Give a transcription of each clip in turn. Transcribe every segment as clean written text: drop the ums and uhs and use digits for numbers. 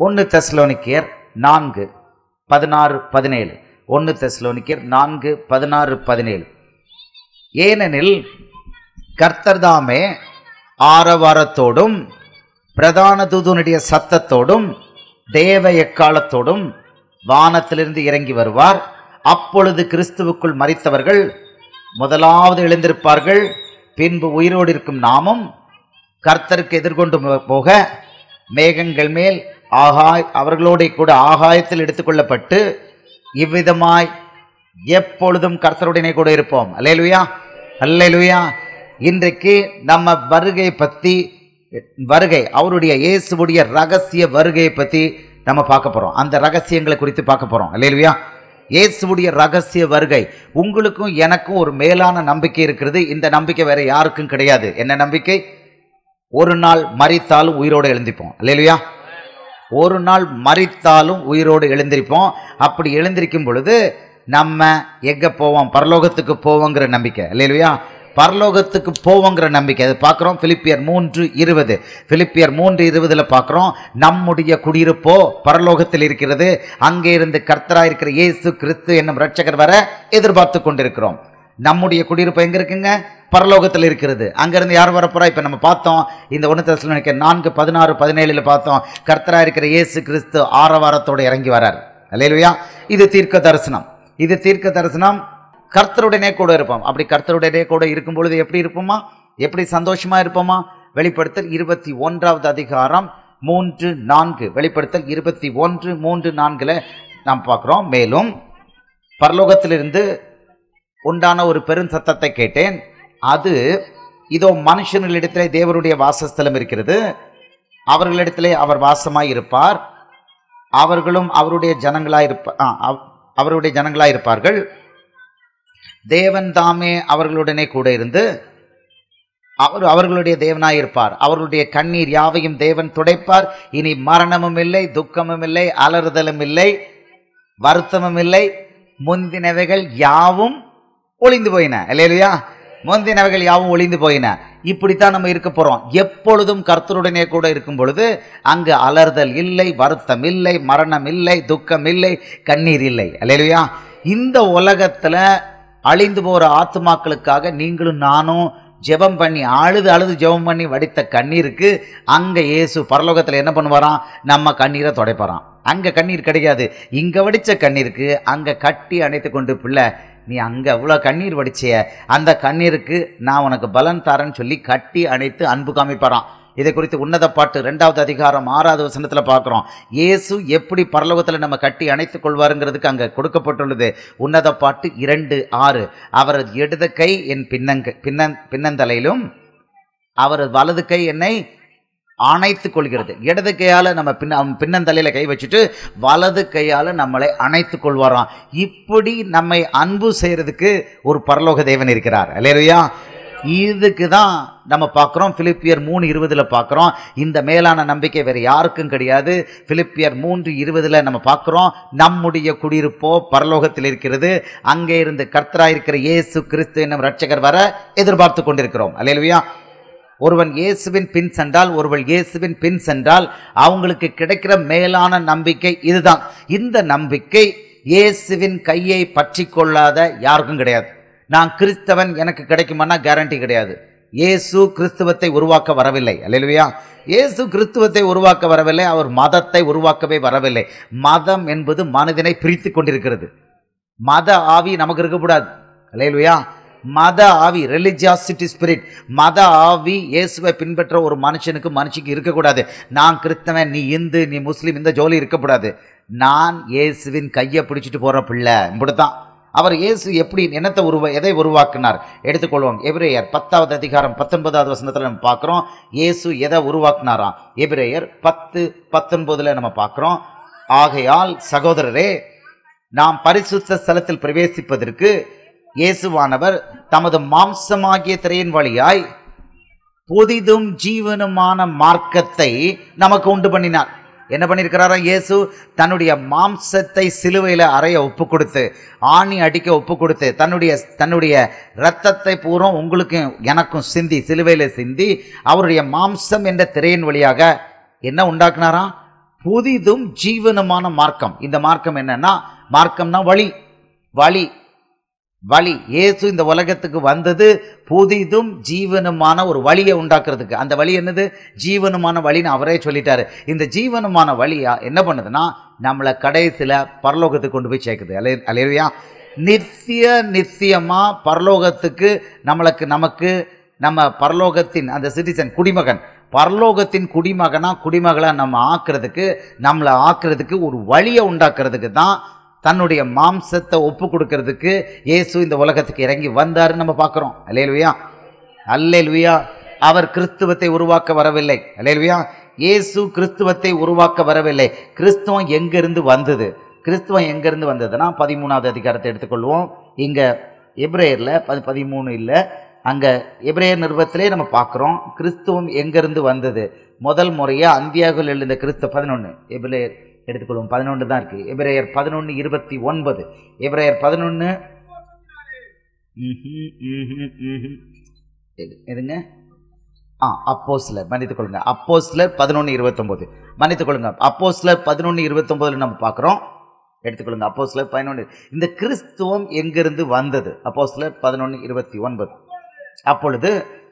1 தெசலோனிக்கேயர் 4:16-17. 1 தெசலோனிக்கேயர் 4:16-17. ஏனெனில் கர்த்தர்தாமே ஆரவாரத்தோடும் பிரதான தூதனுடைய சத்தத்தோடும் தேவ எக்காலத்தோடும் வானத்திலிருந்து இறங்கி வருவார். அப்பொழுது கிறிஸ்துவுக்குள் மரித்தவர்கள் முதலாவது எழுந்திருப்பார்கள். பின்பு உயிரோடு இருக்கும் நாமும் கர்த்தருக்கு எதிர்கொண்டு போக மேகங்கள் மேல் அவர்களோட கூட ஆகாயத்தில் எடுத்துக்கொள்ளப்பட்டு இவ்விதமாய் எப்பொழுதும் கர்த்தருடனே கூட இருப்போம். அல்லேலூயா, அல்லேலூயா. இன்றைக்கு நம்ம வருகையை பற்றி, அவருடைய இயேசுவுடைய ரகசிய வருகையை பற்றி நம்ம பார்க்க போறோம். அந்த ரகசியங்களை குறித்து பார்க்க போறோம். அல்லேலூயா. இயேசுவுடைய ரகசிய வருகை. உங்களுக்கும் எனக்கும் ஒரு மேலான நம்பிக்கை இருக்கிறது. இந்த நம்பிக்கை வேற யாருக்கும் கிடையாது. என்ன நம்பிக்கை? ஒரு நாள் மரித்தாலும் உயிரோடு எழுந்திருப்போம். அல்லேலூயா. ஒரு நாள் மரித்தாலும் உயிரோடு எழுந்திருப்போம். அப்படி எழுந்திருக்கும் பொழுது நம்ம எங்க போவோம்? பரலோகத்துக்கு போவோங்கிற நம்பிக்கை. அல்லேலூயா. பரலோகத்துக்கு போவோங்கிற நம்பிக்கை அது பார்க்குறோம். பிலிப்பியர் 3:20. பிலிப்பியர் 3:20 பார்க்குறோம். நம்முடைய குடியிருப்போ பரலோகத்தில் இருக்கிறது. அங்கே இருந்து கர்த்தராயிருக்கிற இயேசு கிறிஸ்து என்னும் இரட்சகர் வர எதிர்பார்த்து கொண்டிருக்கிறோம். நம்முடைய குடியிருப்பு எங்க இருக்குங்க? பரலோகத்தில் இருக்கிறது. அங்கிருந்து யார் வரப்போறா? இப்ப நம்ம பார்த்தோம், இந்த 1 தெசலோனிக்கேயர் 4:16-17 பார்த்தோம். கர்த்தராயிருக்கிற இயேசு கிறிஸ்து ஆரவாரத்தோடு இறங்கி வரார். அல்லேலூயா. இது தீர்க்க தரிசனம். இது தீர்க்க தரிசனம். கர்த்தருடனே கூட இருப்போம். அப்படி கர்த்தருடனே கூட இருக்கும் பொழுது எப்படி இருப்போமா? எப்படி சந்தோஷமா இருப்போமா? வெளிப்படுத்தல் 21வது அதிகாரம் 3-4. வெளிப்படுத்தல் 21:3-4 நாம் பார்க்கிறோம். மேலும் பரலோகத்திலிருந்து உண்டான ஒரு பெரும் சத்தத்தை கேட்டேன். அது இதோ மனுஷர்களிடத்திலே தேவருடைய வாசஸ்தலம் இருக்கிறது. அவர்களிடத்திலே அவர் வாசமாய் இருப்பார். அவர்களும் அவருடைய ஜனங்களாயிருப்பார்கள். தேவன் தாமே அவர்களுடனே கூட இருந்து அவர்களுடைய தேவனாயிருப்பார். அவர்களுடைய கண்ணீர் யாவையும் தேவன் துடைப்பார். இனி மரணமும் இல்லை, துக்கமும் இல்லை, அலறுதலும் இல்லை, வருத்தமும் இல்லை. முந்தினவைகள் யாவும் ஒளிந்து போயின. அல்லேலூயா. முந்தினவைகள் யாவும் ஒளிந்து போயின. இப்படித்தான் நம்ம இருக்க போறோம். எப்பொழுதும் கர்த்தருடனே கூட இருக்கும் பொழுது அங்கு அலறுதல் இல்லை, வருத்தம் இல்லை, மரணம் இல்லை, துக்கம் இல்லை, கண்ணீர் இல்லை. அல்லேலூயா. இந்த உலகத்துல அழிந்து போற ஆத்துமாக்களுக்காக நீங்களும் நானும் ஜெபம் பண்ணி அழுது ஜெபம் பண்ணி வடித்த கண்ணீருக்கு அங்க இயேசு பரலோகத்துல என்ன பண்ணுவாராம்? நம்ம கண்ணீரை துடைப்பாராம். அங்க கண்ணீர் கிடையாது. இங்க வடிச்ச கண்ணீருக்கு அங்க கட்டி அணைத்து கொண்டு, பிள்ளை நீ அங்க இவ்வளவு கண்ணீர் வடிச்சிய, அந்த கண்ணீருக்கு நான் உனக்கு பலன் தரேன்னு சொல்லி கட்டி அணைத்து அன்பு காமிப்பாராம். இதை குறித்து உன்னத பாட்டு 2வது அதிகாரம் 6வது வசனத்துல பார்க்கிறோம். இயேசு எப்படி பரலோகத்துல நம்ம கட்டி அணைத்துக் கொள்வாருங்கிறதுக்கு அங்க கொடுக்கப்பட்டுள்ளது. உன்னத பாட்டு 2:6. அவரது இடது கை என் பின்னந்தலையிலும் அவரது வலது கை என்னை அணைத்துக் கொள்கிறது. இடது கையால நம்ம பின்னந்தலையில கை வச்சுட்டு வலது கையால நம்மளை அணைத்துக் கொள்வாராம். இப்படி நம்மை அன்பு செய்யறதுக்கு ஒரு பரலோக தேவன் இருக்கிறார். அல்லேலூயா. இதுக்கு தான் நம்ம பார்க்குறோம். பிலிப்பியர் 3:20 பார்க்குறோம். இந்த மேலான நம்பிக்கை வேறு யாருக்கும் கிடையாது. பிலிப்பியர் 3:20 நம்ம பார்க்குறோம். நம்முடைய குடியிருப்போ பரலோகத்தில் இருக்கிறது. அங்கே இருந்து கர்த்தராயிருக்கிற இயேசு கிறிஸ்து என்னும் இரட்சகர் வர எதிர்பார்த்து கொண்டிருக்கிறோம். அல்லேலூயா. ஒருவன் இயேசுவின் பின் சென்றால், ஒருவன் இயேசுவின் பின் சென்றால் அவங்களுக்கு கிடைக்கிற மேலான நம்பிக்கை இதுதான். இந்த நம்பிக்கை இயேசுவின் கையை பற்றி கொள்ளாத யாருக்கும் கிடையாது. நான் கிறிஸ்தவன் எனக்கு கிடைக்குமானா கேரண்டி கிடையாது. இயேசு கிறிஸ்துவத்தை உருவாக்க வரவில்லை. அல்லேலூயா. இயேசு கிறிஸ்துவத்தை உருவாக்க வரவில்லை. அவர் மதத்தை உருவாக்கவே வரவில்லை. மதம் என்பது மனிதனை பிரித்து கொண்டிருக்கிறது. மத ஆவி நமக்கு இருக்கக்கூடாது. அல்லேலூயா. மத ஆவி, ரிலிஜியாசிட்டி ஸ்பிரிட், மத ஆவி இயேசுவை பின்பற்ற ஒரு மனுஷனுக்கு இருக்கக்கூடாது. நான் கிறிஸ்தவன், நீ இந்து, நீ முஸ்லீம், இந்த ஜோலி இருக்கக்கூடாது. நான் இயேசுவின் கையை பிடிச்சிட்டு போற பிள்ளை. இப்படித்தான் அவர் இயேசு எப்படி எதை உருவாக்கினார் எடுத்துக்கொள்வோம். எபிரேயர் 10வது அதிகாரம் 19வது வசனத்துல நம்ம பார்க்கிறோம். இயேசு எதை உருவாக்கினாராம்? எபிரேயர் 10:19 நம்ம பார்க்கிறோம். ஆகையால் சகோதரரே, நாம் பரிசுத்த ஸ்தலத்தில் பிரவேசிப்பதற்கு இயேசுவானவர் தமது மாம்சமாகிய திரையின் வழியாய் புதிதும் ஜீவனுமான மார்க்கத்தை நமக்கு உண்டு பண்ணினார். என்ன பண்ணியிருக்கிறாரா? இயேசு தன்னுடைய மாம்சத்தை சிலுவையில் அறைய ஒப்பு கொடுத்து, ஆணி அடிக்க ஒப்பு கொடுத்து, தன்னுடைய இரத்தத்தை பூரம் உங்களுக்கும் எனக்கும் சிந்தி, சிலுவையில் சிந்தி, அவருடைய மாம்சம் என்ற திரையின் வழியாக என்ன உண்டாக்குனாரா? புதிதும் ஜீவனுமான மார்க்கம். இந்த மார்க்கம் என்னன்னா, மார்க்கம்னா வழி. வழி வழி இயேசு இந்த உலகத்துக்கு வந்தது புதிதும் ஜீவனுமான ஒரு வழியை உண்டாக்குறதுக்கு. அந்த வழி என்னது? ஜீவனுமான வழின்னு அவரே சொல்லிட்டாரு. இந்த ஜீவனுமான வழியா என்ன பண்ணுதுன்னா, நம்மளை கடைசியில பரலோகத்துக்கு கொண்டு போய் சேர்க்குது. அல்லேலூயா. நித்தியமா பரலோகத்துக்கு நமக்கு நம்ம பரலோகத்தின் அந்த சிட்டிசன், குடிமகன், பரலோகத்தின் குடிமகனா நம்மளை ஆக்குறதுக்கு ஒரு வழியை உண்டாக்குறதுக்கு தான் தன்னுடைய மாம்சத்தை ஒப்பு கொடுக்கறதுக்கு இயேசு இந்த உலகத்துக்கு இறங்கி வந்தாருன்னு நம்ம பார்க்குறோம். அல்லேலூயா, அல்லேலூயா. அவர் கிறிஸ்துவத்தை உருவாக்க வரவில்லை. அல்லேலூயா. இயேசு கிறிஸ்துவத்தை உருவாக்க வரவில்லை. கிறிஸ்துவம் எங்கிருந்து வந்தது? கிறிஸ்துவம் எங்கிருந்து வந்ததுன்னா 13வது அதிகாரத்தை எடுத்துக்கொள்வோம். இங்க எபிரேயர்ல 13 இல்லை, அங்க எபிரேயர் நிருபத்திலே நம்ம பார்க்குறோம் கிறிஸ்துவம் எங்கிருந்து வந்தது. முதல் முறையா அந்தியோகியாவில் எழுந்த கிறிஸ்துவ 11 எபிரேயர் எடுத்துக்கொள்வோம். 11 தான் இருக்கு. எபிரேயர் 11:29. எபிரேயர் 11 எதுங்க? அப்போஸ்தலர், மன்னித்துக் கொள்ளுங்க, அப்போஸ்தலர் 11:29 மன்னித்துக் கொள்ளுங்க. அப்போஸ்தலர் 11:29 நம்ம பார்க்குறோம். எடுத்துக்கொள்ளுங்க. அப்போஸ்தலர் 11. இந்த கிறிஸ்துவம் எங்கிருந்து வந்தது? அப்போஸ்தலர் 11:29. அப்பொழுது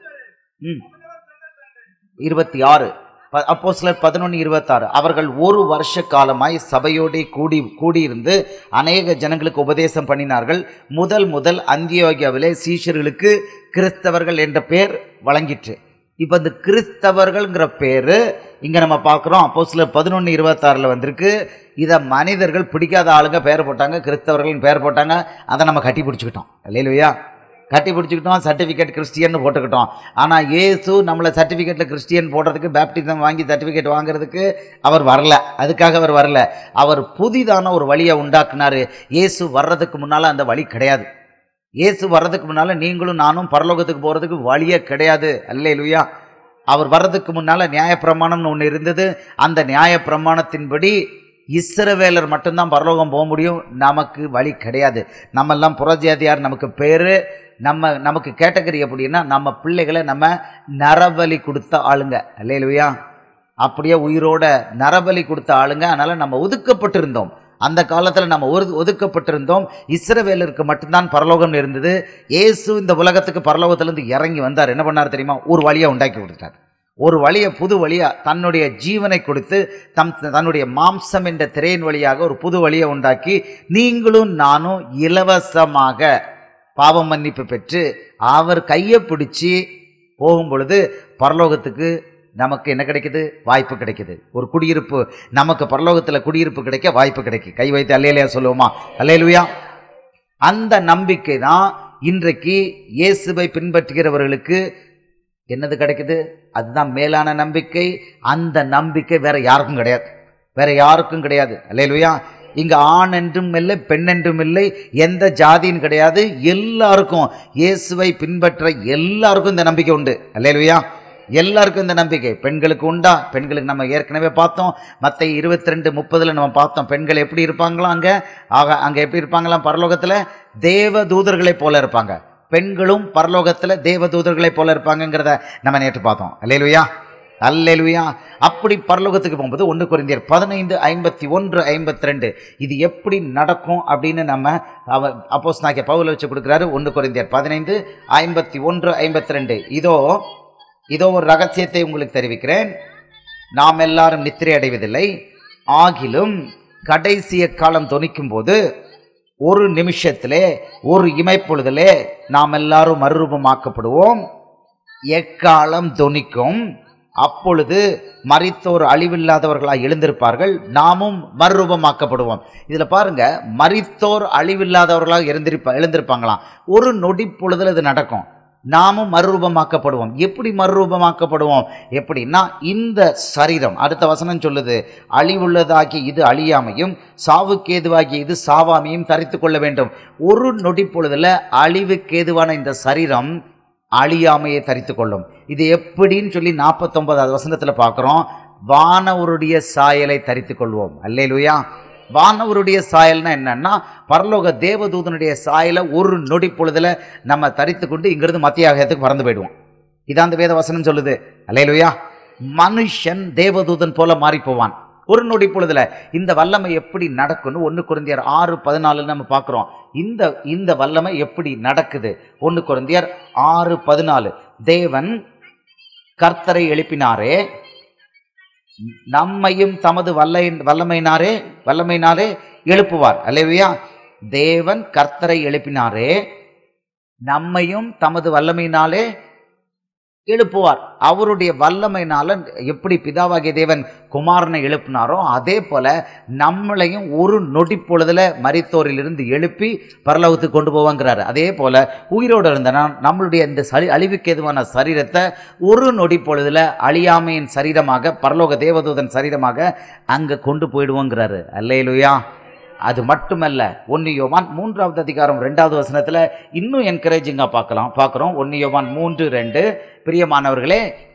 26. அப்போஸ்தலர் 11:26. அவர்கள் ஒரு வருஷ காலமாய் சபையோடே கூடியிருந்து அநேக ஜனங்களுக்கு உபதேசம் பண்ணினார்கள். முதல் அந்தியோகியாவிலே சீஷர்களுக்கு கிறிஸ்தவர்கள் என்ற பெயர் வழங்கிற்று. இப்போ இந்த கிறிஸ்தவர்கள்ங்கிற பேரு இங்க நம்ம பார்க்குறோம். அப்போஸ்தலர் 11:26 வந்திருக்கு. இதை மனிதர்கள் பிடிக்காத ஆளுங்க பெயர் போட்டாங்க, கிறிஸ்தவர்கள் பெயர் போட்டாங்க. அதை நம்ம கட்டி பிடிச்சிக்கிட்டோம். அல்லேலூயா. கட்டி பிடிச்சிக்கிட்டோம், சர்டிஃபிகேட் கிறிஸ்டியன் போட்டுக்கிட்டோம். ஆனால் இயேசு நம்மளை சர்டிஃபிகேட்டில் கிறிஸ்டியன் போடுறதுக்கு, பேப்டிசம் வாங்கி சர்டிஃபிகேட் வாங்குறதுக்கு அவர் வரல. அதுக்காக அவர் வரல. அவர் புதிதான ஒரு வழியை உண்டாக்குனாரு. இயேசு வர்றதுக்கு முன்னால் அந்த வழி கிடையாது. இயேசு வர்றதுக்கு முன்னால் நீங்களும் நானும் பரலோகத்துக்கு போகிறதுக்கு வழியே கிடையாது. அல்லேலூயா. அவர் வர்றதுக்கு முன்னால் நியாயப்பிரமாணம்னு ஒன்று இருந்தது. அந்த நியாயப்பிரமாணத்தின்படி இஸ்ரவேலர் மட்டும்தான் பரலோகம் போக முடியும். நமக்கு வழி கிடையாது. நம்மெல்லாம் புறஜாதியார். நமக்கு பேர் நமக்கு கேட்டகரி எப்படின்னா, நம்ம பிள்ளைகளை நம்ம நரபலி கொடுத்த ஆளுங்க. அல்லேலூயா. அப்படியே உயிரோட நரபலி கொடுத்த ஆளுங்க. அதனால நம்ம ஒதுக்கப்பட்டிருந்தோம். அந்த காலத்தில் நம்ம ஒதுக்கப்பட்டிருந்தோம். இஸ்ரவேலருக்கு மட்டும்தான் பரலோகம் இருந்தது. இயேசு இந்த உலகத்துக்கு பரலோகத்திலிருந்து இறங்கி வந்தார். என்ன பண்ணார் தெரியுமா? ஒரு வழியை உண்டாக்கி கொடுத்தார். ஒரு வழியை, புது வழியா தன்னுடைய ஜீவனை கொடுத்து தன்னுடைய மாம்சம் என்ற திரையின் வழியாக ஒரு புது வழியை உண்டாக்கி நீங்களும் நானும் இலவசமாக பாவ மன்னிப்பு பெற்று அவர் கையை பிடிச்சி போகும் பொழுது பரலோகத்துக்கு நமக்கு என்ன கிடைக்குது? வாய்ப்பு கிடைக்குது. ஒரு குடியிருப்பு, நமக்கு பரலோகத்தில் குடியிருப்பு கிடைக்க வாய்ப்பு கிடைக்கும். கை வைத்து அல்லேலூயா சொல்லுவோமா? அல்லேலூயா. அந்த நம்பிக்கை தான் இன்றைக்கு இயேசுவை பின்பற்றுகிறவர்களுக்கு என்னது கிடைக்குது? அதுதான் மேலான நம்பிக்கை. அந்த நம்பிக்கை வேற யாருக்கும் கிடையாது. வேற யாருக்கும் கிடையாது. அல்லேலூயா. இங்க ஆண் என்றும் இல்லை, பெண் என்றும் இல்லை, எந்த ஜாதியும் கிடையாது. எல்லாருக்கும், இயேசுவை பின்பற்ற எல்லாருக்கும் இந்த நம்பிக்கை உண்டு. அல்லேலூயா. எல்லாருக்கும் இந்த நம்பிக்கை. பெண்களுக்கு உண்டா? பெண்களுக்கு நம்ம ஏற்கனவே பார்த்தோம். மத்தேயு 22:30 நம்ம பார்த்தோம். பெண்கள் எப்படி இருப்பாங்களா? அங்க எப்படி இருப்பாங்களாம்? பரலோகத்துல தேவ தூதர்களை போல இருப்பாங்க. பெண்களும் பரலோகத்துல தேவ தூதர்களை போல இருப்பாங்கிறத நம்ம நேற்று பார்த்தோம். அல்லேலூயா, அல்லேலூயா. அப்படி பரலோகத்துக்கு போகும்போது 1 கொரிந்தியர் 15:51-52 இது எப்படி நடக்கும் அப்படின்னு நம்ம அப்போஸ்தலனாகிய பவுல் வச்சு கொடுக்குறாரு. 1 கொரிந்தியர் 15:51-52. இதோ ஒரு ரகசியத்தை உங்களுக்கு தெரிவிக்கிறேன். நாம் எல்லாரும் நித்திரை அடைவதில்லை, ஆகிலும் கடைசிய காலம் தொனிக்கும் போது ஒரு நிமிஷத்திலே, ஒரு இமைப்பொழுதிலே நாம் எல்லாரும் மறுரூபமாக்கப்படுவோம். எக்காலம் தொனிக்கும், அப்பொழுது மரித்தோர் அழிவில்லாதவர்களாய் எழுந்திருப்பார்கள், நாமும் மறுரூபமாக்கப்படுவோம். இதுல பாருங்க, மரித்தோர் அழிவில்லாதவர்களாக எழுந்திருப்பாங்களாம். ஒரு நொடி பொழுதுல இது நடக்கும். நாமும் மறுரூபமாக்கப்படுவோம். எப்படி மறுரூபமாக்கப்படுவோம்? எப்படின்னா, இந்த சரீரம், அடுத்த வசனம் சொல்லுது, அழிவுள்ளதாகிய இது அழியாமையும் சாவுக்கேதுவாகிய இது சாவாமையும் தரித்து கொள்ள வேண்டும். ஒரு நொடி பொழுதுல அழிவுக்கேதுவான இந்த சரீரம் அழியாமையை தரித்து கொள்ளும். இது எப்படின்னு சொல்லி 49வது வசனத்துல பார்க்கிறோம். வானவருடைய சாயலை தரித்து கொள்வோம். அல்லேலூயா. வானவருடைய சாயல்னா என்னன்னா, பரலோக தேவதூதனுடைய சாயலை ஒரு நொடி பொழுதுல நம்ம தரித்து கொண்டு இங்கிருந்து மத்தியாகத்துக்கு பறந்து போயிடுவோம். இதான் அந்த வேத வசனம் சொல்லுது. அல்லேலூயா. மனுஷன் தேவதூதன் போல மாறி போவான். ஒரு நொடி பொழுதுல. இந்த வல்லமை எப்படி நடக்குன்னு 1 கொரிந்தியர் 6:14 நம்ம பார்க்கிறோம். இந்த வல்லமை எப்படி நடக்குது? 1 கொரிந்தியர் 6:14. தேவன் கர்த்தரை எழுப்பினாரே, நம்மையும் தமது வல்லமையினாரே எழுப்புவார். அல்லேலூயா. தேவன் கர்த்தரை எழுப்பினாரே, நம்மையும் தமது வல்லமையினாலே எழுப்புவார். அவருடைய வல்லமையினால எப்படி பிதாவாகிய தேவன் குமாரனை எழுப்பினாரோ அதே போல நம்மளையும் ஒரு நொடி பொழுதுல மரித்தோரிலிருந்து எழுப்பி பரலோகத்துக்கு கொண்டு போவாங்கிறாரு. அதே போல உயிரோடு இருந்த நம்மளுடைய இந்த அழிவுக்கு எதுவான சரீரத்தை ஒரு நொடி பொழுதுல அழியாமையின் சரீரமாக, பரலோக தேவதூதன் சரீரமாக அங்க கொண்டு போயிடுவோங்கிறாரு. அல்லேலூயா. அது மட்டுமல்ல, 1 யோவான் 3வது அதிகாரம் 2வது வசனத்துல இன்னும் என்கரேஜிங்கா பார்க்கிறோம். 1 யோவான் 3:2. பிரியமானவர்களே,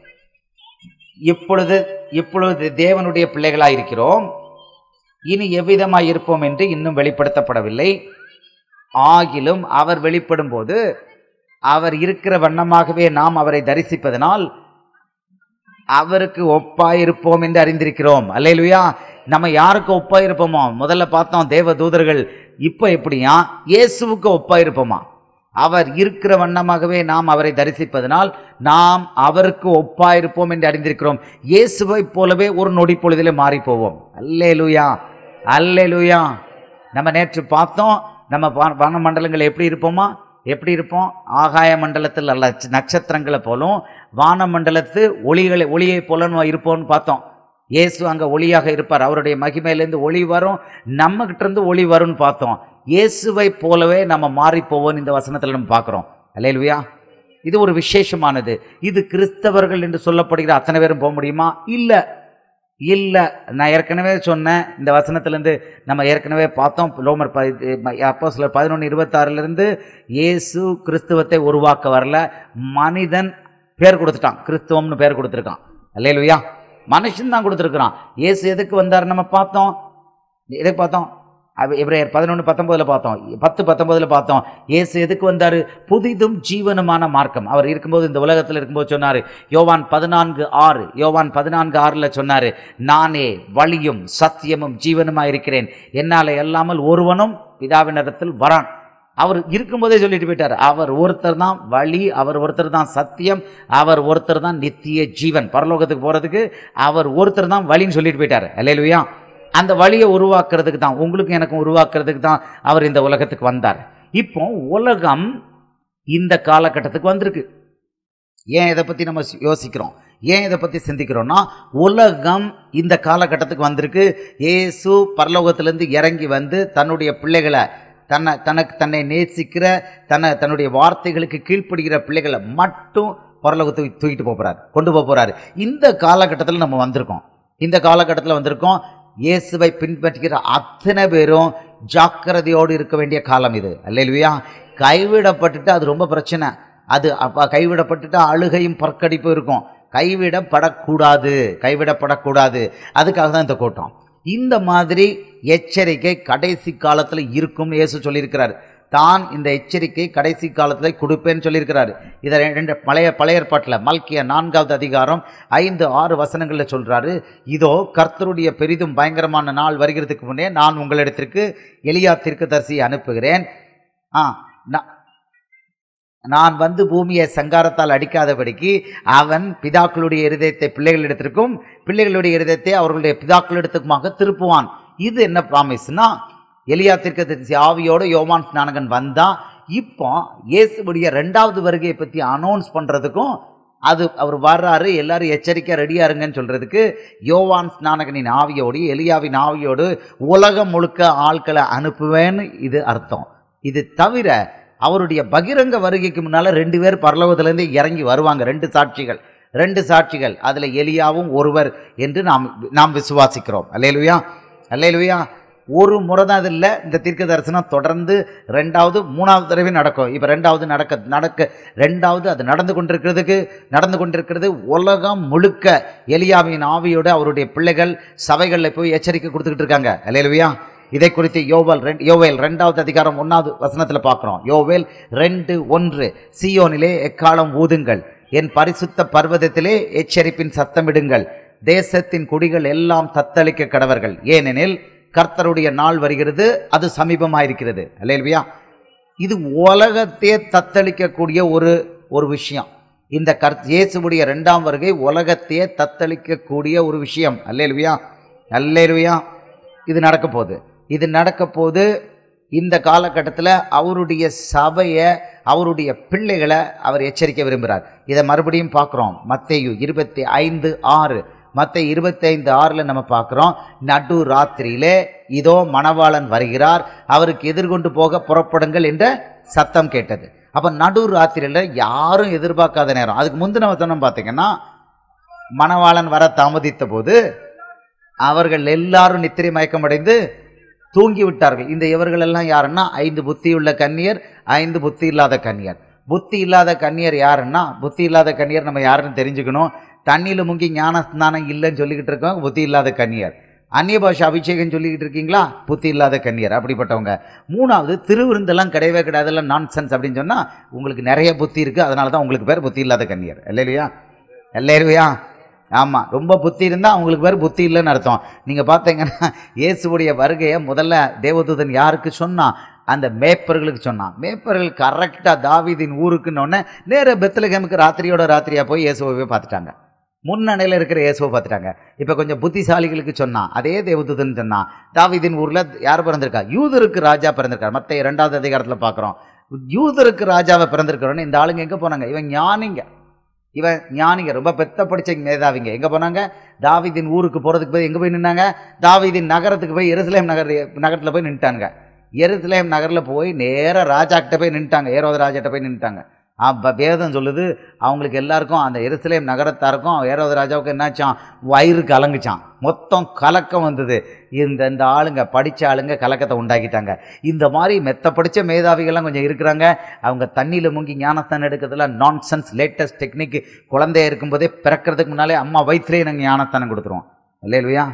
இப்பொழுது தேவனுடைய பிள்ளைகளாய் இருக்கிறோம், இனி எவ்விதமாய் இருப்போம் என்று இன்னும் வெளிப்படுத்தப்படவில்லை. ஆகிலும் அவர் வெளிப்படும் போது அவர் இருக்கிற வண்ணமாகவே நாம் அவரை தரிசிப்பதனால் அவருக்கு ஒப்பாயிருப்போம் என்று அறிந்திருக்கிறோம். அல்லேலூயா. நம்ம யாருக்கு ஒப்பாயிருப்போமா? முதல்ல பார்த்தோம் தேவ தூதர்கள். இப்ப எப்படியா? இயேசுவுக்கு ஒப்பாயிருப்போமா? அவர் இருக்கிற வண்ணமாகவே நாம் அவரை தரிசிப்பதனால் நாம் அவருக்கு ஒப்பாயிருப்போம் என்று அறிந்திருக்கிறோம். இயேசுவை போலவே ஒரு நொடி பொழுதிலே மாறி போவோம். அல்லேலூயா, அல்லேலூயா. நம்ம நேற்று பார்த்தோம், நம்ம வான மண்டலங்கள் எப்படி இருப்போமா? எப்படி இருப்போம்? ஆகாய மண்டலத்தில் அல்ல, நட்சத்திரங்களை போலும் வான மண்டலத்து ஒளியை போல இருப்போம்னு பார்த்தோம். இயேசு அங்க ஒளியாக இருப்பார். அவருடைய மகிமையிலேருந்து ஒளி வரும், நம்ம கிட்ட இருந்து ஒளி வரும்னு பார்த்தோம். இயேசுவை போலவே நம்ம மாறி போவோம் இந்த வசனத்தில் நம்ம பார்க்கிறோம். அல்லேலூயா. இது ஒரு விசேஷமானது. இது கிறிஸ்தவர்கள் என்று சொல்லப்படுகிற அத்தனை பேரும் போக முடியுமா? இல்ல. நான் ஏற்கனவே சொன்னேன், இந்த வசனத்திலிருந்து நம்ம ஏற்கனவே பார்த்தோம். ரோமர் அப்போஸ்தலர் 11:26 இயேசு கிறிஸ்துவத்தை உருவாக்க வரல, மனிதன் பேர் கொடுத்துட்டான், கிறிஸ்துவம்னு பேர் கொடுத்துருக்கான். அல்லேலூயா. மனுஷன் தான் கொடுத்துருக்கிறான். இயேசு எதுக்கு வந்தார் நம்ம பார்த்தோம். எதுக்கு பார்த்தோம்? எபிரேயர் 11:19 பார்த்தோம், 10:19 பார்த்தோம். இயேசு எதுக்கு வந்தாரு? புதிதும் ஜீவனுமான மார்க்கம். அவர் இருக்கும்போது, இந்த உலகத்தில் இருக்கும்போது சொன்னாரு. யோவான் 14:6 சொன்னாரு, நானே வழியும் சத்தியமும் ஜீவனுமா இருக்கிறேன், என்னால அல்லாமல் ஒருவனும் பிதாவினிடத்தில் வரான். அவர் இருக்கும்போதே சொல்லிட்டு போயிட்டார். அவர் ஒருத்தர் தான் வழி, அவர் ஒருத்தர் தான் சத்தியம், அவர் ஒருத்தர் தான் நித்திய ஜீவன். பரலோகத்துக்கு போறதுக்கு அவர் ஒருத்தர் தான் வழின்னு சொல்லிட்டு போயிட்டார். அல்லேலூயா. அந்த வழியை உருவாக்குறதுக்கு தான், உங்களுக்கு எனக்கும் உருவாக்குறதுக்கு தான் அவர் இந்த உலகத்துக்கு வந்தார். இப்போ உலகம் இந்த காலகட்டத்துக்கு வந்திருக்கு. ஏன் இதை பத்தி நம்ம யோசிக்கிறோம்? ஏன் இதை பத்தி சிந்திக்கிறோம்னா, உலகம் இந்த காலகட்டத்துக்கு வந்திருக்கு. இயேசு பரலோகத்திலிருந்து இறங்கி வந்து தன்னுடைய பிள்ளைகளை, தன்னை நேசிக்கிற, தன்னுடைய வார்த்தைகளுக்கு கீழ்ப்படுகிற பிள்ளைகளை மட்டும் பரலோகத்துக்கு தூக்கிட்டு போறாரு, கொண்டு போறாரு. இந்த காலகட்டத்தில் நம்ம வந்திருக்கோம். இந்த காலகட்டத்தில் வந்திருக்கோம். இயேசுவை பின்பற்றுகிற அத்தனை பேரும் ஜாக்கிரதையோடு இருக்க வேண்டிய காலம் இது. அல்லேலூயா. கைவிடப்பட்டுட்டு அது ரொம்ப பிரச்சனை. அது கைவிடப்பட்டுட்டு அழுகையும் பற்கடிப்பும் இருக்கும். கைவிடப்படக்கூடாது. அதுக்காக தான் இந்த கூட்டம். இந்த மாதிரி எச்சரிக்கை கடைசி காலத்தில் இருக்கும்னு இயேசு சொல்லியிருக்கிறார். தான் இந்த எச்சரிக்கை கடைசி காலத்தில் கொடுப்பேன்னு சொல்லியிருக்கிறாரு. இதை 2 பழைய ஏற்பாட்டில் மல்கியா 4வது அதிகாரம் 5-6 வசனங்களில் சொல்றாரு. இதோ கர்த்தருடைய பெரிதும் பயங்கரமான நாள் வருகிறதுக்கு முன்னே நான் உங்களிடத்திற்கு எலியா தீர்க்கதரிசியை அனுப்புகிறேன். நான் வந்து பூமியை சங்காரத்தால் அடிக்காதபடிக்கு அவன் பிதாக்களுடைய இருதயத்தை பிள்ளைகளிடத்திற்கும் பிள்ளைகளுடைய இருதயத்தை அவர்களுடைய பிதாக்களிடத்துக்குமாக திருப்புவான். இது என்ன ப்ராமிஸ்னா, எலியா தீர்க்கதரிசி ஆவியோடு யோவான் ஸ்நானகன் வந்தா, இப்போ இயேசுவுடைய 2வது வருகையை பற்றி அனௌன்ஸ் பண்றதுக்கும், அது அவர் வர்றாரு, எல்லாரும் எச்சரிக்கை ரெடியா இருங்கன்னு சொல்றதுக்கு யோவான் ஸ்நானகனின் ஆவியோடு எலியாவின் ஆவியோடு உலகம் முழுக்க ஆட்களை அனுப்புவேன்னு இது அர்த்தம். இது தவிர அவருடைய பகிரங்க வருகைக்கு முன்னால 2 பேர் பரலோகத்திலிருந்து இறங்கி வருவாங்க. 2 சாட்சிகள். அதுல எலியாவும் ஒருவர் என்று நாம் விசுவாசிக்கிறோம். அல்லேலூயா, அல்லேலூயா. ஒரு முறை தான் அது இல்லை. இந்த தீர்க்க தரிசனம் தொடர்ந்து 2வது 3வது தடவை நடக்கும். இப்போ 2வது அது நடந்து கொண்டிருக்கிறது. உலகம் முழுக்க எலியாவின் ஆவியோடு அவருடைய பிள்ளைகள் சபைகளில் போய் எச்சரிக்கை கொடுத்துக்கிட்டு இருக்காங்க. அல்லேலூயா. இதை குறித்து யோவேல் 2வது அதிகாரம் 1வது வசனத்தில் பார்க்கிறோம். யோவேல் 2:1 சீயோனிலே எக்காலம் ஊதுங்கள், என் பரிசுத்த பர்வதத்திலே எச்சரிப்பின் சத்தமிடுங்கள், தேசத்தின் குடிகள் எல்லாம் தத்தளிக்க கடவர்கள், ஏனெனில் கர்த்தருடைய நாள் வருகிறது, அது சமீபமாயிருக்கிறது. அல்லேலூயா. இது உலகத்தையே தத்தளிக்கக்கூடிய ஒரு விஷயம். இந்த இயேசுவுடைய 2ஆம் வருகை உலகத்தையே தத்தளிக்கக்கூடிய ஒரு விஷயம். அல்லேலூயா, அல்லேலூயா. இது நடக்க போது இந்த காலகட்டத்தில் அவருடைய சபையை, அவருடைய பிள்ளைகளை அவர் எச்சரிக்க விரும்புகிறார். இதை மறுபடியும் பார்க்குறோம். மத்தேயு 25:6, மத்தேயு 25:6 நம்ம பார்க்குறோம். நடு ராத்திரியிலே இதோ மணவாளன் வருகிறார், அவருக்கு எதிர்கொண்டு போக புறப்படுங்கள் என்ற சத்தம் கேட்டது. அப்போ நடு ராத்திரியில் யாரும் எதிர்பார்க்காத நேரம். அதுக்கு முந்தின வசனம் பார்த்தீங்கன்னா, மணவாளன் வர தாமதித்த போது அவர்கள் எல்லாரும் நித்திரை மயக்கமடைந்து தூங்கி விட்டார்கள். இவர்கள் எல்லாம் யாருன்னா 5 புத்தியுள்ள கன்னியர், 5 புத்தி இல்லாத கன்னியர். புத்தி இல்லாத கன்னியர் யாருன்னா, புத்தி இல்லாத கன்னியர் நம்ம யாருன்னு தெரிஞ்சுக்கணும். தண்ணியில் முங்கி ஞான ஸ்நானம் இல்லைன்னு சொல்லிக்கிட்டு இருக்கோம், புத்தி இல்லாத கன்னியர். அந்நிய பாஷை அபிஷேகம் சொல்லிக்கிட்டு இருக்கீங்களா, புத்தி இல்லாத கன்னியர், அப்படிப்பட்டவங்க. 3வது, திருவிருந்தெல்லாம் கிடையவே கிடையாதுலாம் நான்சென்ஸ் அப்படின்னு சொன்னால் உங்களுக்கு நிறைய புத்தி இருக்குது, அதனால தான் உங்களுக்கு பேர் புத்தி இல்லாத கன்னியர். இல்லையா, இல்லையா? ஆமாம், ரொம்ப புத்தி இருந்தால் அவங்களுக்கு பேர் புத்தி இல்லைன்னு அர்த்தம். நீங்கள் பார்த்தீங்கன்னா இயேசுவுடைய வருகையை முதல்ல தேவதூதன் யாருக்கு சொன்னான்? அந்த மேய்ப்பர்களுக்கு சொன்னான். மேய்ப்பர்கள் கரெக்டாக தாவீதின் ஊருக்குன்னொன்னே நேராக பெத்லகேமுக்கு ராத்திரியாக போய் இயேசுவை பார்த்துட்டாங்க. முன்னணியில் இருக்கிற இயேசுவை பார்த்துட்டாங்க. இப்போ கொஞ்சம் புத்திசாலிகளுக்கு சொன்னான், அதே தேவதூதன் சொன்னான், தாவீதின் ஊரில் யார் பிறந்திருக்கா? யூதருக்கு ராஜா பிறந்திருக்கார். மற்ற 2வது அதிகாரத்தில் பார்க்குறோம். யூதருக்கு ராஜாவை பிறந்திருக்கிறோன்னு இந்த ஆளுங்க எங்கே போனாங்க? இவன் ஞானிங்க, ரொம்ப பெத்த படிச்ச மேதாவிங்க. எங்கே போனாங்க? தாவீதின் ஊருக்கு போகிறதுக்கு போய் எங்கே போய் நின்னாங்க? தாவீதின் நகரத்துக்கு போய் எருசலேம் நகரத்தில் போய் நின்ட்டாங்க. எருசலேம் நகரில் போய் நேராக ராஜாக்கிட்ட போய் நின்ட்டாங்க, ஏரோது ராஜாட்ட போய் நின்ட்டாங்க. வேதம் சொல்லுது, அவங்களுக்கு எல்லாருக்கும், அந்த எருசலேம் நகரத்தாருக்கும் ஏரோது ராஜாவுக்கு என்னாச்சான்? வயிறு கலங்குச்சான், மொத்தம் கலக்கம் வந்தது. இந்த ஆளுங்க, படித்த ஆளுங்க கலக்கத்தை உண்டாக்கிட்டாங்க. இந்த மாதிரி மெத்த படித்த மேதாவிகள்லாம் கொஞ்சம் இருக்கிறாங்க. அவங்க தண்ணியில் முங்கி ஞானஸ்தானம் எடுக்கிறதுல நான்சென்ஸ், லேட்டஸ்ட் டெக்னிக். குழந்தைய இருக்கும்போதே பிறக்கிறதுக்கு முன்னாலே அம்மா வயிற்றுலேயே நாங்கள் ஞானஸ்தானம் கொடுத்துருவோம். இல்லையா?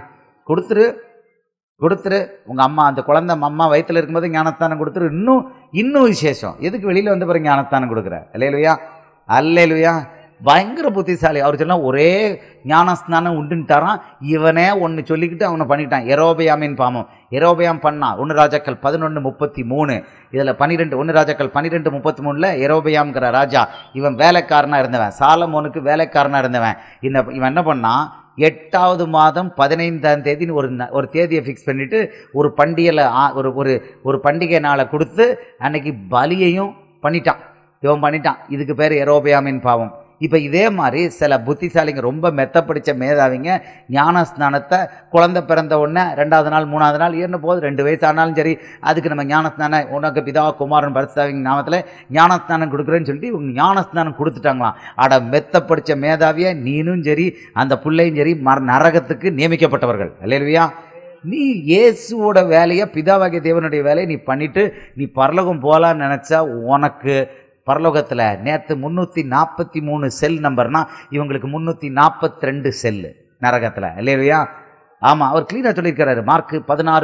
கொடுத்துரு உங்கள் அம்மா, அந்த குழந்தை அம்மா வயிற்றில் இருக்கும்போது ஞானஸ்தானம் கொடுத்துரு. இன்னும் விசேஷம், எதுக்கு வெளியில் வந்து பிறகு ஞானஸ்தானம் கொடுக்குற? இல்லையா, அல்லேலுயா. பயங்கர புத்திசாலி. அவர் சொன்னால் ஒரே ஞானஸ்நானம் உண்டுன்ட்டாரான். இவனே ஒன்று சொல்லிக்கிட்டு அவனை பண்ணிட்டான். எரோபயாமின் பாவம். எரோபயாம் பண்ணான். 1 ராஜாக்கள் 11:33. இதில் 1 ராஜாக்கள் 12:33 எரோபயாம்ங்கிற ராஜா, இவன் வேலைக்காரனாக இருந்தவன், சாலமோனுக்கு வேலைக்காரனாக இருந்தவன். இவன் என்ன பண்ணான்? 8வது மாதம் 15ஆம் தேதின்னு ஒரு தேதியை ஃபிக்ஸ் பண்ணிவிட்டு ஒரு பண்டிகையில் ஒரு பண்டிகை நாளை கொடுத்து அன்னைக்கு பலியையும் பண்ணிட்டான். இதுக்கு பேர் எரோபயாமின் பாவம். இப்போ இதே மாதிரி சில புத்திசாலிங்க, ரொம்ப மெத்தப்படித்த மேதாவிங்க, ஞானஸ்நானத்தை குழந்தை பிறந்த உடனே 2வது நாள் 3வது நாள் ஏறின போது 2 வயசு ஆனாலும் சரி, அதுக்கு நம்ம ஞானஸ்நானம், உனக்கு பிதா குமாரன் பரிசுத்தாவின் நாமத்தில் ஞானஸ்நானம் கொடுக்குறேன்னு சொல்லிட்டு இவங்க ஞானஸ்நானம் கொடுத்துட்டாங்களாம். அட மெத்தப்படித்த மேதாவியை, நீனும் சரி அந்த பிள்ளையும் சரி நரகத்துக்கு நியமிக்கப்பட்டவர்கள். அல்லேலூயா. நீ இயேசுவோட வேலையை, பிதாவாகிய தேவனுடைய வேலையை நீ பண்ணிட்டு நீ பரலோகம் போகலான்னு நினச்சா, உனக்கு பரலோகத்தில் நேற்று 343 செல் நம்பர்னா இவங்களுக்கு 342 செல்லு நரகத்தில். இல்லையா? ஆமாம், அவர் கிளீனாக சொல்லியிருக்கிறாரு. மார்க்கு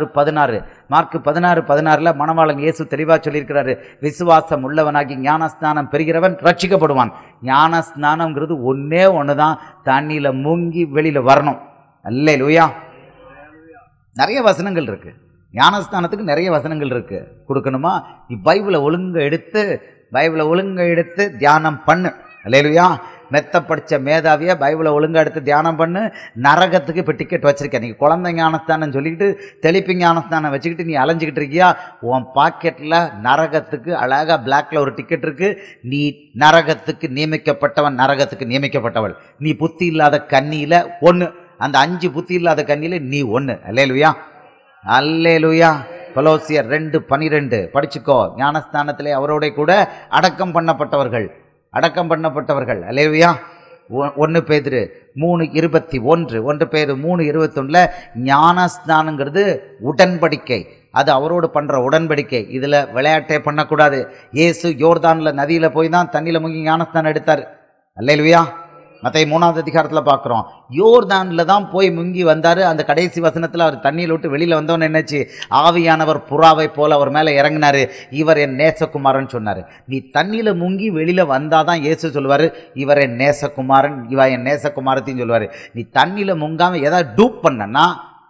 16:16 மணவாளன் இயேசு தெளிவாக சொல்லியிருக்கிறாரு, விசுவாசம் உள்ளவனாகி ஞானஸ்நானம் பெறுகிறவன் ரட்சிக்கப்படுவான். ஞானஸ்நானம்ங்கிறது ஒன்று தான், தண்ணியில் முங்கி வெளியில் வரணும். அல்லேலூயா. நிறைய வசனங்கள் இருக்குது ஞானஸ்தானத்துக்கு, நிறைய வசனங்கள் இருக்குது. கொடுக்கணுமா? நீ பைபிளை ஒழுங்கா எடுத்து தியானம் பண்ணு. அல்லேலூயா. மெத்த படித்த மேதாவியை பைபிளை ஒழுங்கா எடுத்து தியானம் பண்ணு. நரகத்துக்கு இப்போ டிக்கெட் வச்சுருக்க. நீங்கள் குழந்தை ஞானஸ்தானம் சொல்லிக்கிட்டு தெளிப்பு ஞானஸ்தானம் வச்சுக்கிட்டு நீ அலைஞ்சிக்கிட்டு இருக்கியா? உன் பாக்கெட்டில் நரகத்துக்கு அழகாக பிளாக்ல ஒரு டிக்கெட் இருக்குது. நீ நரகத்துக்கு நியமிக்கப்பட்டவன், நரகத்துக்கு நியமிக்கப்பட்டவள். நீ புத்தி இல்லாத கன்னியில் ஒன்று, அந்த 5 புத்தி இல்லாத கன்னியில் நீ ஒன்று. அல்லேலூயா, அல்லேலூயா. கொலோசியர் 2:12 படிச்சுக்கோ. ஞானஸ்தானத்திலே அவரோட கூட அடக்கம் பண்ணப்பட்டவர்கள். அல்லேலூயா. 1 பேதுரு 3:21, 1 பேதுரு 3:21 ஞானஸ்தானங்கிறது உடன்படிக்கை. அது அவரோடு பண்ணுற உடன்படிக்கை. இதில் விளையாட்டே பண்ணக்கூடாது. இயேசு யோர்தானில் நதியில் போய் தான் தண்ணியில் முங்கி ஞானஸ்தானம் எடுத்தார். அல்லேலூயா. மத்தேயு 3வது அதிகாரத்துல பார்க்கிறோம். யோர்தான்ல தான் போய் முங்கி வந்தாரு. அந்த கடைசி வசனத்துல அவர் தண்ணியில விட்டு வெளியில வந்தோன்னு என்னாச்சு, ஆவியானவர் புறாவை போல அவர் மேல இறங்கினாரு. இவர் என் நேசகுமாரன் சொன்னாரு. நீ தண்ணியில முங்கி வெளியில வந்தாதான் இயேசு சொல்லுவாரு, இவர் என் நேசகுமாரன், இவ என் நேசகுமாரத்தின்னு சொல்லுவாரு. நீ தண்ணியில முங்காம ஏதாவது டூப் பண்ணனா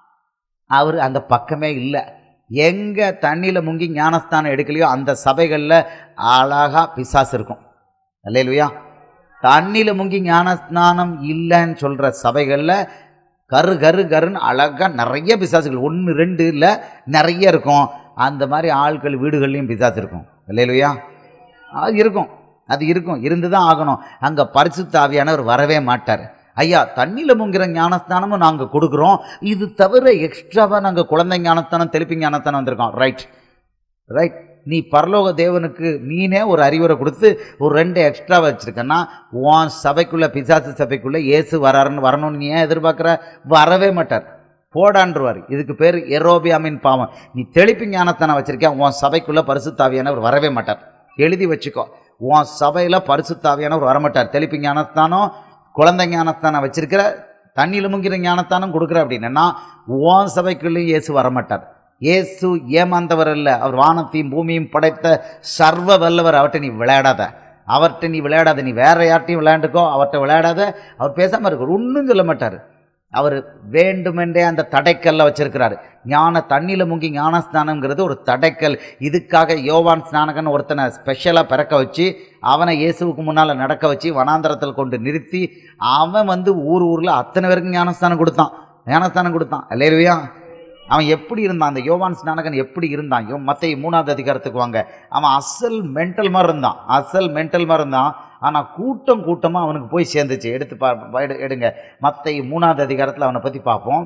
அவர் அந்த பக்கமே இல்லை. எங்க தண்ணியில முங்கி ஞானஸ்தானம் எடுக்கலையோ அந்த சபைகள்ல அழகா பிசாசு இருக்கும். அல்லேலூயா. தண்ணியில முங்கி ஞானஸ்நானம் இல்லைன்னு சொல்ற சபைகள்ல கரு கரு கருன்னு அழகா நிறைய பிசாசுகள், 1 2 இல்லை, நிறைய இருக்கும். அந்த மாதிரி ஆட்கள் வீடுகள்லையும் பிசாசு இருக்கும். அல்லேலூயா. அது இருக்கும், அது இருக்கும், இருந்துதான் ஆகணும். அங்க பரிசுத்த ஆவியானவர் வரவே மாட்டார். ஐயா, தண்ணியில முங்கிற ஞானஸ்தானமும் நாங்க கொடுக்குறோம், இது தவிர எக்ஸ்ட்ராவா நாங்க குழந்தை ஞானஸ்தானம் தெளிப்பி ஞானஸ்தானம் வந்திருக்கோம். Right right. நீ பரலோக தேவனுக்கு நீனே ஒரு அறிவுரை கொடுத்து ஒரு 2 எக்ஸ்ட்ரா வச்சிருக்கன்னா உன் சபைக்குள்ள, பிசாசு சபைக்குள்ள இயேசு வரணும்னு நீ ஏன் எதிர்பார்க்குற? வரவே மாட்டார், போடான்றுவார். இதுக்கு பேர் எரோபியாமின் பாவம். நீ தெளிப்பு ஞானஸ்தானம் வச்சிருக்கியா, உன் சபைக்குள்ள பரிசுத்த ஆவியானவர் வரவே மாட்டார். எழுதி வச்சுக்கோ, உன் சபையில பரிசுத்த ஆவியானவர் வரமாட்டார். தெளிப்பு ஞானஸ்தானம், குழந்தை ஞானஸ்தானம் வச்சிருக்கிற, தண்ணியில் முங்கிற ஞானஸ்தானம் கொடுக்குற அப்படின்னா உன் சபைக்குள்ளேயும் இயேசு வரமாட்டார். இயேசு ஏமாந்தவர் அல்ல, அவர் வானத்தையும் பூமியும் படைத்த சர்வ வல்லவர். அவர்கிட்ட நீ விளையாடாத, அவர்கிட்ட நீ விளையாடாத. நீ வேற யார்ட்டையும் விளையாண்டுக்கோ, அவர்கிட்ட விளையாடாத. அவர் பேசாமல் இருக்கார், ஒன்றும் சொல்ல மாட்டார். அவர் வேண்டுமென்றே அந்த தடைக்கல்ல வச்சிருக்கிறாரு. தண்ணியில் முங்கி ஞானஸ்தானம்ங்கிறது ஒரு தடைக்கல். இதுக்காக யோவான் ஸ்நானகன் ஒருத்தனை ஸ்பெஷலாக பிறக்க வச்சு அவனை இயேசுவுக்கு முன்னால் நடக்க வச்சு வனாந்தரத்தில் கொண்டு நிறுத்தி அவன் ஊரில் அத்தனை பேருக்கு ஞானஸ்தானம் கொடுத்தான். அல்லேலூயா. அவன் எப்படி இருந்தான், அந்த யோவான் ஸ்நானகன் எப்படி இருந்தான்? மத்தேயு 3வது அதிகாரத்துக்கு வாங்க. அவன் அசல் மென்டல் மாதிரி இருந்தான். ஆனால் கூட்டமாக அவனுக்கு போய் சேர்ந்துச்சு. எடுங்க மத்தேயு 3வது அதிகாரத்தில் அவனை பற்றி பார்ப்போம்.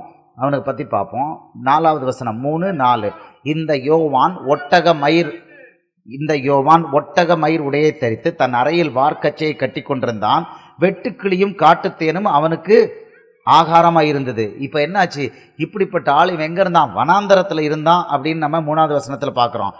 4வது வசனம் 3, 4. இந்த யோவான் ஒட்டக மயிர் உடையை தரித்து தன் அறையில் வார்க்கச்சையை கட்டி கொண்டிருந்தான். வெட்டுக்கிளியும் காட்டுத்தேனும் அவனுக்கு ஆகாரமாக இருந்தது. இப்போ என்னாச்சு? இப்படிப்பட்ட ஆள் இவன் எங்கே இருந்தான்? வனாந்தரத்தில் இருந்தான் அப்படின்னு நம்ம 3வது வசனத்தில் பார்க்குறோம்.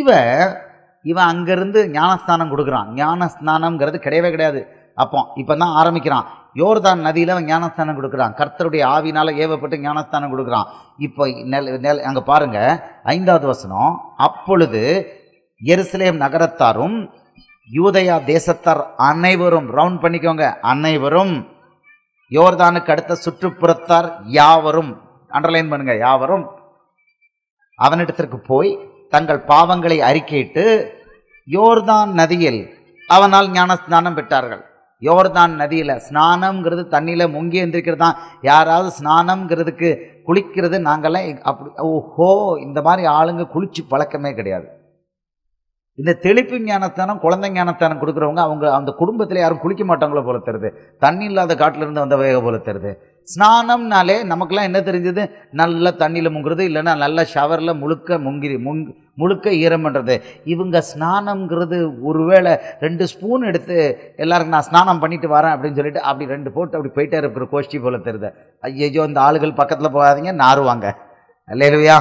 இவன் அங்கேருந்து ஞானஸ்தானம் கொடுக்குறான். ஞானஸ்நானம்ங்கிறது கிடையாது. இப்போ தான் ஆரம்பிக்கிறான். யோர்தான் நதியில் அவன் ஞானஸ்தானம் கொடுக்குறான். கர்த்தருடைய ஆவினால் ஏவப்பட்டு ஞானஸ்தானம் கொடுக்குறான். இப்போ அங்கே பாருங்க 5வது வசனம். அப்பொழுது எருசலேம் நகரத்தாரும் யூதயா தேசத்தார் அனைவரும், ரவுண்ட் பண்ணிக்கோங்க, அனைவரும், யோர்தானுக்கு அடுத்த சுற்றுப்புறத்தார் யாவரும், அண்டர்லைன் பண்ணுங்க, யாவரும் அவனிடத்திற்கு போய் தங்கள் பாவங்களை அறிக்கையிட்டு யோர்தான் நதியில் அவனால் ஞானஸ்நானம் பெற்றார்கள். யோர்தான் நதியில் ஸ்நானம்ங்கிறது தண்ணியில் முங்கி எந்திரிக்கிறது தான். யாராவது ஸ்நானம்ங்கிறதுக்கு குளிக்கிறது நாங்கள்லாம் அப்படி ஓஹோ, இந்த மாதிரி ஆளுங்க குளிச்சு பழக்கமே கிடையாது. இந்த தெளிப்பு ஞானஸ்தானம், குழந்தை ஞானஸ்தானம் கொடுக்குறவங்க அவங்க அந்த குடும்பத்தில் யாரும் குளிக்க மாட்டாங்களோ போல தருது. தண்ணி இல்லாத காட்டிலிருந்து வந்த வேக போல தருது. ஸ்நானம்னாலே நமக்கெல்லாம் என்ன தெரிஞ்சது? நல்ல தண்ணியில் முங்குறது, இல்லைன்னா நல்ல ஷவரில் முழுக்க ஈரம் பண்ணுறது. இவங்க ஸ்நானம்ங்கிறது ஒருவேளை 2 ஸ்பூன் எடுத்து எல்லாருக்கும் நான் ஸ்நானம் பண்ணிட்டு வரேன் அப்படின்னு சொல்லிட்டு அப்படி 2 போட்டு அப்படி போயிட்டே இருக்கிற கோஷ்டி போல தருது. ஐயோ, இந்த ஆளுகள் பக்கத்தில் போகாதீங்க, நாருவாங்க. அல்லேலூயா.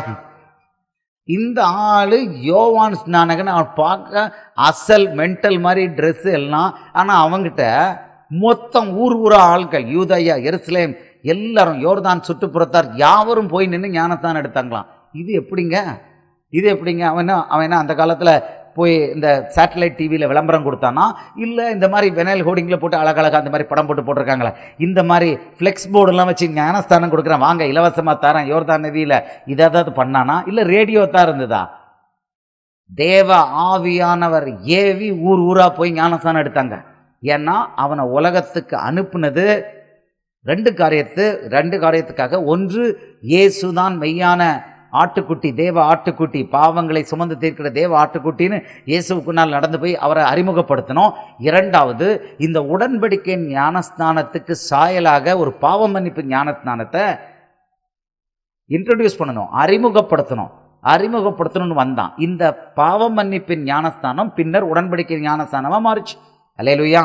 இந்த ஆள் யோவான் ஸ்நானகன். அவன் பார்க்க அசல் மென்டல் மாதிரி ட்ரெஸ்ஸு எல்லாம். ஆனால் அவங்ககிட்ட மொத்தம் ஊரா ஆட்கள், யூதயா, எருசலேம் எல்லாரும், யோர்தான் சுற்றுப்புறத்தார் யாவரும் போய் நின்று ஞானஸ்தானம் எடுத்தாங்களாம். இது எப்படிங்க? அவன் என்ன அந்த காலத்தில் போய் இந்த சேட்டலைட் டிவியில் விளம்பரம் கொடுத்தானா, இல்லை இந்த மாதிரி வெனைல் ஹோர்டிங்கில் போட்டு அழகழகாக அந்த மாதிரி படம் போட்டிருக்காங்களே, இந்த மாதிரி ஃப்ளெக்ஸ் போர்டெல்லாம் வச்சு ஞானஸ்தானம் கொடுக்குறேன், வாங்க இலவசமாக தரேன் யோர்தான் நதியில், இதாவது பண்ணானா? இல்லை ரேடியோ தான் இருந்ததா? தேவ ஆவியானவர் ஏவி ஊரா போய் ஞானஸ்தானம் எடுத்தாங்க. ஏன்னா அவனை உலகத்துக்கு அனுப்புனது 2 காரியத்துக்காக. ஒன்று, இயேசுதான் மெய்யான ஆட்டுக்குட்டி, தேவ ஆட்டுக்குட்டி, பாவங்களை சுமந்து தீர்க்கிற தேவ ஆட்டுக்குட்டின்னு இயேசுக்குன்னால் நடந்து போய் அவரை அறிமுகப்படுத்தணும். 2வது, இந்த உடன்படிக்கை ஞானஸ்நானத்துக்கு சாயலாக ஒரு பாவ மன்னிப்பு ஞானஸ்நானத்தை இன்ட்ரோடியூஸ் பண்ணணும், அறிமுகப்படுத்தணும்னு வந்தான். இந்த பாவ மன்னிப்பின் ஞானஸ்தானம் பின்னர் உடன்படிக்கை ஞானஸ்தானமாக மாறிச்சு. அல்லேலூயா,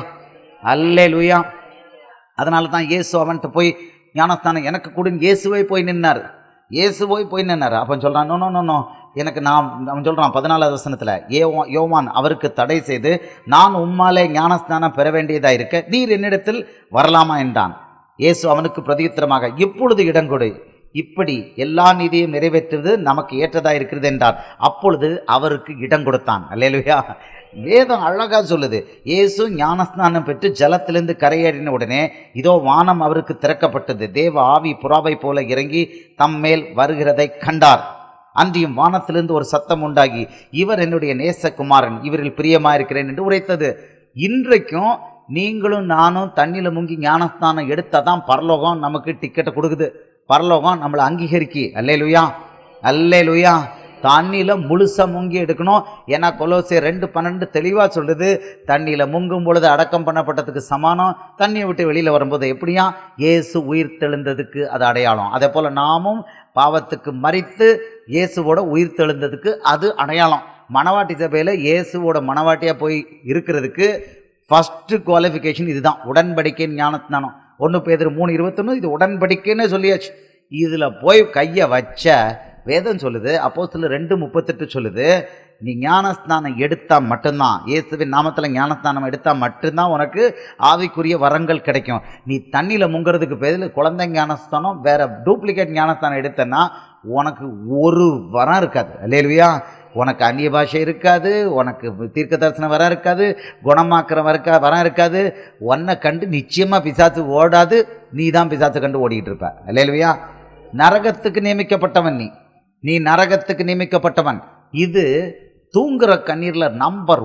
அல்லேலூயா. அதனால தான் இயேசு அவன்கிட்ட போய் ஞானஸ்தானம் எனக்கு கொடுங்க, இயேசுவே போய் நின்னார். இயேசு போய் நின்னாரு. அப்போ சொல்கிறான், நோ நோ நோ நோ எனக்கு அவன் சொல்கிறான் 14வது வசனத்தில், யோவான் அவருக்கு தடை செய்து, நான் உம்மாலே ஞானஸ்நானம் பெற வேண்டியதாக இருக்க நீர் என்னிடத்தில் வரலாமா என்றான். இயேசு அவனுக்கு பிரதியுத்தரமாக, இப்பொழுது இடங்கொடு, இப்படி எல்லா நீதியும் நிறைவேற்றுவது நமக்கு ஏற்றதாக இருக்கிறது என்றார். அப்பொழுது அவருக்கு இடம் கொடுத்தான். அல்லேலூயா. வேதம் அழகா சொல்லுது, இயேசு ஞானஸ்நானம் பெற்று ஜலத்திலிருந்து கரையேறின உடனே இதோ வானம் அவருக்கு திறக்கப்பட்டது, தேவ ஆவி புறாவை போல இறங்கி தம்மேல் வருகிறதை கண்டார். அந்தியும் வானத்திலிருந்து ஒரு சத்தம் உண்டாகி, இவர் என்னுடைய நேசகுமாரன், இவரில் பிரியமாயிருக்கிறேன் என்று உரைத்தது. இன்றைக்கும் நீங்களும் நானும் தண்ணியில முங்கி ஞானஸ்நானம் எடுத்தாதான் பரலோகம் நமக்கு டிக்கெட்டை கொடுக்குது. பரலோகம் நம்மளை அங்கீகரிக்கி. அல்லேலூயா, அல்லேலூயா. தண்ணியில் முழுசாக முங்கி எடுக்கணும். ஏன்னா கொலோசியர் 2:12 தெளிவாக சொல்லுது, தண்ணியில் முங்கும் பொழுது அடக்கம் பண்ணப்பட்டதுக்கு சமானம், தண்ணியை விட்டு வெளியில் வரும்போது எப்படியா இயேசு உயிர் தெழுந்ததுக்கு அது அடையாளம். அதே போல் நாமும் பாவத்துக்கு மரித்து இயேசுவோட உயிர் தெழுந்ததுக்கு அது அடையாளம். மணவாட்டி சபையில் இயேசுவோட மணவாட்டியாக போய் இருக்கிறதுக்கு ஃபஸ்ட்டு குவாலிஃபிகேஷன் இதுதான், உடன்படிக்கையின் ஞானஸ்நானம். 1 பேதுரு 3:21 இது உடன்படிக்கைன்னு சொல்லியாச்சு. இதில் போய் கையை வச்ச வேதம் சொல்லுது, அப்போஸ்தலர் 2:38 சொல்லுது, நீ ஞானஸ்நானம் எடுத்தால் மட்டும்தான், இயேசுவின் நாமத்தில் ஞானஸ்நானம் எடுத்தால் மட்டும்தான் உனக்கு ஆவிக்குரிய வரங்கள் கிடைக்கும். நீ தண்ணியில் முங்கிறதுக்கு பதில் குழந்தை ஞானஸ்தானம் வேற டூப்ளிகேட் ஞானஸ்தானம் எடுத்தன்னா உனக்கு ஒரு வரம் இருக்காது. அல்லேலூயா. உனக்கு அந்நிய பாஷை இருக்காது, உனக்கு தீர்க்க தரிசனம் வரம் இருக்காது, குணமாக்குற வரம் இருக்காது. உன்னை கண்டு நிச்சயமாக பிசாசு ஓடாது, நீ தான் பிசாசு கண்டு ஓடிக்கிட்டு இருப்ப. அல்லேலூயா. நரகத்துக்கு நியமிக்கப்பட்டவன் நீ நரகத்துக்கு நியமிக்கப்பட்டவன். இது தூங்குற கண்ணீரில் நம்பர்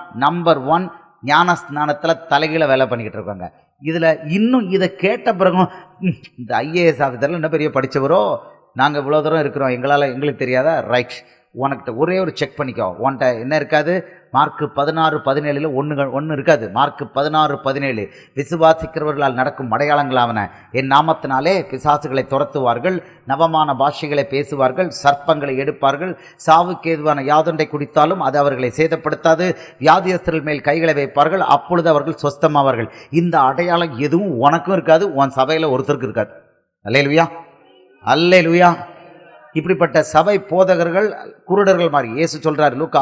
ஒன் ஞானஸ்நானத்தில் தலைகீழ வேலை பண்ணிக்கிட்டு இருக்காங்க. இதில் இன்னும் இதை கேட்ட பிறகும் இந்த IAS ஆஃபீஸரில் என்ன பெரிய படித்தவரோ, நாங்கள் இவ்வளோ தூரம் இருக்கிறோம், எங்களுக்கு தெரியாதா? ரைட், உனக்கிட்ட ஒரே ஒரு செக் பண்ணிக்கோ. உன்கிட்ட என்ன இருக்காது? மார்க் 16:17 ஒன்று இருக்காது. மார்க் 16:17 விசுவாசிக்கிறவர்களால் நடக்கும் அடையாளங்களாவன, என் நாமத்தினாலே பிசாசுகளை துரத்துவார்கள், நவமான பாஷைகளை பேசுவார்கள், சர்ப்பங்களை எடுப்பார்கள், சாவுக்கு ஏதுவான யாதொன்றை குடித்தாலும் அது அவர்களை சேதப்படுத்தாது, வியாதியஸ்தர்கள் மேல் கைகளை வைப்பார்கள், அப்பொழுது அவர்கள் சொஸ்தமாவார்கள். இந்த அடையாளம் எதுவும் உனக்கும் இருக்காது, உன் சபையில் ஒருத்தருக்கு இருக்காது. அல்லேலூயா, அல்லேலூயா. இப்படிப்பட்ட சபை போதகர்கள் குருடர்கள் மாதிரி இயேசு சொல்றாரு. லூக்கா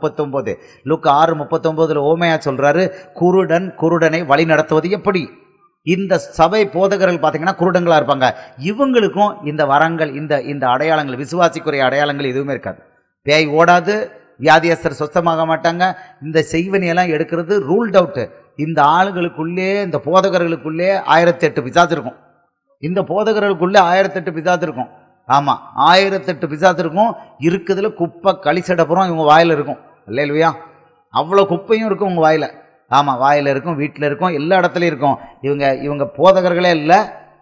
6:39 ஓமையா சொல்றாரு, குருடனை வழி நடத்துவது எப்படி. இந்த சபை போதகர்கள் பார்த்தீங்கன்னா குருடங்களா இருப்பாங்க. இவங்களுக்கும் இந்த வரங்கள், இந்த அடையாளங்கள், விசுவாசிக்குரிய அடையாளங்கள் எதுவுமே இருக்காது. பேய் ஓடாது, வியாதியஸ்தர் சொஸ்தமாக மாட்டாங்க. இந்த செய்வனையெல்லாம் எடுக்கிறது ரூல்ட் அவுட். இந்த ஆளுகளுக்குள்ளே, இந்த போதகர்களுக்குள்ளே 1008 பிசாசு இருக்கும். இந்த போதகர்களுக்குள்ளே 1008 பிசாசு இருக்கும். ஆமாம், 1008 பிசாசு இருக்கும். இருக்குதுல குப்பை களிசடப்புறம் இவங்க வாயில் இருக்கும். அல்லேலூயா. அவ்வளோ குப்பையும் இருக்கும் உங்கள் வாயில். ஆமாம், வாயில் இருக்கும், வீட்டில் இருக்கும், எல்லா இடத்துலையும் இருக்கும். இவங்க போதகர்களே இல்லை,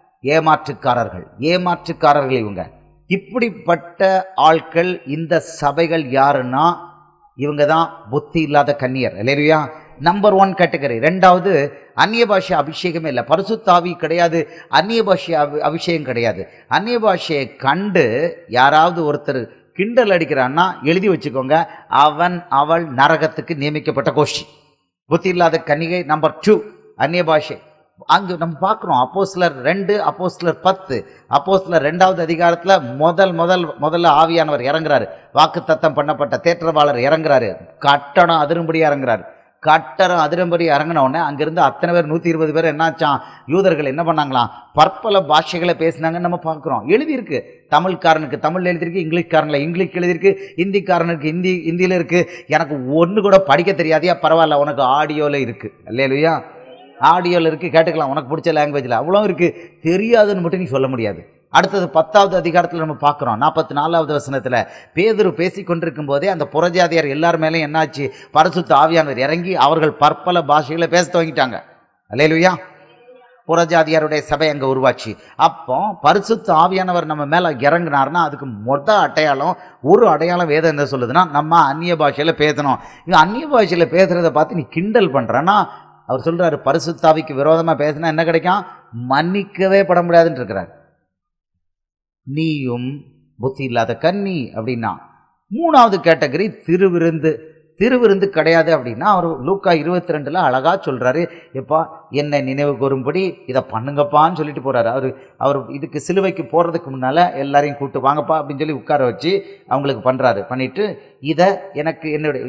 ஏமாற்றுக்காரர்கள் இவங்க. இப்படிப்பட்ட ஆட்கள் இந்த சபைகள் யாருன்னா இவங்க தான் புத்தி இல்லாத கன்னியர். அல்லேலூயா. Number 1 category. 2வது, அந்நிய பாஷை அபிஷேகமே இல்லை, பரிசுத்த ஆவி கிடையாது, அந்நிய பாஷை அபிஷேகம் கிடையாது. அந்நிய பாஷையை கண்டு யாராவது ஒருத்தர் கிண்டல் அடிக்கிறான்னா எழுதி வச்சுக்கோங்க, அவள் நரகத்துக்கு நியமிக்கப்பட்ட கோஷ்டி. புத்தி இல்லாத கன்னிகை. நம்பர் 2 அந்நிய பாஷை. அங்கு நம்ம பார்க்குறோம், அப்போஸ்தலர் 2, அப்போஸ்தலர் 10, அப்போஸ்தலர் 2வது அதிகாரத்தில் முதல்ல ஆவியானவர் இறங்குறாரு. வாக்குத்தத்தம் பண்ணப்பட்ட தேற்றவாளர் இறங்குறாரு. கட்டணம் அதிரும்படி இறங்குறாரு. கட்டரம் அதிரம்படி இறங்கின உடனே அங்கிருந்து அத்தனை பேர் 120 பேர் என்னாச்சான், யூதர்கள் என்ன பண்ணாங்களாம், பற்பல பாஷைகளை பேசினாங்கன்னு நம்ம பார்க்குறோம். எழுதியிருக்கு. தமிழ்காரனுக்கு தமிழ் எழுதியிருக்கு, இங்கிலீஷ்காரனில் இங்கிலீஷ் எழுதியிருக்கு, ஹிந்திக்காரனுக்கு ஹிந்தியில் இருக்குது. எனக்கு ஒன்று கூட படிக்க தெரியாதையா, பரவாயில்ல, உனக்கு ஆடியோவில் இருக்குது. அல்லேலூயா. ஆடியோவில் இருக்குது, கேட்டுக்கலாம், உனக்கு பிடிச்ச லாங்குவேஜில். அவ்வளோ இருக்குது. தெரியாதுன்னு மட்டும் நீ சொல்ல முடியாது. அடுத்தது 10வது அதிகாரத்தில் நம்ம பார்க்குறோம். 44வது வசனத்தில் பேதுரு பேசி கொண்டிருக்கும் போதே அந்த புறஜாதியார் எல்லார் மேலேயும் என்னாச்சு, பரிசுத்த ஆவியானவர் இறங்கி அவர்கள் பற்பல பாஷைகளை பேச துவங்கிட்டாங்க. அல்லேலூயா. புறஜாதியாருடைய சபை அங்கே உருவாச்சு. அப்போ பரிசுத்த ஆவியானவர் நம்ம மேலே இறங்கினார்னா அதுக்கு ஒரு அடையாளம் வேதம் என்ன சொல்லுதுன்னா, நம்ம அந்நிய பாஷையில் பேசணும். அந்நிய பாஷையில் பேசுகிறத பார்த்து நீ கிண்டல் பண்ணுறேன்னா, அவர் சொல்கிறாரு, பரிசுத்த ஆவிக்கு விரோதமாக பேசினா என்ன கிடைக்கும், மன்னிக்கவே பட முடியாதுன்னு இருக்கிறார். நீயும் புத்தி இல்லாத கன்னி அப்படின்னா. 3வது கேட்டகரி திருவிருந்து. திருவிருந்து கிடையாது அப்படின்னா அவர் லூக்கா 22 அழகா சொல்றாரு, எப்பா என்னை நினைவு கூறும்படி இதை பண்ணுங்கப்பான்னு சொல்லிட்டு போறாரு. அவர் இதுக்கு சிலுவைக்கு போறதுக்கு முன்னால எல்லாரையும் கூப்பிட்டு வாங்கப்பா அப்படின்னு சொல்லி உட்கார வச்சு அவங்களுக்கு பண்றாரு. பண்ணிட்டு இதை எனக்கு என்னுடைய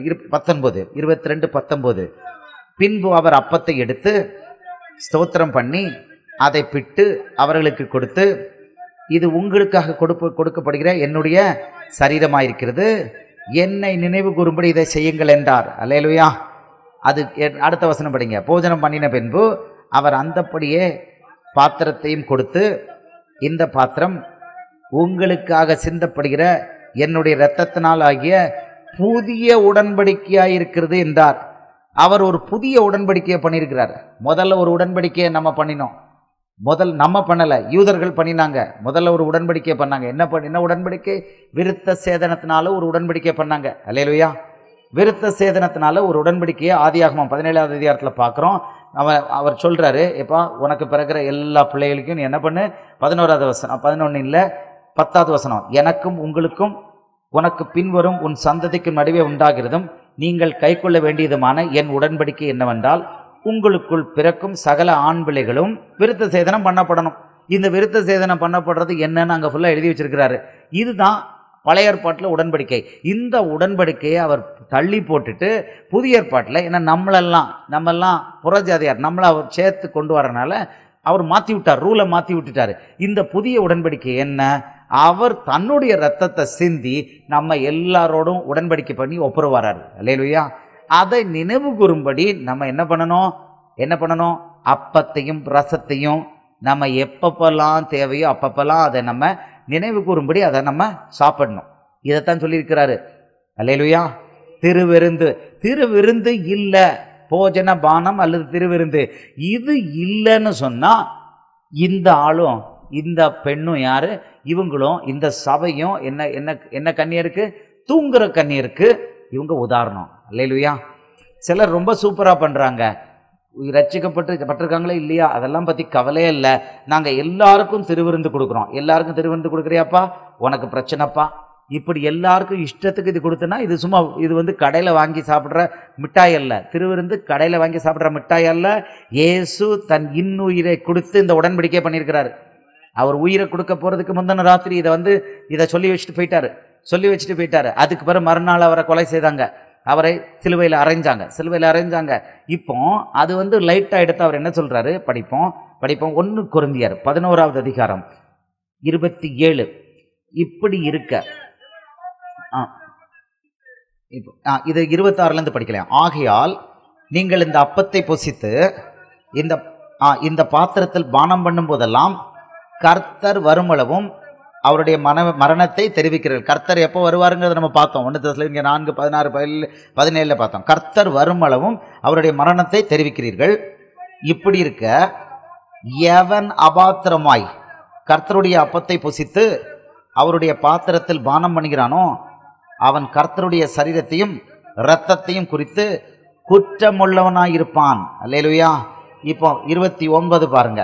22:19 பின்பு அவர் அப்பத்தை எடுத்து ஸ்தோத்திரம் பண்ணி அதை பிட்டு அவர்களுக்கு கொடுத்து, இது உங்களுக்காக கொடுக்கப்படுகிற என்னுடைய சரீரமாயிருக்கிறது, என்னை நினைவு கூறும்படி இதை செய்யுங்கள் என்றார். அல்லேலூயா. அது அடுத்த வசனம் படிங்க. போஜனம் பண்ணின பின்பு அவர் அந்தப்படியே பாத்திரத்தையும் கொடுத்து, இந்த பாத்திரம் உங்களுக்காக சிந்தப்படுகிற என்னுடைய இரத்தத்தினால் ஆகிய புதிய உடன்படிக்கையாயிருக்கிறது என்றார். அவர் ஒரு புதிய உடன்படிக்கையை பண்ணியிருக்கிறார். முதல்ல ஒரு உடன்படிக்கையை நம்ம பண்ணினோம். நம்ம பண்ணலை, யூதர்கள் பண்ணினாங்க. முதல்ல ஒரு உடன்படிக்கை பண்ணாங்க. என்ன உடன்படிக்கை? விருத்த சேதனத்தினால ஒரு உடன்படிக்கை பண்ணாங்க. அல்லேலூயா. விருத்த சேதனத்தினால ஒரு உடன்படிக்கையை ஆதியாகமம் 17வது அதிகாரத்தில் பார்க்குறோம். அவர் சொல்றாரு, எப்பா உனக்கு பிறகுற எல்லா பிள்ளைகளுக்கும் நீ என்ன பண்ணு, 11வது வசனம், 11 இல்லை 10வது வசனம், எனக்கும் உங்களுக்கும் உனக்கு பின்வரும் உன் சந்ததிக்கும் நடுவே உண்டாகிறதும் நீங்கள் கைக்கொள்ள வேண்டியதுமான என் உடன்படிக்கை என்னவென்றால், உங்களுக்குள் பிறக்கும் சகல ஆண் பிள்ளைகளும் விருத்த சேதனம் பண்ணப்படணும். இந்த விருத்த சேதனம் பண்ணப்படுறது என்னன்னு அங்கே ஃபுல்லாக எழுதி வச்சிருக்கிறாரு. இதுதான் பழைய ஏற்பாட்டில் உடன்படிக்கை. இந்த உடன்படிக்கையை அவர் தள்ளி போட்டுட்டு புதிய ஏற்பாட்டில், ஏன்னா நம்மெல்லாம் புறஜாதியார், நம்மளை அவர் சேர்த்து கொண்டு வரனால அவர் மாற்றி விட்டார், ரூலை மாற்றி விட்டுட்டார். இந்த புதிய உடன்படிக்கை என்ன? அவர் தன்னுடைய ரத்தத்தை சிந்தி நம்ம எல்லாரோடும் உடன்படிக்கை பண்ணி ஒப்புரவாராரு. அல்லேலூயா. அதை நினைவு கூறும்படி நம்ம என்ன பண்ணணும்? அப்பத்தையும் ரசத்தையும் நம்ம எப்பப்பெல்லாம் தேவையோ அப்பப்பெல்லாம் அதை நம்ம நினைவு கூறும்படி அதை நம்ம சாப்பிடணும். இதைத்தான் சொல்லியிருக்கிறாரு. அல்லேலூயா. திருவிருந்து இல்லை, போஜன பானம் அல்லது திருவிருந்து இது இல்லைன்னு சொன்னா, இந்த ஆளும் இந்த பெண்ணும் யாரு? இவங்களும் இந்த சபையும் என்ன கன்னியருக்கு? தூங்குற கன்னியருக்கு இவங்க உதாரணம். அல்லேலூயா. சிலர் ரொம்ப சூப்பரா பண்றாங்க. ரட்சிக்கப்பட்டிருக்காங்களே இல்லையா அதெல்லாம் பத்தி கவலையே இல்லை. நாங்க எல்லாருக்கும் திருவிருந்து கொடுக்குறோம். எல்லாருக்கும் திருவிருந்து கொடுக்குறியாப்பா, உனக்கு பிரச்சனைப்பா, இப்படி எல்லாருக்கும் இஷ்டத்துக்கு இது கொடுத்தனா இது வந்து கடையில் வாங்கி சாப்பிட்ற மிட்டாய் அல்ல. திருவிருந்து கடையில் வாங்கி சாப்பிட்ற மிட்டாய் அல்ல. இயேசு தன் இன்னுயிரை கொடுத்து இந்த உடன்படிக்கை பண்ணியிருக்கிறாரு. அவர் உயிரை கொடுக்க போறதுக்கு முந்தின ராத்திரி இதை சொல்லி வச்சுட்டு போயிட்டாரு. அதுக்கு பிறகு மறுநாள் அவரை கொலை செய்தாங்க, அவரை சிலுவையில் அரைஞ்சாங்க. இப்போ அது லைட்டாக எடுத்து அவர் என்ன சொல்றாரு? படிப்போம் 1 கொரிந்தியர் 11வது அதிகாரம் 27. இப்படி இருக்க இது 26லேருந்து படிக்கலாம். ஆகையால் நீங்கள் இந்த அப்பத்தை பொசித்து இந்த பாத்திரத்தில் பானம் பண்ணும் போதெல்லாம் கர்த்தர் வருமளவும் அவருடைய மரணத்தை தெரிவிக்கிறார். கர்த்தர் எப்போ வருவாருங்கிறத நம்ம பார்த்தோம். 1 தெசலோனிக்கேயர் 4:16-17 பார்த்தோம். கர்த்தர் வருமளவும் அவருடைய மரணத்தை தெரிவிக்கிறீர்கள். இப்படி இருக்க எவன் அபாத்திரமாய் கர்த்தருடைய அப்பத்தை புசித்து அவருடைய பாத்திரத்தில் பானம் பண்ணுகிறானோ அவன் கர்த்தருடைய சரீரத்தையும் இரத்தத்தையும் குறித்து குற்றமுள்ளவனாயிருப்பான். அல்லேலூயா. இப்போ 29 பாருங்க.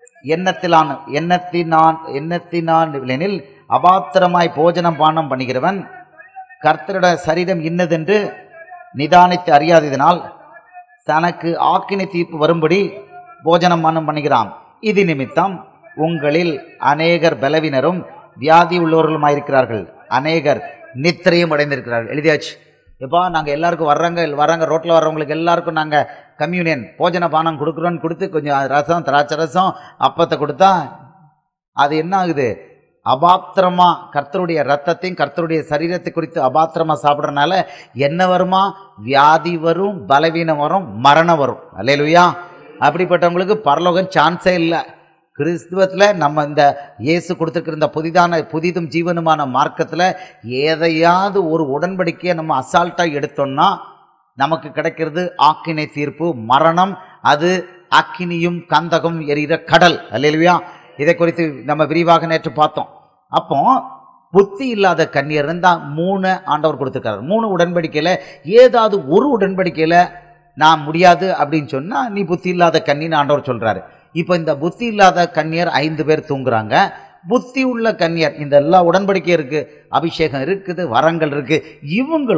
எண்ணத்தினான் அபாத்திரமாய் போஜனம் பானம் பண்ணுகிறவன் கர்த்தருடைய சரீரம் இன்னதென்று நிதானித்து அறியாததினால் தனக்கு ஆக்கினை தீர்ப்பு வரும்படி போஜனம் பானம் பண்ணுகிறான். இது நிமித்தம் உங்களில் அநேகர் பலவீனரும் வியாதி உள்ளவர்களுமாயிருக்கிறார்கள், அநேகர் நித்திரையும் அடைந்திருக்கிறார்கள். எழுதியாச்சு. எப்பா நாங்கள் எல்லாருக்கும் வர்றாங்க ரோட்டில் வர்றவங்களுக்கு எல்லாருக்கும் நாங்கள் கம்யூனியன் போஜன பானம் கொடுக்குறோன்னு கொடுத்து கொஞ்சம் ரசம் திராட்சை ரசம் அப்பத்தை கொடுத்தா அது என்ன ஆகுது? அபாத்திரமா கர்த்தருடைய ரத்தத்தையும் கர்த்தருடைய சரீரத்தை குறித்து அபாத்திரமா சாப்பிட்றதுனால என்ன வருமா? வியாதி வரும், பலவீனம் வரும், மரணம் வரும். அல்லேலூயா. அப்படிப்பட்டவங்களுக்கு பரலோகம் சான்ஸே இல்லை. கிறிஸ்துவத்தில் நம்ம இந்த இயேசு கொடுத்துருக்கிற இந்த புதிதும் ஜீவனுமான மார்க்கத்தில் எதையாவது ஒரு உடன்படிக்கையை நம்ம அசால்ட்டாக எடுத்தோம்னா நமக்கு கிடைக்கிறது ஆக்கினை தீர்ப்பு, மரணம். அது அக்கினியும் கந்தகம் எரிகிற கடல். அல்லேலூயா. இதை குறித்து நம்ம விரிவாக நேற்று பார்த்தோம். அப்போ புத்தி இல்லாத கன்னியர் தான் 3 ஆண்டவர் கொடுத்துருக்காரு. 3 உடன்படிக்கையில் ஏதாவது ஒரு உடன்படிக்கையில் நான் முடியாது அப்படின்னு சொன்னால் நீ புத்தி இல்லாத கன்னின்னு ஆண்டவர் சொல்கிறாரு. இப்போ இந்த புத்தி இல்லாத கன்னியர் 5 பேர் தூங்குறாங்க. புத்தி உள்ள கன்னியர் இந்த எல்லா உடன்படிக்கையும் இருக்குது, அபிஷேகம் இருக்குது, வரங்கள் இருக்குது. இவங்களும்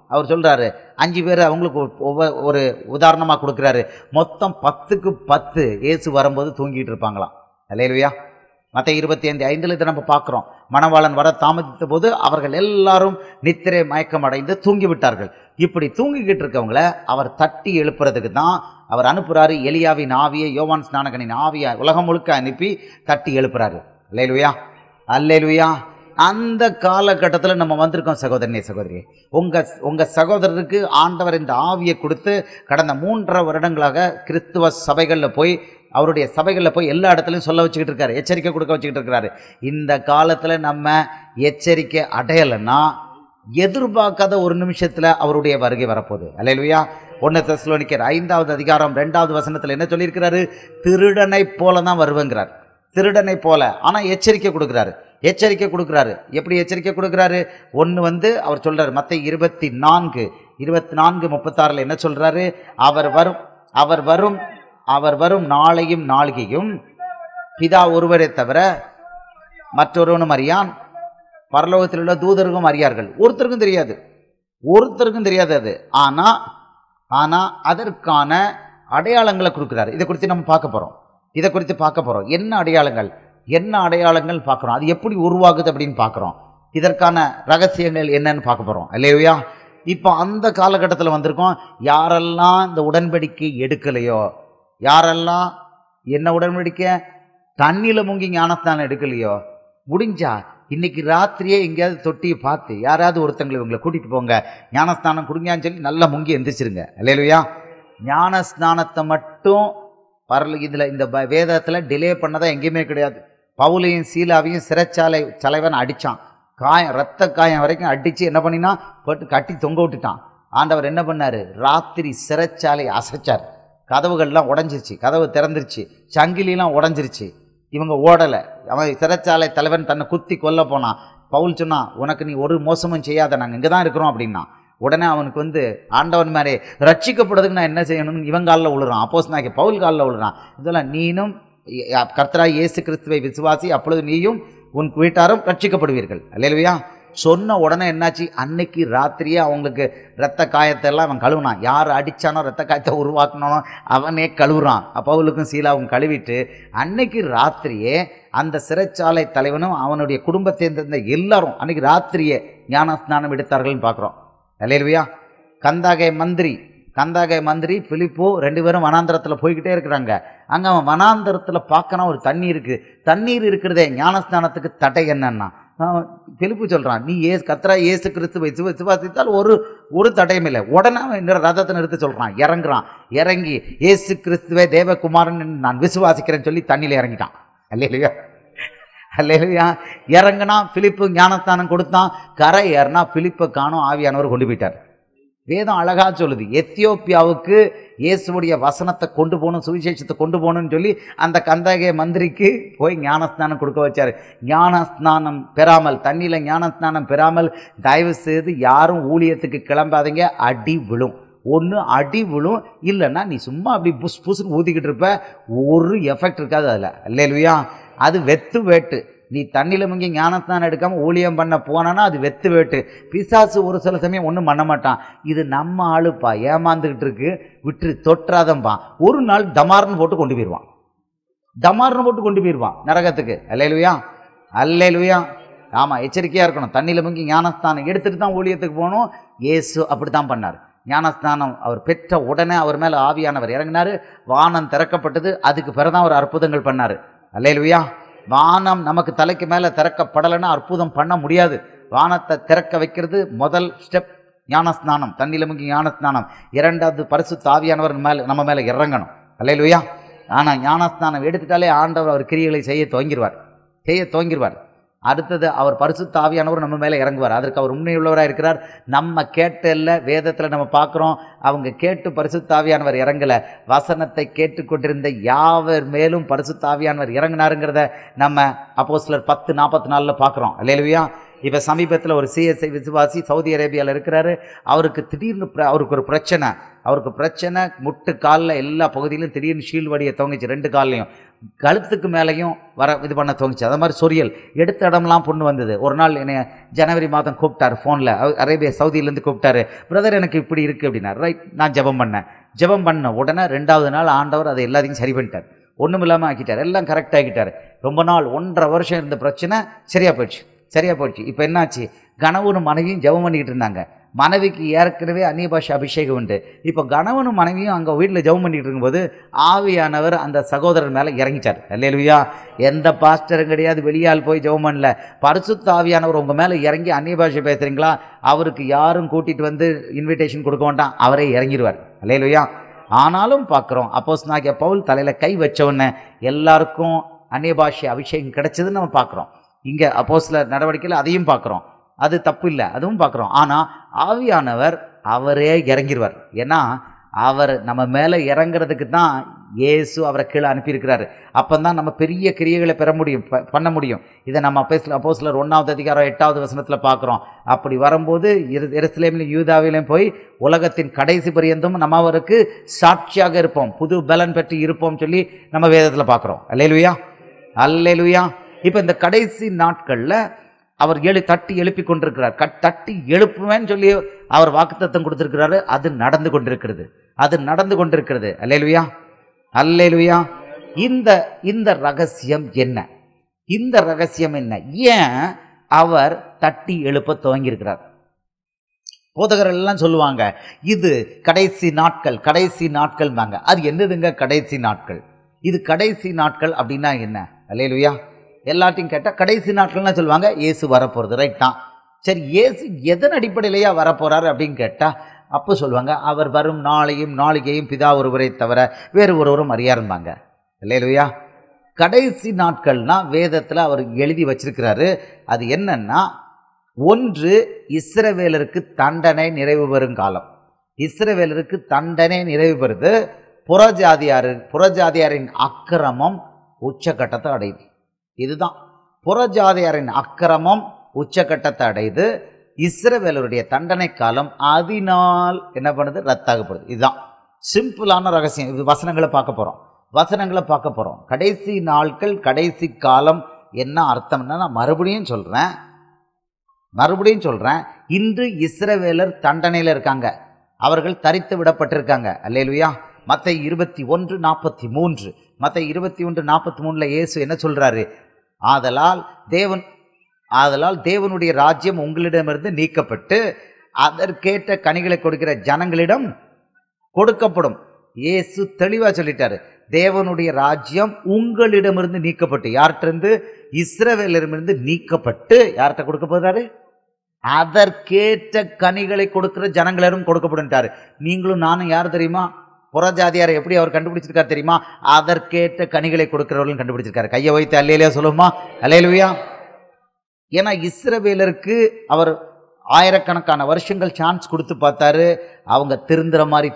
அவர் சொல்றாரு 5 பேர் அவங்களுக்கு ஒரு உதாரணமா கொடுக்குறாரு. மொத்தம் 10க்கு 10 இயேசு வரும்போது தூங்கிட்டு இருப்பாங்களாம். அல்லேலூயா. மத்தேயு 25:5 இதை நம்ம பார்க்குறோம். மணவாளன் வர தாமதித்த போது அவர்கள் எல்லாரும் நித்திரை மயக்கம் அடைந்து தூங்கி விட்டார்கள். இப்படி தூங்கிக்கிட்டு இருக்கவங்கள அவர் தட்டி எழுப்புறதுக்கு தான் அவர் அனுப்புறாரு. எலியாவின் ஆவியை, யோவான் ஸ்நானகனின் ஆவியை உலகம் முழுக்க அனுப்பி தட்டி எழுப்புறாரு. அல்லேலூயா, அல்லேலூயா. அந்த காலகட்டத்தில் நம்ம வந்திருக்கோம் சகோதரனே, சகோதரி. உங்க சகோதரருக்கு ஆண்டவர் இந்த ஆவியை கொடுத்து கடந்த 3.5 வருடங்களாக கிறிஸ்துவ சபைகளில் போய், அவருடைய சபைகளில் போய் எல்லா இடத்துலையும் சொல்ல வச்சுக்கிட்டு இருக்காரு, எச்சரிக்கை கொடுக்க வச்சுக்கிட்டு இருக்கிறாரு. இந்த காலத்தில் நம்ம எச்சரிக்கை அடையலைன்னா எதிர்பார்க்காத ஒரு நிமிஷத்தில் அவருடைய வருகை வரப்போகுது. அல்லேலூயா. 1 தெசலோனிக்கர் 5வது அதிகாரம் 2வது வசனத்தில் என்ன சொல்லியிருக்கிறாரு? திருடனை போல தான் வருவேங்கிறார். திருடனை போல. ஆனால் எச்சரிக்கை கொடுக்குறாரு, எச்சரிக்கை கொடுக்குறாரு. எப்படி எச்சரிக்கை கொடுக்குறாரு? ஒன்று அவர் சொல்றாரு, மத்தேயு 24:36 என்ன சொல்றாரு? அவர் வரும் நாளையும் நாளிகையும் பிதா ஒருவரை தவிர மற்றொருவனும் அறியான், பரலோகத்தில் உள்ள தூதருக்கும் அறியார்கள். ஒருத்தருக்கும் தெரியாது அது. ஆனா அதற்கான அடையாளங்களை கொடுக்குறாரு. இதை குறித்து நம்ம பார்க்க போறோம். என்ன அடையாளங்கள் பார்க்குறோம். அது எப்படி உருவாகுது அப்படின்னு பார்க்குறோம். இதற்கான ரகசியங்கள் என்னன்னு பார்க்க போறோம். அல்லேலூயா. இப்போ அந்த காலகட்டத்தில் வந்திருக்கோம். யாரெல்லாம் இந்த உடன்படிக்கை எடுக்கலையோ, யாரெல்லாம் என்ன உடன்படிக்கை தண்ணியில் முங்கி ஞானஸ்தானம் எடுக்கலையோ, முடிஞ்சா இன்னைக்கு ராத்திரியே எங்கேயாவது தொட்டியை பார்த்து யாராவது ஒருத்தங்களை இவங்களை கூட்டிகிட்டு போங்க, ஞானஸ்தானம் கொடுங்கன்னு சொல்லி நல்லா முங்கி எந்திரிச்சிருங்க. அல்லேலூயா. ஞானஸ்நானத்தை மட்டும் இதில் இந்த வேதத்தில் டிலே பண்ணதான் எங்கேயுமே கிடையாது. பவுலையும் சீலாவையும் சிறைச்சாலை தலைவன் அடித்தான். ரத்த காயம் வரைக்கும் அடித்து என்ன பண்ணினா போட்டு கட்டி தொங்க விட்டுட்டான். ஆண்டவர் என்ன பண்ணார்? ராத்திரி சிறைச்சாலை அசைச்சார். கதவுகள்லாம் உடஞ்சிருச்சு, கதவு திறந்துருச்சு, சங்கிலிலாம் உடஞ்சிருச்சு. இவங்க ஓடலை. அவன் சிறைச்சாலை தலைவன் தன்னை குத்தி கொல்ல போனான். பவுல் சொன்னான், உனக்கு நீ ஒரு மோசமும் செய்யாத, நாங்கள் இங்கே தான் இருக்கிறோம் அப்படின்னா. உடனே அவனுக்கு ஆண்டவன் மாதிரி ரட்சிக்கப்படுறதுக்கு நான் என்ன செய்யணும்னு இவன் காலில் விழுறான். அப்போஸ்தலனாகிய பவுல் காலில் விழுறான். இதெல்லாம் நீனும் கர்த்தராகிய இயேசு கிறிஸ்துவை விசுவாசி, அப்பொழுது நீயும் உன் வீட்டாரும் ரட்சிக்கப்படுவீர்கள். அல்லேலூயா. சொன்ன உடனே என்னாச்சு? அன்னைக்கு ராத்திரியே அவங்களுக்கு ரத்த காயத்தை எல்லாம் அவன் கழுவுனான். யார் அடித்தானோ ரத்த காயத்தை உருவாக்கினானோ அவனே கழுவுறான். பவுலுக்கும் சீலாவும் கழுவிட்டு அன்னைக்கு ராத்திரியே அந்த சிறைச்சாலை தலைவனும் அவனுடைய குடும்பத்தை சேர்ந்த எல்லாரும் அன்னைக்கு ராத்திரியே ஞானஸ்நானம் எடுத்தார்கள்னு பார்க்குறோம். அல்லேலூயா. கந்தாகை மந்திரி பிலிப்பு 2 பேரும் வனாந்தரத்தில் போய்கிட்டே இருக்கிறாங்க. அங்கே அவன் வனாந்தரத்தில் பார்க்கணும் ஒரு தண்ணீர் இருக்கிறதே, ஞானஸ்நானத்துக்கு தடை என்னன்னா பிலிப்பு சொல்கிறான், நீ கர்த்தராகிய இயேசு கிறிஸ்துவை விசுவாசித்தால் ஒரு தடையும் இல்லை. உடனே அவன் ரதத்தை நிறுத்த சொல்கிறான். இறங்கி இயேசு கிறிஸ்துவை தேவகுமாரன் நான் விசுவாசிக்கிறேன்னு சொல்லி தண்ணியில் இறங்கிட்டான். அல்லேலூயா, அல்லேலூயா. இறங்கினா பிலிப்பு ஞானஸ்தானம் கொடுத்தான். கரை ஏறினா பிலிப்பை காணும், ஆவியானவர் கொண்டு போயிட்டார். வேதம் அழகா சொல்லுது, எத்தியோப்பியாவுக்கு இயேசுடைய வசனத்தை கொண்டு போகணும், சுவிசேஷத்தை கொண்டு போகணும்னு சொல்லி அந்த கந்தாகை மந்திரிக்கு போய் ஞானஸ்நானம் கொடுக்க வச்சார். ஞானஸ்நானம் பெறாமல், தண்ணியில் ஞானஸ்நானம் பெறாமல் தயவு செய்து யாரும் ஊழியத்துக்கு கிளம்பாதீங்க. அடி விழும். ஒன்று அடி விழும், இல்லைன்னா நீ சும்மா அப்படி புசுன்னு ஊதிக்கிட்டு இருப்ப, ஒரு எஃபெக்ட் இருக்காது அதில். அல்லேலூயா. அது வெத்து வேட்டு. நீ தண்ணியில் முங்கி ஞானஸ்தானம் எடுக்காமல் ஊழியம் பண்ண போனான்னா அது வெத்து வேட்டு. பிசாசு ஒரு சில சமயம் ஒன்றும் பண்ண மாட்டான். இது நம்ம ஆளுப்பா, ஏமாந்துக்கிட்டு இருக்கு, விட்டு தொற்றாதம்பா. ஒரு நாள் டமார்னு போட்டு கொண்டு போயிடுவான் நரகத்துக்கு. அல்லேலூயா, அல்லேலூயா. ஆமாம், எச்சரிக்கையாக இருக்கணும். தண்ணியில் முங்கி ஞானஸ்தானம் எடுத்துகிட்டு தான் ஊழியத்துக்கு போகணும். இயேசு அப்படி தான் பண்ணார். ஞானஸ்தானம் அவர் பெற்ற உடனே அவர் மேலே ஆவியானவர் இறங்கினார். வானம் திறக்கப்பட்டது. அதுக்கு பிறதான் அவர் அற்புதங்கள் பண்ணார். அல்லேலூயா. வானம் நமக்கு தலைக்கு மேலே திறக்கப்படலைன்னா அற்புதம் பண்ண முடியாது. வானத்தை திறக்க வைக்கிறது முதல் ஸ்டெப் ஞானஸ்நானம், தண்ணியில் முங்கி ஞானஸ்நானம். 2வது பரிசுத்த ஆவியானவர் நம்ம மேலே இறங்கணும். அல்லேலூயா. ஆனால் ஞானஸ்நானம் எடுத்துட்டாலே ஆண்டவர் அவர் கிரியைகளை செய்ய துவங்கிடுவார். அடுத்தது அவர் பரிசுத்த ஆவியானவர் நம்ம மேலே இறங்குவார். அதற்கு அவர் உண்மையுள்ளவராக இருக்கிறார். நம்ம கேட்டல்ல, வேதத்தில் நம்ம பார்க்குறோம், அவங்க கேட்டு பரிசுத்த ஆவியானவர் இறங்கலை. வசனத்தை கேட்டுக்கொண்டிருந்த யாவர் மேலும் பரிசுத்த ஆவியானவர் இறங்கினாருங்கிறத நம்ம அப்போஸ்தலர் 10:44 பார்க்குறோம். அல்லேலூயா. இப்போ சமீபத்தில் ஒரு சிஎஸ்ஐ விசுவாசி சவுதி அரேபியாவில் இருக்கிறாரு. அவருக்கு திடீர்னு அவருக்கு ஒரு பிரச்சனை. முட்டு காலில் எல்லா பகுதியிலும் திடீர்னு ஷீல்டு வடியை துவங்கிச்சு, 2 கால்லையும், கழுத்துக்கு மேலேயும் இது பண்ண துவங்கிச்சு. அது மாதிரி சொரியல் எடுத்த இடம்லாம் புண்ணு வந்தது. ஒரு நாள் என்னை ஜனவரி மாதம் கூப்பிட்டார் ஃபோனில், அரேபியா சவுதியிலேருந்து கூப்பிட்டாரு. பிரதர் எனக்கு இப்படி இருக்குது அப்படின்னா. ரைட், நான் ஜெபம் பண்ண உடனே 2வது நாள் ஆண்டவர் அதை எல்லாத்தையும் சரி பண்ணிட்டார். ஒன்றும் இல்லாமல் ஆக்கிட்டார், எல்லாம் கரெக்ட் ஆகிட்டார். ரொம்ப நாள் 1.5 வருஷம் இருந்த பிரச்சனை சரியாக போயிடுச்சு. இப்போ என்னாச்சு, கணவனும் மனைவியும் ஜெபம் பண்ணிக்கிட்டு இருந்தாங்க. மனைவிக்கு ஏற்கனவே அந்நிய பாஷை அபிஷேகம் உண்டு. இப்போ கணவனும் மனைவியும் அங்கே வீட்டில் ஜெபம் பண்ணிட்டு இருக்கும்போது ஆவியானவர் அந்த சகோதரர் மேலே இறங்கிட்டார். அல்லேலூயா. எந்த பாஸ்டரும் கிடையாது, வெளியால் போய் ஜெபம் பண்ணல. பரிசுத்த ஆவியானவர் உங்கள் மேலே இறங்கி அந்நிய பாஷை பேசுகிறீங்களா, அவருக்கு யாரும் கூட்டிகிட்டு வந்து இன்விடேஷன் கொடுக்க வேண்டாம், அவரே இறங்கிடுவார். அல்லேலூயா. ஆனாலும் பார்க்குறோம், அப்போஸ்தலனாகிய பவுல் தலையில் கை வச்ச உடனே எல்லாருக்கும் அந்நிய பாஷை அபிஷேகம் கிடைச்சதுன்னு நம்ம பார்க்குறோம். இங்கே அப்போஸ்தலர் நடவடிக்கையில் அதையும் பார்க்குறோம். அது தப்பு இல்லை, அதுவும் பார்க்குறோம். ஆனால் ஆவியானவர் அவரே இறங்கிடுவார். ஏன்னா அவர் நம்ம மேலே இறங்குறதுக்கு தான் இயேசு அவரை கீழே அனுப்பியிருக்கிறாரு. அப்போ தான் நம்ம பெரிய கிரியைகளை பண்ண முடியும். இதை நம்ம அப்போஸ்தலர் 1வது அதிகாரம் 8வது வசனத்தில் பார்க்குறோம். அப்படி வரும்போது எருசலேமிலும் யூதாவிலும் போய் உலகத்தின் கடைசி பரியந்தம் நம்ம அவருக்கு சாட்சியாக இருப்போம், புது பலன் பெற்று இருப்போம் சொல்லி நம்ம வேதத்தில் பார்க்குறோம். அல்லேலூயா. இப்போ இந்த கடைசி நாட்களில் அவர் தட்டி எழுப்பி கொண்டிருக்கிறார். தட்டி எழுப்புவேன்னு சொல்லி அவர் வாக்குத்தத்தம் கொடுத்திருக்கிறாரு. அது நடந்து கொண்டிருக்கிறது. அல்லேலூயா. இந்த ரகசியம் என்ன? ஏன் அவர் தட்டி எழுப்ப துவங்கியிருக்கிறார்? போதகர்கள் எல்லாம் சொல்லுவாங்க, இது கடைசி நாட்கள் வாங்க. அது என்னதுங்க கடைசி நாட்கள்? இது கடைசி நாட்கள் அப்படின்னா என்ன? அல்லேலூயா. எல்லாத்தையும் கேட்டால் கடைசி நாட்கள்லாம் சொல்லுவாங்க இயேசு வரப்போகிறது. ரைட் தான். சரி, இயேசு எதன் அடிப்படையிலேயே வரப்போகிறாரு அப்படின்னு கேட்டால் அப்போ சொல்லுவாங்க, அவர் வரும் நாளிகையும் பிதா ஒருவரை தவிர வேறு ஒருவரும் அறியாருந்தாங்க. அல்லேலூயா. கடைசி நாட்கள்னா வேதத்தில் அவர் எழுதி வச்சிருக்கிறாரு. அது என்னன்னா, 1 இஸ்ரவேலருக்கு தண்டனை நிறைவு பெறும் காலம். இஸ்ரவேலருக்கு தண்டனை நிறைவு பெறுது. புறஜாதியாரின் அக்கிரமம் உச்சகட்டத்தை அடையுது. இதுதான் புறஜாதியாரின் அக்கிரமம் உச்சகட்டத்தை அடையுது. இஸ்ரவேலருடைய தண்டனை காலம் அதனால் என்ன பண்ணுது, ரத்தாகப்படுது. இதுதான் சிம்பிளான ரகசியம். இது வசனங்களை பார்க்க போகிறோம். கடைசி நாட்கள், கடைசி காலம் என்ன அர்த்தம்னா, நான் மறுபடியும் சொல்கிறேன். இன்று இஸ்ரவேலர் தண்டனையில் இருக்காங்க, அவர்கள் தரித்து விடப்பட்டிருக்காங்க. அல்லேலூயா. மத்தேயு 21:43 மத்தேயு 21:43 இயேசு என்ன சொல்றாரு? ஆதலால் தேவனுடைய ராஜ்யம் உங்களிடமிருந்து நீக்கப்பட்டு அதற்கேற்ற கனிகளை கொடுக்கிற ஜனங்களிடம் கொடுக்கப்படும். இயேசு தெளிவா சொல்லிட்டாரு, தேவனுடைய ராஜ்யம் உங்களிடமிருந்து நீக்கப்பட்டு, யார்கிட்ட? இஸ்ரவேலரிடமிருந்து நீக்கப்பட்டு யார்கிட்ட கொடுக்க போறாரு? அதற்கேற்ற கனிகளை கொடுக்கிற ஜனங்களிடம் கொடுக்கப்படும். நீங்களும் நானும் யார் தெரியுமா? புறஜாதியாரை எப்படி அவர் கண்டுபிடிச்சிருக்காரு தெரியுமா? அதற்கேற்ற கனிகளை கொடுக்கிறவர்களும் கண்டுபிடிச்சிருக்காரு. கையை வைத்து அல்லேலூயா சொல்லுமா? அல்லேலூயா. ஏன்னா இஸ்ரவேலருக்கு அவர் ஆயிரக்கணக்கான வருஷங்கள் சான்ஸ் கொடுத்து பார்த்தாரு. அவங்க திருந்துற மாதிரி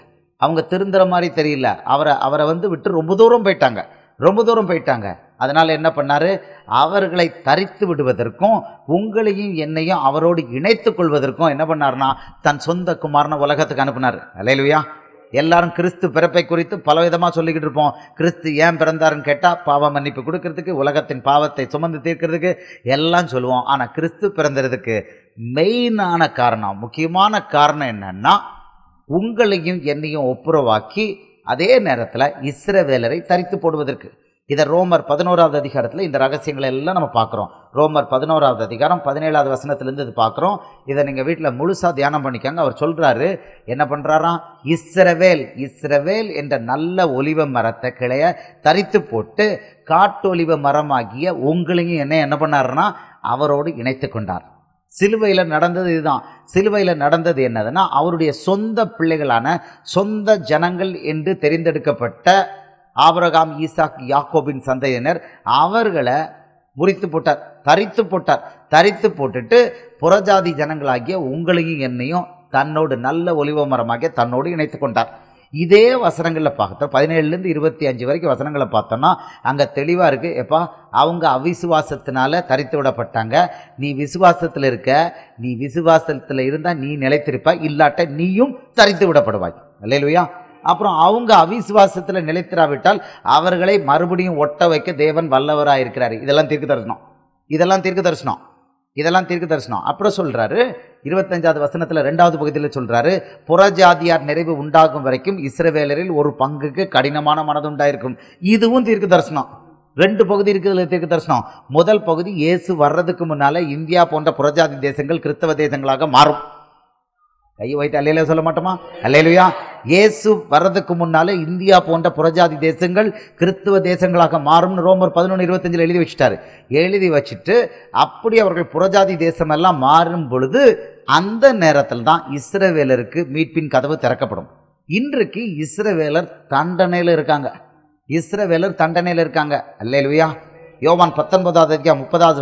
தெரியல. அவரை விட்டு ரொம்ப தூரம் போயிட்டாங்க. அதனால என்ன பண்ணாரு? அவர்களை தரித்து விடுவதற்கும் உங்களையும் என்னையும் அவரோடு இணைத்துக் கொள்வதற்கும் என்ன பண்ணார்னா, தன் சொந்த குமாரனை உலகத்துக்கு அனுப்பினார். அல்லேலூயா. எல்லாரும் கிறிஸ்து பிறப்பை குறித்து பலவிதமாக சொல்லிக்கிட்டு இருப்போம். கிறிஸ்து ஏன் பிறந்தாருன்னு கேட்டால் பாவ மன்னிப்பு கொடுக்கறதுக்கு, உலகத்தின் பாவத்தை சுமந்து தீர்க்கிறதுக்கு எல்லாம் சொல்லுவோம். ஆனால் கிறிஸ்து பிறந்ததுக்கு மெயினான காரணம், முக்கியமான காரணம் என்னன்னா, உங்களையும் என்னையும் ஒப்புரவாக்கி அதே நேரத்தில் இஸ்ரவேலரை தரித்து போடுவதற்கு. இதை ரோமர் 11வது அதிகாரத்தில் இந்த ரகசியங்களை எல்லாம் நம்ம பார்க்குறோம். ரோமர் 11வது அதிகாரம் 17வது வசனத்திலேருந்து இது பார்க்குறோம். இதை நீங்கள் வீட்டில் முழுசாக தியானம் பண்ணிக்காங்க. அவர் சொல்கிறாரு, என்ன பண்ணுறாராம்? இஸ்ரவேல் என்ற நல்ல ஒலிவ மரத்தை கிளைய தரித்து போட்டு காட்டு ஒலிவ மரமாகிய உங்களையும் என்ன பண்ணாருன்னா அவரோடு இணைத்து கொண்டார். சிலுவையில் நடந்தது இதுதான். சிலுவையில் நடந்தது என்னதுன்னா, அவருடைய சொந்த பிள்ளைகளான சொந்த ஜனங்கள் என்று தெரிந்தெடுக்கப்பட்ட ஆபிரகாம், ஈசாக், யாக்கோபின் சந்ததியினர் அவர்களை முறித்து போட்டார், தரித்து போட்டுட்டு புறஜாதி ஜனங்களாகிய உங்களையும் என்னையும் தன்னோடு நல்ல ஒலிவ மரமாகிய தன்னோடு இணைத்து கொண்டார். இதே வசனங்களில் பார்த்தோம் 17லேருந்து 25 வரைக்கும் வசனங்களை பார்த்தோம்னா அங்கே தெளிவாக இருக்குது. எப்பா அவங்க அவிசுவாசத்தினால தரித்து விடப்பட்டாங்க, நீ விசுவாசத்தில் இருக்க, நீ விசுவாசத்தில் இருந்தால் நீ நிலைத்திருப்ப, இல்லாட்ட நீயும் தரித்து விடப்படுவாய். அல்லேலூயா. அப்புறம் அவங்க அவிசுவாசத்தில் நிலைத்திராவிட்டால் அவர்களை மறுபடியும் ஒட்ட வைக்க தேவன் வல்லவராக இருக்கிறாரு. இதெல்லாம் தீர்க்க தரிசனம், இதெல்லாம் தீர்க்க தரிசனம், இதெல்லாம் தீர்க்க தரிசனம். அப்புறம் சொல்றாரு 25வது வசனத்துல 2வது பகுதியில் சொல்றாரு, புறஜாதியார் நிறைவு உண்டாகும் வரைக்கும் இஸ்ரவேலரில் ஒரு பங்குக்கு கடினமான மனதுண்டாயிருக்கும். இதுவும் தீர்க்க தரிசனம். 2 பகுதி இருக்குதுல தீர்க்க தரிசனம். முதல் பகுதி இயேசு வர்றதுக்கு முன்னால இந்தியா போன்ற புறஜாதி தேசங்கள் கிறிஸ்தவ தேசங்களாக மாறும். கையை வைத்து அல்லேலூயா சொல்ல மாட்டோமா? அல்லேலூயா. இயேசு வர்றதுக்கு முன்னாலே இந்தியா போன்ற புறஜாதி தேசங்கள் கிறிஸ்துவ தேசங்களாக மாறும்னு ரோமர் 11:25 எழுதி வச்சுட்டாரு. எழுதி வச்சுட்டு அப்படி அவர்கள் புறஜாதி தேசமெல்லாம் மாறும் பொழுது அந்த நேரத்தில் தான் இஸ்ரவேலருக்கு மீட்பின் கதவு திறக்கப்படும். இன்றைக்கு இஸ்ரவேலர் தண்டனையில் இருக்காங்க, இஸ்ரவேலர் தண்டனையில் இருக்காங்க. அல்லேலூயா. யோவான் 19வது அதிகாரம்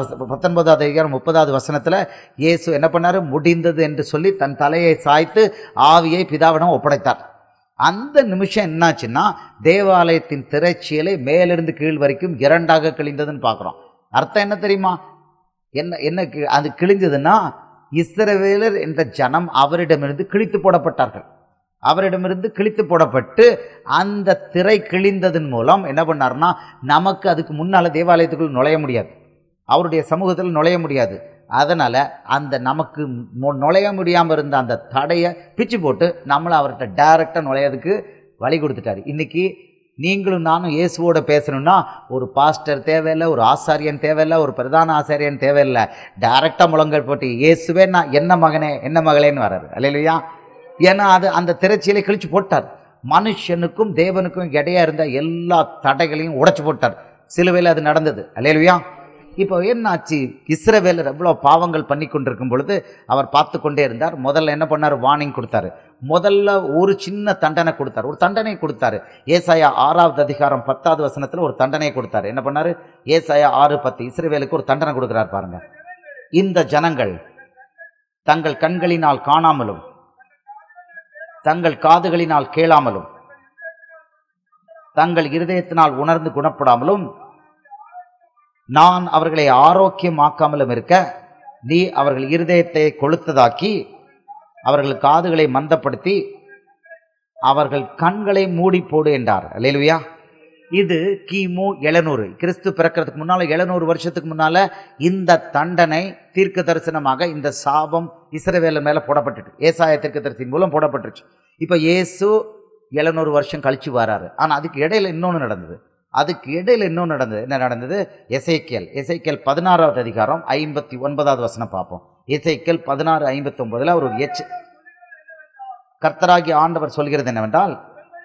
30வது வசனத்தில் இயேசு என்ன பண்ணார்? முடிந்தது என்று சொல்லி தன் தலையை சாய்த்து ஆவியை பிதாவிடம் ஒப்படைத்தார். அந்த நிமிஷம் என்னாச்சுன்னா தேவாலயத்தின் திரைச்சீலை மேலிருந்து கீழ் வரைக்கும் 2ஆக கிழிந்ததுன்னு பார்க்குறோம். அர்த்தம் என்ன தெரியுமா? என்ன அது கிழிஞ்சதுன்னா இஸ்ரவேலர் என்ற ஜனம் அவரிடமிருந்து கிழித்து போடப்பட்டார்கள். அவரிடமிருந்து கிழித்து போடப்பட்டு அந்த திரை கிழிந்ததன் மூலம் என்ன பண்ணார்னா நமக்கு அதுக்கு முன்னால் தேவாலயத்துக்குள் நுழைய முடியாது, அவருடைய சமூகத்தில் நுழைய முடியாது. அதனால் அந்த நமக்கு நுழைய முடியாமல் இருந்த அந்த தடையை பிச்சு போட்டு நம்மளை அவர்கிட்ட டைரெக்டாக நுழையதுக்கு வழி கொடுத்துட்டாரு. இன்றைக்கி நீங்களும் நானும் இயேசுவோட பேசணும்னா ஒரு பாஸ்டர் தேவையில்லை, ஒரு ஆசாரியன் தேவையில்லை, ஒரு பிரதான ஆசாரியன் தேவையில்லை. டைரெக்டாக முழங்கல் போட்டு இயேசுவே நான் என்ன மகனே என்ன மகளேன்னு வர்றாரு. அல்லேலூயா. ஏன்னா அது அந்த திரைச்சீலை கிழிச்சு போட்டார். மனுஷனுக்கும் தேவனுக்கும் இடையா இருந்த எல்லா தடைகளையும் உடைச்சு போட்டார். சிலுவையில் அது நடந்தது. அல்லேலூயா. இப்போ என்னாச்சு? இஸ்ரவேலர் எவ்வளோ பாவங்கள் பண்ணி கொண்டிருக்கும் பொழுது அவர் பார்த்து கொண்டே இருந்தார். முதல்ல என்ன பண்ணார்? வார்னிங் கொடுத்தாரு. முதல்ல ஒரு சின்ன தண்டனை கொடுத்தார், ஒரு தண்டனை கொடுத்தாரு. ஏசாயா 6வது அதிகாரம் 10வது வசனத்தில் ஒரு தண்டனை கொடுத்தாரு. என்ன பண்ணாரு? ஏசாயா 6:10 இஸ்ரவேலுக்கு ஒரு தண்டனை கொடுக்குறார் பாருங்க. இந்த ஜனங்கள் தங்கள் கண்களினால் காணாமலும் தங்கள் காதுகளினால் கேளாமலும் தங்கள் இருதயத்தினால் உணர்ந்து குணப்படாமலும் நான் அவர்களை ஆரோக்கியமாக்காமலும் இருக்க நீ அவர்கள் இருதயத்தை கொளுத்ததாக்கி அவர்கள் காதுகளை மந்தப்படுத்தி அவர்கள் கண்களை மூடி போடு என்றார். அல்லேலூயா. இது கிமு 700 கிறிஸ்து பிறக்கிறதுக்கு முன்னால் 700 வருஷத்துக்கு முன்னால் இந்த தண்டனை தீர்க்க தரிசனமாக இந்த சாபம் இஸ்ரவேலர் மேலே போடப்பட்டுட்டு ஏசாயா தீர்க்கதரிசியின் மூலம் போடப்பட்டுருச்சு. இப்போ இயேசு 700 வருஷம் கழிச்சு வராரு. ஆனால் அதுக்கு இடையில இன்னொன்று நடந்தது. என்ன நடந்தது? எசேக்கியேல் 16வது அதிகாரம் 59வது வசனம் பார்ப்போம். எசேக்கியேல் 16:59 ஒரு கர்த்தராகிய ஆண்டவர் சொல்கிறது என்னவென்றால்,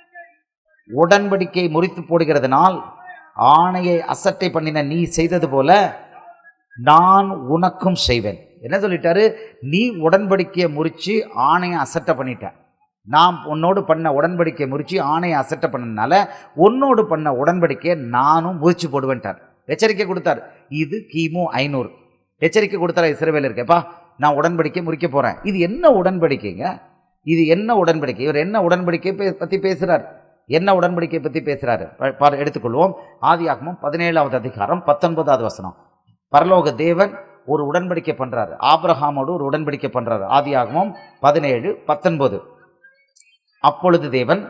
உடன்படிக்கை முறித்து போடுகிறதுனால் ஆணையை அசட்டை பண்ணின நீ செய்தது போல நான் உனக்கும் செய்வேன். என்ன சொல்லிட்டாரு? நீ உடன்படிக்கையை முறிச்சு ஆணையை அசட்டை பண்ணிட்ட, நான் உன்னோடு பண்ண உடன்படிக்கையை முறிச்சு ஆணையை அசட்டை பண்ணனால உன்னோடு பண்ண உடன்படிக்கையை நானும் முறிச்சு போடுவேன்ட்டார். எச்சரிக்கை கொடுத்தார். இது கிமு 500 எச்சரிக்கை கொடுத்தார் இஸ்ரவேலருக்கு. எப்பா நான் உடன்படிக்கை முறிக்க போறேன். இது என்ன உடன்படிக்கைங்க? இது என்ன உடன்படிக்கை? இவர் என்ன உடன்படிக்கை பற்றி பேசுறார்? என்ன உடன்படிக்கை பற்றி பேசுறாரு? எடுத்துக்கொள்வோம். ஆதியாகமம் 17வது அதிகாரம் 19வது வசனம். பரலோக தேவன் ஒரு உடன்படிக்கை பண்றாரு, ஆபிரகாமோடு ஒரு உடன்படிக்கை பண்றாரு. ஆதியாகமம் 17:19. அப்பொழுது தேவன்,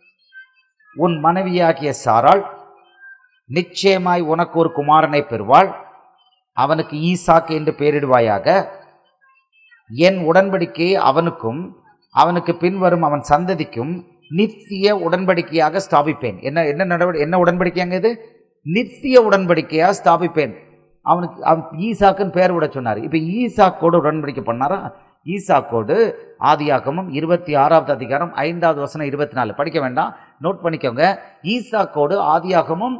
உன் மனைவியாகிய சாராள் நிச்சயமாய் உனக்கு ஒரு குமாரனை பெறுவாள், அவனுக்கு ஈசாக்கு என்று பெயரிடுவாயாக. என் உடன்படிக்கையை அவனுக்கும் அவனுக்கு பின்வரும் அவன் சந்ததிக்கும் நித்திய உடன்படிக்கையாக ஸ்தாபிப்பேன். என்ன உடன்படிக்கையாங்க இது? நித்திய உடன்படிக்கையாக ஸ்தாபிப்பேன். அவன் ஈசாக்குன்னு பெயர் விட சொன்னார். இப்போ ஈசாக்கோடு உடன்படிக்கை பண்ணாரா? ஈசாக்கோடு ஆதியாகமம் 26வது அதிகாரம் 5வது வசனம் 24 படிக்க வேண்டாம், நோட் பண்ணிக்கோங்க. ஈசாக்கோடு ஆதியாகமம்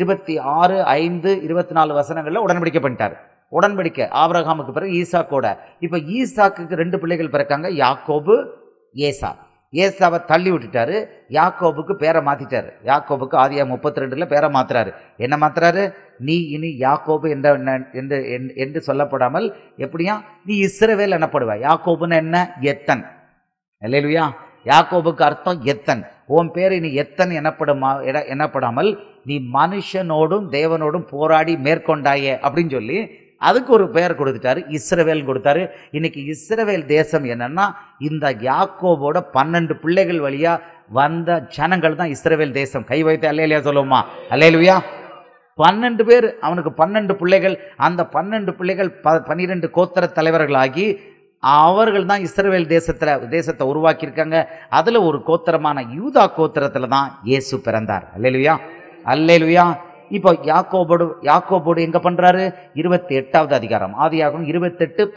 26:5-24 வசனங்களில் உடன்படிக்கை பண்ணிட்டார். உடன்படிக்கை ஆபிரகாமுக்கு பிறகு ஈசாக்கோட. இப்போ ஈசாக்குக்கு 2 பிள்ளைகள் பிறக்காங்க, யாக்கோபு, ஏசா. ஏசாவை தள்ளி விட்டுட்டாரு, யாக்கோபுக்கு பேரை மாற்றிட்டாரு. யாக்கோபுக்கு ஆதியாகமம் 32 பேரை மாத்துறாரு. என்ன மாத்துறாரு? நீ இனி யாக்கோபு என்று சொல்லப்படாமல் எப்படியா நீ இஸ்ரவேல் எனப்படுவாய். யாக்கோபுன்னு என்ன? எத்தன். அல்லேலூயா. யாக்கோபுக்கு அர்த்தம் எத்தன். உன் பேர் இனி எத்தன் எனப்படாமல் நீ மனுஷனோடும் தேவனோடும் போராடி மேற்கொண்டாயே அப்படின்னு சொல்லி அதுக்கு ஒரு பெயர் கொடுத்துட்டாரு, இஸ்ரவேல் கொடுத்தாரு. இன்னைக்கு இஸ்ரவேல் தேசம் என்னன்னா இந்த யாக்கோபோட 12 பிள்ளைகள் வழியா வந்த ஜனங்கள் தான் இஸ்ரவேல் தேசம். கை வைத்து அல்லேலூயா சொல்லுவோமா? அல்லேலூயா. 12 பேர், அவனுக்கு 12 பிள்ளைகள். அந்த 12 பிள்ளைகள் 12 கோத்திர தலைவர்களாகி அவர்கள் தான் இஸ்ரவேல் தேசத்தை உருவாக்கியிருக்காங்க. அதுல ஒரு கோத்திரமான யூதா கோத்திரத்துல தான் இயேசு பிறந்தார். அல்லேலூயா, அல்லேலூயா. இப்போ யாக்கோபோடு எங்க பண்றாரு? 28வது அதிகாரம் ஆதியாகமம் 28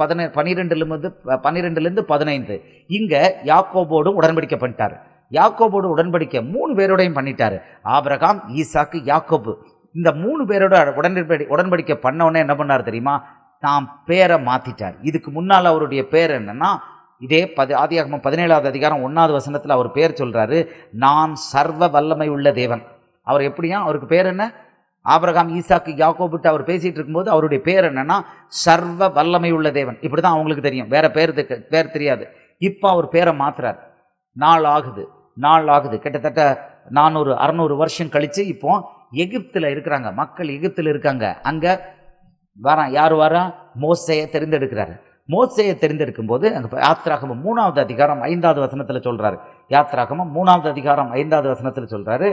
12 15 இங்க யாக்கோபோடு உடன்படிக்கை பண்ணிட்டாரு. யாக்கோபோடு உடன்படிக்கை 3 பேரோடையும் பண்ணிட்டாரு. ஆபிரகாம், ஈசாக்கு, யாக்கோபு. இந்த 3 பேரோட உடன்படிக்கை பண்ண உடனே என்ன பண்ணார் தெரியுமா? தாம் பேரை மாத்திட்டார். இதுக்கு முன்னால் அவருடைய பேர் என்னன்னா, இதே ஆதியாகமம் 17வது அதிகாரம் 1வது வசனத்தில் அவர் பேர் சொல்றாரு, நான் சர்வ வல்லமை உள்ள தேவன். அவர் எப்படியா? அவருக்கு பேர் என்ன? ஆபிரகாம், ஈசாக்கு, யாக்கோபுட்டு அவர் பேசிட்டு இருக்கும்போது அவருடைய பேர் என்னன்னா சர்வ வல்லமை உள்ள தேவன். இப்படிதான் அவங்களுக்கு தெரியும், வேற பேர் தெரியாது. இப்போ அவர் பேரை மாத்துறார். நாள் ஆகுது கிட்டத்தட்ட 400-600 வருஷம் கழிச்சு இப்போ எகிப்துல இருக்கிறாங்க மக்கள். எகிப்துல இருக்காங்க. அங்க யார் வரா? மோசேயை தெரிந்தெடுக்கிறாரு. மோசேயை தெரிந்தெடுக்கும் போது யாத்ராகமம் 3வது அதிகாரம் 5வது வசனத்துல சொல்றாரு. யாத்ராகமம் 3வது அதிகாரம் 5வது வசனத்துல சொல்றாரு,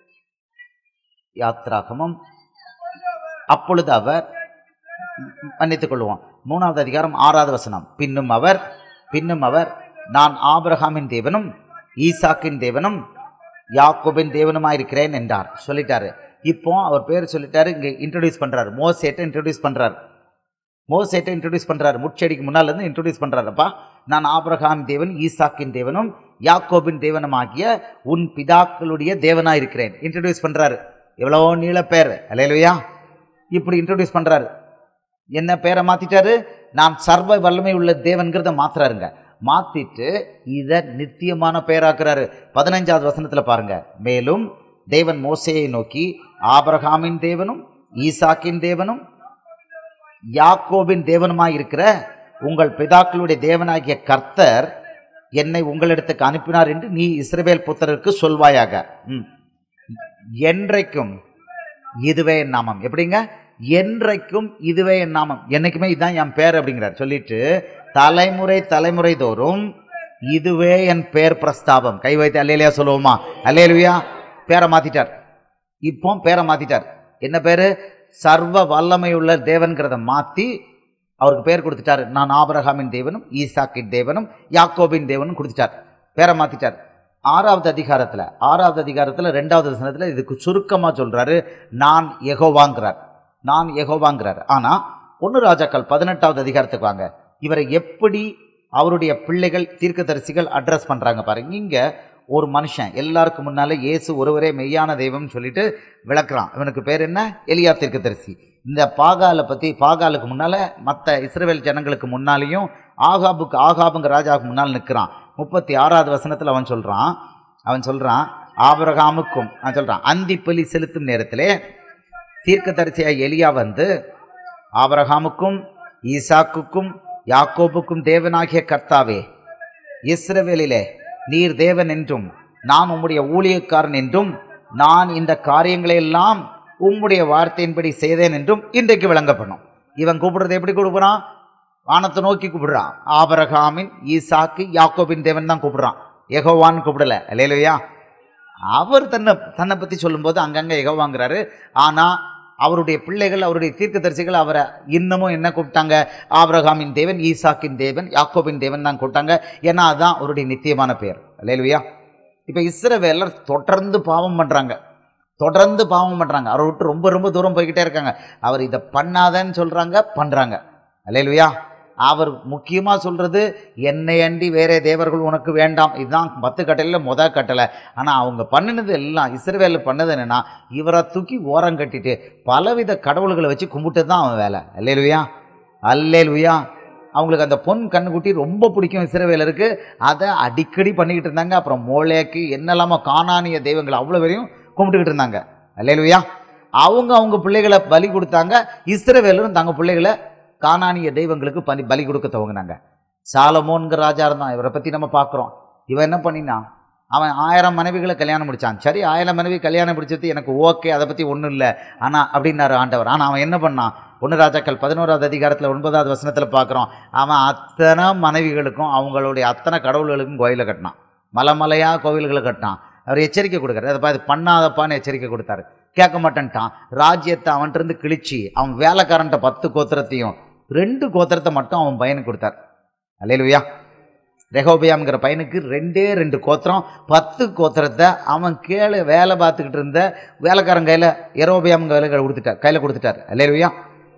யாத்ராகமம் அப்பொழுது அவர் மன்னித்துக் கொள்வோம் 3வது அதிகாரம் 6வது வசனம், பின்னும் அவர் நான் ஆபிரகாமின் தேவனும் ஈசாக்கின் தேவனும் யாக்கோபின் தேவனுமாயிருக்கிறேன் என்றார். சொல்லிட்டாரு. இப்போ அவர் பேர் சொல்லிட்டாரு. இங்க இன்ட்ரோடியூஸ் பண்றாரு. மோசேட்ட இன்ட்ரோடியூஸ் பண்றாரு. முச்செடிக்கு முன்னால இருந்து இன்ட்ரோடியூஸ் பண்றாருப்பா. நான் ஆபிரகாமின் தேவன், ஈசாக்கின் தேவனும் யாக்கோபின் தேவனும் ஆகிய உன் பிதாக்களுடைய தேவனாயிருக்கிறேன். இன்ட்ரோடியூஸ் பண்றாரு. எவ்வளவோ நீள பேர். அல்லேலூயா. இப்படி இன்ட்ரோடியூஸ் பண்றாரு. என்ன பேரை மாத்திட்டாரு? நான் சர்வ வல்லமை உள்ள தேவன்கிறத மாத்துறாருங்க. மாத்திட்டு இத நித்தியமான பெயராக்குறாரு. 15வது வசனத்துல பாருங்க. மேலும் தேவன் மோசேயை நோக்கி, ஆபிரகாமின் தேவனும் ஈசாக்கின் தேவனும் யாக்கோபின் தேவனுமாய் இருக்கிற உங்கள் பிதாக்களுடைய தேவனாகிய கர்த்தர் என்னை உங்களிடத்துக்கு அனுப்பினார் என்று நீ இஸ்ரவேல் புத்திரருக்கு சொல்வாயாக. என்றைக்கும் இதுவே என் நாமம். எப்படிங்க? என்றைக்கும் இதுவே என் நாமம், என்னைக்குமே இதுதான் என் பேர் அப்படிங்கிறார். சொல்லிட்டு தலைமுறை தோறும் இதுவே என் பேர் பிரஸ்தாபம். கை வைத்து அல்லேலூயா சொல்லுவோமா? அல்லேலூயா. பேரை மாத்திட்டார். இப்போ பேரை மாத்திட்டார். என்ன பேரு? சர்வ வல்லமையுள்ள தேவன்கிறத மாத்தி அவருக்கு பேர் கொடுத்துட்டாரு. நான் ஆபிரகாமின் தேவனும் ஈசாக்கின் தேவனும் யாக்கோபின் தேவனும் கொடுத்துட்டார். பேரை மாத்திட்டார். 6வது அதிகாரத்துல 2வது வசனத்துல இதுக்கு சுருக்கமா சொல்றாரு, நான் யெகோவாங்கிறார். ஆனா 1 ராஜாக்கள் 18வது அதிகாரத்துக்கு வாங்க. இவரை எப்படி அவருடைய பிள்ளைகள் தீர்க்கதரிசிகள் அட்ரஸ் பண்றாங்க பாருங்க. இங்க ஒரு மனுஷன் எல்லாருக்கும் முன்னால இயேசு ஒருவரே மெய்யான தெய்வம் சொல்லிட்டு விளக்குறான். இவனுக்கு பேர் என்ன? எலியா தீர்க்கதரிசி. இந்த பாகாலுக்கு முன்னால மற்ற இஸ்ரவேல் ஜனங்களுக்கு முன்னாலேயும் ஆகாபுங்க ராஜாவுக்கு முன்னால் நிற்கிறான். 36வது வசனத்துல அவன் சொல்றான் ஆபிரகாமுக்கும் அந்திப்பலி செலுத்தும் நேரத்திலே தீர்க்கதரிசியாய் எலியா வந்து, ஆபிரகாமுக்கும் ஈசாக்குக்கும் யாக்கோபுக்கும் தேவனாகிய கர்த்தாவே, இஸ்ரவேலிலே நீர் தேவன் என்றும் நான் உம்முடைய ஊழியக்காரன் என்றும் நான் இந்த காரியங்களை எல்லாம் உம்முடைய வார்த்தையின்படி செய்தேன் என்றும் இன்றைக்கு விளங்கப்படும். இவன் கூப்பிடுறது எப்படி கூப்பிடுறான்? வானத்தை நோக்கி கூப்பிடுறான். ஆபிரகாமின் ஈசாக்கு யாக்கோபின் தேவன் தான் கூப்பிடுறான், யெகோவான்னு கூப்பிடல. அல்லேலூயா. அவர் தன்னை பத்தி சொல்லும்போது அங்கங்க யெகோவாங்கிறாரு. ஆனா அவருடைய பிள்ளைகள், அவருடைய தீர்க்கதரிசிகள் அவரை இன்னமும் என்ன கூப்பிட்டாங்க? ஆபிரகாமின் தேவன், ஈசாக்கின் தேவன், யாக்கோபின் தேவன் தான் கூப்பிட்டாங்க. ஏன்னா அதுதான் அவருடைய நித்தியமான பெயர். அல்லேலூயா. இப்ப இஸ்ரவேலர் தொடர்ந்து பாவம் பண்றாங்க. அவரை விட்டு ரொம்ப ரொம்ப தூரம் போய்கிட்டே இருக்காங்க. அவர் இதை பண்ணாதன்னு பண்றாங்க. அல்லேலூயா. அவர் முக்கியமா சொல்றது, என்னை அண்டி வேற தேவர்கள் உனக்கு வேண்டாம். இதுதான் 10 கட்டளையில கட்டளை. ஆனா அவங்க பண்ணினது எல்லாம், இஸ்ரவேல் பண்ணது என்னன்னா, இவரை தூக்கி ஓரம் கட்டிட்டு பலவித கடவுள்களை வச்சு கும்பிட்டு தான் அவன் வேலை. அல்லேலூயா, அல்லேலூயா. அவங்களுக்கு அந்த பொன் கண்ணுக்குட்டி ரொம்ப பிடிக்கும் இஸ்ரவேலருக்கு. அதை அடிக்கடி பண்ணிக்கிட்டு இருந்தாங்க. அப்புறம் மோளேக்கு என்னெல்லாமோ கானானிய தெய்வங்களை அவ்வளோ வரையும் கும்பிட்டுக்கிட்டு இருந்தாங்க. அல்லேலூயா. அவங்க பிள்ளைகளை பலி கொடுத்தாங்க. இஸ்ரவேலரும் தங்க பிள்ளைகளை கானானிய தெய்வங்களுக்கு பலி கொடுக்க துவங்கினாங்க. சாலமோன்கிற ராஜா இருந்தான். இவரை பத்தி நம்ம பார்க்கிறோம். இவன் என்ன பண்ணினா, அவன் 1000 மனைவிகளை கல்யாணம் முடிச்சான். சரி, 1000 மனைவி கல்யாணம் முடிச்சது எனக்கு ஓகே, அதை பற்றி ஒன்றும் இல்லை. ஆனால் அப்படின்னாரு ஆண்டவர். ஆனால் அவன் என்ன பண்ணான்? 1 ராஜாக்கள் 11வது அதிகாரத்தில் 9வது வசனத்தில் பார்க்குறோம். அவன் அத்தனை மனைவிகளுக்கும் அவங்களுடைய அத்தனை கடவுள்களுக்கும் கோயிலை கட்டினான். மலைமலையாக கோவில்களை கட்டினான். அவர் எச்சரிக்கை கொடுக்குறாரு, அதை பார்த்து பண்ணாதப்பான்னு எச்சரிக்கை கொடுத்தாரு. கேட்க மாட்டேன்ட்டான். ராஜ்யத்தை அவன்கிட்ட கிழிச்சு அவன் வேலைக்காரன்ட்ட 10 கோத்திரத்தையும் 2 கோத்திரத்தை மட்டும் அவன் பையனுக்கு கொடுத்தார். அல்லேலூயா. ரெகோபியாம்ங்கிற பையனுக்கு 2 கோத்திரம், 10 கோத்திரத்தை அவன் கீழே வேலை பார்த்துக்கிட்டு இருந்த வேலைக்காரன் கையில் யெரொபெயாம் கையில் கொடுத்துட்டார். அல்லேலூயா.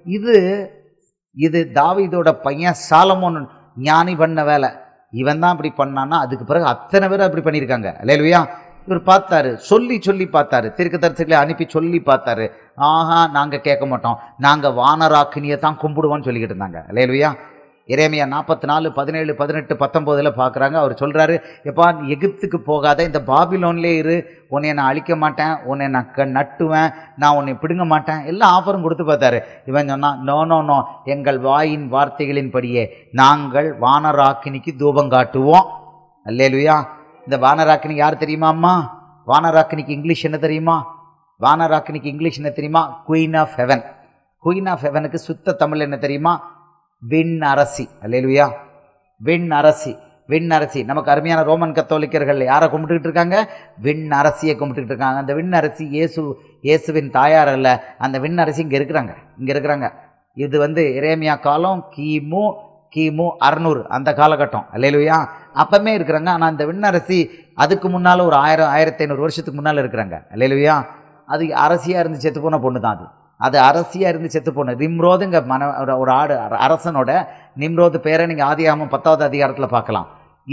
இது தாவீதோட பையன் சாலமோன் ஞானி பண்ண வேலை. இவன் தான் அப்படி பண்ணான்னா அதுக்கு பிறகு அத்தனை பேர் அப்படி பண்ணியிருக்காங்க. அல்லேலூயா. இவர் பார்த்தாரு, சொல்லி பார்த்தாரு, தீர்க்கதரிசிகளை அனுப்பி சொல்லி பார்த்தாரு. ஆஹா, நாங்கள் கேட்க மாட்டோம், நாங்கள் வானராக்கினியை தான் கும்பிடுவோன்னு சொல்லிக்கிட்டு இருந்தாங்க. அல்லேலூயா. எரேமியா 44, 17, 18, 19 பார்க்குறாங்க. அவர் சொல்கிறாரு, எப்பா நீ எகிப்துக்கு போகாத, இந்த பாபிலோன்லே இரு, உன்னை நான் அழிக்க மாட்டேன், உன்னை நான் நட்டுவேன், நான் உன்னை பிடுங்க மாட்டேன், எல்லாம் ஆஃபரும் கொடுத்து பார்த்தாரு. இவன் சொன்னான், நோ, எங்கள் வாயின் வார்த்தைகளின்படியே நாங்கள் வானராக்கினிக்கு தூபம் காட்டுவோம். அல்லேலூயா. இந்த வானராக்கினி யார் தெரியுமா அம்மா? வானராக்கினிக்கு இங்கிலீஷ் என்ன தெரியுமா? வானராக்கினிக்கு இங்கிலீஷ் என்ன தெரியுமா? Queen of heaven. Queen of ஹெவனுக்கு சுத்த தமிழ் என்ன தெரியுமா? விண் அரசி. அல்லேலூயா. விண் அரசி. விண் அரசி. நமக்கு அருமையான ரோமன் கத்தோலிக்கர்கள் யாரை கும்பிட்டுக்கிட்டு இருக்காங்க? விண் அரசியை கும்பிட்டுக்கிட்டு இருக்காங்க. அந்த விண் அரசி இயேசுவின் தாயார் அல்ல. அந்த விண் அரசி இங்கே இருக்கிறாங்க. இது எரேமியா காலம் கிமு 600 அந்த காலகட்டம். அல்லேலூயா. அப்பமே இருக்கிறாங்க. ஆனால் அந்த விண்ணரசி அதுக்கு முன்னால் ஒரு 1500 வருஷத்துக்கு முன்னால் இருக்கிறாங்க. அல்லேலூயா. அது அரசியாக இருந்து செத்து போன பொண்ணு தான். அது அரசியாக இருந்து செத்து போன நிம்ரோதுங்க ஒரு அரசனோட நிம்ரோது பேரை நீங்கள் ஆதியாகமம் 10வது அதிகாரத்தில் பார்க்கலாம்.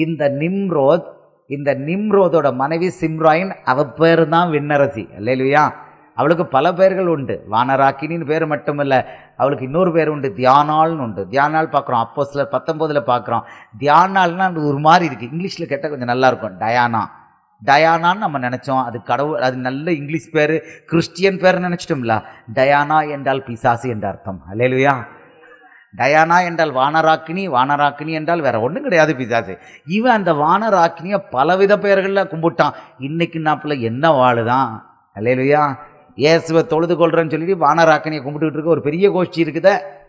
இந்த நிம்ரோதோட மனைவி சிம்ராயின், அவ பேர் தான் விண்ணரசி. அல்லேலூயா. அவளுக்கு பல பேர்கள் உண்டு. வானராக்கினின்னு பேர் மட்டுமில்லை, அவளுக்கு இன்னொரு பேர் உண்டு, தியானால்னு உண்டு. தியானால் பார்க்குறோம், அப்போஸ்தலர் 19 பார்க்குறோம். தியானால்னா அது ஒரு மாதிரி இருக்குது, இங்கிலீஷில் கேட்டால் கொஞ்சம் நல்லாயிருக்கும். டயானான்னு நம்ம நினச்சோம், அது கடவுள், அது நல்ல இங்கிலீஷ் பேர், கிறிஸ்டியன் பேர் நினச்சிட்டோம்ல. டயானா என்றால் பிசாசு என்ற அர்த்தம். அல்லேலூயா. டயானா என்றால் வானராக்கினி என்றால் வேற ஒன்றும் கிடையாது, பிசாசு. இவன் அந்த வானராக்கினியை பலவித பெயர்களில் கும்பிட்டான். இன்னைக்கு நாப்பில் என்ன வாழுதான். அல்லேலூயா. இயேசுவை தொழுது கொள்றேன்னு சொல்லிட்டு வானராக்கினியை கும்பிட்டுக்கிட்டு இருக்க ஒரு பெரிய கோஷ்டி இருக்குதே.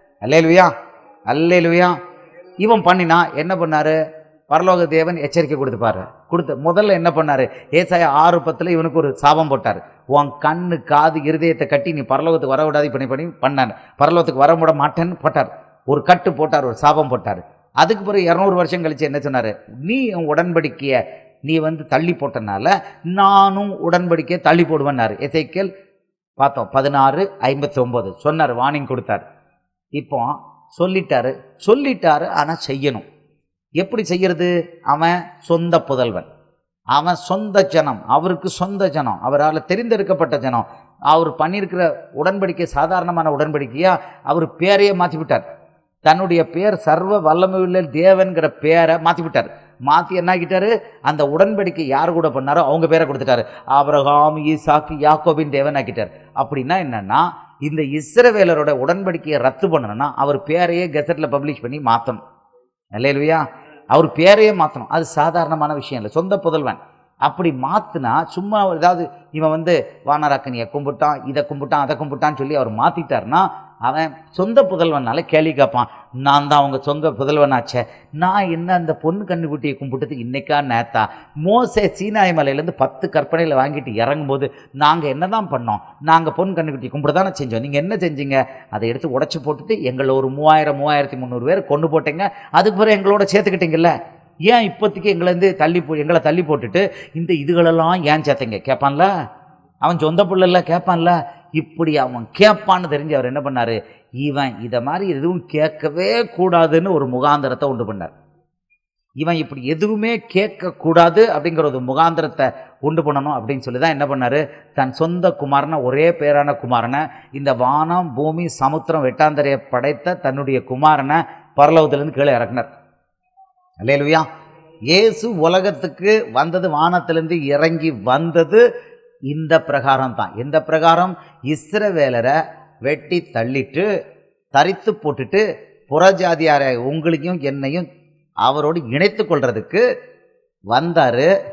அல்லேலூயா. இவன் பண்ணினா என்ன பண்ணாரு? பரலோக தேவன் எச்சரிக்கை முதல்ல என்ன பண்ணாரு? ஏசாயா 6:10 இவனுக்கு ஒரு சாபம் போட்டார். உன் கண்ணு காது இருதயத்தை கட்டி நீ பரலோகத்துக்கு வர விடாது பண்ணார். பரலோகத்துக்கு வர விட மாட்டேன்னு போட்டார். ஒரு கட்டு போட்டார், ஒரு சாபம் போட்டார். அதுக்கு பிறகு 200 வருஷம் கழிச்சு என்ன சொன்னார்? நீ உடன்படிக்கையை நீ தள்ளி போட்டனால நானும் உடன்படிக்கையை தள்ளி போடுவேன்னாரு. எசேக்கியேல் பார்த்தோம் 16:59 சொன்னார், வார்னிங் கொடுத்தார். இப்போ சொல்லிட்டாரு. ஆனால் செய்யணும். எப்படி செய்யறது? அவன் சொந்த புதல்வன், அவன் சொந்த ஜனம், அவருக்கு சொந்த ஜனம், அவரால் தெரிந்தெடுக்கப்பட்ட ஜனம். அவர் பண்ணியிருக்கிற உடன்படிக்கை சாதாரணமான உடன்படிக்கையா? அவர் பேரையே மாற்றி விட்டார். தன்னுடைய பேர் சர்வ வல்லமையுள்ள தேவன்கிற பேரை மாற்றி விட்டார். மாற்றி என்ன ஆகிட்டாரு? அந்த உடன்படிக்கை யார் கூட பண்ணாரோ அவங்க பேரை கொடுத்துட்டாரு. ஆபிரகாம், ஈசாக்கு, யாக்கோபின் தேவன் ஆக்கிட்டார். அப்படின்னா என்னன்னா, இந்த இஸ்ரவேலரோட உடன்படிக்கையை ரத்து பண்ணணும்னா அவர் பேரையே கெசட்டில் பப்ளிஷ் பண்ணி மாற்றணும். அல்லேலூயா. அவர் பேரையே மாற்றணும். அது சாதாரணமான விஷயம் இல்லை. சொந்த புதல்வன் அப்படி மாற்றினா சும்மா ஏதாவது இவன் வானராக்கினியை கும்பிட்டான், இதை கும்பிட்டான், அதை கும்பிட்டான்னு சொல்லி அவர் மாற்றிட்டார்னா அவன் சொந்த புதல்வனால கேள்வி கேட்பான். நான் தான் அவங்க சொந்த புதல்வனாச்சே, நான் என்ன அந்த பொண்ணு கண்ணுக்குட்டியை கும்பிட்டது இன்னைக்கா நேத்தா? மோசே சீனாய் மலையிலேருந்து 10 கற்பனையில் வாங்கிட்டு இறங்கும்போது நாங்கள் என்ன தான் பண்ணோம்? நாங்கள் பொண்ணு கண்ணுக்குட்டி கும்பிட்டு தானே செஞ்சோம். நீங்கள் என்ன செஞ்சீங்க? அதை எடுத்து உடச்சி போட்டுட்டு எங்களை ஒரு 3300 பேர் கொண்டு போட்டீங்க. அதுக்கு பிறகு எங்களோட சேர்த்துக்கிட்டீங்கல்ல. ஏன் இப்போதைக்கு எங்களை தள்ளி போட்டுட்டு இந்த இதுகளெல்லாம் ஏன் சேர்த்தீங்க கேட்பான்ல. அவன் சொந்த பிள்ளைல கேட்பான்ல. இப்படி அவன் கேட்பான்னு தெரிஞ்சு அவர் என்ன பண்ணார்? இவன் இதை மாதிரி எதுவும் கேட்கவே கூடாதுன்னு ஒரு முகாந்திரத்தை உண்டு பண்ணார். இவன் இப்படி எதுவுமே கேட்கக்கூடாது அப்படிங்கிற ஒரு முகாந்திரத்தை உண்டு பண்ணணும் அப்படின்னு சொல்லி தான் என்ன பண்ணார்? தன் சொந்த குமாரனை, ஒரே பேரான குமாரனை, இந்த வானம் பூமி சமுத்திரம் வெட்டாந்தரையை படைத்த தன்னுடைய குமாரனை பரலோகத்திலிருந்து கீழே இறக்குனார். அல்லேலூயா. இயேசு உலகத்துக்கு வந்தது, வானத்திலிருந்து இறங்கி வந்தது இந்த பிரகாரம் தான். எந்த பிரகாரம்? இஸ்ரவேலரை வெட்டி தள்ளிட்டு தரித்து போட்டுட்டு புறஜாதியார உங்களையும் என்னையும் அவரோடு இணைத்து கொள்றதுக்கு வந்தார்.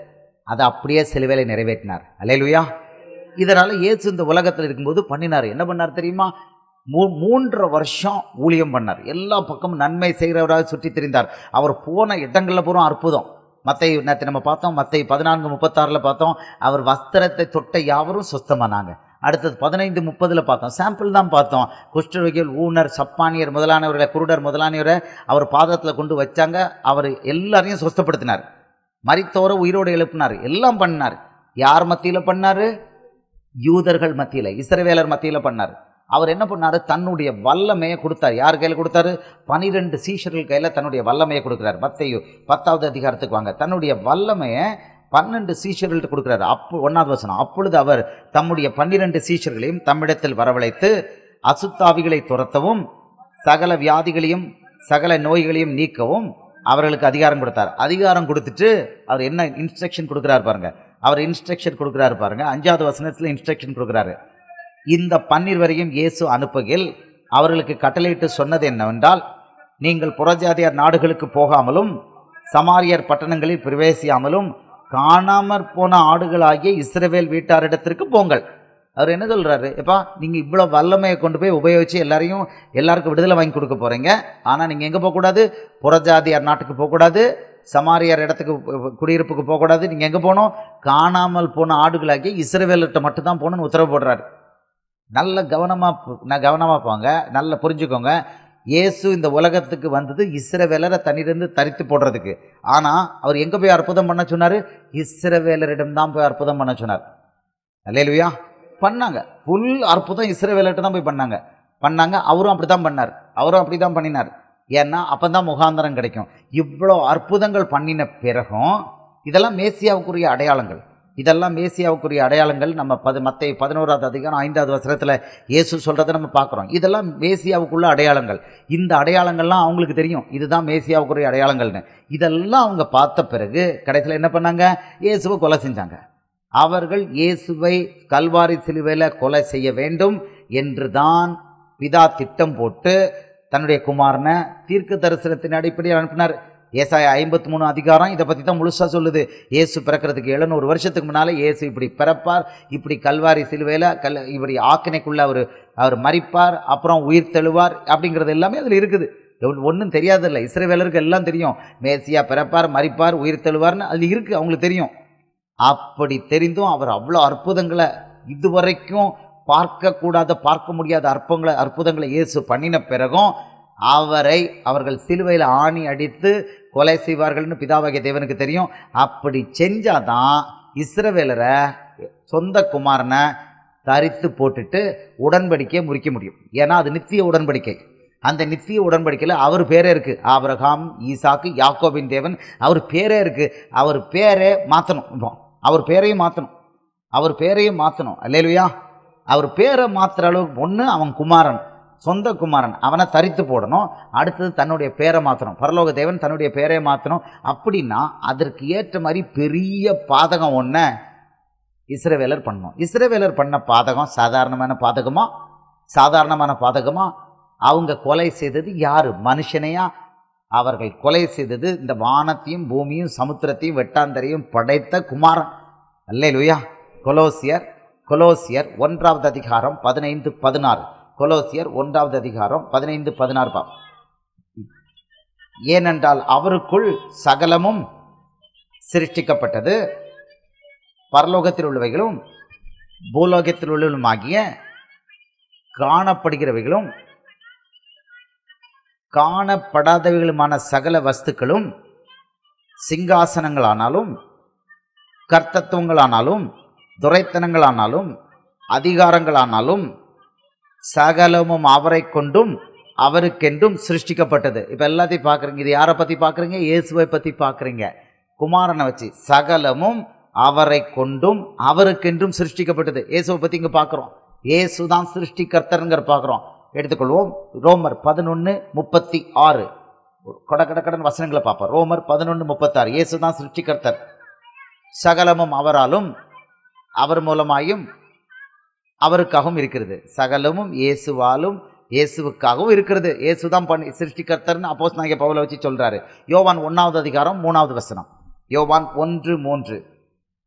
அதை அப்படியே சிலுவையில நிறைவேற்றினார். அல்லேலூயா. இதனால இயேசு இந்த உலகத்தில் இருக்கும்போது பண்ணினார். என்ன பண்ணார் தெரியுமா? 3.5 வருஷம் ஊழியம் பண்ணார். எல்லா பக்கமும் நன்மை செய்கிறவராக சுற்றி திரிந்தார். அவர் போன இடங்களில் பூரா அற்புதம். மத்தேயு நேற்று நம்ம பார்த்தோம், மத்தேயு 14:36 பார்த்தோம், அவர் வஸ்திரத்தை தொட்ட யாவரும் சுத்தமானாங்க. அடுத்தது 15:30 பார்த்தோம், சாம்பிள் தான் பார்த்தோம். குஷ்டரோகிகள், ஊனர், சப்பானியர் முதலானவர்களை, குருடர் முதலானவரை அவர் பாதத்தில் கொண்டு வச்சாங்க. அவர் எல்லாரையும் சுத்தப்படுத்தினார். மரித்தோரை உயிரோடு எழுப்பினார். எல்லாம் பண்ணார். யார் மத்தியில் பண்ணார்? யூதர்கள் மத்தியில், இஸ்ரவேலர் மத்தியில் பண்ணார். அவர் என்ன பண்ணார்? தன்னுடைய வல்லமையை கொடுத்தார். யார் கையில் கொடுத்தாரு? 12 சீஷர்கள் கையில் தன்னுடைய வல்லமையை கொடுக்குறார். மத்தேயு 10வது அதிகாரத்துக்கு வாங்க. தன்னுடைய வல்லமையை 12 சீஷர்கள்ட்ட கொடுக்குறாரு. 1வது வசனம், அப்பொழுது அவர் தம்முடைய 12 சீஷர்களையும் தம்மிடத்தில் வரவழைத்து அசுத்தாவிகளை துரத்தவும் சகல வியாதிகளையும் சகல நோய்களையும் நீக்கவும் அவர்களுக்கு அதிகாரம் கொடுத்தார். அதிகாரம் கொடுத்துட்டு அவர் என்ன இன்ஸ்ட்ரக்ஷன் கொடுக்குறாரு பாருங்க. அவர் இன்ஸ்ட்ரக்ஷன் கொடுக்குறாரு பாருங்க. 5வது வசனத்தில் இன்ஸ்ட்ரக்ஷன் கொடுக்குறாரு. இந்த 12 இயேசு அனுப்புகையில் அவர்களுக்கு கட்டளையிட்டு சொன்னது என்னவென்றால், நீங்கள் புறஜாதியார் நாடுகளுக்கு போகாமலும் சமாரியர் பட்டணங்களில் பிரவேசியாமலும் காணாமற் போன ஆடுகளாகிய இஸ்ரவேல் வீட்டாரிடத்திற்கு போங்கள். அவர் என்ன சொல்றாரு? எப்பா, நீங்க இவ்வளவு வல்லமையை கொண்டு போய் உபயோகிச்சு எல்லாருக்கும் விடுதலை வாங்கி கொடுக்க போறீங்க. ஆனா நீங்க எங்க போகக்கூடாது? புறஜாதியார் நாட்டுக்கு போகக்கூடாது, சமாரியார் இடத்துக்கு குடியிருப்புக்கு போகக்கூடாது. நீங்க எங்க போகணும்? காணாமல் போன ஆடுகளாகிய இஸ்ரவேல்கிட்ட மட்டும்தான் போகணும்னு உத்தரவு போடுறாரு. நல்ல கவனமாக போங்க, நல்ல புரிஞ்சுக்கோங்க. இயேசு இந்த உலகத்துக்கு வந்தது இஸ்ரவேலரை தன்னிலிருந்து தரித்து போடுறதுக்கு. ஆனால் அவர் எங்கே போய் அற்புதம் பண்ண சொன்னார்? இஸ்ரவேலரிடம்தான் போய் அற்புதம் பண்ண சொன்னார். அல்லேலூயா. பண்ணாங்க. ஃபுல் அற்புதம் இஸ்ரவேலர்கிட்ட தான் போய் பண்ணாங்க. அவரும் அப்படி தான் பண்ணினார். ஏன்னா அப்போ தான் முகாந்தரம் கிடைக்கும். இவ்வளோ அற்புதங்கள் பண்ணின பிறகும் இதெல்லாம் மேசியாவுக்குரிய அடையாளங்கள். நம்ம மத்தேயு 11வது அதிகாரம் 5வது வசனத்தில் இயேசு சொல்கிறத நம்ம பார்க்குறோம். இதெல்லாம் மேசியாவுக்குள்ள அடையாளங்கள். இந்த அடையாளங்கள்லாம் அவங்களுக்கு தெரியும், இதுதான் மேசியாவுக்குரிய அடையாளங்கள்னு. இதெல்லாம் அவங்க பார்த்த பிறகு கடைசியில் என்ன பண்ணாங்க? இயேசுவை கொலை செஞ்சாங்க. அவர்கள் இயேசுவை கல்வாரி சிலுவையில் கொலை செய்ய வேண்டும் என்று தான் பிதா திட்டம் போட்டு தன்னுடைய குமாரனை தீர்க்க தரிசனத்தின் அடிப்படையில் அனுப்பினார். ஏசாயா 53 அதிகாரம் இதை பற்றி தான் முழுசாக சொல்லுது. இயேசு பிறக்கிறதுக்கு 700 வருஷத்துக்கு முன்னால் இயேசு இப்படி பிறப்பார், இப்படி கல்வாரி சிலுவையில் இப்படி ஆக்கினைக்குள்ளே அவர் மரிப்பார், அப்புறம் உயிர் தெழுவார் அப்படிங்கிறது எல்லாமே அதில் இருக்குது. ஒன்றும் தெரியாதில்லை. இஸ்ரவேலருக்கு எல்லாம் தெரியும். மேசியா பிறப்பார், மரிப்பார், உயிர் தெழுவார்னு அது இருக்குது, அவங்களுக்கு தெரியும். அப்படி தெரிந்தும் அவர் அவ்வளோ அற்புதங்களை, இதுவரைக்கும் பார்க்க முடியாத அற்புதங்களை இயேசு பண்ணின பிறகும் அவர்கள் சிலுவையில் ஆணி அடித்து கொலை செய்வார்கள்னு பிதாவாகிய தேவனுக்கு தெரியும். அப்படி செஞ்சாதான் இஸ்ரவேலரை சொந்த குமாரனை தரித்து போட்டுட்டு உடன்படிக்கையை முறிக்க முடியும். ஏன்னா அது நித்திய உடன்படிக்கை. அந்த நித்திய உடன்படிக்கையில் அவர் பேரே இருக்குது. ஆபிரகாம், ஈசாக்கு, யாக்கோபின் தேவன், அவர் பேரே இருக்குது. அவர் பேரே மாற்றணும். அவர் பேரையும் மாற்றணும். அல்லேலூயா. அவர் பேரை மாற்றுற அளவுக்கு ஒன்று அவன் குமாரன், சொந்த குமாரன், அவனை தரித்து போடணும். அடுத்தது தன்னுடைய பேரை மாற்றணும். பரலோக தேவன் தன்னுடைய பேரை மாற்றணும். அப்படின்னா அதற்கு ஏற்ற மாதிரி பெரிய பாதகம் ஒன்று இஸ்ரவேலர் பண்ணணும். இஸ்ரவேலர் பண்ண பாதகம் சாதாரணமான பாதகமா? அவங்க கொலை செய்தது யாரு? மனுஷனையா? அவர்கள் கொலை செய்தது இந்த வானத்தையும் பூமியும் சமுத்திரத்தையும் வெட்டாந்தரையும் படைத்த குமாரன். அல்லேலூயா. கொலோசியர் 1வது அதிகாரம் 15-16. கொலோசியர் 1வது அதிகாரம் 15-16. ஏனென்றால் அவருக்குள் சகலமும் சிருஷ்டிக்கப்பட்டது, பரலோகத்தில் உள்ளவைகளும் பூலோகத்தில் உள்ளவைகளுமாகிய காணப்படுகிறவைகளும் காணப்படாதவைகளுமான சகல வஸ்துக்களும், சிங்காசனங்களானாலும் கர்த்தத்துவங்களானாலும் துரைத்தனங்களானாலும் அதிகாரங்களானாலும் சகலமும் அவரை கொண்டும் அவருக்கென்றும் சிருஷ்டிக்கப்பட்டது. இப்போ எல்லாத்தையும் பார்க்குறீங்க. இது யாரை பற்றி பார்க்குறீங்க? இயேசுவை பற்றி பார்க்குறீங்க. குமாரனை வச்சு சகலமும் அவரை கொண்டும் அவருக்கென்றும் சிருஷ்டிக்கப்பட்டது. இயேசுவை பற்றி இங்கே பார்க்குறோம். இயேசு தான் சிருஷ்டிகர்த்தருங்கிற பார்க்குறோம். எடுத்துக்கொள்வோம். ரோமர் 11:36. கடன் வசனங்களை பார்ப்போம். ரோமர் 11:36. இயேசு தான் சிருஷ்டிகர்த்தர். சகலமும் அவராலும் அவர் மூலமாயும் அவருக்காகவும் இருக்கிறது. சகலமும் இயேசுவாலும் இயேசுவுக்காகவும் இருக்கிறது. இயேசு தான் சிருஷ்டிகர்த்தர்னு அப்போஸ்தலனாகிய பவுலை வச்சு சொல்றாரு. யோவான் 1வது அதிகாரம் 3வது வசனம். யோவான் 1:3.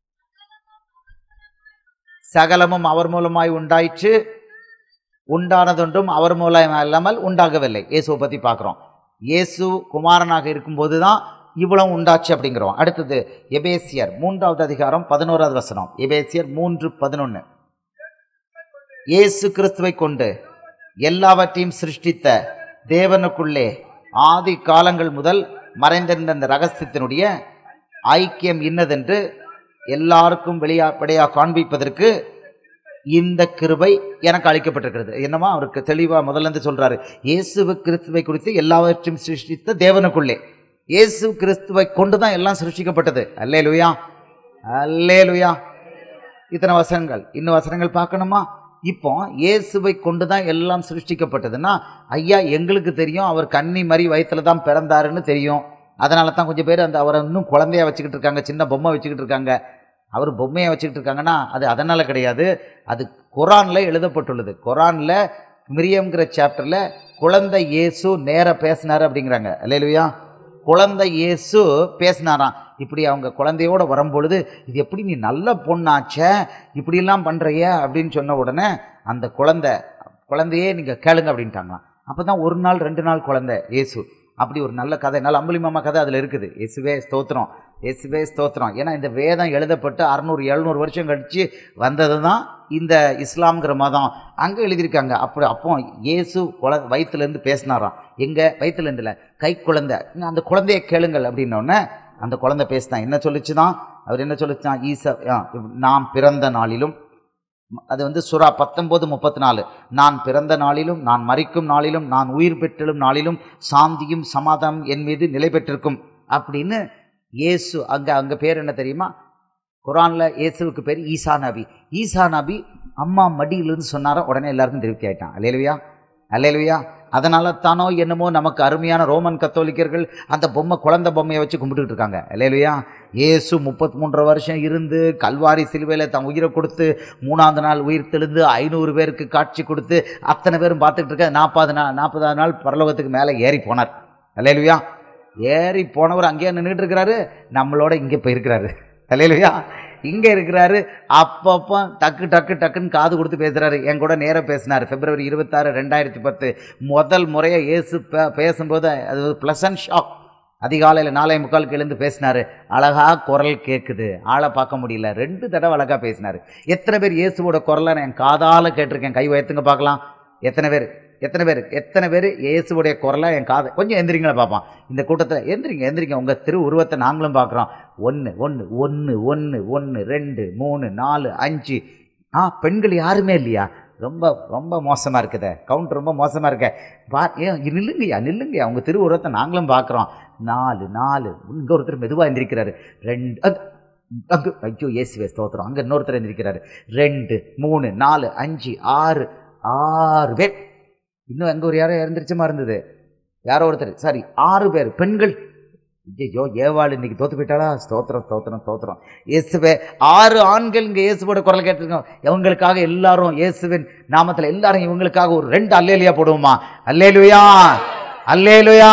சகலமும் அவர் மூலமாய் உண்டாயிற்று, உண்டானதொன்றும் அவர் மூலம் இல்லாமல் உண்டாகவில்லை. இயேசுவை பற்றி பார்க்குறோம். இயேசு குமாரனாக இருக்கும்போது தான் இவ்வளவு உண்டாச்சு அப்படிங்கிறோம். அடுத்தது எபேசியர் 3வது அதிகாரம் 11வது வசனம். எபேசியர் 3:11. இயேசு கிறிஸ்துவை கொண்டு எல்லாவற்றையும் சிருஷ்டித்த தேவனுக்குள்ளே ஆதி காலங்கள் முதல் மறைந்திருந்த அந்த ரகசியத்தினுடைய ஐக்கியம் இன்னதென்று எல்லாருக்கும் வெளியாக காண்பிப்பதற்கு இந்த கிருபை எனக்கு அளிக்கப்பட்டிருக்கிறது. என்னமா அவருக்கு தெளிவா முதல்ல இருந்து சொல்றாரு. இயேசு கிறிஸ்துவை குறித்து எல்லாவற்றையும் சிருஷ்டித்த தேவனுக்குள்ளே, இயேசு கிறிஸ்துவை கொண்டுதான் எல்லாம் சிருஷ்டிக்கப்பட்டது. அல்லேலூயா, அல்லேலூயா. இத்தனை வசனங்கள், இன்னும் வசனங்கள் பார்க்கணுமா? இப்போ இயேசுவை கொண்டுதான் எல்லாம் சிருஷ்டிக்கப்பட்டதுன்னா, ஐயா எங்களுக்கு தெரியும் அவர் கன்னி மரி வயிற்றுல தான் பிறந்தாருன்னு தெரியும். அதனால தான் கொஞ்சம் பேர் அந்த அவரை இன்னும் குழந்தையா வச்சுக்கிட்டு இருக்காங்க, சின்ன பொம்மை வச்சுக்கிட்டு இருக்காங்க. அவர் பொம்மையை வச்சுக்கிட்டு இருக்காங்கன்னா அது அதனால கிடையாது. அது குரான்ல எழுதப்பட்டுள்ளது. குரான்ல மிரியம்ங்கிற சாப்டர்ல குழந்தை இயேசு நேர பேசினாரு அப்படிங்கிறாங்க. அல்லேலூயா. குழந்தை இயேசு பேசினாராம். இப்படி அவங்க குழந்தையோட வரும்பொழுது, இது எப்படி நீ நல்ல பொண்ணாச்ச இப்படிலாம் பண்றிய அப்படின்னு சொன்ன உடனே அந்த குழந்தையே நீங்க கேளுங்க அப்படின்ட்டாங்களாம். அப்பதான் 1 நாள் 2 நாள் குழந்தை இயேசு. அப்படி ஒரு நல்ல கதை, நல்ல அம்புலி மாமா கதை அதில் இருக்குது. இயேசுவே ஸ்தோத்திரம், இயேசுவே ஸ்தோத்திரம். ஏன்னா இந்த வேதம் எழுதப்பட்டு 600-700 வருஷம் கழிச்சு வந்தது தான் இந்த இஸ்லாம்ங்கிற மதம். அங்கே எழுதியிருக்காங்க. அப்போ இயேசு வயிற்றுலேருந்து பேசினாராம். எங்க வயிற்றுலேருந்துல கை குழந்தை, அந்த குழந்தைய கேளுங்கள் அப்படின்னோடனே அந்த குழந்தை பேசினான். என்ன சொல்லிச்சுதான்? அவர் என்ன சொல்லிச்சுதான்? நாம் பிறந்த நாளிலும், அது சூரா 19:34, நான் பிறந்த நாளிலும், நான் மரிக்கும் நாளிலும், நான் உயிர் பெற்றெழும் நாளிலும் சாந்தியும் சமாதானம் என் மீது நிலை பெற்றிருக்கும் அப்படின்னு இயேசு. அங்க பேர் என்ன தெரியுமா? குரான்ல இயேசுவுக்கு பேர் ஈசா நபி. ஈசா நபி அம்மா மடியிலிருந்து சொன்னாரோ உடனே எல்லாருக்கும் திருப்தி ஆயிட்டான். அல்லேலூயா, அல்லேலூயா. அதனால தானோ என்னமோ நமக்கு அருமையான ரோமன் கத்தோலிக்கர்கள் அந்த குழந்தை பொம்மையை வச்சு கும்பிட்டுட்டு இருக்காங்க. அல்லேலூயா. இயேசு 33 வருஷம் இருந்து கல்வாரி சிலுவையில் தன் உயிரை கொடுத்து 3ஆவது நாள் உயிர் தெளிந்து 500 பேருக்கு காட்சி கொடுத்து அத்தனை பேரும் பார்த்துட்டு இருக்க 40 நாள் பரலோகத்துக்கு மேலே ஏறி போனார். அல்லேலூயா. ஏறி போனவர் அங்கேயே நின்றுட்டு இருக்கிறாரு, நம்மளோட இங்கே போயிருக்கிறாரு. அல்லேலூயா. இங்கே இருக்கிறாரு. அப்பப்போ டக்குன்னு காது கொடுத்து பேசுகிறாரு. என் கூட நேராக பேசினார். February 26, 2010 முதல் முறையாக இயேசு பேசும்போது அது ஒரு ப்ளசன்ட் ஷாக். அதிகாலையில் 4:45 எழுந்து பேசினார். அழகாக குரல் கேட்குது, ஆளை பார்க்க முடியல. 2 தடவை அழகாக பேசினார். எத்தனை பேர் இயேசுவோட குரலை நான் என் காதால் கேட்டிருக்கேன்? கை உயர்த்துங்க பார்க்கலாம். எத்தனை பேர் இயேசுடைய குரலை என் காதை கொஞ்சம் எந்திரிங்களா பார்ப்பான். இந்த கூட்டத்தில் எந்திரிங்க உங்கள் திரு உருவத்தை நாங்களும் பார்க்குறோம். 1 1 1 1 1 2 3 4 5. பெண்கள் யாருமே இல்லையா? ரொம்ப ரொம்ப மோசமாக இருக்குதே, கவுண்ட் ரொம்ப மோசமாக இருக்க. நில்லுங்கய்யா உங்கள் திரு உருவத்தை நாங்களும் பார்க்குறோம். 4 4. இங்கே ஒருத்தர் மெதுவாக எந்திரிக்கிறாரு. 2 ஐயோ இயேசுவே ஸ்தோத்திரம். அங்கே இன்னொருத்தர் எந்திரிக்கிறாரு. 2 3 4 5 6 பேர். இன்னும் அங்கே ஒரு யாரோ இறந்துருச்சமா இருந்தது, யாரோ ஒருத்தர். சாரி, 6 பேர் பெண்கள். ஐயோ ஏவாள் இன்னைக்கு தோத்து போயிட்டாளா? ஸ்தோத்திரம் ஸ்தோத்திரம் ஸ்தோத்திரம். இயேசுவே 6 ஆண்கள் இங்கே இயேசுவோட குரல் கேட்டிருக்கோம். இவங்களுக்காக எல்லாரும் இயேசுவின் நாமத்தில் எல்லாரும் இவங்களுக்காக ஒரு 2 அல்லேலுயா போடுவோமா? அல்லேலுயா, அல்லேலுயா.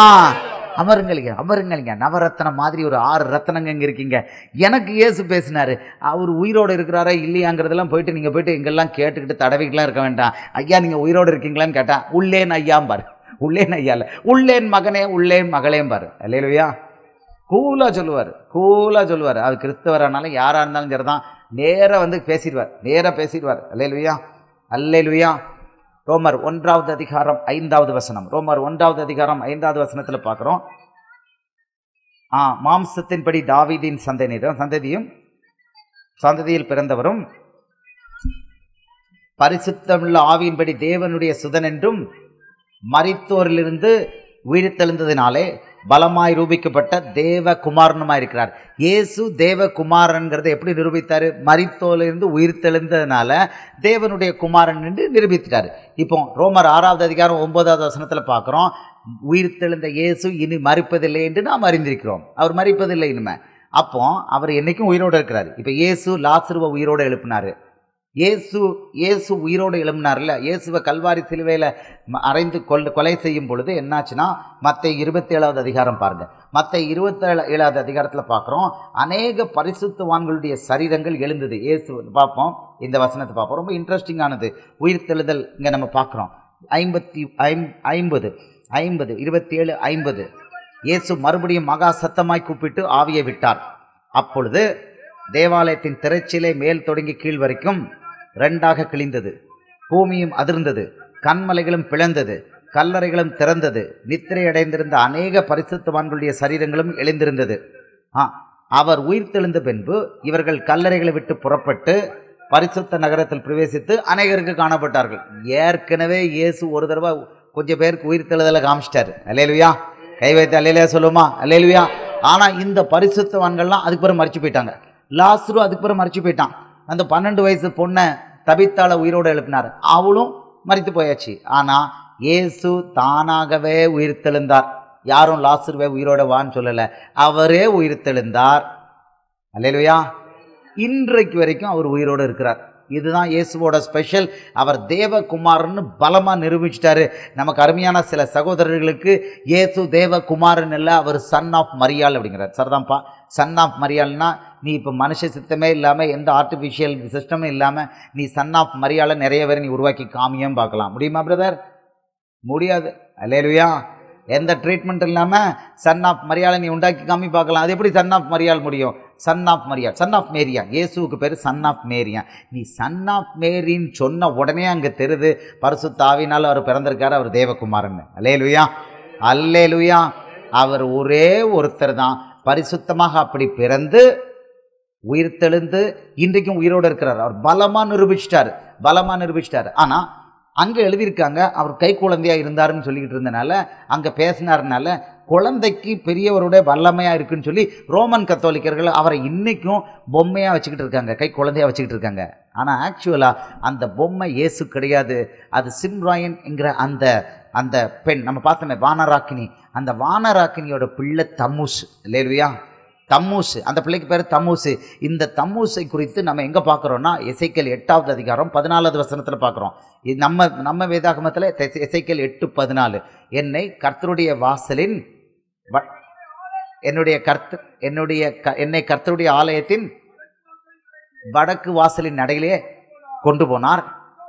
அமருங்க. நவரத்னம் மாதிரி ஒரு 6 ரத்னங்க இங்கே இருக்கீங்க. எனக்கு இயேசு பேசினாரு. அவர் உயிரோடு இருக்கிறாரா இல்லையாங்கிறதெல்லாம் நீங்கள் போயிட்டு இங்கெல்லாம் கேட்டுக்கிட்டு தடவிக்கலாம் இருக்க வேண்டாம். ஐயா நீங்கள் உயிரோடு இருக்கீங்களான்னு கேட்டால் உள்ளேன் ஐயாம்பார். உள்ளேன் ஐயா இல்லை, உள்ளேன் மகனே, உள்ளேன் மகளேம்பார். அல்லேலூயா. கூலாக சொல்லுவார். அது கிறிஸ்தவரானாலும் யாராக இருந்தாலும் சரிதான், நேராக பேசிடுவார். அல்லேலூயா, அல்லேலூயா. ரோமர் 1வது அதிகாரம் 5வது வசனம். ரோமர் 1வது அதிகாரம் 5வது வசனத்தில் பார்க்குறோம். மாம்சத்தின்படி தாவீதின் சந்ததியில் பிறந்தவரும் பரிசுத்தமுள்ள ஆவியின்படி தேவனுடைய சுதன் என்றும் மரித்தோரிலிருந்து உயிர்த்தெழுந்ததினாலே பலமாய் ரூபிக்கப்பட்ட தேவகுமாரனுமாய் இருக்கிறார். இயேசு தேவகுமாரன்கிறத எப்படி நிரூபித்தார்? மரித்தோரிலிருந்து உயிர்த்தெழுந்ததுனால தேவனுடைய குமாரன் என்று நிரூபித்தார். இப்போ ரோமர் 6வது அதிகாரம் 9வது வசனத்தில் பார்க்குறோம். உயிர்த்தெழுந்த இயேசு இனி மரிப்பதில்லை என்று நாம் அறிந்திருக்கிறோம். அவர் மரிப்பதில்லை இனிமே. அப்போ அவர் என்னைக்கும் உயிரோடு இருக்கிறார். இப்போ இயேசு லாசருவை உயிரோடு எழுப்பினார். இயேசு இயேசு உயிரோடு எழும்பினார்ல, இயேசுவை கல்வாரி சிலுவையில் அறைந்து கொலை செய்யும் பொழுது என்னாச்சுன்னா, மத்தேயு 27வது அதிகாரம் பாருங்க. மத்தேயு 27வது அதிகாரத்தில் பார்க்குறோம், அநேக பரிசுத்தவான்களுடைய சரீரங்கள் எழுந்தது. இயேசு பார்ப்போம், இந்த வசனத்தை பார்ப்போம். ரொம்ப இன்ட்ரெஸ்டிங்கானது உயிர்த்தெழுதல் இங்கே நம்ம பார்க்குறோம். 27:50 இயேசு மறுபடியும் மகா சத்தமாய் கூப்பிட்டு ஆவியை விட்டார். அப்பொழுது தேவாலயத்தின் திரைச்சிலை மேல் தொடங்கி கீழ் வரைக்கும் 2ஆக கிழிந்தது. பூமியும் அதிர்ந்தது, கன்மலைகளும் பிளந்தது, கல்லறைகளும் திறந்தது. நித்திரை அடைந்திருந்த அநேக பரிசுத்தவான்களுடைய சரீரங்களும் எழுந்திருந்தது. அவர் உயிர்த்தெழுந்த பின்பு இவர்கள் கல்லறைகளை விட்டு புறப்பட்டு பரிசுத்த நகரத்தில் பிரவேசித்து அநேகருக்கு காணப்பட்டார்கள். ஏற்கனவே இயேசு ஒரு தடவை கொஞ்சம் பேருக்கு உயிர்த்தெழுதலை காமிச்சிட்டாரு. அல்லேலுயா, கை வைத்து அல்லேலுயா சொல்லுமா, அல்லேலுயா. ஆனால் இந்த பரிசுத்தவான்கள்லாம் அதுக்கு பிறகு மறிச்சு போயிட்டாங்க. லாசரு அதுக்கு பிறகு மறிச்சு போயிட்டான். அந்த 12 வயசு பொண்ணை தபித்தாளை உயிரோடு எழுப்பினார், அவளும் மறித்து போயாச்சு. ஆனால் இயேசு தானாகவே உயிர்த்தெழுந்தார். யாரும் லாசருவே உயிரோட வான்னு சொல்லலை, அவரே உயிர்த்தெழுந்தார். அல்லேலுயா. இன்றைக்கு வரைக்கும் அவர் உயிரோடு இருக்கிறார். இதுதான் இயேசுவோட ஸ்பெஷல். அவர் தேவகுமாரன்னு பலமாக நிரூபிச்சிட்டாரு. நமக்கு அருமையான சில சகோதரர்களுக்கு இயேசு தேவகுமாரன் இல்லை, அவர் சன் ஆஃப் மரியாள் அப்படிங்கிறார். சரிதான்ப்பா, சன் ஆஃப் மரியாள்னா நீ இப்போ மனுஷ சித்தமே இல்லாமல் எந்த ஆர்டிஃபிஷியல் சிஸ்டமும் இல்லாமல் நீ சன் ஆஃப் மரியாளை நிறைய பேர் நீ உருவாக்கி காமியும் பார்க்கலாம். முடியுமா பிரதர்? முடியாது. அல்லேலுயா. எந்த ட்ரீட்மெண்ட் இல்லாமல் சன் ஆஃப் மரியாளை நீ உண்டாக்கி காமி பார்க்கலாம். அது எப்படி சன் ஆஃப் மரியாள் முடியும்? Son of Mariyal, son of மேரியா. இயேசுவுக்கு பேர் சன் ஆஃப் மேரியா. நீ சன் ஆஃப் மேரின்னு சொன்ன உடனே அங்கே தெரியுது பரிசுத்த ஆவியினால் அவர் பிறந்திருக்காரு, அவர் தேவகுமாரன். அல்லேலுயா, அல்லேலுயா. அவர் ஒரே ஒருத்தர் தான் பரிசுத்தமாக அப்படி பிறந்து உயிர்த்தெழுந்து இன்றைக்கும் உயிரோடு இருக்கிறார். அவர் பலமாக நிரூபிச்சிட்டார். ஆனால் அங்கே எழுதியிருக்காங்க அவர் கை குழந்தையாக இருந்தாருன்னு சொல்லிக்கிட்டு இருந்தனால, அங்கே பேசினார்னால குழந்தைக்கு பெரியவருடைய வல்லமையாக இருக்குன்னு சொல்லி ரோமன் கத்தோலிக்கர்கள் அவரை இன்றைக்கும் பொம்மையாக வச்சுக்கிட்டு இருக்காங்க, கை குழந்தையாக வச்சுக்கிட்டு இருக்காங்க. ஆனால் ஆக்சுவலாக அந்த பொம்மை இயேசு கிடையாது. அது சிம்ராயன் என்கிற அந்த அந்த பெண் நம்ம பார்த்தோமே, வானராக்கினி. அந்த வானராக்கினியோட பிள்ளை தம்மூஸ். இல்லையா? தம்மூஸ், அந்த பிள்ளைக்கு பேர் தம்மூஸ். இந்த தம்மூஸை குறித்து நம்ம எங்கே பார்க்குறோன்னா, எசேக்கியேல் 8வது அதிகாரம் 14வது வசனத்தில் பார்க்குறோம். இது நம்ம வேதாகமத்தில் எசேக்கியேல் 8:14 என்னை கர்த்தருடைய வாசலின் என்னை கர்த்தருடைய ஆலயத்தின் வடக்கு வாசலின் நடையிலே கொண்டு போனார்.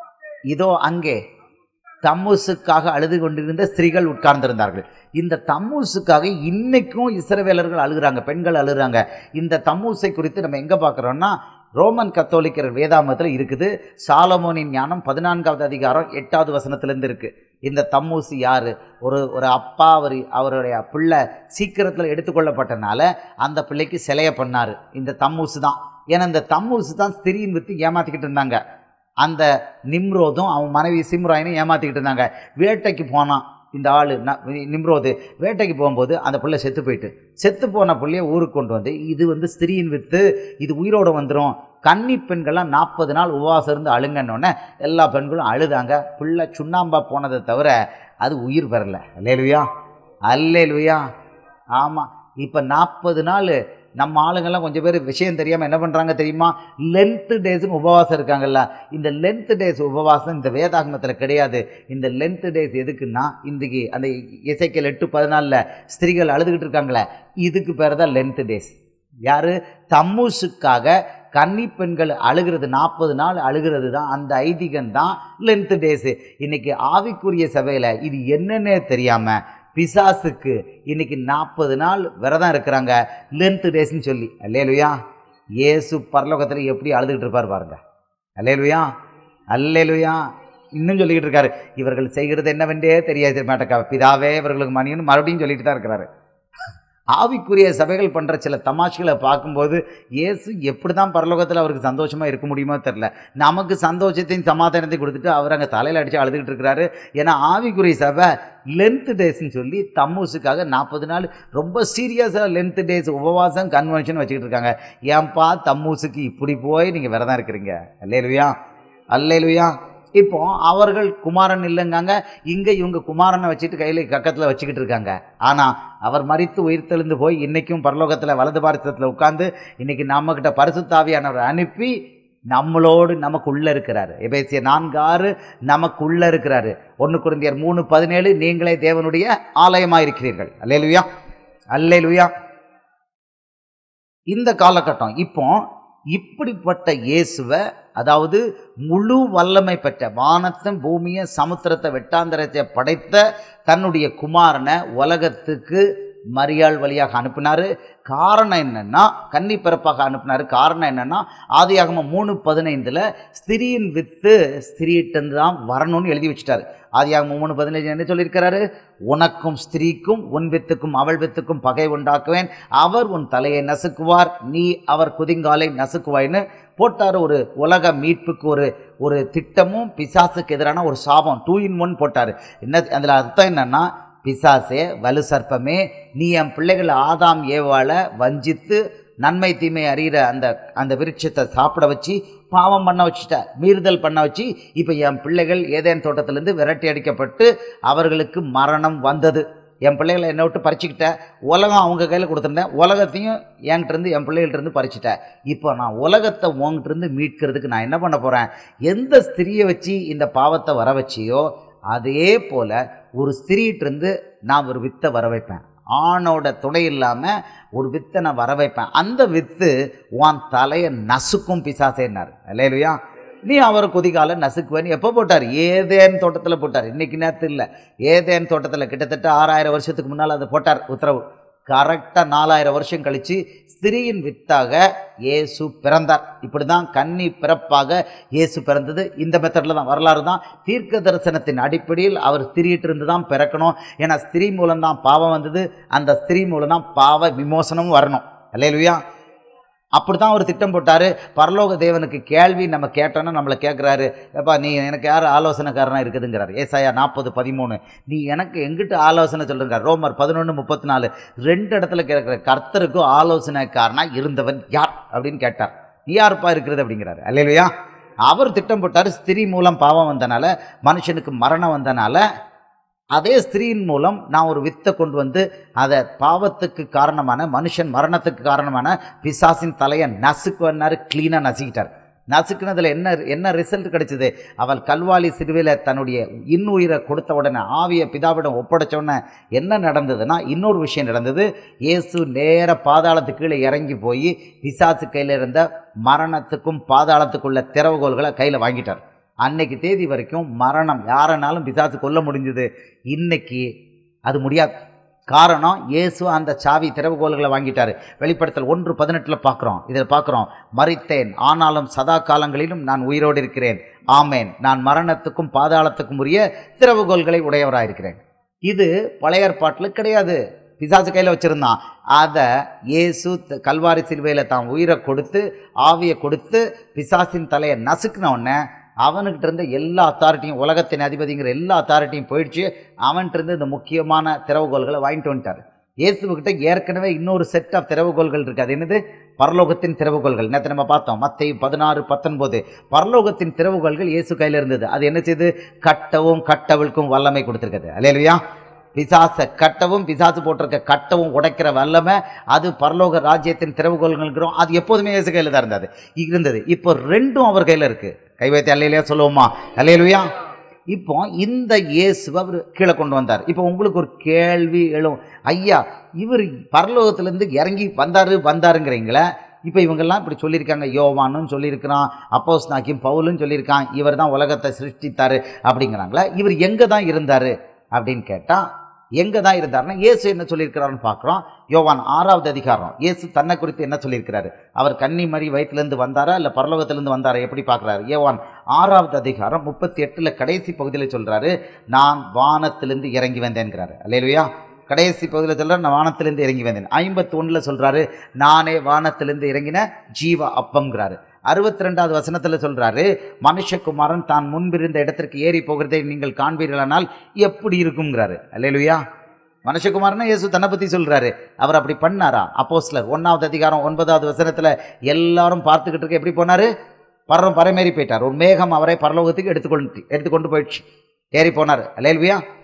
இதோ அங்கே தம்மூசுக்காக அழுது கொண்டிருந்த ஸ்திரீகள் உட்கார்ந்திருந்தார்கள். இந்த தம்மூசுக்காக இன்னைக்கும் இஸ்ரவேலர்கள் அழுகிறாங்க, பெண்கள் அழுகிறாங்க. இந்த தம்மூசை குறித்து நம்ம எங்கே பார்க்குறோன்னா, ரோமன் கத்தோலிக்கர் வேதாமத்தில் இருக்குது. சாலமோனின் ஞானம் 14வது அதிகாரம் 8வது வசனத்திலேருந்து இருக்குது. இந்த தம்மூசு யார்? ஒரு அப்பா அவருடைய பிள்ளை சீக்கிரத்தில் எடுத்துக்கொள்ளப்பட்டனால அந்த பிள்ளைக்கு சிலையை பண்ணார். இந்த தம்மூசு தான். ஏன்னா இந்த தம்மூசு தான் ஸ்திரீயின் வித்து ஏமாற்றிக்கிட்டு இருந்தாங்க. அந்த நிம்ரோதும் அவன் மனைவி சிம்ராயினும் ஏமாற்றிக்கிட்டு இருந்தாங்க. வேட்டைக்கு போனான் இந்த ஆள் நிம்ரோது. வேட்டைக்கு போகும்போது அந்த பிள்ளை செத்து போன பிள்ளைய ஊருக்கு கொண்டு வந்து, இது ஸ்திரீயின் வித்து, இது உயிரோடு வந்துடும். கன்னி பெண்கள்லாம் 40 நாள் உபவாசம் இருந்து அழுங்கன்னொன்னே எல்லா பெண்களும் அழுதாங்க. பிள்ளை சுண்ணாம்பா போனதை தவிர அது உயிர் பெறலை. அல்லேலுயா, அல்லேலுயா. ஆமாம், இப்போ 40 நாள் நம்ம ஆளுங்கள்லாம் கொஞ்சம் பேர் விஷயம் தெரியாமல் என்ன பண்ணுறாங்க தெரியுமா? லென்த்து டேஸ்னு உபவாசம் இருக்காங்கல்ல. இந்த லென்த்து டேஸ் உபவாசம் இந்த வேதாகமத்தில் கிடையாது. இந்த லென்த்து டேஸ் எதுக்குன்னா, இன்றைக்கி அந்த எசேக்கியேல் 8:14 ஸ்திரீகள் அழுதுகிட்டு இருக்காங்களே, இதுக்கு பேர் தான் லென்த்து டேஸ். யார்? தம்மூசுக்காக கன்னி பெண்கள் அழுகிறது, 40 நாள் அழுகிறது தான் அந்த ஐதீகம் தான் லென்த்து டேஸு. இன்றைக்கி ஆவிக்குரிய சபையில் இது என்னன்னே தெரியாமல் பிசாசுக்கு இன்னைக்கு 40 நாள் விரதம் இருக்கிறாங்க, லென்த் டேஸ்ன்னு சொல்லி. அல்லேலுயா. இயேசு பரலோகத்தில் எப்படி அழுதுகிட்டு இருப்பார் பாருங்க. அல்லேலுயா, அல்லேலுயா. இன்னும் சொல்லிக்கிட்டு இருக்காரு, இவர்கள் செய்கிறது என்னவென்றே தெரியாது மாட்டக்கா பிதாவே இவர்களுக்கு மணின்னு மறுபடியும் சொல்லிட்டு தான் இருக்கிறாரு. ஆவிக்குரிய சபைகள் பண்ணுற சில தமாஷுகளை பார்க்கும்போது இயேசு எப்படி தான் பரலோகத்தில் அவருக்கு சந்தோஷமாக இருக்க முடியுமோ தெரில. நமக்கு சந்தோஷத்தையும் சமாதானத்தையும் கொடுத்துட்டு அவர் அங்கே தலையில் அடித்து அழுதுகிட்டு இருக்கிறாரு. ஏன்னா ஆவிக்குரிய சபை லென்த்து டேஸ்ன்னு சொல்லி தம்மூசுக்காக 40 நாள் ரொம்ப சீரியஸாக லென்த்து டேஸ் உபவாசம் கன்வென்ஷன் வச்சுக்கிட்டு இருக்காங்க. ஏன்பா தம்மூசுக்கு இப்படி போய் நீங்கள் விரதம் இருக்கிறீங்க? அல்லேலுயா, அல்லேலுயா. இப்போ அவர்கள் குமாரன் இல்லைங்காங்க, இங்கே இவங்க குமாரனை வச்சுட்டு கையில் கக்கத்தில் வச்சுக்கிட்டு இருக்காங்க. ஆனால் அவர் மரித்து உயிர்த்தெழுந்து போய் இன்றைக்கும் பரலோகத்தில் வலது பாரசத்தில் உட்கார்ந்து இன்றைக்கி நம்மக்கிட்ட பரிசுத்த ஆவியானவர் அனுப்பி நம்மளோடு நமக்குள்ள இருக்கிறாரு. எபேசியர் 4:6 நமக்குள்ள இருக்கிறாரு. 1 கொரிந்தியர் 3:17 நீங்களே தேவனுடைய ஆலயமாயிருக்கிறீர்கள். அல்லேலூயா, அல்லேலூயா. இந்த காலகட்டம் இப்போ இப்படிப்பட்ட இயேசுவை, அதாவது முழு வல்லமை பெற்ற வானத்தையும் பூமியை சமுத்திரத்தை வெட்டாந்தரத்தை படைத்த தன்னுடைய குமாரனை உலகத்துக்கு மரியாள் வழியாக அனுப்பினாரு. காரணம் என்னன்னா, கன்னி பிறப்பாக அனுப்பினாரு. காரணம் என்னன்னா, ஆதியாகமம் 3:15 ஸ்திரியின் வித்து ஸ்திரீட்டு தான் வரணும்னு எழுதி வச்சுட்டாரு. ஆதியாகமம் 3:15 என்ன சொல்லியிருக்கிறாரு? உனக்கும் ஸ்திரீக்கும் உன் வித்துக்கும் அவள் வித்துக்கும் பகை உண்டாக்குவேன், அவர் உன் தலையை நசுக்குவார், நீ அவர் குதிங்காலை நசுக்குவாய்ன்னு போட்டார். ஒரு உலக மீட்புக்கு ஒரு திட்டமும் பிசாசுக்கு எதிரான ஒரு சாபம் 2 in 1 போட்டார். என்ன அதில் அர்த்தம் என்னன்னா, பிசாசே, வலு சர்ப்பமே, நீ என் பிள்ளைகள் ஆதாம் ஏவாள வஞ்சித்து நன்மை தீமை அறிகிற அந்த விருட்சத்தை சாப்பிட வச்சு பாவம் பண்ண வச்சுட்ட, மீறுதல் பண்ண வச்சு இப்போ என் பிள்ளைகள் ஏதேன் தோட்டத்திலேருந்து விரட்டி அடிக்கப்பட்டு அவர்களுக்கு மரணம் வந்தது. என் பிள்ளைகளை என்னை விட்டு பறிச்சுக்கிட்ட, உலகம் அவங்க கையில் கொடுத்துருந்தேன், உலகத்தையும் என்கிட்டருந்து என் பிள்ளைகள்கிட்டருந்து பறிச்சுட்டேன். இப்போ நான் உலகத்தை உங்ககிட்டருந்து மீட்கிறதுக்கு நான் என்ன பண்ண போகிறேன்? எந்த ஸ்திரியை வச்சு இந்த பாவத்தை வர வச்சியோ அதே போல் ஒரு ஸ்திரீட்டிருந்து நான் ஒரு வித்தை வர வைப்பேன். ஆணோட துணை இல்லாமல் ஒரு வித்தை நான் வர வைப்பேன். அந்த வித்து உன் தலையை நசுக்கும் பிசாசேன்னார். அல்லேலூயா. நீ அவர் குதிகால நசுக்குவேன்னு எப்போ போட்டார்? ஏதேன் தோட்டத்தில் போட்டார். இன்றைக்கி நேரத்து இல்லை, ஏதேன் தோட்டத்தில் கிட்டத்தட்ட 6000 வருஷத்துக்கு முன்னால் அதை போட்டார் உத்தரவு. கரெக்டாக 4000 வருஷம் கழித்து ஸ்திரீயின் வித்தாக இயேசு பிறந்தார். இப்படி தான் கன்னி பிறப்பாக இயேசு பிறந்தது. இந்த மெத்தடில் தான், வரலாறு தான். தீர்க்க தரிசனத்தின் அடிப்படையில் அவர் ஸ்திரீட்டிருந்து தான் பிறக்கணும். ஏன்னா ஸ்திரீ மூலம்தான் பாவம் வந்தது, அந்த ஸ்திரீ மூலம் தான் பாவ விமோசனமும் வரணும். அல்லேலூயா. அப்படி தான் ஒரு திட்டம் போட்டார். பரலோக தேவனுக்கு கேள்வி நம்ம கேட்டோன்னா நம்மளை கேட்குறாரு, எப்பா நீ எனக்கு யார் ஆலோசனைக்காரனாக இருக்குதுங்கிறார். ஏசாயா 40:13 நீ எனக்கு எங்கிட்ட ஆலோசனை சொல்லுங்க. ரோமர் 11:34 2 இடத்துல கேட்குற, கர்த்தருக்கும் ஆலோசனைக்காரனாக இருந்தவன் யார் அப்படின்னு கேட்டார். நீ யாருப்பா இருக்கிறது அப்படிங்கிறாரு. அல்லேலூயா. அவர் திட்டம் போட்டார். ஸ்திரீ மூலம் பாவம் வந்தனால, மனுஷனுக்கு மரணம் வந்தனால, அதே ஸ்திரீயின் மூலம் நான் ஒரு வித்தை கொண்டு வந்து அதை பாவத்துக்கு காரணமான, மனுஷன் மரணத்துக்கு காரணமான பிசாசின் தலையை நசுக்குவன்னாரு. கிளீனாக நசுக்கிட்டார். நசுக்குனதில் என்ன ரிசல்ட் கிடைச்சது? அவள் கல்வாலி சிறுவையில் தன்னுடைய இன்னுயிரை கொடுத்த உடனே, ஆவியை பிதாவிடம் ஒப்படைச்ச உடனே என்ன நடந்ததுன்னா, இன்னொரு விஷயம் நடந்தது. இயேசு நேர பாதாளத்துக்கு கீழே இறங்கி போய் பிசாசு கையில் இருந்த மரணத்துக்கும் பாதாளத்துக்குள்ள திறவுகோல்களை கையில் வாங்கிட்டார். அன்னைக்கு தேதி வரைக்கும் மரணம் யாரனாலும் பிசாசு கொல்ல முடிஞ்சது. இன்னைக்கு அது முடியாது. காரணம், இயேசு அந்த சாவி திறவுகோல்களை வாங்கிட்டார். வெளிப்படுத்தல் 1:18 பார்க்குறோம். இதில் பார்க்குறோம், மரித்தேன் ஆனாலும் சதா காலங்களிலும் நான் உயிரோடு இருக்கிறேன், ஆமேன், நான் மரணத்துக்கும் பாதாளத்துக்கும் உரிய திறவுகோல்களை உடையவராயிருக்கிறேன். இது பழைய ஏற்பாட்டில் கிடையாது, பிசாசு கையில் வச்சுருந்தான். அதை இயேசு கல்வாரி சிலுவையில் தான் உயிரை கொடுத்து ஆவியை கொடுத்து பிசாசின் தலையை நசுக்கின உடனே அவனுக்கிட்ட இருந்த எல்லா அத்தாரிட்டியும், உலகத்தின் அதிபதிங்கிற எல்லா அத்தாரிட்டியும் போயிடுச்சு. அவன்கிட்ட இருந்து இந்த முக்கியமான திறவுகோல்களை வாங்கிட்டு வந்துட்டார். இயேசுக்கிட்ட ஏற்கனவே இன்னொரு செட் ஆஃப் திறவுகோல்கள் இருக்குது. அது என்னது? பரலோகத்தின் திறவுகோல்கள். நேற்று நம்ம பார்த்தோம், மத்தேயு 16:19 பரலோகத்தின் திறவுகோல்கள் இயேசு கையில் இருந்தது. அது என்ன செய்து? கட்டவும் கட்டவிழ்க்கும் வல்லமை கொடுத்துருக்குது. அல்லேலூயா. பிசாசை கட்டவும், பிசாசு போட்டிருக்க கட்டவும் உடைக்கிற வல்லமை, அது பரலோக ராஜ்யத்தின் திறவுகோல்களுங்கிறோம். அது எப்போதுமே இயேசு கையில் தான் இருந்தது. இப்போ ரெண்டும் அவர் கையில் இருக்குது. கை வைத்து அல்லேலூயா சொல்லுவோமா? அல்லேலூயா. இப்போ இந்த இயேசுவை அவர் கீழே கொண்டு வந்தார். இப்போ உங்களுக்கு ஒரு கேள்வி எழும், ஐயா இவர் பரலோகத்திலேருந்து இறங்கி வந்தாருங்கிறீங்களே, இப்போ இவங்கெல்லாம் இப்படி சொல்லியிருக்காங்க, யோவானும் சொல்லியிருக்கிறான், அப்போஸ்தலனாகிய பவுலும் சொல்லியிருக்கான், இவர் தான் உலகத்தை சிருஷ்டித்தார் அப்படிங்கிறாங்களே, இவர் எங்கே தான் இருந்தார் அப்படின்னு கேட்டால், எங்கே தான் இருந்தார்னா இயேசு என்ன சொல்லியிருக்கிறாருன்னு பார்க்குறோம். யோவான் 6வது அதிகாரம் இயேசு தன்னை குறித்து என்ன சொல்லியிருக்கிறாரு? அவர் கன்னிமரி வயிற்றுலேருந்து வந்தாரா இல்லை பரலோகத்திலேருந்து வந்தாரா எப்படி பார்க்குறாரு? யோவான் 6வது அதிகாரம் 38 கடைசி பகுதியில் சொல்கிறாரு, நான் வானத்திலிருந்து இறங்கி வந்தேன்கிறாரு. அல்லேலூயா. கடைசி பகுதியில் சொல்கிறார், நான் வானத்திலிருந்து இறங்கி வந்தேன். 51 சொல்கிறாரு, நானே வானத்திலிருந்து இறங்கின ஜீவ அப்பம்ங்கிறாரு. 62வது வசனத்தில் சொல்கிறாரு, மனுஷகுமாரன் தான் முன்பிருந்த இடத்திற்கு ஏறி போகிறதை நீங்கள் காண்பீர்களானால் எப்படி இருக்குங்கிறாரு. அல்லேலூயா. மனுஷகுமாரனா இயேசு தன்னை பற்றி சொல்கிறாரு. அவர் அப்படி பண்ணாரா? அப்போஸ்தலர் 1வது அதிகாரம் 9வது வசனத்தில் எல்லாரும் பார்த்துக்கிட்டு இருக்க எப்படி போனார்? பரமேறி போயிட்டார். ஒரு மேகம் அவரை பரலோகத்துக்கு எடுத்துக்கொண்டு போயிடுச்சு. ஏறி போனார். அல்லேலூயா.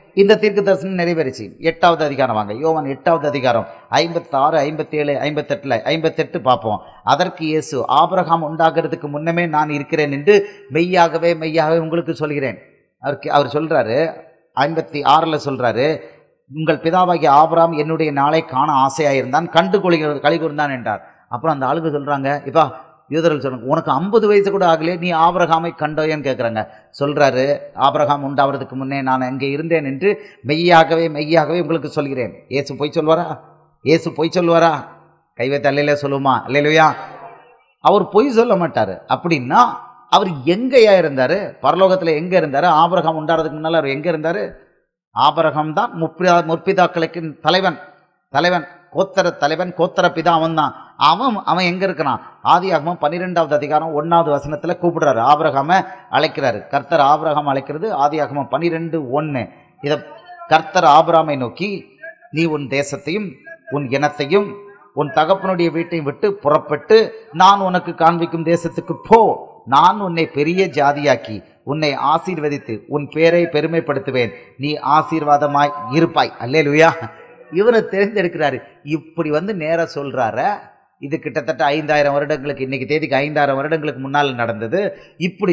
இந்த தீர்க்க தரிசனம் நிறைவேறிச்சு. 8வது அதிகாரம் வாங்க, யோவான் 8வது அதிகாரம் 56, 57, 58 பார்ப்போம். அதற்கு இயேசு, ஆபிரகாம் உண்டாகிறதுக்கு முன்னமே நான் இருக்கிறேன் என்று மெய்யாகவே மெய்யாகவே உங்களுக்கு சொல்கிறேன். அவர் சொல்றாரு, 56 சொல்றாரு, உங்கள் பிதாவாகிய ஆபிரகாம் என்னுடைய நாளை காண ஆசையாயிருந்தான், கண்டு களி கூர்ந்தான் என்றார். அப்புறம் அந்த ஆளுக்கு சொல்றாங்க, இப்பா யூதர்கள் சொல்றாங்க, உனக்கு 50 வயசு கூட ஆகலையே, நீ ஆபிரகாமை கண்டோயன்னு கேட்குறாங்க. சொல்றாரு, ஆபிரகாம் உண்டாவதுக்கு முன்னே நான் அங்கே இருந்தேன் என்று மெய்யாகவே மெய்யாகவே உங்களுக்கு சொல்கிறேன். இயேசு பொய் சொல்வாரா? இயேசு பொய் சொல்வாரா? கைவைத்த அல்லையில சொல்லுமா? அல்லையா? அவர் பொய் சொல்ல மாட்டாரு. அப்படின்னா அவர் எங்கேயா இருந்தாரு? பரலோகத்தில் எங்க இருந்தாரு? ஆபிரகாம் உண்டாறதுக்கு முன்னால் அவர் எங்க இருந்தாரு? ஆபிரகாம் தான் முற்பிதாக்களுக்கு தலைவன், கோத்தர தலைவன், கோத்தர பிதா அவன் தான். அவன் எங்க இருக்கிறான்? ஆதியாகமம் 12வது அதிகாரம் 1வது வசனத்துல கூப்பிடுறாரு, ஆபிரகாமை அழைக்கிறாரு. கர்த்தர் ஆபிரகாம் அழைக்கிறது ஆதியாகமம் 12:1. இத கர்த்தர் ஆபிரகாமை நோக்கி, நீ உன் தேசத்தையும் உன் இனத்தையும் உன் தகப்பனுடைய வீட்டையும் விட்டு புறப்பட்டு நான் உனக்கு காண்பிக்கும் தேசத்துக்கு போ. நான் உன்னை பெரிய ஜாதியாக்கி உன்னை ஆசீர்வதித்து உன் பேரை பெருமைப்படுத்துவேன், நீ ஆசீர்வாதமாய் இருப்பாய். அல்லேலூயா. இவரை தேர்ந்தெடுக்கிறாரு. இப்படி நேர சொல்றாரு. இது கிட்டத்தட்ட 5000 வருடங்களுக்கு, இன்னைக்கு தேதிக்கு 5000 வருடங்களுக்கு முன்னால் நடந்தது. இப்படி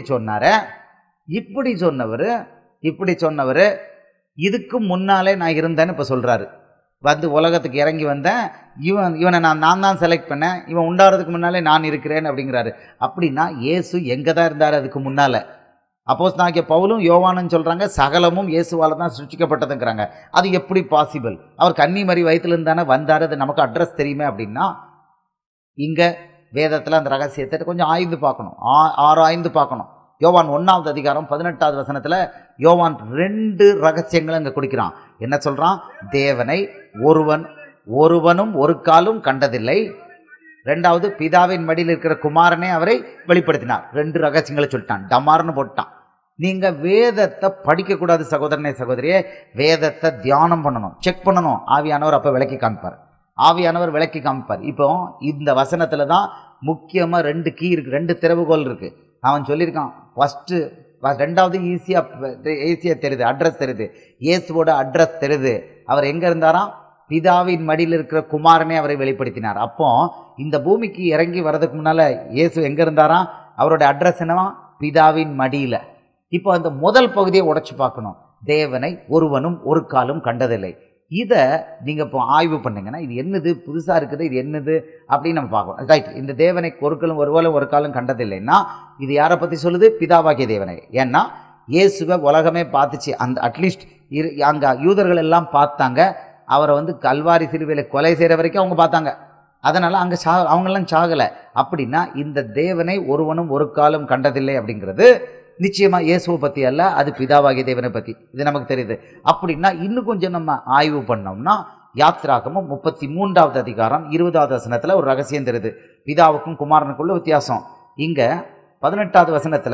சொன்னவர் இதுக்கு முன்னாலே நான் இருந்தேன்னு இப்ப சொல்றாரு. உலகத்துக்கு இறங்கி வந்தேன், இவனை நான் தான் செலக்ட் பண்ணேன், இவன் உண்டாகிறதுக்கு முன்னாலே நான் இருக்கிறேன் அப்படிங்கிறாரு. அப்படின்னா இயேசு எங்க தான் இருந்தார் அதுக்கு முன்னால? அப்போஸ்தலனாகிய பவுலும் யோவானும் சொல்றாங்க, சகலமும் இயேசுவால தான் சிருஷ்டிக்கப்பட்டதுங்கிறாங்க. அது எப்படி பாசிபிள்? அவர் கன்னிமரி வயிற்றிலிருந்து தானே வந்தார், அது நமக்கு அட்ரஸ் தெரியுமே. அப்படின்னா இங்க வேதத்தில் அந்த ரகசியத்தை கொஞ்சம் ஆராய்ந்து பார்க்கணும். யோவான் 1வது அதிகாரம் 18வது வசனத்துல யோவான் 2 ரகசியங்களை அங்க கொடுக்கிறான். என்ன சொல்றான்? தேவனை ஒருவனும் ஒரு காலும் கண்டதில்லை, 2வது பிதாவின் மடியில் இருக்கிற குமாரனே அவரை வெளிப்படுத்தினார். 2 ரகசியங்களை சொல்லிட்டான், டமார்னு போட்டான். நீங்க வேதத்தை படிக்கக்கூடாது சகோதரனே சகோதரியே, வேதத்தை தியானம் பண்ணணும், செக் பண்ணணும். ஆவியானவர் அப்ப விளக்கி காமிப்பார். இப்போ இந்த வசனத்துல தான் முக்கியமா 2 கீ இருக்கு, 2 திறவுகோல் இருக்கு. அவன் சொல்லியிருக்கான், ஃபர்ஸ்ட் 2வது ஈஸியா தெரியுது, அட்ரஸ் தெரியுது, இயேசுவோட அட்ரஸ் தெரியுது. அவர் எங்க இருந்தாராம்? பிதாவின் மடியில் இருக்கிற குமாரனே அவரை வெளிப்படுத்தினார். அப்போ இந்த பூமிக்கு இறங்கி வர்றதுக்கு முன்னால இயேசு எங்க இருந்தாராம்? அவரோட அட்ரஸ் என்னவா? பிதாவின் மடியில. இப்போ அந்த முதல் பகுதியை உடைச்சு பார்க்கணும். தேவனை ஒருவனும் ஒரு காலும் கண்டதில்லை. இதை நீங்க இப்போ ஆய்வு பண்ணீங்கன்னா இது என்னது புதுசா இருக்குது, இது என்னது அப்படின்னு நம்ம பார்க்கணும். ரைட், இந்த தேவனை ஒரு காலம் கண்டதில்லைன்னா இது யாரை பத்தி சொல்லுது? பிதாவாகிய தேவனை. ஏன்னா இயேசுவை உலகமே பார்த்துச்சு. அந்த அட்லீஸ்ட் அங்க யூதர்கள் எல்லாம் பார்த்தாங்க. அவரை கல்வாரி சிலுவையில கொலை செய்யற வரைக்கும் அவங்க பார்த்தாங்க. அதனால அங்க அவங்கெல்லாம் சாகல. அப்படின்னா இந்த தேவனை ஒருவனும் ஒரு காலம் கண்டதில்லை அப்படிங்கிறது நிச்சயமா இயேசுவை பத்தி அல்ல, அது பிதாவாகிய தேவனை பத்தி. இது நமக்கு தெரியுது. அப்படின்னா இன்னும் கொஞ்சம் நம்ம ஆய்வு பண்ணோம்னா யாத்திராகமம் 33வது அதிகாரம் 20வது வசனத்துல ஒரு ரகசியம் தெரியுது. பிதாவுக்கும் குமாரனுக்குள்ள வித்தியாசம். இங்க 18வது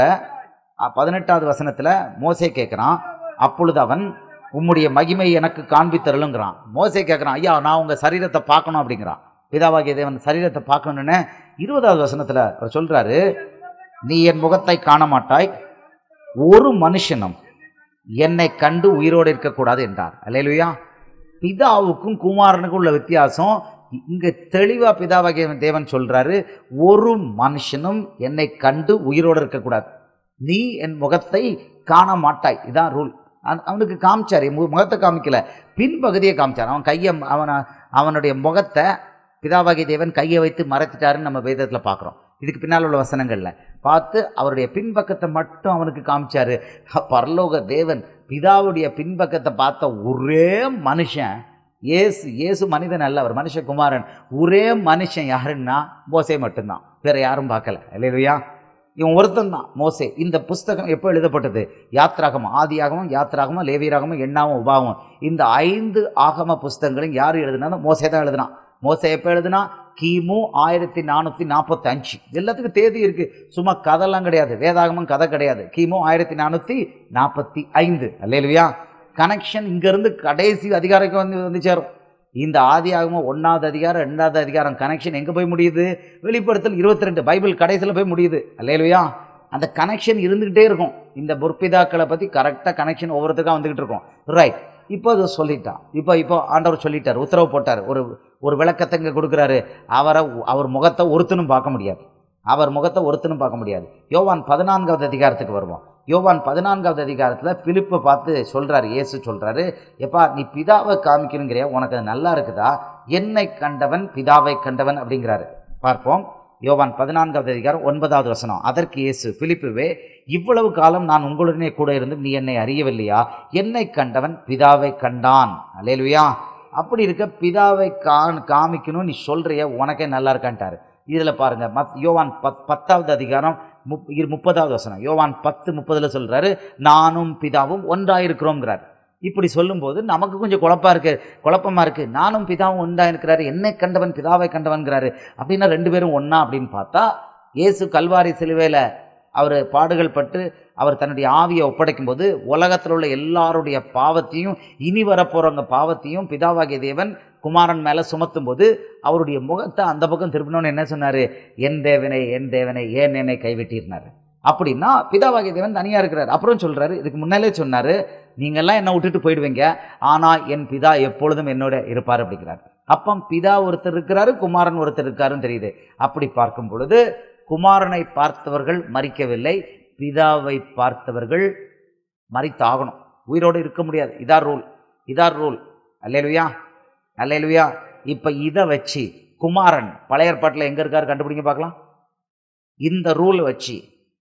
வசனத்துல மோசே கேட்கிறான், அப்பொழுது அவன் உம்முடைய மகிமை எனக்கு காண்பித்தருளுங்கிறான். மோசே கேட்கிறான், ஐயா நான் உங்க சரீரத்தை பார்க்கணும் அப்படிங்கிறான். பிதாவாகிய தேவன் சரீரத்தை பார்க்கணும்னு 20வது வசனத்துல அவர் சொல்றாரு, நீ என் முகத்தை காண மாட்டாய், ஒரு மனுஷனும் என்னை கண்டு உயிரோடு இருக்கக்கூடாது என்றார். அல்லேலூயா. பிதாவுக்கும் குமாரனுக்கும் உள்ள வித்தியாசம் இங்க தெளிவா பிதாவாகிய தேவன் சொல்றாரு, ஒரு மனுஷனும் என்னை கண்டு உயிரோடு இருக்கக்கூடாது, நீ என் முகத்தை காண மாட்டாய். இதான் ரூல். அவனுக்கு காமிச்சார், முகத்தை காமிக்கல, பின்பகுதியை காமிச்சார். அவன் கையை அவனுடைய முகத்தை பிதாவாகிய தேவன் கையை வைத்து மறைச்சிட்டாருன்னு நம்ம வேதத்துல பார்க்குறோம். இதுக்கு பின்னால் உள்ள வசனங்கள்ல பார்த்து அவருடைய பின்பக்கத்தை மட்டும் அவனுக்கு காமிச்சாரு. பரலோக தேவன் பிதாவுடைய பின்பக்கத்தை பார்த்த ஒரே மனுஷன் இயேசு மனிதன் அல்ல, அவர் மனுஷகுமாரன். ஒரே மனுஷன் யாருன்னா மோசே மட்டும்தான், வேற யாரும் பார்க்கல. அல்லேலூயா. இவன் ஒருத்தன் தான் மோசே. இந்த புஸ்தகம் எப்போ எழுதப்பட்டது? யாத்திராகமம், ஆதியாகமம், யாத்திராகமம், லேவியராகமம், எண்ணாகமம், உபாகமம். இந்த 5 ஆகம புஸ்தகங்களையும் யார் எழுதுனா? மோசே தான் எழுதுனான். மோசே எப்போ எழுதுனா? கிமு 1445. எல்லாத்துக்கும் தேதி இருக்கு, சும்மா கதைலாம் கிடையாது. வேதாகமம் கதை கிடையாது. கிமு 1445. அல்லேலூயா. கனெக்ஷன் இங்கிருந்து கடைசி அதிகாரத்துக்கு வந்து சேரும். இந்த ஆதியாகமம் 1வது அதிகாரம் 2வது அதிகாரம் கனெக்ஷன் எங்க போய் முடியுது? வெளிப்படுத்தல் 22, பைபிள் கடைசியில் போய் முடியுது. அல்லேலூயா. அந்த கனெக்ஷன் இருந்துகிட்டே இருக்கும். இந்த பொற்பிதாக்களை பத்தி கரெக்டாக கனெக்ஷன் ஒவ்வொருத்தருக்கா வந்துகிட்டு இருக்கும். ரைட். இப்போ அதை சொல்லிட்டான். இப்போ ஆண்டவர் சொல்லிட்டார், உத்தரவு போட்டார். ஒரு விளக்கத்தை இங்கே கொடுக்குறாரு. அவர் முகத்தை ஒருத்தனும் பார்க்க முடியாது. அவர் முகத்தை ஒருத்தனும் பார்க்க முடியாது. யோவான் 14வது அதிகாரத்துக்கு வருவோம். யோவான் 14வது அதிகாரத்தில் பிலிப்பை பார்த்து சொல்கிறாரு, இயேசு சொல்கிறாரு, எப்பா நீ பிதாவை காமிக்கணுங்கிறியா, உனக்கு அது நல்லா இருக்குதா? என்னை கண்டவன் பிதாவை கண்டவன் அப்படிங்கிறாரு. பார்ப்போம். யோவான் 14வது அதிகாரம் 9வது வசனம். அதற்கு இயேசு, பிலிப்புவே, இவ்வளவு காலம் நான் உங்களுடனே கூட இருந்து நீ என்னை அறியவில்லையா? என்னை கண்டவன் பிதாவை கண்டான். அல்லேலூயா. அப்படி இருக்க பிதாவை காமிக்கணும் நீ சொல்றிய, உனக்கே நல்லா இருக்கான்ட்டாரு. இதில் பாருங்க, யோவான் 10வது அதிகாரம் 30வது வசனம். யோவான் 10:30 சொல்றாரு, நானும் பிதாவும் ஒன்றாயிருக்கிறோங்கிறார். இப்படி சொல்லும்போது நமக்கு கொஞ்சம் குழப்பமா இருக்கு. நானும் பிதாவும் ஒன்றா இருக்கிறாரு, என்னை கண்டவன் பிதாவை கண்டவன்கிறாரு. அப்படின்னா 2 பேரும் ஒன்னா அப்படின்னு பார்த்தா, இயேசு கல்வாரி சிலுவையில் அவர் பாடுகள் பட்டு அவர் தன்னுடைய ஆவியை ஒப்படைக்கும் போது உலகத்தில் உள்ள எல்லாருடைய பாவத்தையும் இனி வரப்போறவங்க பாவத்தையும் பிதாவாகிய தேவன் குமாரன் மேலே சுமத்தும் போது அவருடைய முகத்தை அந்த பக்கம் திருப்பினோன்னு என்ன சொன்னார்? என் தேவனை என் தேவனை ஏன் என்னை கைவிட்டிருந்தார். அப்படின்னா பிதாவாகிய தேவன் தனியாக இருக்கிறார். அப்புறம் சொல்கிறாரு, இதுக்கு முன்னாலே சொன்னார், நீங்கள்லாம் என்னை விட்டுட்டு போயிடுவீங்க, ஆனால் என் பிதா எப்பொழுதும் என்னோட இருப்பார் அப்படிங்கிறார். அப்போ பிதா ஒருத்தர் இருக்கிறாரு, குமாரன் ஒருத்தர் இருக்காருன்னு தெரியுது. அப்படி பார்க்கும் பொழுது குமாரனை பார்த்தவர்கள் மரிக்கவில்லை, பிதாவை பார்த்தவர்கள் மரித்தாகணும், உயிரோடு இருக்க முடியாது. இதார் ரூல். Hallelujah, hallelujah. இப்போ இதை வச்சு குமாரன் பழைய ஏற்பாட்டில் எங்கே இருக்காரு கண்டுபிடிங்க பார்க்கலாம். இந்த ரூல் வச்சு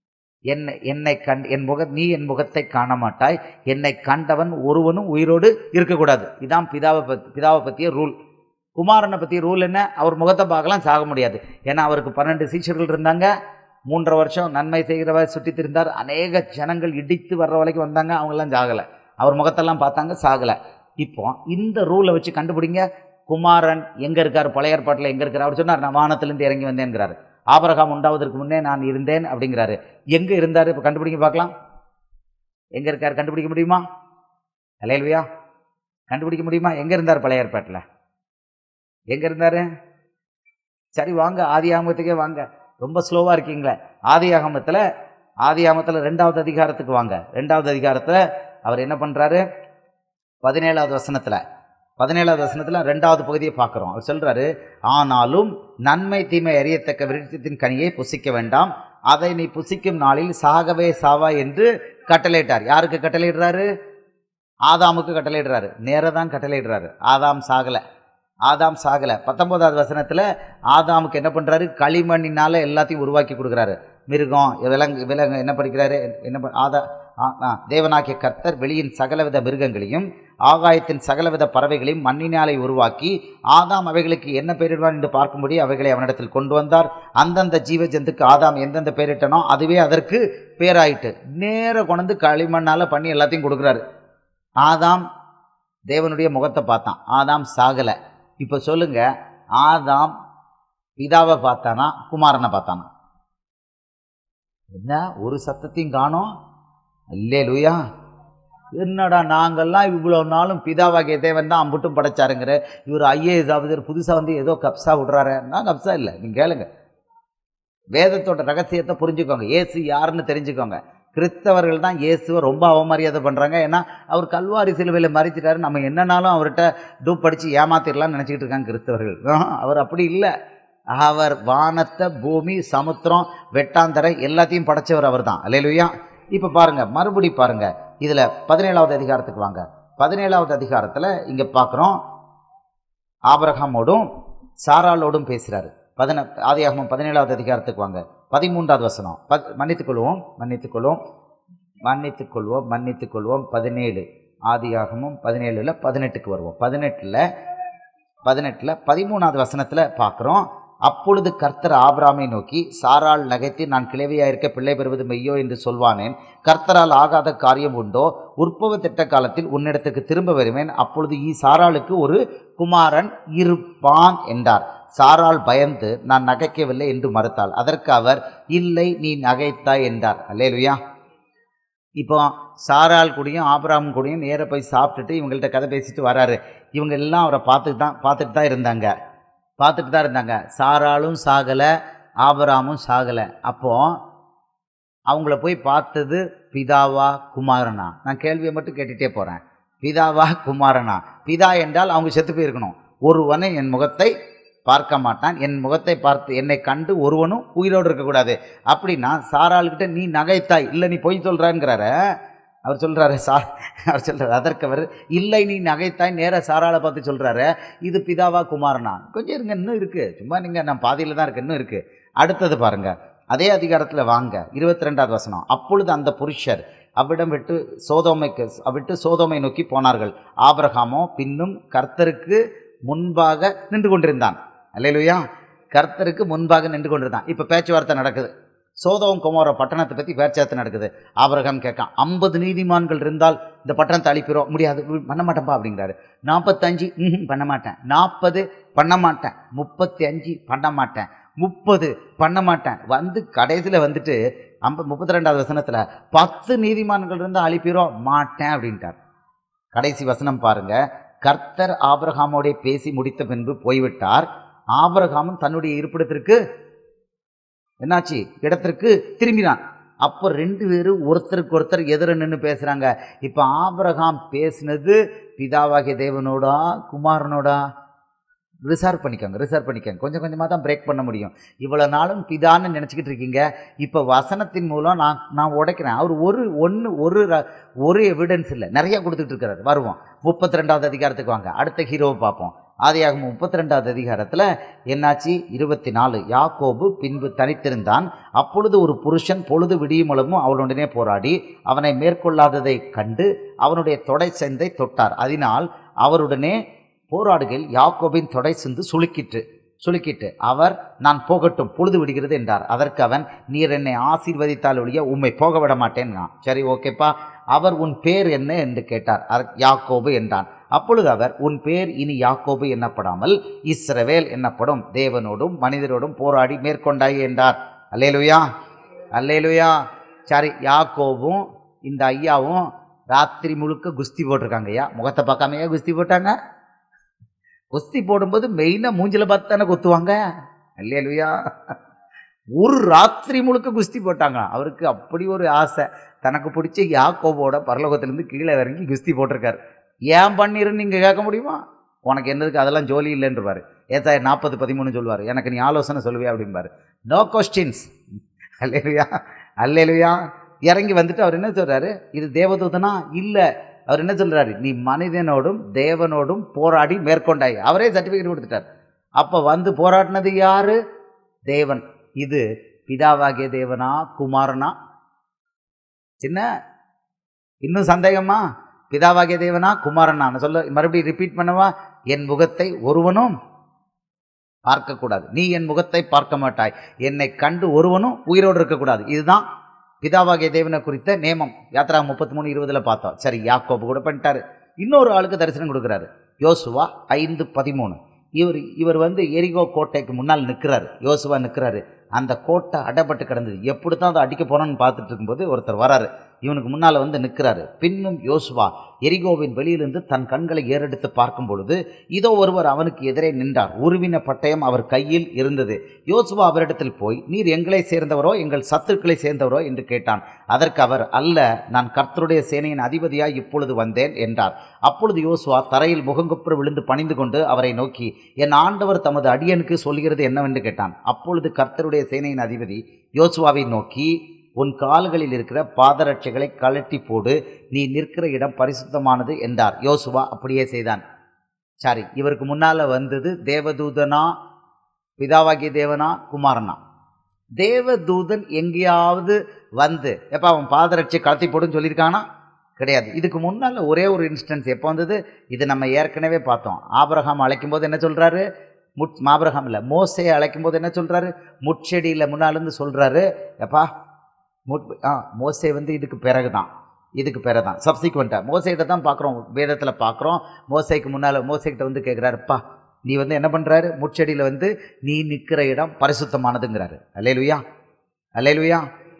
நீ என் முகத்தை காண மாட்டாய், என்னை கண்டவன் ஒருவனும் உயிரோடு இருக்கக்கூடாது. இதுதான் பிதாவை பற்றிய ரூல். குமாரனை பற்றிய ரூல் என்ன? அவர் முகத்தை பார்க்கலாம், சாக முடியாது. ஏன்னா அவருக்கு 12 சீஷர்கள் இருந்தாங்க. 3.5 வருஷம் நன்மை செய்கிறவர் சுற்றி திரிந்தார். அநேக ஜனங்கள் இடித்து வர்ற வரைக்கும் வந்தாங்க, அவங்கெல்லாம் சாகலை. அவர் முகத்தெல்லாம் பார்த்தாங்க, சாகலை. இப்போ இந்த ரூலை வச்சு கண்டுபிடிங்க, குமாரன் எங்கே இருக்கார், பழைய ஏற்பாட்டில் எங்கே இருக்கார்? அவர் சொன்னார், நான் வானத்திலிருந்து இறங்கி வந்தேன்கிறாரு. ஆபிரகாம் உண்டாவதற்கு முன்னே நான் இருந்தேன் அப்படிங்கிறாரு. எங்கே இருந்தார்? இப்போ கண்டுபிடிங்க பார்க்கலாம். எங்கே இருக்கார்? கண்டுபிடிக்க முடியுமா? அல்லேலூயா. கண்டுபிடிக்க முடியுமா? எங்கே இருந்தார் பழைய ஏற்பாட்டில்? எங்கே இருந்தார்? சரி வாங்க, ஆதியாகமத்துக்கே வாங்க. ரொம்ப ஸ்லோவாக இருக்கீங்களே. ஆதியாகமத்தில் 2வது அதிகாரத்துக்கு வாங்க. 2வது அதிகாரத்தில் அவர் என்ன பண்ணுறாரு? 17வது வசனத்தில் 2வது பகுதியை பார்க்குறோம். அவர் சொல்கிறாரு, ஆனாலும் நன்மை தீமை அறியத்தக்க விருட்சத்தின் கனியை புசிக்க வேண்டாம், அதை நீ புசிக்கும் நாளில் சாகவே சாவா என்று கட்டளையிட்டார். யாருக்கு கட்டளையிடுறாரு? ஆதாமுக்கு கட்டளையிடுறாரு. நேராக தான் கட்டளையிடுறாரு. ஆதாம் சாகலை. 19வது வசனத்தில் ஆதாமுக்கு என்ன பண்ணுறாரு? களிமண்ணினால் எல்லாத்தையும் உருவாக்கி கொடுக்குறாரு. மிருகம், விலங்கு என்ன படிக்கிறாரு? தேவனாகிய கர்த்தர் வெளியின் சகலவித மிருகங்களையும் ஆகாயத்தின் சகலவித பறவைகளையும் மண்ணினாலே உருவாக்கி ஆதாம் அவைகளுக்கு என்ன பெயரிடுவான் என்று பார்க்கும்படி அவைகளை அவனிடத்தில் கொண்டு வந்தார். அந்தந்த ஜீவ ஜந்துக்கு ஆதாம் எந்தெந்த பெயரிட்டனோ அதுவே அதற்கு பேராயிட்டு. நேர கொண்டு களிமண்ணால் பண்ணி எல்லாத்தையும் கொடுக்குறாரு. ஆதாம் தேவனுடைய முகத்தை பார்த்தான், ஆதாம் சாகலை. இப்போ சொல்லுங்க, ஆதாம் பிதாவை பார்த்தானா குமாரனை பார்த்தானா? என்ன ஒரு சத்தத்தையும் காணோம். அல்லேலூயா. என்னடா நாங்கள்லாம் இவ்வளோ நாளும் பிதாவாகிய தேவன் தான் அம்புட்டும் படைச்சாருங்கிற இவர் IAS ஆஃபீஸர் புதுசாக வந்து ஏதோ கப்ஸா விடுறாரு. நான் கப்ஸா இல்லை, நீங்கள் கேளுங்க. வேதத்தோட ரகசியத்தை புரிஞ்சுக்கோங்க. இயேசு யாருன்னு தெரிஞ்சுக்கோங்க. கிறிஸ்தவர்கள் தான் இயேசுவை ரொம்ப அவமரியாதை பண்ணுறாங்க. ஏன்னா அவர் கல்வாரி சிலுவையில் மறிச்சிட்டாரு, நம்ம என்னன்னாலும் அவர்கிட்ட டூப் படித்து ஏமாத்திடலாம்னு நினச்சிக்கிட்டு இருக்காங்க கிறிஸ்தவர்கள். அவர் அப்படி இல்லை. அவர் வானத்தை, பூமி, சமுத்திரம், வெட்டாந்தரை எல்லாத்தையும் படைச்சவர் அவர் தான். அல்லேலூயா. இப்போ பாருங்க, மறுபடி பாருங்க, இதில் 17வது அதிகாரத்துக்கு வாங்க. 17வது அதிகாரத்தில் இங்கே பார்க்குறோம், ஆபிரகாமோடும் சாராளோடும் பேசுகிறாரு. ஆதியாகமம் 17வது அதிகாரத்துக்கு வாங்க. 13வது வசனம். மன்னித்துக்கொள்வோம் 17. ஆதியாகமம் 17ல் 18க்கு வருவோம். 18ல் 13வது வசனத்தில் பார்க்குறோம். அப்பொழுது கர்த்தர் ஆபிராமை நோக்கி, சாராள் நகைத்து, நான் கிழவியாயிருக்க பிள்ளை பெறுவது மெய்யோ என்று சொல்வானேன். கர்த்தரால் ஆகாத காரியம் உண்டோ? உற்பவ திட்ட காலத்தில் உன்னிடத்துக்கு திரும்ப வருவேன், அப்பொழுது சாராளுக்கு ஒரு குமாரன் இருப்பான் என்றார். சாராள் பயந்து, நான் நகைக்கவில்லை என்று மறுத்தாள். அதற்கு அவர், இல்லை, நீ நகைத்தாய் என்றார். அல்லேலூயா. இப்போ சாராள் கூடயும் ஆபிரகாம் கூடயும் நேர போய் சாப்பிட்டுட்டு இவங்கள்ட்ட கதை பேசிட்டு வராரு. இவங்க எல்லாம் அவரை பார்த்துட்டு தான் இருந்தாங்க. சாராளும் சாகலை, ஆபிரகாமும் சாகலை. அப்போ அவங்கள போய் பார்த்தது பிதாவா குமாரனா? நான் கேள்வியை மட்டும் கேட்டுகிட்டே போகிறேன். பிதாவா குமாரனா? பிதா என்றால் அவங்க செத்து போயிருக்கணும். ஒருவனை என் முகத்தை பார்க்க மாட்டான், என் முகத்தை பார்த்து என்னை கண்டு ஒருவனும் உயிரோடு இருக்கக்கூடாது. அப்படின்னா சாராளுக்கிட்ட நீ நகைத்தாய், இல்லை நீ பொய் சொல்கிறாங்கிறார. அவர் சொல்கிறாரு அவர் சொல்கிறார், அதற்கு அவர் இல்லை நீ நகைத்தாய் நேராக சாராளை பார்த்து சொல்கிறாரு, இது பிதாவா குமாரனா? கொஞ்சம் இருங்க, இன்னும் இருக்குது, சும்மா நீங்கள் நான் பாதியில் தான் இருக்கு, இன்னும் இருக்குது. அடுத்தது பாருங்கள், அதே அதிகாரத்தில் வாங்க, 22வது வசனம். அப்பொழுது அந்த புருஷர் அவ்விடம் விட்டு சோதோமை நோக்கி போனார்கள். ஆபிரகாமோ பின்னும் கர்த்தருக்கு முன்பாக நின்று கொண்டிருந்தான். அல்லேலூயா, கர்த்தருக்கு முன்பாக நின்று கொண்டிருந்தான். இப்போ பேச்சுவார்த்தை நடக்குது. சோதோம் குமார பட்டணத்தை பற்றி பேச்சுவார்த்தை நடக்குது. ஆபிரகாம் கேட்கான், 50 நீதிமான்கள் இருந்தால் இந்த பட்டணத்தை அழிப்பிறோம். முடியாது, பண்ண மாட்டேன்ப்பா அப்படிங்கிறாரு. 45 பண்ண மாட்டேன், 40 பண்ண மாட்டேன், 35 பண்ண மாட்டேன், 30 பண்ண மாட்டேன். வந்து கடைசியில் வந்துட்டு 32வது வசனத்தில் 10 நீதிமான்கள் இருந்தால் அழிப்பிறோம் மாட்டேன் அப்படின்ட்டார். கடைசி வசனம் பாருங்க, கர்த்தர் ஆபிரகாமோட பேசி முடித்த பின்பு போய்விட்டார். ஆபிரகாமும் தன்னுடைய இருப்பிடத்திற்கு என்னாச்சு, இடத்திற்கு திரும்பினான். அப்போ 2 பேரும் ஒருத்தருக்கு ஒருத்தர் எதிர நின்று பேசுகிறாங்க. இப்போ ஆபிரகாம் பேசினது பிதாவாகிய தேவனோடா குமாரனோடா? ரிசர்வ் பண்ணிக்கோங்க. கொஞ்சம் கொஞ்சமாக தான் பிரேக் பண்ண முடியும். இவ்வளோ நாளும் பிதான்னு நினச்சிக்கிட்டு இருக்கீங்க. இப்போ வசனத்தின் மூலம் நான் உடைக்கிறேன். அவர் ஒரு எவிடன்ஸ் இல்லை, நிறையா கொடுத்துட்டு இருக்கிறார். வருவோம் 32வது அதிகாரத்துக்கு வாங்க, அடுத்த ஹீரோவை பார்ப்போம். ஆதியாகமம் 32வது அதிகாரத்தில் என்னாச்சு? 24. யாக்கோபு பின்பு தனித்திருந்தான். அப்பொழுது ஒரு புருஷன் பொழுது விடியுமளவும் அவனுடனே போராடி அவனை மேற்கொள்ளாததை கண்டு அவனுடைய தொடை செந்தை தொட்டார். அதனால் அவருடனே போராடுகையில் யாக்கோபின் தொடை சிந்து சுளுக்கிட்டு அவர், நான் போகட்டும், பொழுது விடுகிறது என்றார். அதற்கு அவன், நீர் என்னை ஆசீர்வதித்தால் ஒழிய உம்மை போக விட மாட்டேன். சரி, ஓகேப்பா. அவர், உன் பேர் என்ன என்று கேட்டார். யாக்கோபு என்றான். அப்பொழுது அவர், உன் பேர் இனி யாக்கோபு என்னப்படாமல் இஸ்ரவேல் என்னப்படும், தேவனோடும் மனிதரோடும் போராடி மேற்கொண்டாய் என்றார். அல்லேலூயா, அல்லேலூயா. சரி, யாக்கோபும் இந்த ஐயாவும் ராத்திரி முழுக்க குஸ்தி போட்டிருக்காங்க. ஐயா முகத்தை பார்க்காமையா குஸ்தி போட்டாங்க? குஸ்தி போடும்போது மெயினாக மூஞ்சில் பார்த்து தானே குத்துவாங்க. அல்லேலூயா. ஒரு ராத்திரி முழுக்க குஸ்தி போட்டாங்க. அவருக்கு அப்படி ஒரு ஆசை, தனக்கு பிடிச்ச யாக்கோபோட பரலோகத்திலேருந்து கீழே இறங்கி குஸ்தி போட்டிருக்காரு. ஏன் பண்ணிருன்னு நீங்கள் கேட்க முடியுமா? உனக்கு என்னதுக்கு, அதெல்லாம் ஜோலி இல்லைன்றவார். ஏசாயா 40:13 சொல்லுவார், எனக்கு நீ ஆலோசனை சொல்லுவே அப்படின்பார். No questions. அல்லேலூயா, அல்லேலூயா. இறங்கி வந்துட்டு அவர் என்ன சொல்கிறாரு, இது தேவதூதனா? இல்லை. அவர் என்ன சொல்கிறாரு, நீ மனிதனோடும் தேவனோடும் போராடி மேற்கொண்டாய். அவரே சர்டிஃபிகேட் கொடுத்துட்டார். அப்போ வந்து போராடினது யாரு? தேவன். இது பிதாவாகிய தேவனா குமாரனா? சின்ன இன்னும் சந்தேகமா? பிதாவாகிய தேவனா குமாரனா? சொல்ல மறுபடியும் ரிப்பீட் பண்ணவா? என் முகத்தை ஒருவனும் பார்க்கக்கூடாது, நீ என் முகத்தை பார்க்க மாட்டாய், என்னை கண்டு ஒருவனும் உயிரோடு இருக்கக்கூடாது. இதுதான் பிதாவாகிய தேவனை குறித்த நேமம். யாத்ரா 33:20 பார்த்தோம். சரி, யாக்கோபு கூட பண்ணிட்டாரு. இன்னொரு ஆளுக்கு தரிசனம் கொடுக்குறாரு. யோசுவா 5:13. இவர் வந்து எரிகோ கோட்டைக்கு முன்னால் நிற்கிறாரு. யோசுவா நிற்கிறாரு. அந்த கோட்டை அடைப்பட்டு கிடந்தது. எப்படி தான் அதை அடிக்க போகிறோன்னு பார்த்துட்டு இருக்கும்போது ஒருத்தர் வராரு, இவனுக்கு முன்னால் வந்து நிற்கிறாரு. பின்னும் யோசுவா எரிகோவின் வெளியிலிருந்து தன் கண்களை ஏறெடுத்து பார்க்கும் பொழுது இதோ ஒருவர் அவனுக்கு எதிரே நின்றார். உருவின பட்டயம் அவர் கையில் இருந்தது. யோசுவா அவரிடத்தில் போய், நீர் எங்களை சேர்ந்தவரோ எங்கள் சத்துருக்களை சேர்ந்தவரோ என்று கேட்டான். அதற்கு அவர், அல்ல, நான் கர்த்தருடைய சேனையின் அதிபதியாய் இப்பொழுது வந்தேன் என்றார். அப்பொழுது யோசுவா தரையில் முகங்குப்புற விழுந்து பணிந்து கொண்டு அவரை நோக்கி, என் ஆண்டவர் தமது அடியனுக்கு சொல்கிறது என்னவென்று கேட்டான். அப்பொழுது கர்த்தருடைய சேனையின் அதிபதி யோசுவாவை நோக்கி, உன் கால்களில் இருக்கிற பாதரட்சைகளை கழட்டி போடு, நீ நிற்கிற இடம் பரிசுத்தமானது என்றார். யோசுவா அப்படியே செய்தான். சரி, இவருக்கு முன்னால் வந்தது தேவதூதனா, பிதாவாகிய தேவனா, குமாரனா? தேவதூதன் எங்கேயாவது வந்து எப்போ அவன் பாதரட்சை கழட்டி போடுன்னு சொல்லியிருக்கானா? கிடையாது. இதுக்கு முன்னால் ஒரே ஒரு இன்ஸ்டன்ஸ் எப்போ வந்தது? இது நம்ம ஏற்கனவே பார்த்தோம். ஆபிரகாம் அழைக்கும் போது என்ன சொல்கிறாரு? ஆபிரகாம் இல்லை, மோசேயை அழைக்கும் போது என்ன சொல்கிறாரு? முட்செடியில் முன்னாலேருந்து சொல்கிறாரு, எப்பா மோசே வந்து இதுக்கு பிறகு தான் சப்சிக்வெண்ட்டாக மோசேகிட்ட தான் பார்க்குறோம், வேதத்தில் பார்க்குறோம். மோசேக்கு முன்னால் மோசேக்கிட்ட வந்து கேட்குறாருப்பா, நீ வந்து என்ன பண்ணுறாரு? முட்செடியில் வந்து நீ நிற்கிற இடம் பரிசுத்தமானதுங்கிறாரு. அல்லேலூயா, அல்லேலூயா.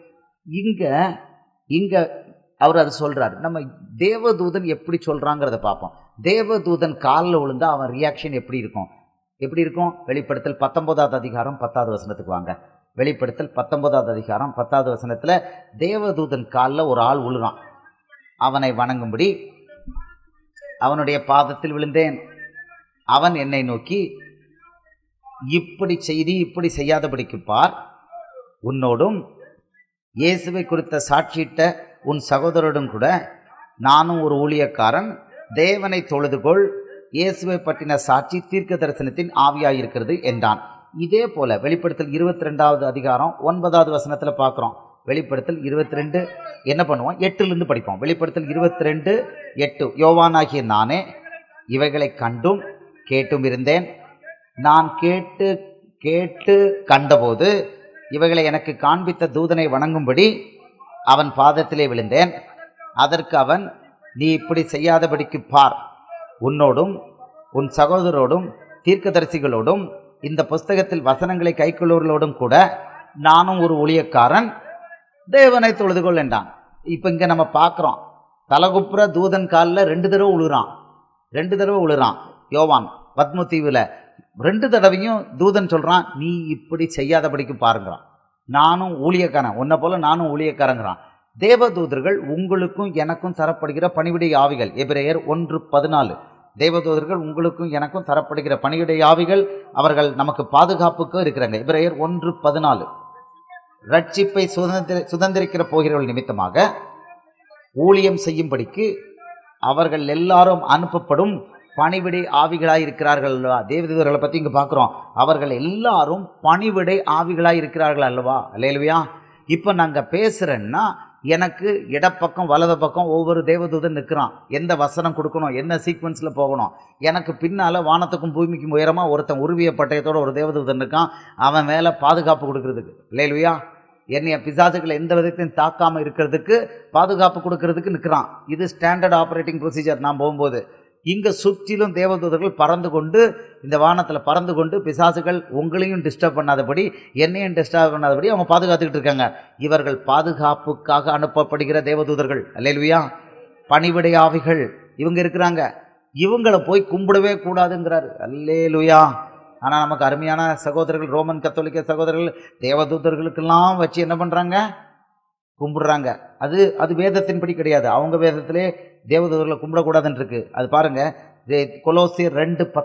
இங்கே அவர் அதை சொல்கிறார். நம்ம தேவதூதன் எப்படி சொல்கிறாங்கிறத பார்ப்போம். தேவதூதன் காலில் விழுந்தா அவன் ரியாக்ஷன் எப்படி இருக்கும்? வெளிப்படுத்தல் 19வது அதிகாரம் 10வது வசனத்துக்கு வாங்க. வெளிப்படுத்தல் 19வது அதிகாரம் 10வது வசனத்தில் தேவதூதன் காலில் ஒரு ஆள் விழுறான். அவனை வணங்கும்படி அவனுடைய பாதத்தில் விழுந்தேன். அவன் என்னை நோக்கி, இப்படி செய்தி இப்படி செய்யாதபடிக்கு பார், உன்னோடும் இயேசுவை குறித்த சாட்சியிட்ட உன் சகோதரருடன் கூட நானும் ஒரு ஊழியக்காரன். தேவனை தொழுதுகொள், இயேசுவை பற்றின சாட்சி தீர்க்க தரிசனத்தின் ஆவியாயிருக்கிறது என்றான். இதே போல வெளிப்படுத்தல் 22வது அதிகாரம் 9வது வசனத்தில் பார்க்குறோம். வெளிப்படுத்தல் 22 என்ன பண்ணுவோம், 8லிருந்து படிப்போம். வெளிப்படுத்தல் 22:8, யோவானாகிய நானே இவைகளை கண்டும் கேட்டும் இருந்தேன். நான் கேட்டு கண்டபோது இவைகளை எனக்கு காண்பித்த தூதனை வணங்கும்படி அவன் பாதத்திலே விழுந்தேன். அதற்கு அவன், நீ இப்படி செய்யாதபடிக்கு பார், உன்னோடும் உன் சகோதரோடும் தீர்க்கதரிசிகளோடும் இந்த புஸ்தகத்தில் வசனங்களை கைக்கொள்ளுவர்களோடும் கூட நானும் ஒரு ஊழியக்காரன், தேவனை தொழுதுகொள் என்றான். இப்போ இங்கே நம்ம பார்க்குறோம், தலகுப்புற தூதன் காலில் 2 தடவை விழுறான். யோவான் பத்ம தீவில் 2 தடவையும் தூதன் சொல்கிறான், நீ இப்படி செய்யாதபடிக்கு பாருங்கிறான். நானும் ஊழியக்காரன், உன்னை போல நானும் ஊழியக்காரங்கிறான். தேவதூதர்கள் உங்களுக்கும் எனக்கும் தரப்படுகிற பணிவிடை ஆவிகள். எபிரேயர் 1:14. தேவதூதர்கள் உங்களுக்கும் எனக்கும் தரப்படுகிற பணிவிடை ஆவிகள், அவர்கள் நமக்கு பாதுகாப்புக்கு இருக்கிறாங்க. எபிரேயர் 1:14. ரட்சிப்பை சுதந்திரிக்கிற போகிறவர்கள் நிமித்தமாக ஊழியம் செய்யும்படிக்கு அவர்கள் எல்லாரும் அனுப்பப்படும் பணிவிடை ஆவிகளாய் இருக்கிறார்கள் அல்லவா. தேவதூதர்களை பற்றி இங்கே பார்க்குறோம், அவர்கள் எல்லாரும் பணிவிடை ஆவிகளாய் இருக்கிறார்கள் அல்லவா. அல்லேலூயா. இப்போ நாங்கள் பேசுகிறேன்னா எனக்கு இடப்பக்கம் வலது பக்கம் ஒவ்வொரு தேவதூதன் நிற்கிறான். எந்த வசனம் கொடுக்கணும், என்ன சீக்வன்ஸில் போகணும். எனக்கு பின்னால் வானத்துக்கும் பூமிக்கும் உயரமாக ஒருத்தன் உருவிய பட்டயத்தோட ஒரு தேவதூதன் இருக்கான். அவன் மேலே பாதுகாப்பு கொடுக்கறதுக்கு, அல்லேலூயா, என்னைய பிசாசுகளை எந்த விதத்தையும் தாக்காமல் இருக்கிறதுக்கு பாதுகாப்பு கொடுக்கறதுக்கு நிற்கிறான். இது ஸ்டாண்டர்ட் ஆப்ரேட்டிங் ப்ரொசீஜர். நான் போகும்போது இங்கே சுற்றிலும் தேவதூதர்கள் பறந்து கொண்டு, இந்த வானத்தில் பறந்து கொண்டு பிசாசுகள் உங்களையும் டிஸ்டர்ப் பண்ணாதபடி என்னையும் டிஸ்டர்ப் பண்ணாதபடி அவங்க பாதுகாத்துக்கிட்டு இருக்காங்க. இவர்கள் பாதுகாப்புக்காக அனுப்பப்படுகிற தேவதூதர்கள், அல்லேலூயா, பணிவிடை ஆவிகள் இவங்க இருக்கிறாங்க. இவங்களை போய் கும்பிடவே கூடாதுங்கிறாரு, அல்லேலூயா. ஆனால் நமக்கு அருமையான சகோதரர்கள், ரோமன் கத்தோலிக்க சகோதரர்கள் தேவதூதர்களுக்கெல்லாம் வச்சு என்ன பண்ணுறாங்க, கும்பிடுறாங்க. அது வேதத்தின்படி கிடையாது. அவங்க வேதத்திலே தேவதூதர்களை கும்பிடக்கூடாதுன்னு இருக்கு. அது பாருங்க, கொலோசியர்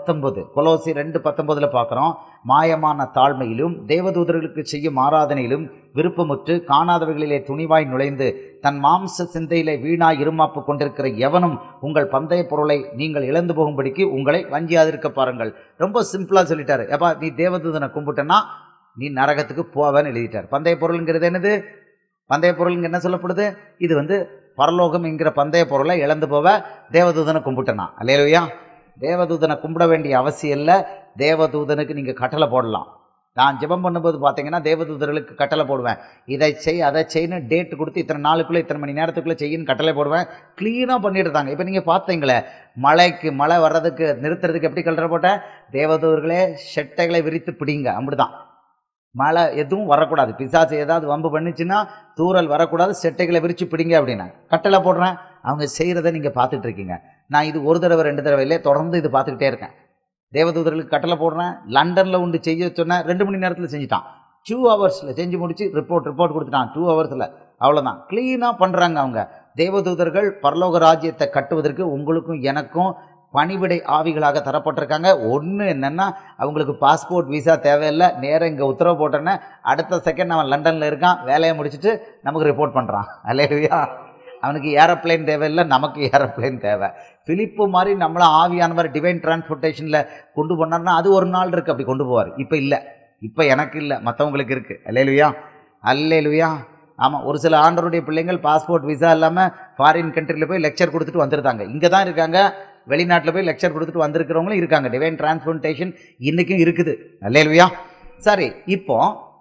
2:19 பார்க்குறோம். மாயமான தாழ்மையிலும் தேவதூதர்களுக்கு செய்யும் ஆராதனையிலும் விருப்பமுற்று காணாதவைகளிலே துணிவாய் நுழைந்து தன் மாம்ச சிந்தையிலே வீணாய் இருமாப்பு கொண்டிருக்கிற எவனும் உங்கள் பந்தய பொருளை நீங்கள் இழந்து போகும்படிக்கு உங்களை வஞ்சியாதிருக்க பாருங்கள். ரொம்ப சிம்பிளாக சொல்லிட்டாரு. எப்பா, நீ தேவதூதனை கும்பிட்டனா நீ நரகத்துக்கு போவேன்னு எழுதிட்டார். பந்தய பொருளுங்கிறது என்னது? பந்தய பொருளுங்க என்ன சொல்லப்படுது? இது பரலோகம் என்கிற பந்தய பொருளை இழந்து போவ தேவதூதனை கும்பிட்டனா. அல்லேலூயா. தேவதூதனை கும்பிட வேண்டிய அவசியம் இல்லை. தேவதூதனுக்கு நீங்கள் கட்டளை போடலாம். நான் ஜெபம் பண்ணும்போது பார்த்தீங்கன்னா தேவதூதர்களுக்கு கட்டளை போடுவேன். இதை செய் அதை செய்யணும், டேட் கொடுத்து இத்தனை நாளுக்குள்ளே இத்தனை மணி நேரத்துக்குள்ளே செய்யணும் கட்டளை போடுவேன். க்ளீனாக பண்ணிட்டு இருந்தாங்க. இப்போ நீங்கள் பார்த்தீங்களே, மழை வர்றதுக்கு நிறுத்துறதுக்கு எப்படி கட்டளை போட்டேன்? தேவதூதர்களே செட்டைகளை விரித்து பிடிங்க, அப்படிதான். மழை எதுவும் வரக்கூடாது, பிசாசு ஏதாவது வம்பு பண்ணிச்சுன்னா தூரல் வரக்கூடாது, செட்டைகளை விரித்து பிடிங்க அப்படின்னா கட்டளை போடுறேன். அவங்க செய்கிறத நீங்கள் பார்த்துட்டு இருக்கீங்க. நான் இது 1 தடவை 2 தடவை இல்லை, தொடர்ந்து இது பார்த்துக்கிட்டே இருக்கேன். தேவதூதர்களுக்கு கட்டளை போடுறேன். லண்டனில் உண்டு செய்ய சொன்னேன், 2 மணி நேரத்தில் செஞ்சுட்டான். 2 ஹவர்ஸில் செஞ்சு முடிச்சு ரிப்போர்ட் கொடுத்துட்டான். 2 ஹவர்ஸில் அவ்வளோதான். க்ளீனாக பண்ணுறாங்க அவங்க. தேவதூதர்கள் பரலோக ராஜ்யத்தை கட்டுவதற்கு உங்களுக்கும் எனக்கும் பணிவிடை ஆவிகளாக தரப்பட்டிருக்காங்க. ஒன்று என்னென்னா, அவங்களுக்கு பாஸ்போர்ட் விசா தேவையில்லை. நேராக இங்கே உத்தரவு போட்டோன்னே அடுத்த செகண்ட் அவன் லண்டனில் இருக்கான், வேலையை முடிச்சுட்டு நமக்கு ரிப்போர்ட் பண்ணுறான். அல்லேலூயா. அவனுக்கு ஏரோப்ளைன் தேவையில்லை, நமக்கு ஏரோப்ளைன் தேவை. பிலிப்பு மாதிரி நம்மளை ஆவியானவர் டிவைன் டிரான்ஸ்போர்ட்டேஷனில் கொண்டு போனார்னா அது ஒரு நாள் இருக்குது, அப்படி கொண்டு போவார். இப்போ இல்லை, இப்போ எனக்கு இல்லை, மற்றவங்களுக்கு இருக்குது. அல்லேலூயா, அல்லேலூயா. ஆமாம், ஒரு சில ஆண்டவருடைய பிள்ளைங்கள் பாஸ்போர்ட் விசா இல்லாமல் ஃபாரின் கண்ட்ரியில் போய் லெக்சர் கொடுத்துட்டு வந்துருந்தாங்க. இங்கே தான் இருக்காங்க, வெளிநாட்டில் போய் லெக்சர் கொடுத்துட்டு வந்திருக்கிறவங்களும் இருக்காங்க. டிவைன் டிரான்ஸ்பிளான்டேஷன் இன்றைக்கும் இருக்குது. அல்லேலூயா. சரி, இப்போ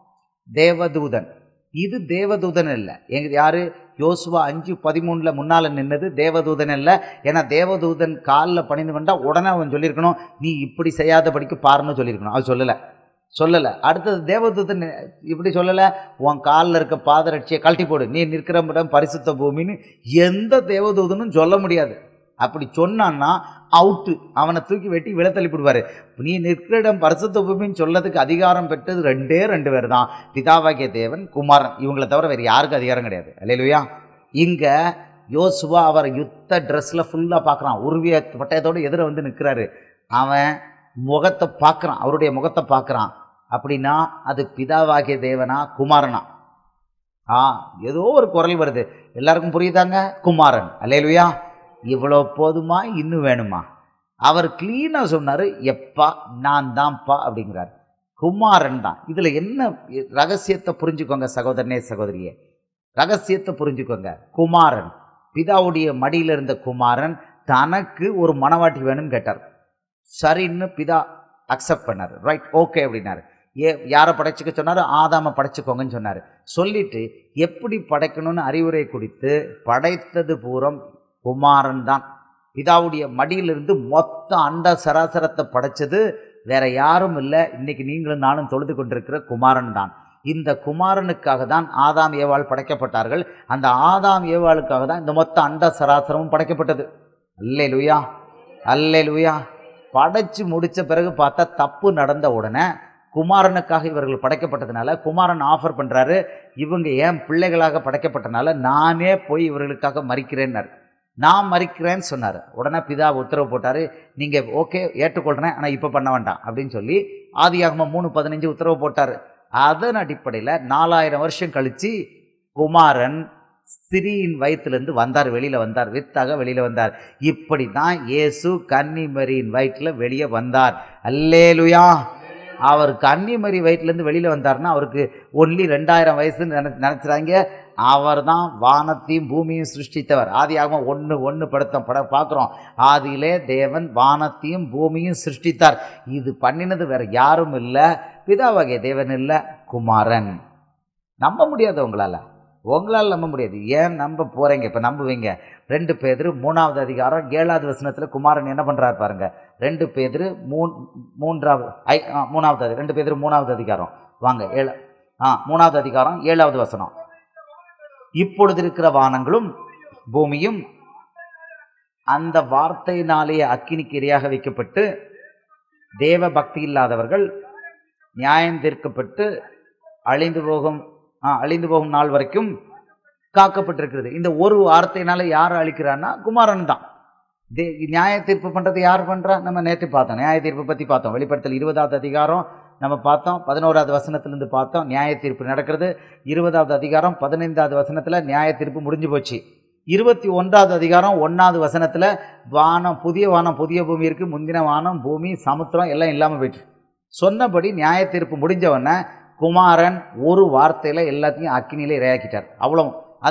தேவதூதன், இது தேவதூதன் இல்லை. யார்? யோசுவா 5:13 முன்னால் நின்னது தேவதூதன் இல்லை. ஏன்னா தேவதூதன் காலில் பணிந்து கொண்டால் உடனே அவன் சொல்லியிருக்கணும், நீ இப்படி செய்யாதபடிக்கு பாருன்னு சொல்லியிருக்கணும். அது சொல்லலை. அடுத்தது தேவதூதன் இப்படி சொல்லலை, உன் காலில் இருக்க பாதரட்சியை கழட்டி போடு, நீ நிற்கிற இடம் பரிசுத்த பூமின்னு எந்த தேவதூதனும் சொல்ல முடியாது. அப்படி சொன்னான்னா அவுட்டு, அவனை தூக்கி வெட்டி விழத்தள்ளிவிடுவார். நீ நிற்கிற இடம் பரிசுத்த பூமின்னு சொல்லதுக்கு அதிகாரம் பெற்றது 2 பேர் தான், பிதாவாகிய தேவன், குமாரன். இவங்களை தவிர வேறு யாருக்கும் அதிகாரம் கிடையாது. அல்லேலூயா. இங்கே யோசுவா அவர் யுத்த ட்ரெஸ்ல ஃபுல்லா பார்க்குறான், உருவிய பட்டயத்தோடு எதிர வந்து நிற்கிறாரு. அவன் முகத்தை பார்க்குறான், அவருடைய முகத்தை பார்க்குறான். அப்படின்னா அது பிதாவாகிய தேவனா குமாரனா? ஏதோ ஒரு குரல் வருது, எல்லாருக்கும் புரியுதாங்க? குமாரன். அல்லேலூயா. இவ்வளோ போதுமா, இன்னும் வேணுமா? அவர் கிளீனா சொன்னாரு, எப்பா நான் தான்ப்பா அப்படிங்கிறார். குமாரன் தான். இதுல என்ன ரகசியத்தை புரிஞ்சுக்கோங்க சகோதரனே சகோதரியே, ரகசியத்தை புரிஞ்சுக்கோங்க. குமாரன், பிதாவுடைய மடியில இருந்த குமாரன் தனக்கு ஒரு மனவாட்டி வேணும்னு கேட்டார். சரின்னு பிதா அக்செப்ட் பண்ணார். ரைட், ஓகே அப்படின்னாரு. யாரை படைச்சுக்க சொன்னாரு? ஆதாமை படைச்சுக்கோங்கன்னு சொன்னார். சொல்லிட்டு எப்படி படைக்கணும்னு அறிவுரை கொடுத்து படைத்தது பூரம் குமாரன் தான். பிதாவுடைய மடியிலிருந்து மொத்த அண்ட சராசரத்தை படைச்சது வேற யாரும் இல்லை, இன்னைக்கு நீங்களும் நானும் தொழுது கொண்டிருக்கிற குமாரன் தான். இந்த குமாரனுக்காக தான் ஆதாம் ஏவாள் படைக்கப்பட்டார்கள். அந்த ஆதாம் ஏவாளுக்காக தான் இந்த மொத்த அண்ட சராசரமும் படைக்கப்பட்டது. அல்லேலூயா, அல்லேலூயா. படைச்சு முடிச்ச பிறகு பார்த்தா தப்பு நடந்த உடனே குமாரனுக்காக இவர்கள் படைக்கப்பட்டதுனால குமாரன் ஆஃபர் பண்றாரு, இவங்க ஏன் பிள்ளைகளாக படைக்கப்பட்டனால நானே போய் இவர்களுக்காக மறிக்கிறேன்னாரு. நான் மறிக்கிறேன்னு சொன்னார். உடனே பிதா உத்தரவு போட்டார், நீங்கள் ஓகே ஏற்றுக்கொள்கிறேன், ஆனால் இப்போ பண்ண வேண்டாம் அப்படின்னு சொல்லி ஆதியாகமம் 3:15 உத்தரவு போட்டார். அதன் அடிப்படையில் 4000 வருஷம் கழித்து குமாரன் ஸ்திரீயின் வயிற்றிலிருந்து வந்தார், வெளியில் வந்தார், வித்தாக வெளியில் வந்தார். இப்படி தான் இயேசு கன்னிமரியின் வயிற்றில் வெளியே வந்தார். அல்லேலூயா. அவர் கன்னிமரி வயிற்றிலேருந்து வெளியில் வந்தார்னா அவருக்கு ஒன்லி 2000 வயசுன்னு நினச்சிறாங்க. அவர் தான் வானத்தையும் பூமியும் சிருஷ்டித்தவர். ஆதியாகமம் 1:1 பார்க்குறோம். ஆதியிலே தேவன் வானத்தையும் பூமியும் சிருஷ்டித்தார். இது பண்ணினது வேற யாரும் இல்லை, பிதாவாகிய தேவன் இல்லை, குமாரன். நம்ப முடியாது உங்களால் நம்ப முடியாது. ஏன் நம்ப போகிறீங்க? இப்போ நம்புவீங்க. 2 பேதுரு 3வது அதிகாரம் 7வது வசனத்தில் குமாரன் என்ன பண்ணுறாரு பாருங்க. 2 பேதுரு 3வது அதிகாரம் வாங்க, 3வது அதிகாரம் 7வது வசனம். இப்பொழுது இருக்கிற வானங்களும் பூமியும் அந்த வார்த்தையினாலேயே அக்கினிக்கு இரையாக வைக்கப்பட்டு தேவ பக்தி இல்லாதவர்கள் நியாயம் தீர்க்கப்பட்டு அழிந்து போகும் நாள் வரைக்கும் காக்கப்பட்டிருக்கிறது. இந்த ஒரு வார்த்தையினால யார் அழிக்கிறான்னா குமாரன் தான். நியாய தீர்ப்பு பண்றது யார் பண்றா? நம்ம நேற்று பார்த்தோம், நியாய தீர்ப்பு பத்தி பார்த்தோம். வெளிப்படுத்தல் 20வது அதிகாரம் நம்ம பார்த்தோம், 11வது வசனத்திலிருந்து பார்த்தோம். நியாய தீர்ப்பு நடக்கிறது. 20வது அதிகாரம் 15வது வசனத்துல நியாய தீர்ப்பு முடிஞ்சு போச்சு. 21வது அதிகாரம் 1வது வசனத்துல புதிய வானம் புதிய பூமி இருக்கு, முந்தின வானம் பூமி சமுத்திரம் எல்லாம் இல்லாம போயிட்டு சொன்னபடி நியாய தீர்ப்பு முடிஞ்சவன குமாரன் ஒரு வார்த்தையில எல்லாத்தையும் அக்கினியில இரையாக்கிட்டார். அவ்வளோ.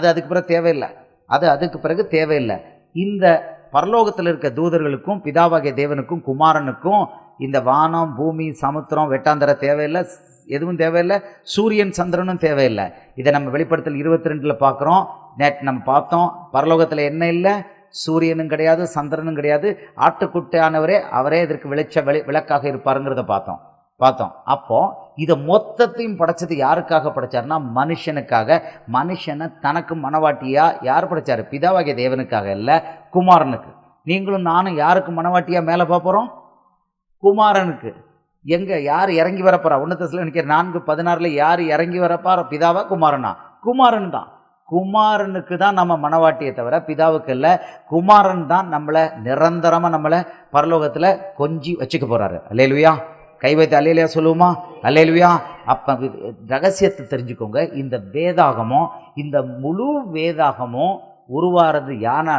அதுக்கு பிறகு தேவையில்லை. இந்த பரலோகத்தில் இருக்க தூதர்களுக்கும் பிதாவாகிய தேவனுக்கும் குமாரனுக்கும் இந்த வானம் பூமி சமுத்திரம் வெட்டாந்தர தேவையில்லை, எதுவும் தேவையில்லை, சூரியன் சந்திரனும் தேவையில்லை. இதை நம்ம வெளிப்படுத்தல் 22 பார்க்குறோம். நேற்று நம்ம பார்த்தோம், பரலோகத்தில் என்ன இல்லை, சூரியனும் கிடையாது, சந்திரனும் கிடையாது, ஆட்டுக்குட்டியானவரே அவரே இதற்கு விளக்காக இருப்பாருங்கிறத பார்த்தோம். அப்போ இதை மொத்தத்தையும் படைச்சது யாருக்காக படைச்சாருன்னா மனுஷனுக்காக. மனுஷனை தனக்கு மனவாட்டியா யார் படைச்சாரு? பிதாவாகிய தேவனுக்காக இல்லை, குமாரனுக்கு. நீங்களும் நானும் யாருக்கு மனவாட்டியா மேலே பார்ப்போம்? குமாரனுக்கு. யார் இறங்கி வரப்போறா? 1 தெசலோனிக்கர் 4:16 யார் இறங்கி வரப்பார? பிதாவா குமாரனா? குமாரன் தான். குமாரனுக்கு தான் நம்ம மனவாட்டியை தவிர பிதாவுக்கு இல்லை. குமாரன் தான் நம்மளை நிரந்தரமா நம்மளை பரலோகத்துல கொஞ்சி வச்சுக்க போறாரு. அல்லேலூயா. கை வைத்து அல்லேலூயா சொல்லுவோமா? அல்லேலூயா. அப்ப ரகசியத்தை தெரிஞ்சுக்கோங்க. இந்த வேதாகமும் இந்த முழு வேதாகமும் உருவாறது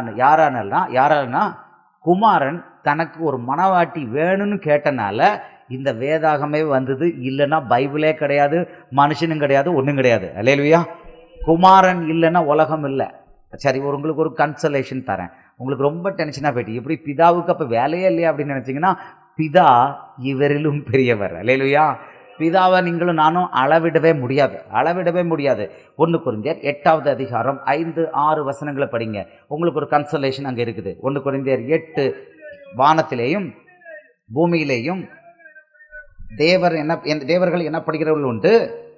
யாரானா குமாரன் தனக்கு ஒரு மனவாட்டி வேணும்னு கேட்டனால இந்த வேதாகமே வந்தது. இல்லைன்னா பைபிளே கிடையாது, மனுஷனும் கிடையாது, ஒன்றும் கிடையாது. அல்லேலூயா. குமாரன் இல்லைன்னா உலகம் இல்லை. சரி, உங்களுக்கு ஒரு கன்சலேஷன் தரேன். உங்களுக்கு ரொம்ப டென்ஷனாக போயிட்டு எப்படி பிதாவுக்கு அப்போ வேலையே இல்லையா அப்படின்னு நினச்சிங்கன்னா, பிதா இவரிலும் பெரியவர். அல்லேலூயா. பிதாவை நீங்களும் நானும் அளவிடவே முடியாது. 1 கொரிந்தியர் 8வது அதிகாரம் 5-6 வசனங்களை படிங்க. உங்களுக்கு ஒரு கன்சலேஷன் அங்கே இருக்குது. 1 கொரிந்தியர் 8. வானத்திலேயும் பூமியிலேயும் தேவர்கள் எனப்படுகிறவர்கள் உண்டு.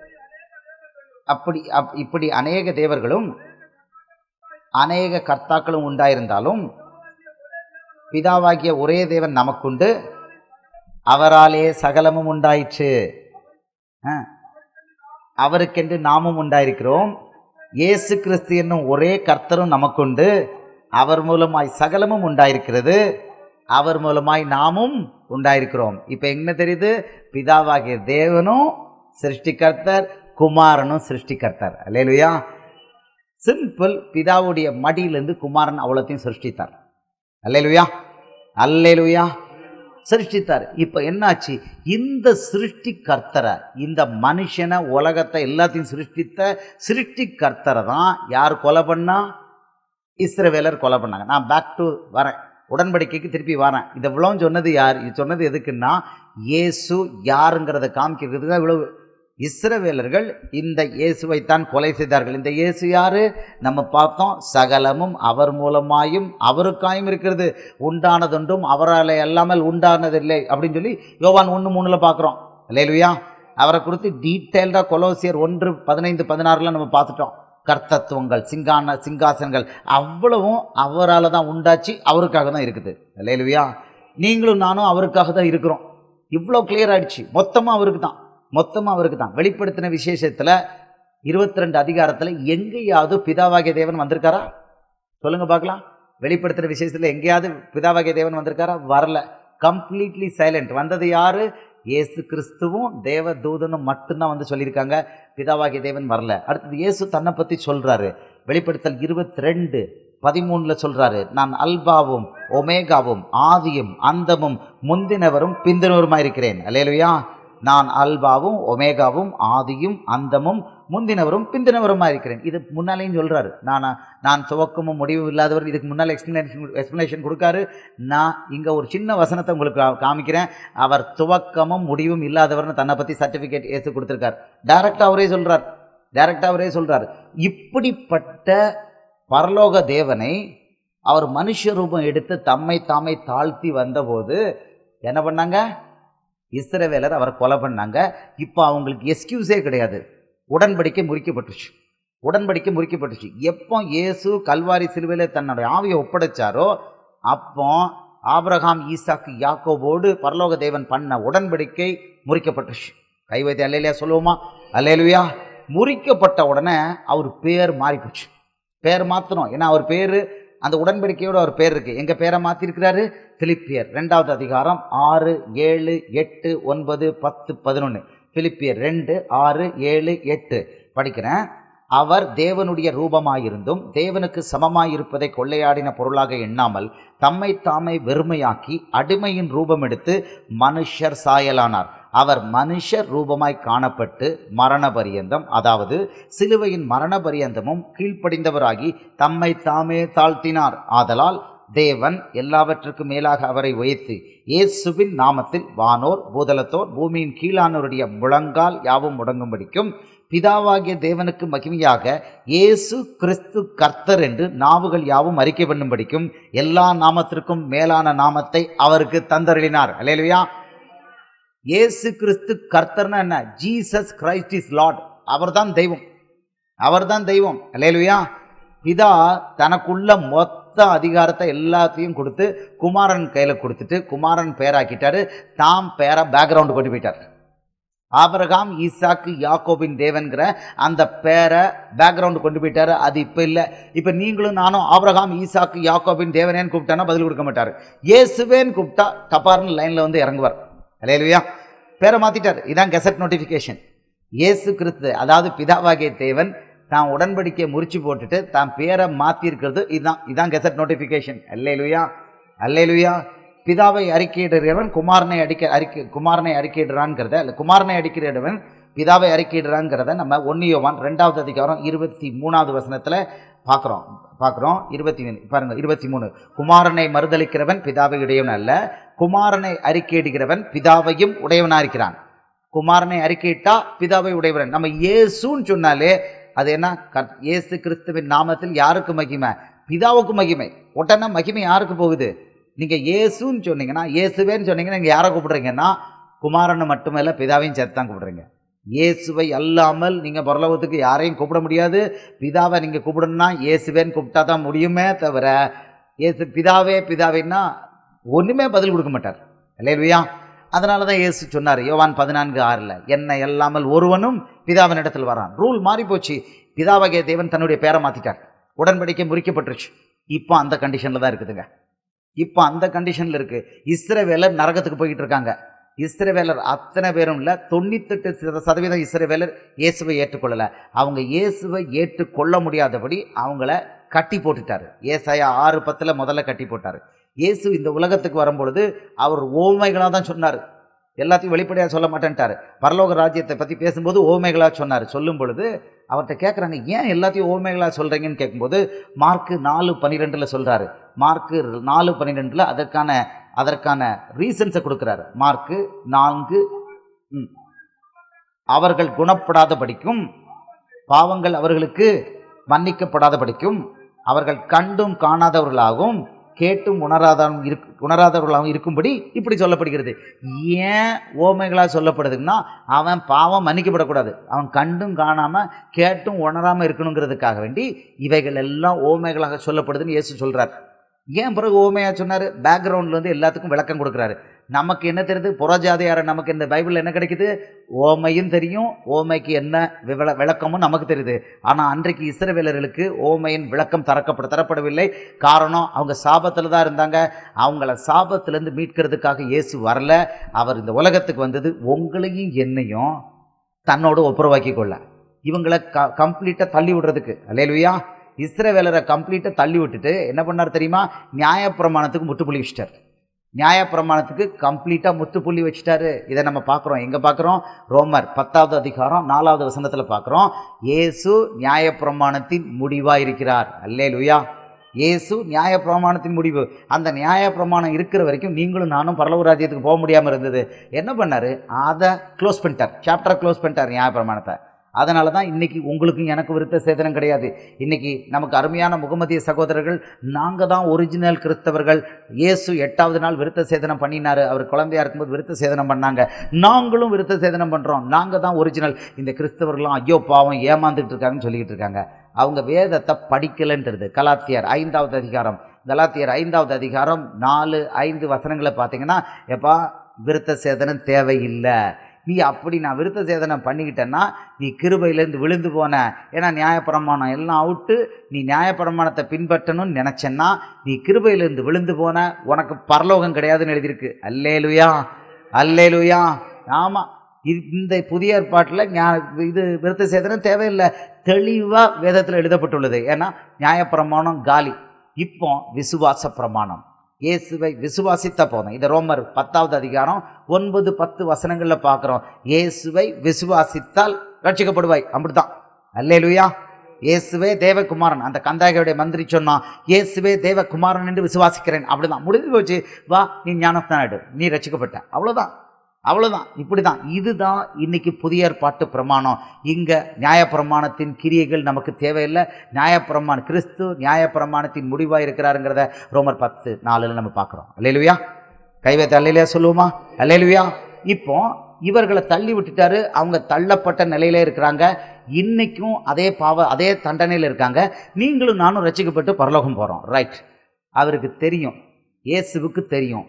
இப்படி அநேக தேவர்களும் அநேக கர்த்தாக்களும் உண்டாயிருந்தாலும் பிதாவாகிய ஒரே தேவன் நமக்குண்டு, அவராலே சகலமும் உண்டாயிற்று, அவருக்கென்று நாமும் உண்டாயிருக்கிறோம். இயேசு கிறிஸ்து என்னும் ஒரே கர்த்தரும் நமக்குண்டு, அவர் மூலமாய் சகலமும் உண்டாயிருக்கிறது, அவர் மூலமாய் நாமும் உண்டாயிருக்கிறோம். இப்ப என்ன தெரியுது? பிதாவாகிய தேவனும் சிருஷ்டிகர்த்தர், குமாரனும் சிருஷ்டிகர்த்தர். அல்லேலூயா. சிம்பிள். பிதாவுடைய மடியிலிருந்து குமாரன் அவ்வளோத்தையும் சிருஷ்டித்தார். அல்லேலூயா, அல்லேலூயா, சிருஷ்டித்தார். இப்ப என்னாச்சு? இந்த சிருஷ்டிகர்த்தரை, இந்த மனுஷனை, உலகத்தை எல்லாத்தையும் சிருஷ்டித்த சிருஷ்டிகர்த்தரை தான் யார் கொலை பண்ணா? இஸ்ரவேலர் கொலை பண்ணாங்க. நான் பேக் டு வரேன், உடன்படிக்கைக்கு திருப்பி வரேன். இது இவ்வளோ சொன்னது யார்? இது சொன்னது எதுக்குன்னா, இயேசு யாருங்கிறத காமிக்கிறதுக்கு தான் இவ்வளவு. இஸ்ரவேலர்கள் இந்த இயேசுவைத்தான் கொலை செய்தார்கள். இந்த இயேசு யாரு? நம்ம பார்த்தோம், சகலமும் அவர் மூலமாயும் அவருக்காயும் இருக்கிறது, உண்டானதொன்றும் அவரால் அல்லாமல் உண்டானதில்லை அப்படின்னு சொல்லி யோவான் 1:3 பார்க்குறோம். அல்லேலூயா. அவரை குறித்து டீட்டெயில்டாக கொலோசியர் 1:15-16 நம்ம பார்த்துட்டோம். கர்த்தத்துவங்கள், சிங்காசனங்கள் அவ்வளவும் அவரால் தான் உண்டாச்சு, அவருக்காக தான் இருக்குது. அல்லேலூயா. நீங்களும் நானும் அவருக்காக தான் இருக்கிறோம். இவ்வளோ கிளியர் ஆயிடுச்சு. மொத்தமாக அவருக்கு தான், மொத்தமாக அவருக்கு தான். வெளிப்படுத்தின விசேஷத்தில் 22 அதிகாரத்தில் எங்கேயாவது பிதாவாகிய தேவன் வந்திருக்காரா? சொல்லுங்க பார்க்கலாம். வெளிப்படுத்தின விசேஷத்தில் எங்கேயாவது பிதாவாகிய தேவன் வந்திருக்காரா? வரல. Completely silent. வந்தது யாரு? இயேசு கிறிஸ்துவும் தேவ தூதனும் மட்டும்தான் வந்து சொல்லியிருக்காங்க. பிதாவாகிய தேவன் வரல. அடுத்தது இயேசு தன்னை பற்றி சொல்றாரு. வெளிப்படுத்தல் 22:13 சொல்றாரு, நான் அல்பாவும் ஒமேகாவும் ஆதியும் அந்தமும் முந்தினவரும் பிந்தினவருமாயிருக்கிறேன். அல்லேலூயா. நான் அல்பாவும் ஒமேகாவும் ஆதியும் அந்தமும் முந்தினவரும் பிந்தினவருமாக இருக்கிறேன். இது முன்னாலேயும் சொல்றாரு. நான் துவக்கமும் முடிவும் இல்லாதவர். இதுக்கு முன்னால் எக்ஸ்பிளனேஷன் கொடுக்காரு. நான் இங்கே ஒரு சின்ன வசனத்தை உங்களுக்கு காமிக்கிறேன். அவர் துவக்கமும் முடிவும் இல்லாதவர்னு தன்னை பற்றி சர்டிஃபிகேட் ஏற்று கொடுத்துருக்கார். டைரக்டாக அவரே சொல்றார். இப்படிப்பட்ட பரலோக தேவனை அவர் மனுஷ ரூபம் எடுத்து தம்மை தாமே தாழ்த்தி வந்தபோது என்ன பண்ணாங்க? இஸ்ரவேலர் அவரை கொலை பண்ணாங்க. இப்போ அவங்களுக்கு எஸ்கியூஸே கிடையாது. உடன்படிக்கை முறிக்கப்பட்டுச்சு. எப்போ இயேசு கல்வாரி சிலுவையில் தன்னுடைய ஆவியை ஒப்படைச்சாரோ அப்போ ஆபிரகாம், ஈசாக்கு, யாக்கோபோடு பரலோக தேவன் பண்ண உடன்படிக்கை முறிக்கப்பட்டுச்சு. கை வைத்து அல்லேலூயா சொல்லுவோமா? அல்லேலூயா. முறிக்கப்பட்ட உடனே அவர் பேர் மாறிப்போச்சு. பேர் மாற்றணும். ஏன்னா அவர் பேர், அந்த உடன்படிக்கையோடு அவர் பேர் இருக்கு. எங்க பேரை மாற்றிருக்கிறாரு? பிலிப்பியர் 2 அதிகாரம் 6, 7, 8, 9, 10, 11. பிலிப்பியர் 2, 6, 7, 8 படிக்கிறேன். அவர் தேவனுடைய ரூபமாயிருந்தும் தேவனுக்கு சமமாயிருப்பதை கொள்ளையாடின பொருளாக எண்ணாமல் தம்மை தாமே வெறுமையாக்கி அடிமையின் ரூபம் எடுத்து மனுஷர் சாயலானார். அவர் மனுஷர் ரூபமாய் காணப்பட்டு மரண பரியந்தம், அதாவது சிலுவையின் மரண பரியந்தமும் கீழ்ப்படிந்தவராகி தம்மை தாமே தாழ்த்தினார். ஆதலால் தேவன் எல்லாவற்றுக்கும் மேலாக அவரை உயர்த்தி இயேசுவின் நாமத்தில் வானோர் பூதலத்தோர் பூமியின் கீழானோருடைய முழங்கால் யாவும் முடங்கும்படிக்கும் பிதாவாகிய தேவனுக்கு மகிமையாக இயேசு கிறிஸ்து கர்த்தர் என்று நாவுகள் யாவும் அறிக்கை பண்ணும்படிக்கும் எல்லா நாமத்திற்கும் மேலான நாமத்தை அவருக்கு தந்தருளினார். அல்லேலூயா. இயேசு கிறிஸ்து கர்த்தர்னா என்ன? Jesus Christ is lord. அவர்தான் தெய்வம். அல்லேலூயா. பிதா தனக்குள்ள மொத்த அதிகாரத்தை எல்லாத்தையும் கொடுத்து குமாரன் கையில கொடுத்துட்டு குமாரன் பேராக்கிட்டாரு. தாம் பேரை பேக்ரவுண்டு கொண்டு போயிட்டார். ஆபிரகாம், ஈசாக்கு, யாக்கோபின் தேவன்கிற அந்த பேரை பேக்ரவுண்டு கொண்டு போயிட்டாரு. அது இப்போ இல்லை. இப்போ நீங்களும் நானும் ஆபிரகாம், ஈசாக்கு, யாக்கோபின் தேவனேன்னு கூப்பிட்டானா பதில் கொடுக்க மாட்டார். இயேசுவேன்னு கூப்பிட்டா டப்பார்னு லைனில் வந்து இறங்குவார். அல்லேலூயா. பேரை மாற்றிட்டார். இதான் கெசட் நோட்டிஃபிகேஷன். இயேசு கிறிஸ்து, அதாவது பிதாவாகிய தேவன் தான் உடன்படிக்கையை முறிச்சு போட்டுட்டு தான் பேரை மாற்றிருக்கிறது. இதுதான் கெசட் நோட்டிஃபிகேஷன். அல்லேலூயா, அல்லேலூயா. பிதாவை அறிக்கையிடுகிறவன் குமாரனை அறிக்கையிடுறான்ங்கிறத, இல்லை குமாரனை அடிக்கிறவன் பிதாவை அறிக்கையிடுறாங்கிறத நம்ம 1 யோவான் 2 அதிகாரம் 23 வசனத்தில் பார்க்குறோம். 23 குமாரனை மறுதளிக்கிறவன் பிதாவை உடையவன் அல்ல, குமாரனை அறிக்கையிடுகிறவன் பிதாவையும் உடையவனாக இருக்கிறான். குமாரனை அறிக்கையிட்டா பிதாவை உடையவன். நம்ம இயேசுன்னு சொன்னாலே அது என்ன? இயேசு கிறிஸ்துவின் நாமத்தில் யாருக்கு மகிமை? பிதாவுக்கு மகிமை. உடனே மகிமை யாருக்கு போகுது? நீங்கள் இயேசுன்னு சொன்னீங்கன்னா, இயேசுவேன்னு சொன்னீங்கன்னா நீங்கள் யாரை கூப்பிடுறீங்கன்னா குமாரனை மட்டுமல்ல பிதாவையும் சேர்த்து தான் கூப்பிடுறீங்க. இயேசுவை அல்லாமல் நீங்கள் பரலோகத்துக்கு யாரையும் கூப்பிட முடியாது. பிதாவை நீங்கள் கூப்பிடணும்னா இயேசுவேன்னு கூப்பிட்டா தான் முடியுமே தவிர இயேசு பிதாவேன்னா ஒன்றுமே பதில் கொடுக்க மாட்டார். அல்லேலூயா. அதனால தான் இயேசு சொன்னார் யோவான் 14:6 என்னை அல்லாமல் ஒருவனும் பிதாவின் இடத்தில் வரான். ரூல் மாறி போச்சு. பிதாவாகிய தேவன் தன்னுடைய பேரை மாத்திட்டார். உடன்படிக்கை முறிக்கப்பட்டுருச்சு. இப்போ அந்த கண்டிஷன்ல தான் இருக்குதுங்க. இப்போ அந்த கண்டிஷன்ல இருக்கு. இஸ்ரவேலர் நரகத்துக்கு போய்கிட்டு இருக்காங்க. இஸ்ரவேலர் அத்தனை பேரும் இல்லை, 98% இஸ்ரவேலர் இயேசுவை ஏற்றுக்கொள்ளலை. அவங்க இயேசுவை ஏற்றுக்கொள்ள முடியாதபடி அவங்கள கட்டி போட்டுட்டாரு. ஏசாயா 6:10 முதல்ல கட்டி போட்டாரு. இயேசு இந்த உலகத்துக்கு வரும்பொழுது அவர் ஓமைகளாக தான் சொன்னார். எல்லாத்தையும் வெளிப்படையாக சொல்ல மாட்டேன்ட்டார். பரலோக ராஜ்யத்தை பற்றி பேசும்போது ஓமைகளாக சொன்னார். சொல்லும் பொழுது அவர்கிட்ட கேட்குறாங்க, ஏன் எல்லாத்தையும் ஓமைகளாக சொல்கிறீங்கன்னு கேட்கும்போது மார்க்கு 4:12 சொல்கிறாரு. மார்க்கு 4:12 அதற்கான ரீசன்ஸை கொடுக்குறாரு. மார்க்கு 4 அவர்கள் குணப்படாத படிக்கும், பாவங்கள் அவர்களுக்கு மன்னிக்கப்படாத படிக்கும், அவர்கள் கண்டும் காணாதவர்களாகவும் கேட்டும் உணராதவர்களாகவும் இருக்கும்படி இப்படி சொல்லப்படுகிறது. ஏன் ஓமைகளாக சொல்லப்படுதுன்னா, அவன் பாவம் மன்னிக்கப்படக்கூடாது, அவன் கண்டும் காணாமல் கேட்டும் உணராமல் இருக்கணுங்கிறதுக்காக வேண்டி இவைகள் எல்லாம் ஓமைகளாக சொல்லப்படுதுன்னு இயேசு சொல்கிறார். ஏன் பிறகு ஓமையாக சொன்னார்? பேக்ரவுண்ட்லேருந்து எல்லாத்துக்கும் விளக்கம் கொடுக்குறாரு. நமக்கு என்ன தெரியுது? புறஜாதியார நமக்கு இந்த பைபிளில் என்ன கிடைக்குது? ஓமையும் தெரியும், ஓமைக்கு என்ன விளக்கமும் நமக்கு தெரியுது. ஆனால் அன்றைக்கு இஸ்ரவேலர்களுக்கு ஓமையின் விளக்கம் தரப்படவில்லை. காரணம், அவங்க சாபத்தில் தான் இருந்தாங்க. அவங்கள சாபத்திலேருந்து மீட்கிறதுக்காக இயேசு வரல. அவர் இந்த உலகத்துக்கு வந்தது உங்களையும் என்னையும் தன்னோடு ஒப்புரவாக்கி கொள்ள, இவங்களை கம்ப்ளீட்டாக தள்ளி விடுறதுக்கு. அல்லேலூயா. இஸ்ரவேலரை கம்ப்ளீட்டாக தள்ளி விட்டுட்டு என்ன பண்ணார் தெரியுமா? நியாயப்பிரமாணத்துக்கு முற்றுப்புள்ளி வச்சிட்டார். நியாயப்பிரமாணத்துக்கு கம்ப்ளீட்டாக முற்றுப்புள்ளி வச்சுட்டாரு. இதை நம்ம பார்க்குறோம். எங்கே பார்க்குறோம்? ரோமர் 10வது அதிகாரம் 4வது வசனத்தில் பார்க்குறோம். இயேசு நியாயப்பிரமாணத்தின் முடிவாக இருக்கிறார். அல்லேலூயா. இயேசு நியாயப்பிரமாணத்தின் முடிவு. அந்த நியாயப்பிரமாணம் இருக்கிற வரைக்கும் நீங்களும் நானும் பரலோக ராஜ்யத்துக்கு போக முடியாமல் இருந்தது. என்ன பண்ணார்? அதை க்ளோஸ் பண்ணிட்டார். சாப்டரை க்ளோஸ் பண்ணிட்டார், நியாயப்பிரமாணத்தை. அதனால தான் இன்றைக்கி உங்களுக்கும் எனக்கு விருத்த சேதனம் கிடையாது. இன்றைக்கி நமக்கு அருமையான முகமதிய சகோதரர்கள், நாங்கள் தான் ஒரிஜினல் கிறிஸ்தவர்கள். இயேசு 8வது நாள் விருத்த சேதனம் பண்ணினார். அவர் குழந்தையாக இருக்கும்போது விருத்த சேதனம் பண்ணாங்க. நாங்களும் விருத்த சேதனம் பண்ணுறோம். நாங்கள் தான் ஒரிஜினல். இந்த கிறிஸ்தவர்களும் ஐயோ பாவம் ஏமாந்துட்டு இருக்காங்கன்னு சொல்லிக்கிட்டு இருக்காங்க. அவங்க வேதத்தை படிக்கலைன்றது. கலாத்தியர் 5வது அதிகாரம், கலாத்தியர் 5வது அதிகாரம் 4-5 வசனங்களை பார்த்தீங்கன்னா, எப்பா விருத்த சேதனம் தேவையில்லை, நீ அப்படி நான் விருத்த சேதனம் பண்ணிக்கிட்டேன்னா நீ கிருபையிலேருந்து விழுந்து போன. ஏன்னா நியாயப்பிரமாணம் எல்லாம் அவுட்டு, நீ நியாயப்பிரமாணத்தை பின்பற்றணும்னு நினச்சேன்னா நீ கிருபையிலேருந்து விழுந்து போன, உனக்கு பரலோகம் கிடையாதுன்னு எழுதியிருக்கு. அல்லேலூயா, அல்லேலூயா. ஆமாம், இந்த புதிய ஏற்பாட்டில் இது விருத்த சேதனம் தேவையில்லை, தெளிவாக வேதத்தில் எழுதப்பட்டுள்ளது. ஏன்னா நியாயப்பிரமாணம் காலி. இப்போ விசுவாச பிரமாணம். இயேசுவை விசுவாசித்த போதும். இதை ரோமர் 10வது அதிகாரம் 9-10 வசனங்களில் பார்க்குறோம். இயேசுவை விசுவாசித்தால் ரட்சிக்கப்படுவாய். அப்படித்தான். அல்லேலூயா. இயேசுவே தேவகுமாரன். அந்த கந்தாகையுடைய மந்திரி சொன்னான், இயேசுவே தேவகுமாரன் என்று விசுவாசிக்கிறேன். அப்படிதான், முடிஞ்சு போச்சு. வா, நீ ஞானஸ்தானம் எடு, நீ ரட்சிக்கப்பட்ட. அவ்வளோதான், அவ்வளோதான். இப்படி தான். இதுதான் இன்னைக்கு புதிய ஏற்பாட்டு பிரமாணம். இங்கே நியாயப்பிரமாணத்தின் கிரியைகள் நமக்கு தேவையில்லை. நியாயப்பிரமாணம், கிறிஸ்து நியாயப்பிரமாணத்தின் முடிவாக இருக்கிறாருங்கிறத ரோமர் 10:4 நம்ம பார்க்குறோம். அல்லேலூயா. கைவேத்த அல்லேலூயா சொல்லுவோமா? அல்லேலூயா. இப்போ இவர்களை தள்ளி விட்டுட்டாரு. அவங்க தள்ளப்பட்ட நிலையில இருக்கிறாங்க. இன்னைக்கும் அதே தண்டனையில் இருக்காங்க. நீங்களும் நானும் ரட்சிக்கப்பட்டு பரலோகம் போகிறோம். ரைட். அவருக்கு தெரியும், இயேசுவுக்கு தெரியும்,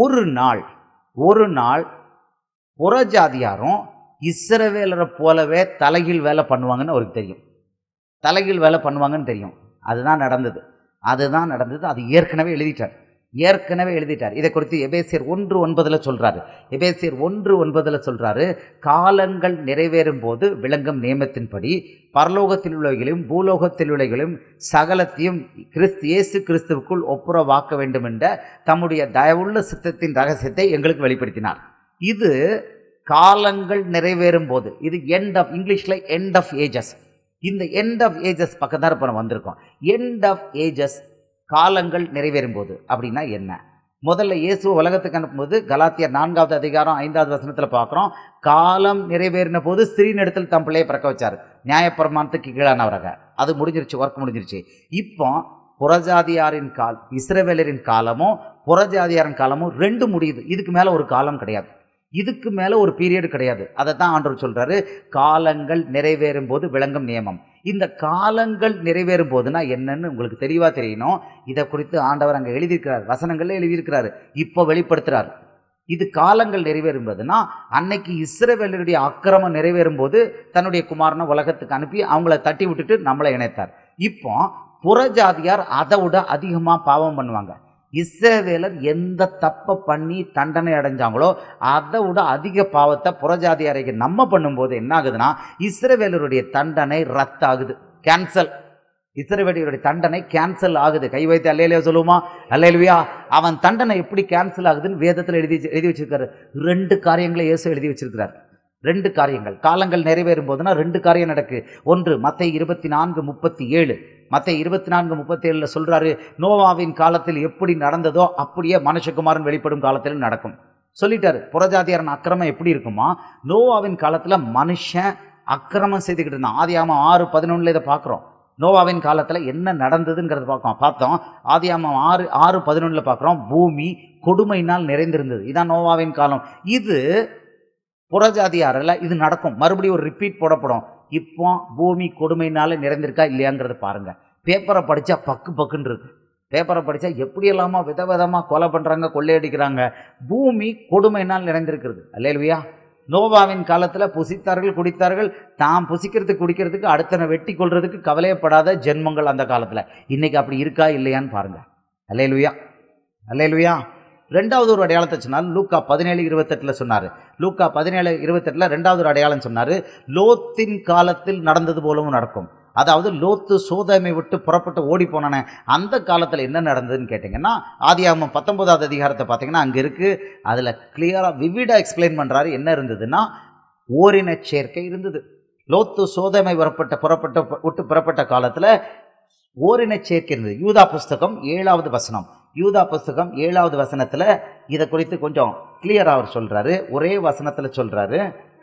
ஒரு நாள் புறஜாதியாரும் இஸ்ரவேலரை போலவே தலைகீழ் வேலை பண்ணுவாங்கன்னு அவருக்கு தெரியும். தலைகீழ் வேலை பண்ணுவாங்கன்னு தெரியும். அதுதான் நடந்தது. அது ஏற்கனவே எழுதிட்டார். இதை குறித்து எபேசியர் 1:9 சொல்றாரு. எபேசியர் 1:9 சொல்றாரு, காலங்கள் நிறைவேறும் போது விளங்கும் நியமத்தின்படி பரலோகத்தில் உள்ளவைகளையும் பூலோகத்தில் உள்ளவைகளையும் சகலத்தையும் இயேசு கிறிஸ்துவுக்குள் ஒப்புரவாக்க வேண்டும் என்ற தம்முடைய தயவுள்ள சித்தத்தின் ரகசியத்தை எங்களுக்கு வெளிப்படுத்தினார். இது காலங்கள் நிறைவேறும் போது, இது இங்கிலீஷில் எண்ட் ஆஃப் ஏஜஸ். இந்த எண்ட் ஆஃப் ஏஜஸ் பக்கத்தான் இப்போ நம்ம வந்திருக்கோம். எண்ட் ஆஃப் ஏஜஸ், காலங்கள் நிறைவேறும் போது அப்படின்னா என்ன? முதல்ல இயேசு உலகத்துக்கு அனுப்பும்போது கலாத்தியர் 4வது அதிகாரம் 5வது வசனத்தில் பார்க்குறோம், காலம் நிறைவேறின போது ஸ்திரீனிடத்தில் தம் பிள்ளையை பிறக்க வச்சார். நியாயப்பிரமாணத்துக்கு கீழானவராக. அது முடிஞ்சிருச்சு, ஒர்க் முடிஞ்சிருச்சு. இப்போ புறஜாதியாரின் இஸ்ரவேலரின் காலமும் புறஜாதியாரின் காலமும் 2 முடியுது. இதுக்கு மேலே ஒரு காலம் கிடையாது, இதுக்கு மேலே ஒரு பீரியட் கிடையாது. அதை தான் ஆண்டவர் சொல்கிறாரு, காலங்கள் நிறைவேறும் போது விளங்கும் நியமம். இந்த காலங்கள் நிறைவேறும் போதுனா என்னன்னு உங்களுக்கு தெளிவாக தெரியணும். இதை குறித்து ஆண்டவர் அங்கே எழுதியிருக்கிறார், வசனங்களில் எழுதியிருக்கிறாரு. இப்போ வெளிப்படுத்துகிறார். இது காலங்கள் நிறைவேறும்போதுன்னா அன்னைக்கு இஸ்ரவேலருடைய அக்கிரமம் நிறைவேறும் போது தன்னுடைய குமாரனை உலகத்துக்கு அனுப்பி அவங்கள தட்டி விட்டுட்டு நம்மளை இணைத்தார். இப்போ புறஜாதியார் அதை விட அதிகமாக பாவம் பண்ணுவாங்க. இஸ்ரவேலர் எந்த தப்பை பண்ணி தண்டனை அடைஞ்சாங்களோ அதை விட அதிக பாவத்தை புறஜாதியாரைக்கு நம்ம பண்ணும்போது என்ன ஆகுதுன்னா இஸ்ரவேலருடைய தண்டனை ரத்தாகுது, கேன்சல். இஸ்ரவேலருடைய தண்டனை கேன்சல் ஆகுது. கை வைத்து அல்லேலூயா சொல்லுவோமா? அல்லேலூயா. அவன் தண்டனை எப்படி கேன்சல் ஆகுதுன்னு வேதத்தில் எழுதி வச்சிருக்காரு. 2 காரியங்களை இயேசு எழுதி வச்சிருக்கிறார். 2 காரியங்கள் காலங்கள் நிறைவேறும் போதுனா 2 காரியம் நடக்கு. ஒன்று மத்தேயு 24:37. மத்தேயு 24:37 சொல்றாரு, நோவாவின் காலத்தில் எப்படி நடந்ததோ அப்படியே மனுஷகுமாரன் வெளிப்படும் காலத்தில் நடக்கும் சொல்லிட்டாரு. புறஜாதியாரன் அக்கிரமம் எப்படி இருக்குமா? நோவாவின் காலத்துல மனுஷன் அக்கிரமம் செய்துக்கிட்டு இருந்தான். ஆதியாகமம் 6:11 இதை பார்க்குறோம். நோவாவின் காலத்தில் என்ன நடந்ததுங்கிறது பார்த்தோம். ஆதியாகமம் 6:11 பார்க்குறோம். பூமி கொடுமையினால் நிறைந்திருந்தது. இதான் நோவாவின் காலம். இது புறஜாதியாரில் இது நடக்கும். மறுபடியும் ஒரு ரிப்பீட் போடப்படும். இப்போ பூமி கொடுமையினால நிறைந்திருக்கா இல்லையாங்கிறது பாருங்க. பேப்பரை படித்தா பக்குன்னு இருக்கு. பேப்பரை படித்தா எப்படியெல்லாமா விதவிதமாக கொலை பண்ணுறாங்க, கொள்ளையடிக்கிறாங்க. பூமி கொடுமையினால் நிறைந்திருக்கிறது. அல்லேலூயா. நோவாவின் காலத்தில் புசித்தார்கள், குடித்தார்கள். தாம் புசிக்கிறதுக்கு குடிக்கிறதுக்கு அடுத்தனை வெட்டி கொள்றதுக்கு கவலையப்படாத ஜென்மங்கள் அந்த காலத்தில். இன்னைக்கு அப்படி இருக்கா இல்லையான்னு பாருங்க. அல்லேலூயா, அல்லேலூயா. 2வது ஒரு அடையாளத்தை சொன்னார். லூக்கா 17:28 சொன்னார். லூக்கா 17:28 2வது ஒரு அடையாளம் சொன்னார். லோத்தின் காலத்தில் நடந்தது போலவும் நடக்கும். அதாவது லோத்து சோதமை விட்டு புறப்பட்டு ஓடி போனானே அந்த காலத்தில் என்ன நடந்ததுன்னு கேட்டிங்கன்னா ஆதியாகமம் 19வது அதிகாரத்தை பார்த்தீங்கன்னா அங்கே இருக்குது. அதில் கிளியராக விவிடாக எக்ஸ்பிளைன் பண்ணுறாரு. என்ன இருந்ததுன்னா ஓரின சேர்க்கை இருந்தது. லோத்து சோதமை புறப்பட்ட காலத்தில் ஓரின சேர்க்கை இருந்தது. யூதா புஸ்தகம் 7வது வசனம். யூதா புஸ்தகம் 7வது வசனத்தில் இதை குறித்து கொஞ்சம் கிளியராக அவர் சொல்கிறாரு. ஒரே வசனத்தில் சொல்கிறாரு,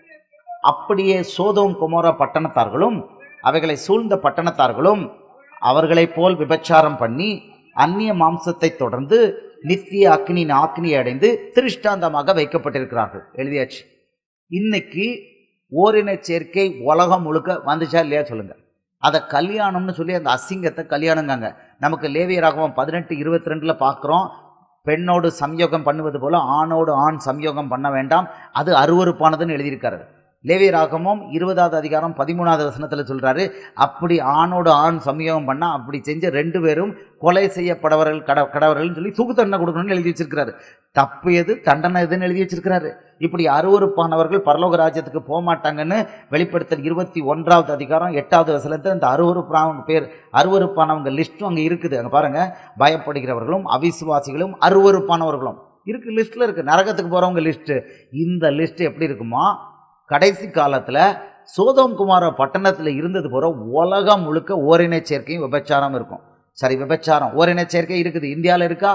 அப்படியே சோதோம் கொமோரா பட்டணத்தார்களும் அவைகளை சூழ்ந்த பட்டணத்தார்களும் அவர்களைப் போல் விபச்சாரம் பண்ணி அந்நிய மாம்சத்தை தொடர்ந்து நித்திய அக்னியின் ஆக்கினியை அடைந்து திருஷ்டாந்தமாக வைக்கப்பட்டிருக்கிறார்கள். எழுதியாச்சு. இன்னைக்கு ஓரின சேர்க்கை உலகம் முழுக்க வந்துச்சா இல்லையா சொல்லுங்க. அதை கல்யாணம்னு சொல்லி அந்த அசிங்கத்தை கல்யாணங்காங்க. நமக்கு லேவியராகமம் 18:22 பார்க்குறோம். பெண்ணோடு சம்யோகம் பண்ணுவது போல ஆணோடு ஆண் சம்யோகம் பண்ண வேண்டாம், அது அருவருப்பானதுன்னு எழுதியிருக்காரு. லேவியராகமம் 20வது அதிகாரம் 13வது வசனத்தில் சொல்கிறாரு, அப்படி ஆணோடு ஆண் சம்யோகம் பண்ணால் அப்படி செஞ்ச 2 பேரும் கொலை செய்யப்படவர்கள் கடவர்கள்னு சொல்லி தூக்கு தண்டனை கொடுக்கணும்னு எழுதி வச்சிருக்கிறாரு. தப்பு எது தண்டனை எதுன்னு எழுதி வச்சிருக்கிறாரு. இப்படி அருவருப்பானவர்கள் பரலோக ராஜ்யத்துக்கு போக மாட்டாங்கன்னு வெளிப்படுத்தல் 21வது அதிகாரம் 8வது வசனத்தில் இந்த அருவருப்பானவங்க லிஸ்ட்டும் அங்கே இருக்குது. அங்கே பாருங்கள், பயப்படுகிறவர்களும் அவிசுவாசிகளும் அருவருப்பானவர்களும் இருக்குது, லிஸ்ட்டில் இருக்குது. நரகத்துக்கு போகிறவங்க லிஸ்ட்டு. இந்த லிஸ்ட்டு எப்படி இருக்குமா? கடைசி காலத்தில் சோதோம் குமார பட்டணத்தில் இருந்தது போற உலகம் முழுக்க ஓரின சேர்க்கையும் விபச்சாரம் இருக்கும். சரி, விபச்சாரம் ஓரின சேர்க்கை இருக்குது. இந்தியாவில் இருக்கா?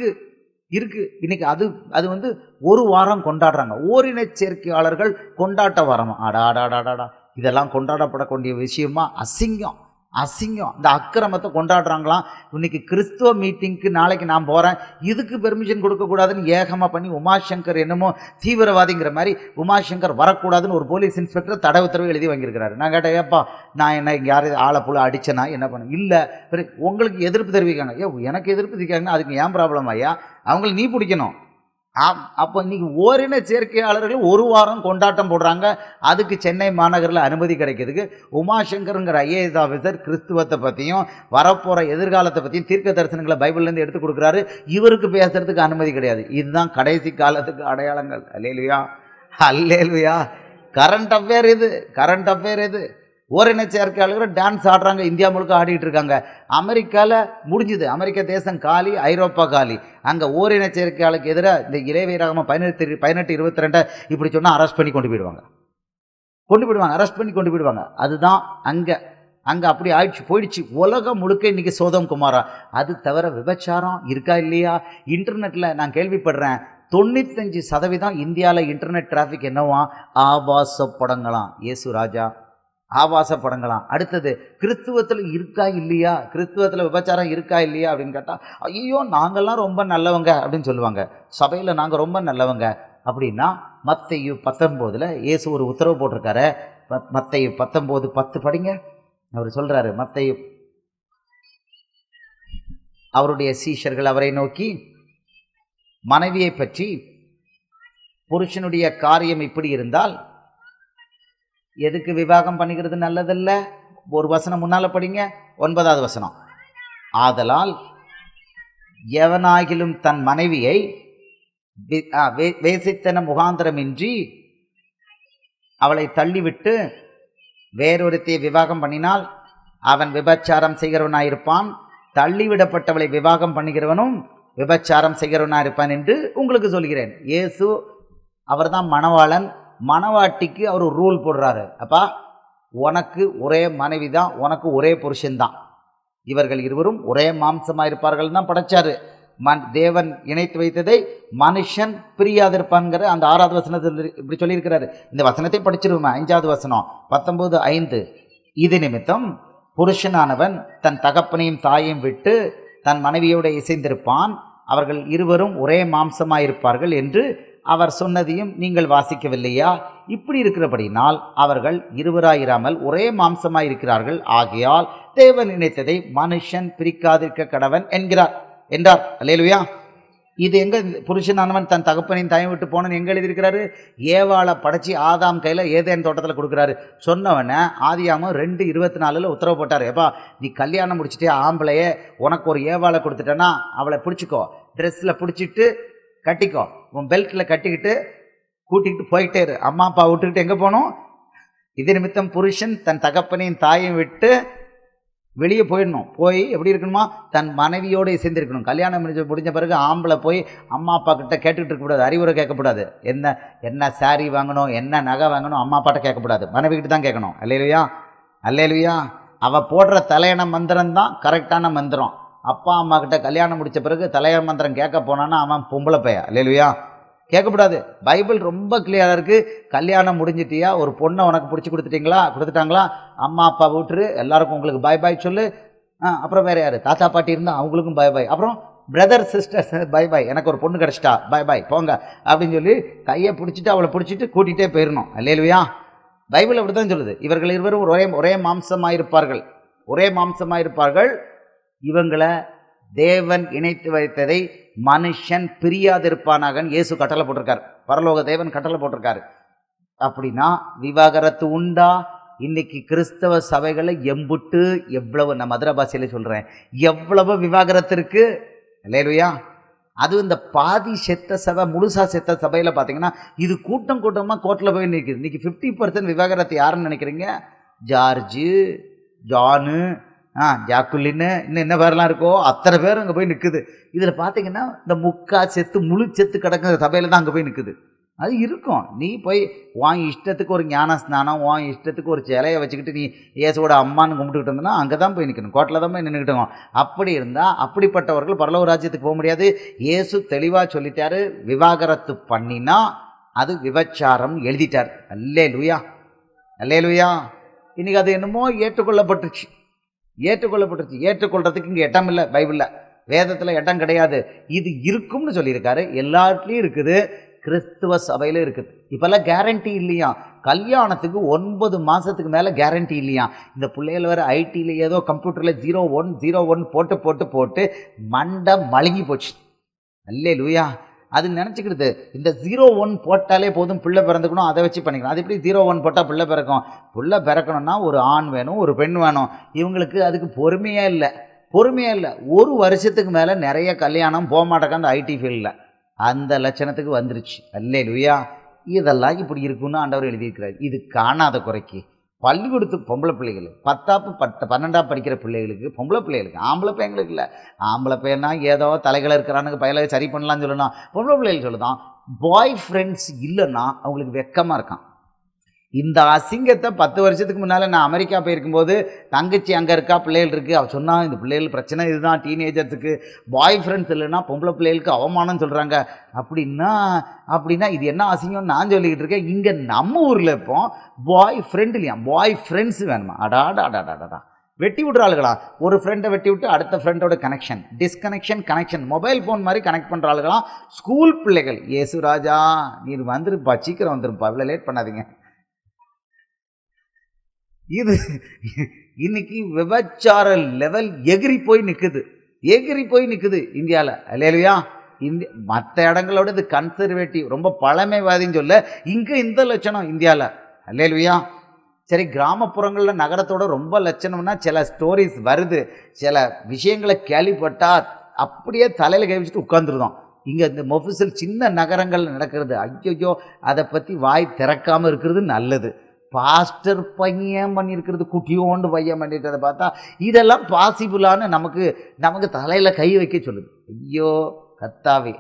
இருக்கு. இன்னைக்கு அது வந்து ஒரு வாரம் கொண்டாடுறாங்க. ஓரின சேர்க்கையாளர்கள் கொண்டாட்ட வாரம். ஆடாடாடாடா, இதெல்லாம் கொண்டாடப்படக்கூடிய விஷயமா? அசிங்கம். இந்த அக்கிரமத்தை கொண்டாடுறாங்களாம். இன்னைக்கு கிறிஸ்துவ மீட்டிங்க்கு நாளைக்கு நான் போகிறேன், இதுக்கு பெர்மிஷன் கொடுக்கக்கூடாதுன்னு ஏகமாக பண்ணி உமாசங்கர் என்னமோ தீவிரவாதிங்கிற மாதிரி உமாசங்கர் வரக்கூடாதுன்னு ஒரு போலீஸ் இன்ஸ்பெக்டர் தடை உத்தரவு எழுதி வாங்கியிருக்கிறாரு. நான் கேட்டேன், ஏப்பா நான் என்ன இங்கே யாரும் ஆளை போல அடிச்சேனா என்ன பண்ண? இல்லை, உங்களுக்கு எதிர்ப்பு தெரிவிக்காங்க. எனக்கு எதிர்ப்பு தெரிவிக்காங்கன்னா அதுக்கு ஏன் ப்ராப்ளம் ஐயா? அவங்களை நீ பிடிக்கணும். அப்போ இன்னைக்கு ஓரின சேர்க்கையாளர்கள் ஒரு வாரம் கொண்டாட்டம் போடுறாங்க. அதுக்கு சென்னை மாநகரில் அனுமதி கிடைக்கிறதுக்கு உமாசங்கருங்கிற IAS ஆஃபீஸர் கிறிஸ்துவத்தை பற்றியும் வரப்போகிற எதிர்காலத்தை பற்றியும் தீர்க்க தரிசனங்களை பைபிள்லேருந்து எடுத்து கொடுக்குறாரு. இவருக்கு பேசுறதுக்கு அனுமதி கிடையாது. இதுதான் கடைசி காலத்துக்கு அடையாளங்கள். அல்லேலூயா. கரண்ட் அஃபேர் இது. ஓரின சேர்க்கையாளர்கள் டான்ஸ் ஆடுறாங்க, இந்தியா முழுக்க ஆடிட்டு இருக்காங்க. அமெரிக்காவில் முடிஞ்சுது, அமெரிக்க தேசம் காலி, ஐரோப்பா காலி. அங்கே ஓரின சேர்க்கையாளருக்கு எதிராக இந்த லேவியராகமம் 18:22 இப்படி சொன்னால் அரெஸ்ட் பண்ணி கொண்டு போயிடுவாங்க. அதுதான் அங்கே அப்படி போயிடுச்சு. உலகம் முழுக்க இன்னைக்கு சோதம் குமாரா. அது தவிர விபச்சாரம் இருக்கா இல்லையா? இன்டர்நெட்டில் நான் கேள்விப்படுறேன், 95% இந்தியாவில் இன்டர்நெட் டிராஃபிக் என்னவா? ஆபாச படங்களாம். இயேசு ராஜா, ஆபாச படங்களாம். அடுத்தது கிறிஸ்துவத்தில் இருக்கா இல்லையா? கிறிஸ்துவத்தில் விபச்சாரம் இருக்கா இல்லையா அப்படின்னு கேட்டால், ஐயோ நாங்கள்லாம் ரொம்ப நல்லவங்க அப்படின்னு சொல்லுவாங்க. சபையில் நாங்கள் ரொம்ப நல்லவங்க அப்படின்னா மத்தேயு 19 இயேசு ஒரு உத்தரவு போட்டிருக்காரு. மத்தேயு 19:10 படிங்க. அவர் சொல்கிறாரு, மத்தேயு, அவருடைய சீஷர்கள் அவரை நோக்கி, மனைவியை பற்றி புருஷனுடைய காரியம் இப்படி இருந்தால் எதுக்கு விவாகம் பண்ணிக்கிறது நல்லதில்ல? ஒரு வசனம் முன்னால படிங்க, 9வது வசனம். ஆதலால் எவனாகிலும் தன் மனைவியை வேசித்தன முகாந்திரமின்றி அவளை தள்ளிவிட்டு வேறொருத்தையை விவாகம் பண்ணினால் அவன் விபச்சாரம் செய்கிறவனாயிருப்பான். தள்ளிவிடப்பட்டவளை விவாகம் பண்ணுகிறவனும் விபச்சாரம் செய்கிறவனாயிருப்பான் என்று உங்களுக்கு சொல்கிறேன். இயேசு அவர் தான் மணவாளன். மணவாட்டிக்கு அவர் ரூல் போடுறாரு. அப்பா, உனக்கு ஒரே மனைவி தான், உனக்கு ஒரே புருஷன்தான், இவர்கள் இருவரும் ஒரே மாம்சமாயிருப்பார்கள் தான் படைச்சாரு. தேவன் இணைத்து வைத்ததை மனுஷன் பிரியாதிருப்பான்ங்கிற அந்த 6வது வசனத்தில் இப்படி சொல்லியிருக்கிறாரு. இந்த வசனத்தை படிச்சிருவோம். 5வது வசனம் 19:5. இது நிமித்தம் புருஷனானவன் தன் தகப்பனையும் தாயையும் விட்டு தன் மனைவியோடு இசைந்திருப்பான், அவர்கள் இருவரும் ஒரே மாம்சமாயிருப்பார்கள் என்று அவர் சொன்னதையும் நீங்கள் வாசிக்கவில்லையா? இப்படி இருக்கிறபடினால் அவர்கள் இருவராயிராமல் ஒரே மாம்சமாயிருக்கிறார்கள். ஆகையால் தேவன் நினைத்ததை மனுஷன் பிரிக்காதிருக்க கடவன் என்றார். அல்லேலூயா. இது எங்க புருஷனானவன் தன் தகப்பனையும் தாயும் விட்டு போனன்னு எங்க எழுதியிருக்கிறாரு? ஏவாளை படைச்சி ஆதாம் கையில ஏதேன் தோட்டத்தில் கொடுக்குறாரு. சொன்னவன ஆதியாமம் 2:24 உத்தரவு போட்டார். ஏப்பா, நீ கல்யாணம் முடிச்சுட்டே ஆம்பளையே உனக்கு ஒரு ஏவாளை கொடுத்துட்டேன்னா அவளை பிடிச்சிக்கோ, ட்ரெஸ்ல பிடிச்சிட்டு கட்டிக்கோ, உன் பெல்ட்டில் கட்டிக்கிட்டு கூட்டிக்கிட்டு போயிட்டே இரு. அம்மா அப்பா விட்டுக்கிட்டு எங்கே போகணும்? இது நிமித்தம் புருஷன் தன் தகப்பனையும் தாயும் விட்டு வெளியே போயிடணும். போய் எப்படி இருக்கணுமா? தன் மனைவியோடு சேர்ந்திருக்கணும். கல்யாணம் முடிஞ்ச பிறகு ஆம்பளை போய் அம்மா அப்பா கிட்ட கேட்டுக்கிட்டு இருக்கக்கூடாது, அறிவுரை கேட்கக்கூடாது. என்ன சாரி வாங்கணும், என்ன நகை வாங்கணும் அம்மா அப்பாட்ட கேட்கக்கூடாது, மனைவிக்கிட்ட தான் கேட்கணும். அல்லேலூயா, அல்லேலூயா. அவள் போடுற தலையண மந்திரம் தான் கரெக்டான மந்திரம். அப்பா அம்மா கிட்ட கல்யாணம் முடித்த பிறகு தலையண மந்திரம் கேட்க போனான்னா அவன் பொம்பளை பையன். அல்லேலூயா, கேட்கக்கூடாது. பைபிள் ரொம்ப கிளியராக இருக்குது. கல்யாணம் முடிஞ்சிட்டியா, ஒரு பொண்ணை உனக்கு பிடிச்சி கொடுத்துட்டாங்களா, அம்மா அப்பா விட்டுரு, எல்லாருக்கும் உங்களுக்கு பாய் பாய் சொல்லு. அப்புறம் வேறு யார்? தாத்தா பாட்டி இருந்தால் அவங்களுக்கும் பாய் பாய். அப்புறம் பிரதர் சிஸ்டர்ஸ் பாய் பாய், எனக்கு ஒரு பொண்ணு கிடச்சிட்டா பாய் பாய் போங்க அப்படின்னு சொல்லி கையை பிடிச்சிட்டு அவளை பிடிச்சிட்டு கூட்டிகிட்டே போயிடணும். அல்லேலூயா. பைபிள் அப்படி தான் சொல்லுது. இவர்கள் இருவரும் ஒரே மாம்சமாயிருப்பார்கள், ஒரே மாம்சமாயிருப்பார்கள். இவங்களை தேவன் இணைத்து வைத்ததை மனுஷன் பிரியாதிருப்பானாக இயேசு கட்டளை போட்டிருக்காரு. பரலோக தேவன் கட்டளை போட்டிருக்காரு. அப்படின்னா விவாகரத்து உண்டா? இன்னைக்கு கிறிஸ்தவ சபைகளை எவ்வளவு, நான் மதுரை பாஷையில சொல்றேன், எவ்வளவு விவாகரத்து இருக்கு. அல்லேலூயா. அது இந்த பாதி செத்த சபை, முழுசா செத்த சபையில பாத்தீங்கன்னா இது கூட்டம் கூட்டமாக கோர்ட்டில் போய் நிற்குது. இன்னைக்கு 50% விவாகரத்து யாருன்னு நினைக்கிறீங்க? ஜார்ஜு, ஜானு, ஜாக்குலின்னு இன்னும் என்ன பேரெலாம் இருக்கோ அத்தனை பேர் அங்கே போய் நிற்குது. இதில் பார்த்தீங்கன்னா இந்த முழு செத்து கிடக்கிற சபையில் தான் அங்கே போய் நிற்குது. அது இருக்கும். நீ போய் உன் இஷ்டத்துக்கு ஒரு ஞான ஸ்நானம், உன் இஷ்டத்துக்கு ஒரு சிலையை வச்சுக்கிட்டு நீ இயேசுவோட அம்மான்னு கும்பிட்டுக்கிட்டு இருந்தனா அங்கே தான் போய் நிற்கணும், கோட்டில் தான் போய் நின்றுக்கிட்டோம். அப்படி இருந்தால் அப்படிப்பட்டவர்கள் பரலோக ராஜ்யத்துக்கு போக முடியாது. இயேசு தெளிவாக சொல்லிட்டாரு, விவாகரத்து பண்ணினா அது விபச்சாரம் எழுதிட்டார். அல்லேலூயா, அல்லேலூயா. இன்னைக்கு அது என்னமோ ஏற்றுக்கொள்ளப்பட்டுச்சு. ஏற்றுக்கொள்றதுக்கு இங்கே இடம் இல்லை. பைபிளில் வேதத்தில் இடம் கிடையாது. இது இருக்கும்னு சொல்லியிருக்காரு. எல்லாத்துலேயும் இருக்குது, கிறிஸ்துவ சபையில் இருக்குது. இப்போல்லாம் கேரண்டி இல்லையா? கல்யாணத்துக்கு 9 மாதத்துக்கு மேலே கேரண்டி இல்லையா? இந்த பிள்ளைகள் வேறு ஐடியில் ஏதோ கம்ப்யூட்டரில் 0101 போட்டு மண்டை மழுங்கி போச்சு. அல்லேலூயா. அது நினச்சிக்கிடுது இந்த 01 போட்டாலே போதும், பிள்ளை பிறந்துக்கணும், அதை வச்சு பண்ணிக்கணும். அது எப்படி 01 போட்டால் பிள்ளை பிறக்கும்? பிள்ளை பிறக்கணும்னா ஒரு ஆண் வேணும், ஒரு பெண் வேணும். இவங்களுக்கு அதுக்கு பொறுமையே இல்லை. ஒரு வருஷத்துக்கு மேலே நிறைய கல்யாணம் போக மாட்டேங்க அந்த ஐடி ஃபீல்டில். அந்த லட்சணத்துக்கு வந்துருச்சு. அல்லேலூயா. இதெல்லாம் இப்படி இருக்குன்னு ஆண்டவர் எழுதியிருக்கிறார். இது காணாத குறைக்கு பள்ளிக்கூடத்து பொம்பளை பிள்ளைகள் 10ஆப்பு 12ஆப்பு படிக்கிற பிள்ளைகளுக்கு, பொம்பளை பிள்ளைகளுக்கு, ஆம்பளை பையங்களுக்கு இல்லை. ஆம்பளை பையனா ஏதோ தலைகளை இருக்கிறானுக்கு பையலை சரி பண்ணலான்னு சொல்லலாம். பொம்பளை பிள்ளைகள் சொல்லுதான், பாய் ஃப்ரெண்ட்ஸ் இல்லைன்னா அவங்களுக்கு வெக்கமாக இருக்கான். இந்த அசிங்கத்தை 10 வருஷத்துக்கு முன்னால் நான் அமெரிக்கா போயிருக்கும்போது தங்கச்சி அங்கே இருக்கா, பிள்ளைகள் இருக்குது, அவள் சொன்னால் இந்த பிள்ளைகள் பிரச்சனை இதுதான், டீனேஜர்ஸுக்கு பாய் ஃப்ரெண்ட்ஸ் இல்லைன்னா பொம்பளை பிள்ளைகளுக்கு அவமானம் சொல்கிறாங்க. அப்படின்னா இது என்ன அசிங்கம் நான் சொல்லிக்கிட்டு இருக்கேன். இங்கே நம்ம ஊரில் இப்போ பாய் ஃப்ரெண்ட் இல்லையா, பாய் ஃப்ரெண்ட்ஸ் வேணுமா? அடாடா வெட்டி விட்றாளுகளா? ஒரு ஃப்ரெண்டை வெட்டி விட்டு அடுத்த ஃப்ரெண்டோட கனெக்ஷன், கனெக்ஷன் மொபைல் ஃபோன் மாதிரி கனெக்ட் பண்ணுற ஆளுகளாம் ஸ்கூல் பிள்ளைகள். ஏசு ராஜா நீர் வந்துருப்பா, சீக்கிரம் வந்துருப்பா, இவ்வளோ லேட் பண்ணாதீங்க. இது இன்னைக்கு விபச்சார லெவல் எகிரி போய் நிற்குது இந்தியாவில். அல்லேலூயா. மற்ற இடங்களோட இது கன்சர்வேட்டிவ், ரொம்ப பழமைவாதின்னு சொல்ல, இங்கே இந்த லட்சணம் இந்தியாவில். அல்லேலூயா. சரி, கிராமப்புறங்களில் நகரத்தோட ரொம்ப லட்சணம்னா சில ஸ்டோரிஸ் வருது, சில விஷயங்களை கேள்விப்பட்டா அப்படியே தலையில் கை வச்சுட்டு உட்காந்துருந்தோம். இங்கே இந்த மொஃபிசல் சின்ன நகரங்கள் நடக்கிறது, ஐயோ அதை பற்றி வாய் திறக்காமல் இருக்கிறது நல்லது. பாஸ்டர் பையன் பண்ணியிருக்கிறது, குட்டியோண்டு பையன் பண்ணிட்டதை பார்த்தா இதெல்லாம் பாசிபிளான்னு நமக்கு தலையில் கை வைக்க சொல்லுது. ஐயோ கர்த்தாவே,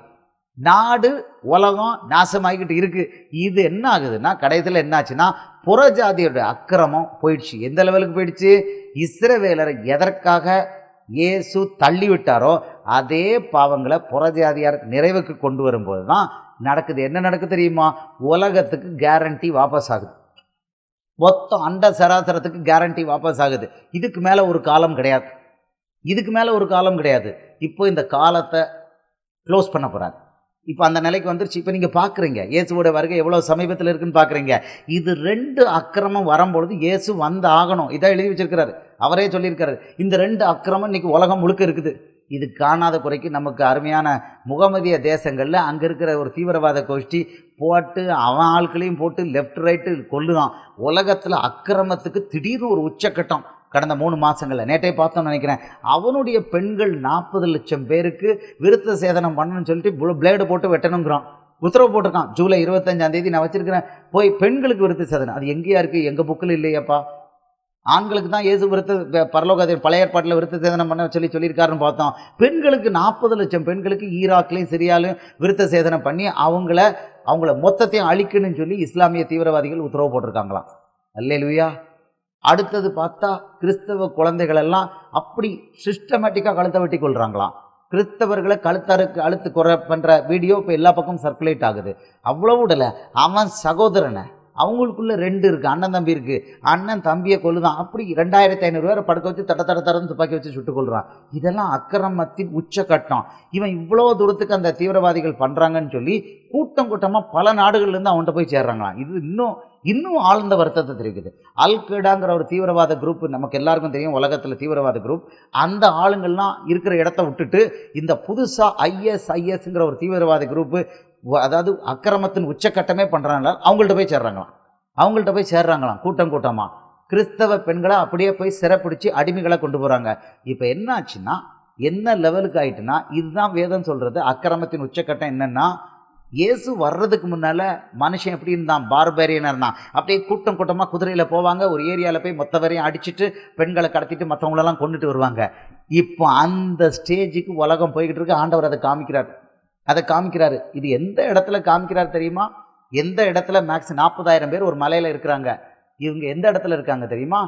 நாடு உலகம் நாசமாகிக்கிட்டு இருக்கு. இது என்ன ஆகுதுன்னா, கடைசியில் என்னாச்சுன்னா புறஜாதியோட அக்கிரமம் போயிடுச்சு. எந்த லெவலுக்கு போயிடுச்சு? இஸ்ரவேலரை எதற்காக இயேசு தள்ளிவிட்டாரோ அதே பாவங்களை புறஜாதியார் நிறைவுக்கு கொண்டு வரும்போது தான் நடக்குது. என்ன நடக்குது தெரியுமா? உலகத்துக்கு கேரண்டி வாபஸ் ஆகுது, மொத்தம் அண்ட சராசரத்துக்கு கேரண்டி வாபஸ் ஆகுது. இதுக்கு மேலே ஒரு காலம் கிடையாது, இதுக்கு மேலே ஒரு காலம் கிடையாது. இப்போ இந்த காலத்தை க்ளோஸ் பண்ண போகிறாங்க. இப்போ அந்த நிலைக்கு வந்துருச்சு. இப்போ நீங்கள் பார்க்குறீங்க இயேசுவோட வருகை எவ்வளோ சமீபத்தில் இருக்குன்னு பார்க்குறீங்க. இது 2 அக்கிரமம் வரும்பொழுது இயேசு வந்து ஆகணும். இதான் எழுதி வச்சிருக்கிறாரு, அவரே சொல்லியிருக்காரு. இந்த 2 அக்கிரமம் இன்னைக்கு உலகம் முழுக்க இருக்குது. இது காணாத குறைக்கு நமக்கு அருமையான முகமதிய தேசங்களில் அங்கே இருக்கிற ஒரு தீவிரவாத கோஷ்டி போட்டு அவன் ஆட்களையும் போட்டு லெஃப்ட் ரைட்டு கொல்லுதான். உலகத்தில் அக்கிரமத்துக்கு திடீர்னு ஒரு உச்சக்கட்டம் கடந்த 3 மாதங்களில். நேற்றே பார்த்தோம்னு நினைக்கிறேன், அவனுடைய பெண்கள் 40 லட்சம் பேருக்கு விருத்த சேதனம் பண்ணணும்னு சொல்லிட்டு பிளேடு போட்டு வெட்டணுங்கிறான், உத்தரவு போட்டிருக்கான். ஜூலை 25ஆம் தேதி நான் வச்சிருக்கிறேன், போய் பெண்களுக்கு விருத்த சேதனம். அது எங்கேயா இருக்குது? எங்கள் புக்கில் இல்லையாப்பா. ஆண்களுக்கு தான் இயேசு பரலோக பழைய ஏற்பாட்டில் விருத்த சேதனம் பண்ண சொல்லியிருக்காருன்னு பார்த்தோம். பெண்களுக்கு 40 லட்சம் பெண்களுக்கு ஈராக்லையும் சிரியாலையும் விருத்த சேதனம் பண்ணி அவங்கள மொத்தத்தையும் அழிக்கணும்னு சொல்லி இஸ்லாமிய தீவிரவாதிகள் உத்தரவு போட்டிருக்காங்களாம். அல்லேலூயா. அடுத்தது பார்த்தா கிறிஸ்தவ குழந்தைகள் எல்லாம் அப்படி சிஸ்டமேட்டிக்காக கழுத்தை வெட்டி கொள்றாங்களாம். கிறிஸ்தவர்களை அழுத்து குறை பண்ணுற வீடியோ இப்போ எல்லா பக்கமும் சர்க்குலேட் ஆகுது. அவ்வளவு விடலை, அவன் சகோதரனை, அவங்களுக்குள்ள 2 இருக்குது, அண்ணன் தம்பி இருக்குது, அண்ணன் தம்பியை கொள்ளுதான். அப்படி 2500 பேரை படுக்க வச்சு தரன்னு துப்பாக்கி வச்சு சுட்டு கொள்கிறான். இதெல்லாம் அக்கிரமத்தின் உச்சக்கட்டம். இவன் இவ்வளோ தூரத்துக்கு அந்த தீவிரவாதிகள் பண்ணுறாங்கன்னு சொல்லி கூட்டமாக பல நாடுகள்லேருந்து அவன்கிட்ட போய் சேர்றாங்களாம். இது இன்னும் ஆழ்ந்த வருத்தத்தை தெரிவிக்குது. அல்-கெய்டாங்கிற ஒரு தீவிரவாத குரூப் நமக்கு எல்லாருக்கும் தெரியும், உலகத்தில் தீவிரவாத குரூப். அந்த ஆளுங்கள்லாம் இருக்கிற இடத்த விட்டுட்டு இந்த புதுசாக ISISங்கிற ஒரு தீவிரவாத குரூப்பு, அதாவது அக்கிரமத்தின் உச்சக்கட்டமே பண்ணுறாங்களா, அவங்கள்ட்ட போய் சேர்றாங்களாம் கூட்டமாக. கிறிஸ்தவ பெண்களை அப்படியே போய் சிறைப்பிடிச்சு அடிமைகளை கொண்டு போகிறாங்க. இப்போ என்ன ஆச்சுன்னா, என்ன லெவலுக்கு ஆயிட்டுன்னா, இதுதான் வேதம் சொல்கிறது. அக்கிரமத்தின் உச்சக்கட்டம் என்னென்னா, இயேசு வர்றதுக்கு முன்னால் மனுஷன் எப்படி இருந்தான்? பார்பேரியனாக இருந்தான். அப்படியே கூட்டமாக குதிரையில் போவாங்க, ஒரு ஏரியாவில் போய் மொத்த வரையும் அடிச்சுட்டு பெண்களை கடத்திட்டு மற்றவங்களெல்லாம் கொண்டுட்டு வருவாங்க. இப்போ அந்த ஸ்டேஜுக்கு உலகம் போய்கிட்டு இருக்கு. ஆண்டவர் அதை காமிக்கிறாரு. இது எந்த இடத்துல காமிக்கிறார் தெரியுமா? எந்த இடத்துல மேக்ஸ் 40,000 பேர் ஒரு மலையில் இருக்கிறாங்க. இவங்க எந்த இடத்துல இருக்காங்க தெரியுமா?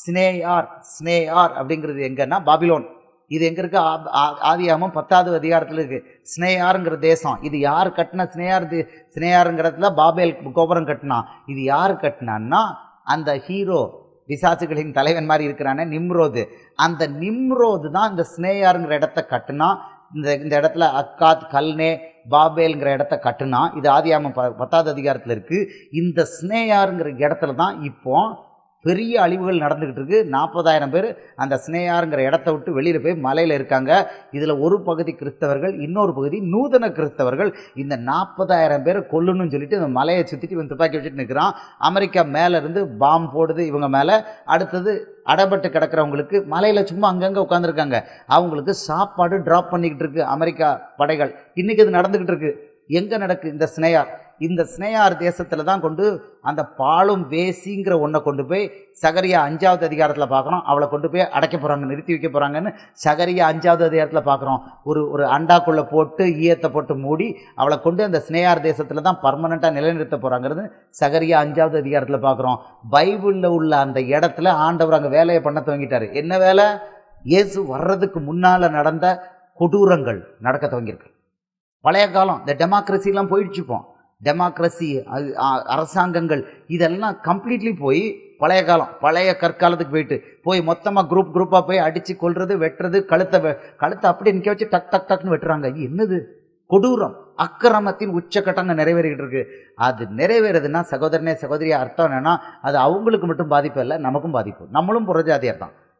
ஸ்னேயார் அப்படிங்கிறது எங்கன்னா பாபிலோன். இது எங்கே இருக்குது? ஆதியாகமம் 10வது அதிகாரத்தில் இருக்குது. ஸ்னேயாருங்கிற தேசம். இது யார் கட்டின? ஸ்னேயாருங்கிறதுல பாபேல் கோபுரம் கட்டினா. இது யார் கட்டினான்னா, அந்த ஹீரோ பிசாசுகளின் தலைவன் மாதிரி இருக்கிறானே நிம்ரோது. அந்த நிம்ரோது தான் இந்த ஸ்னேயாருங்கிற இடத்த கட்டினா. இந்த இடத்துல அக்காத், கல்னே, பாபேல்ங்கிற இடத்த கட்டுனா. இது ஆதியாகமம் 10வது அதிகாரத்தில் இருக்குது. இந்த ஸ்னேயாருங்கிற இடத்துல தான் இப்போ பெரிய அழிவுகள் நடந்துக்கிட்டு இருக்கு. 40,000 பேர் அந்த ஸ்னேயாருங்கிற இடத்த விட்டு வெளியில் போய் மலையில் இருக்காங்க. இதில் ஒரு பகுதி கிறிஸ்தவர்கள், இன்னொரு பகுதி நூதன கிறிஸ்தவர்கள். இந்த 40,000 பேரை கொல்லணும்னு சொல்லிட்டு இந்த மலையை சுற்றிட்டு இவன் துப்பாக்கி வச்சுட்டு நிற்கிறான். அமெரிக்கா மேலேருந்து பாம்பு போடுது இவங்க மேலே. அடுத்தது அடைபட்டு கிடக்கிறவங்களுக்கு மலையில் சும்மா அங்கங்கே உட்காந்துருக்காங்க. அவங்களுக்கு சாப்பாடு ட்ராப் பண்ணிக்கிட்டு இருக்கு அமெரிக்கா படைகள். இன்றைக்கி இது நடந்துக்கிட்டு இருக்கு. எங்கே நடக்கு? இந்த ஸ்னேயார் தேசத்தில் தான் கொண்டு அந்த பாலும் வேசிங்கிற ஒன்றை கொண்டு போய் சகரியா 5வது அதிகாரத்தில் பார்க்குறோம். அவளை கொண்டு போய் அடைக்க போகிறாங்க, நிறுத்தி வைக்க போகிறாங்கன்னு சகரியா 5வது அதிகாரத்தில் பார்க்குறோம். ஒரு அண்டாக்குள்ளே போட்டு ஈயத்தை போட்டு மூடி அவளை கொண்டு அந்த ஸ்னேயார் தேசத்தில் தான் பர்மனெண்ட்டாக நிலைநிறுத்த போகிறாங்கிறது சகரியா 5வது அதிகாரத்தில் பார்க்குறோம். பைபிளில் உள்ள அந்த இடத்துல ஆண்டவர் அங்கே வேலையை பண்ண துவங்கிட்டார். என்ன வேலை? இயேசு வர்றதுக்கு முன்னால் நடந்த கொடூரங்கள் நடக்க துவங்கியிருக்கு. பழைய காலம் இந்த டெமோக்ரஸிலாம் போயிடுச்சுப்போம். டெமோக்ரஸி, அரசாங்கங்கள் இதெல்லாம் கம்ப்ளீட்லி போய் பழைய காலம், பழைய கற்காலத்துக்கு போய் மொத்தமாக குரூப்பாக போய் அடித்து கொள்வது, வெட்டுறது, கழுத்தை அப்படியே நிற்க வச்சு டக்குன்னு வெட்டுறாங்க. என்னது கொடூரம்! அக்கிரமத்தின் உச்சக்கட்டங்க நிறைவேறிக்கிட்டு இருக்கு. அது நிறைவேறதுன்னா சகோதரனே சகோதரியா அர்த்தம் என்னன்னா, அது அவங்களுக்கு மட்டும் பாதிப்பு இல்லை, நமக்கும் பாதிப்பு. நம்மளும் புறஜாதியார் தான்.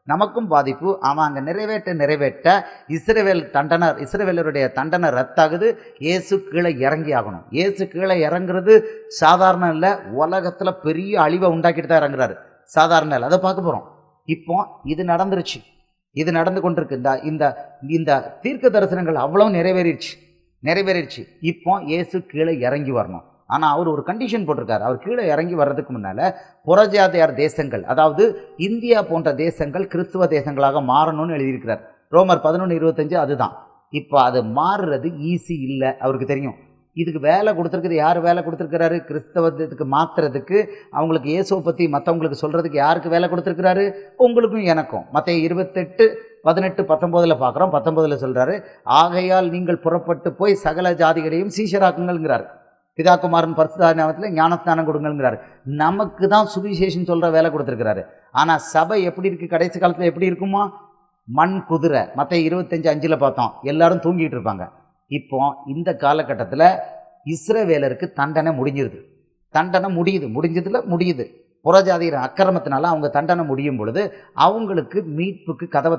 நமக்கும் பாதிப்பு. அவன் அங்கே நிறைவேற்ற இஸ்ரவேலருடைய தண்டனை ரத்தாகுது. இயேசு கீழே இறங்கி ஆகணும். இயேசு கீழே இறங்குறது சாதாரணம் இல்லை, உலகத்தில் பெரிய அழிவை உண்டாக்கிட்டு தான் இறங்குறாரு. சாதாரண இல்லை, அதை பார்க்க போகிறோம். இப்போ இது நடந்துருச்சு, இது நடந்து கொண்டிருக்கு. இந்த இந்த தீர்க்க தரிசனங்கள் அவ்வளோ நிறைவேறிடுச்சு. இப்போ இயேசு கீழே இறங்கி வரணும். ஆனால் அவர் ஒரு கண்டிஷன் போட்டிருக்காரு. அவர் கீழே இறங்கி வர்றதுக்கு முன்னால் புறஜாதியார் தேசங்கள், அதாவது இந்தியா போன்ற தேசங்கள் கிறிஸ்துவ தேசங்களாக மாறணும்னு எழுதியிருக்கிறார். ரோமர் 11:25 அதுதான். இப்போ அது மாறுறது ஈஸி இல்லை, அவருக்கு தெரியும். இதுக்கு வேலை கொடுத்துருக்குது யார் வேலை கொடுத்துருக்கிறாரு? கிறிஸ்தவத்துக்கு மாற்றுறதுக்கு, அவங்களுக்கு இயேசுவை பற்றி மற்றவங்களுக்கு சொல்கிறதுக்கு யாருக்கு வேலை கொடுத்துருக்கிறாரு? உங்களுக்கும் எனக்கும். மத்தேயு 28:18-19 பார்க்குறோம். 19 சொல்கிறாரு, ஆகையால் நீங்கள் புறப்பட்டு போய் சகல ஜாதிகளையும் சீஷராக்குங்கள்ங்கிறார். பிதாகுமாரன் பரிசுத்த நாமத்தில் ஞானஸ்நானம் கொடுங்கள்ங்கிறாரு. நமக்கு தான் சுவிசேஷன் சொல்கிற வேலை கொடுத்துருக்கிறாரு. ஆனால் சபை எப்படி இருக்குது? கடைசி காலத்தில் எப்படி இருக்குமா? மண் குதிரை. மத்தேயு 25:5 பார்த்தோம், எல்லாரும் தூங்கிட்டு இருப்பாங்க. இப்போ இந்த காலகட்டத்தில் இஸ்ரவேலருக்கு தண்டனை முடியுது. புறஜாதியர் அக்கிரமத்தினால அவங்க தண்டனை முடியும் பொழுது அவங்களுக்கு மீட்புக்கு கதவை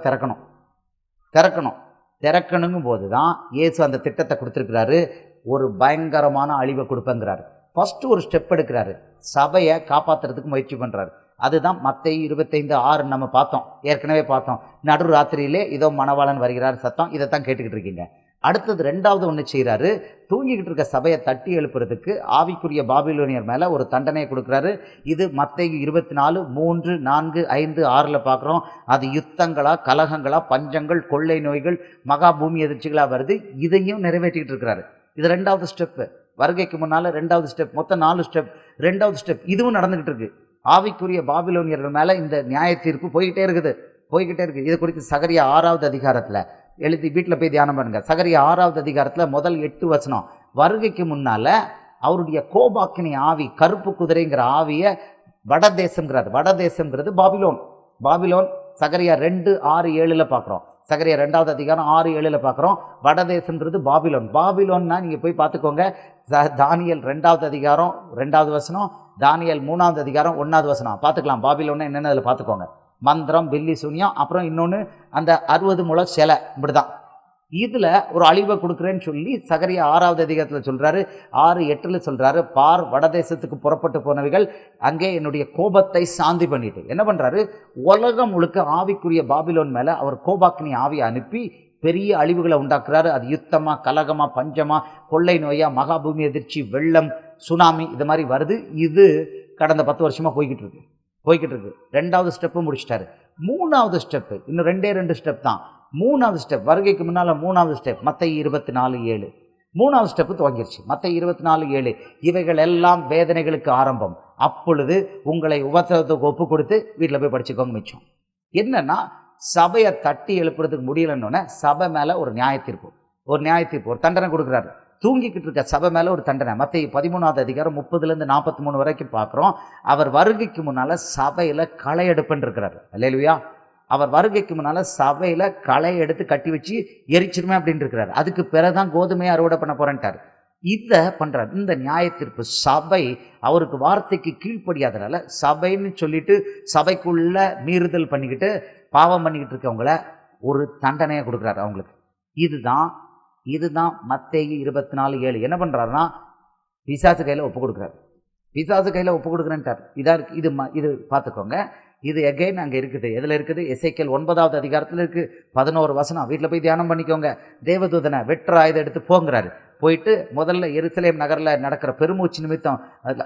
திறக்கணுங்கும் போது தான் இயேசு அந்த திட்டத்தை கொடுத்துருக்கிறாரு. ஒரு பயங்கரமான அழிவை கொடுப்பேங்கிறாரு. ஃபர்ஸ்ட் ஒரு ஸ்டெப் எடுக்கிறாரு, சபையை காப்பாற்றுறதுக்கு முயற்சி பண்ணுறாரு. அதுதான் மத்தேயு 25:6 நம்ம ஏற்கனவே பார்த்தோம். நடு ராத்திரியிலே இதோ மணவாளன் வருகிறார் சத்தம், இதைத்தான் கேட்டுக்கிட்டு இருக்கீங்க. அடுத்தது ரெண்டாவது ஒன்று செய்கிறாரு, தூங்கிக்கிட்டு இருக்க சபையை தட்டி எழுப்புறதுக்கு ஆவிக்குரிய பாபிலோனியர் மேலே ஒரு தண்டனையை கொடுக்குறாரு. இது மத்தேயு 24:3, 4, 5, 6 பார்க்குறோம். அது யுத்தங்களா, கலகங்களா, பஞ்சங்கள், கொள்ளை நோய்கள், மகா பூமி எதிர்ச்சிகளாக வருது. இதையும் நிறைவேற்றிக்கிட்டு இருக்கிறாரு. இது ரெண்டாவது ஸ்டெப்பு. வருகைக்கு முன்னால் ரெண்டாவது ஸ்டெப். மொத்தம் 4 ஸ்டெப். ரெண்டாவது ஸ்டெப் இதுவும் நடந்துக்கிட்டு இருக்கு. ஆவிக்குரிய பாபிலோனியர்கள் மேலே இந்த நியாய தீர்ப்பு போய்கிட்டே இருக்குது. இது குறித்து சகரியா 6வது அதிகாரத்தில் எழுதி வீட்டில் போய் தியானம் பண்ணுங்க. சகரியா 6வது அதிகாரத்தில் முதல் 8 வசனம். வருகைக்கு முன்னால் அவருடைய கோபாக்கினி ஆவி, கருப்பு குதிரைங்கிற ஆவியை வடதேசம்ங்கிறது பாபிலோன். சகரியா 2:6-7 பார்க்குறோம். சகரியா 2வது அதிகாரம் 6-7 பார்க்குறோம். வடதேசம்ங்கிறது பாபிலோன்னா நீங்கள் போய் பார்த்துக்கோங்க. தானியல் 2வது அதிகாரம் 2வது வசனம், தானியல் 3வது அதிகாரம் 1வது வசனம் பார்த்துக்கலாம். பாபிலோன்னா என்னென்னு அதில் பார்த்துக்கோங்க. மந்திரம், பில்லி சூன்யம், அப்புறம் இன்னொன்று அந்த 60 முழ சிலை. இப்படிதான் இதில் ஒரு அழிவை கொடுக்குறேன்னு சொல்லி சகரியா 6வது அதிகாரத்தில் சொல்கிறாரு. 6:8 சொல்கிறாரு, பார் வடதேசத்துக்கு புறப்பட்டு போனவைகள் அங்கே என்னுடைய கோபத்தை சாந்தி பண்ணிட்டு என்ன பண்ணுறாரு? உலகம் முழுக்க ஆவிக்குரிய பாபிலோன் மேலே அவர் கோபாக்கினி ஆவியை அனுப்பி பெரிய அழிவுகளை உண்டாக்குறாரு. அது யுத்தமா, கலகமா, பஞ்சமா, கொள்ளை நோயா, மகாபூமி எதிர்ச்சி, வெள்ளம், சுனாமி, இது மாதிரி வருது. இது கடந்த 10 வருஷமாக போய்கிட்டு இருக்கு. ரெண்டாவது ஸ்டெப்பு முடிச்சிட்டாரு. மூணாவது ஸ்டெப்பு இன்னும் 2 ஸ்டெப் தான். மூணாவது ஸ்டெப் வருகைக்கு முன்னால் 3வது ஸ்டெப் மத்தேயு 24:7. 3வது ஸ்டெப்பு துவங்கிருச்சு. மத்தேயு 24:7 இவைகள் எல்லாம் வேதனைகளுக்கு ஆரம்பம், அப்பொழுது உங்களை உபத்திரவத்துக்கு ஒப்பு கொடுத்து வீட்டில் போய் படிச்சுக்கோங்க மிச்சம். என்னன்னா சபையை தட்டி எழுப்புறதுக்கு முடியலன்னொன்னே சபை மேலே ஒரு நியாய தீர்ப்பு, ஒரு தண்டனை கொடுக்குறாரு. தூங்கிக்கிட்டு இருக்க சபை மேலே ஒரு தண்டனை. மத்தேயு 13வது அதிகாரம் 30-43 வரைக்கும் பார்க்குறோம். அவர் வருகைக்கு முன்னால் சபையில் களை எடுப்புன்னு இருக்கிறாரு. அல்லேலூயா. அவர் வருகைக்கு முன்னால் சபையில் களை எடுத்து கட்டி வச்சு எரிச்சிருமே அப்படின்னு இருக்கிறாரு. அதுக்கு பிறகுதான் கோதுமையை அறுவடை பண்ண போறேன்ட்டார். இதை பண்ணுறார். இந்த நியாய தீர்ப்பு சபை அவருக்கு வார்த்தைக்கு கீழ்ப்படியாதனால சபைன்னு சொல்லிட்டு சபைக்குள்ள மீறுதல் பண்ணிக்கிட்டு பாவம் பண்ணிக்கிட்டு இருக்கவங்கள ஒரு தண்டனையை கொடுக்குறாரு அவங்களுக்கு. இதுதான் மத்தேயு 24:7 என்ன பண்ணுறாருன்னா பிசாசு கையில் ஒப்பு கொடுக்குறேன்ட்டார். இது பார்த்துக்கோங்க. இது எகைன் அங்கே இருக்குது. எதில் இருக்குது? எசேக்கியேல் 9வது அதிகாரத்தில் இருக்குது. 11 வசனம் வீட்டில் போய் தியானம் பண்ணிக்கோங்க. தேவதூதனை வெற்ற ஆயுதம் எடுத்து போங்கிறாரு. போயிட்டு முதல்ல எருசலேம் நகரில் நடக்கிற பெருமூச்சு நிமித்தம்,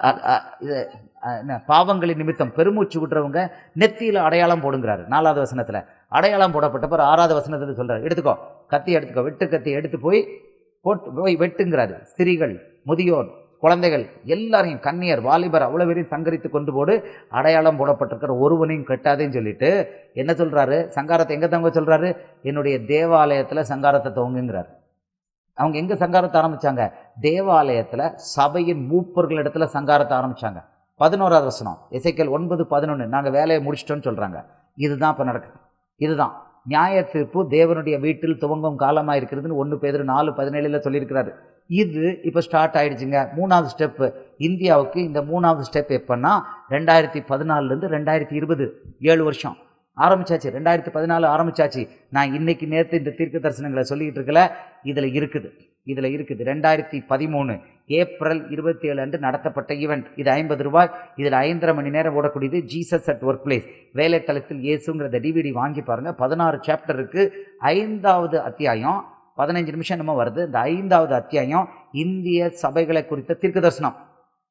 பாவங்களின் நிமித்தம் பெருமூச்சு விடுறவங்க நெத்தியில் அடையாளம் போடுங்கிறாரு. 4வது வசனத்தில் அடையாளம் போடப்பட்ட பிறகு 6வது வசனத்தில் சொல்கிறார், எடுத்துக்கோ, கத்தி எடுத்துக்கோ, வெட்டு கத்தி எடுத்து போய் வெட்டுங்கிறாரு. ஸ்திரீகள், முதியோர், குழந்தைகள் எல்லாரையும், கன்னியர், வாலிபர் அவ்வளோ பேரையும் சங்கரித்து கொண்டு போடு, அடையாளம் போடப்பட்டிருக்கிற ஒருவனையும் கட்டாதேன்னு சொல்லிட்டு என்ன சொல்கிறாரு? சங்காரத்தை எங்கே தங்க சொல்கிறாரு? என்னுடைய தேவாலயத்தில் சங்காரத்தை துவங்குங்கிறார். அவங்க எங்கே சங்காரத்தை ஆரம்பித்தாங்க? தேவாலயத்தில் சபையின் மூப்பர்கள் இடத்துல சங்காரத்தை ஆரம்பித்தாங்க. 11வது வசனம் எசேக்கியேல் 9:11 நாங்கள் வேலையை முடிச்சிட்டோன்னு சொல்கிறாங்க. இதுதான் இப்போ நடக்குது. இதுதான் நியாய தீர்ப்பு தேவனுடைய வீட்டில் துவங்கும் காலமாக இருக்கிறதுன்னு 1 பேதுரு 4:17 சொல்லியிருக்கிறாரு. இது இப்போ ஸ்டார்ட் ஆகிடுச்சுங்க. 3வது ஸ்டெப்பு இந்தியாவுக்கு. இந்த 3வது ஸ்டெப் எப்போன்னா 2014 2020 7 வருஷம். ஆரம்பிச்சாச்சு. 2014 ஆரம்பிச்சாச்சு. நான் இன்னைக்கு நேற்று இந்த தீர்க்க தரிசனங்களை சொல்லிக்கிட்டு இருக்கல, இதில் இருக்குது. 2013 ஏப்ரல் 27 அன்று நடத்தப்பட்ட ஈவெண்ட். இது ₹50. இதில் 5.5 மணி நேரம் ஓடக்கூடியது. ஜீசஸ் அட் ஒர்க் பிளேஸ், வேலைத்தளத்தில் இயேசுங்கிறத டிவிடி வாங்கி பாருங்க. 16 சாப்டர் இருக்கு. 5வது அத்தியாயம் 15 நிமிஷம் என்னமோ வருது. இந்த 5வது அத்தியாயம் இந்திய சபைகளை குறித்த தீர்க்க தரிசனம்.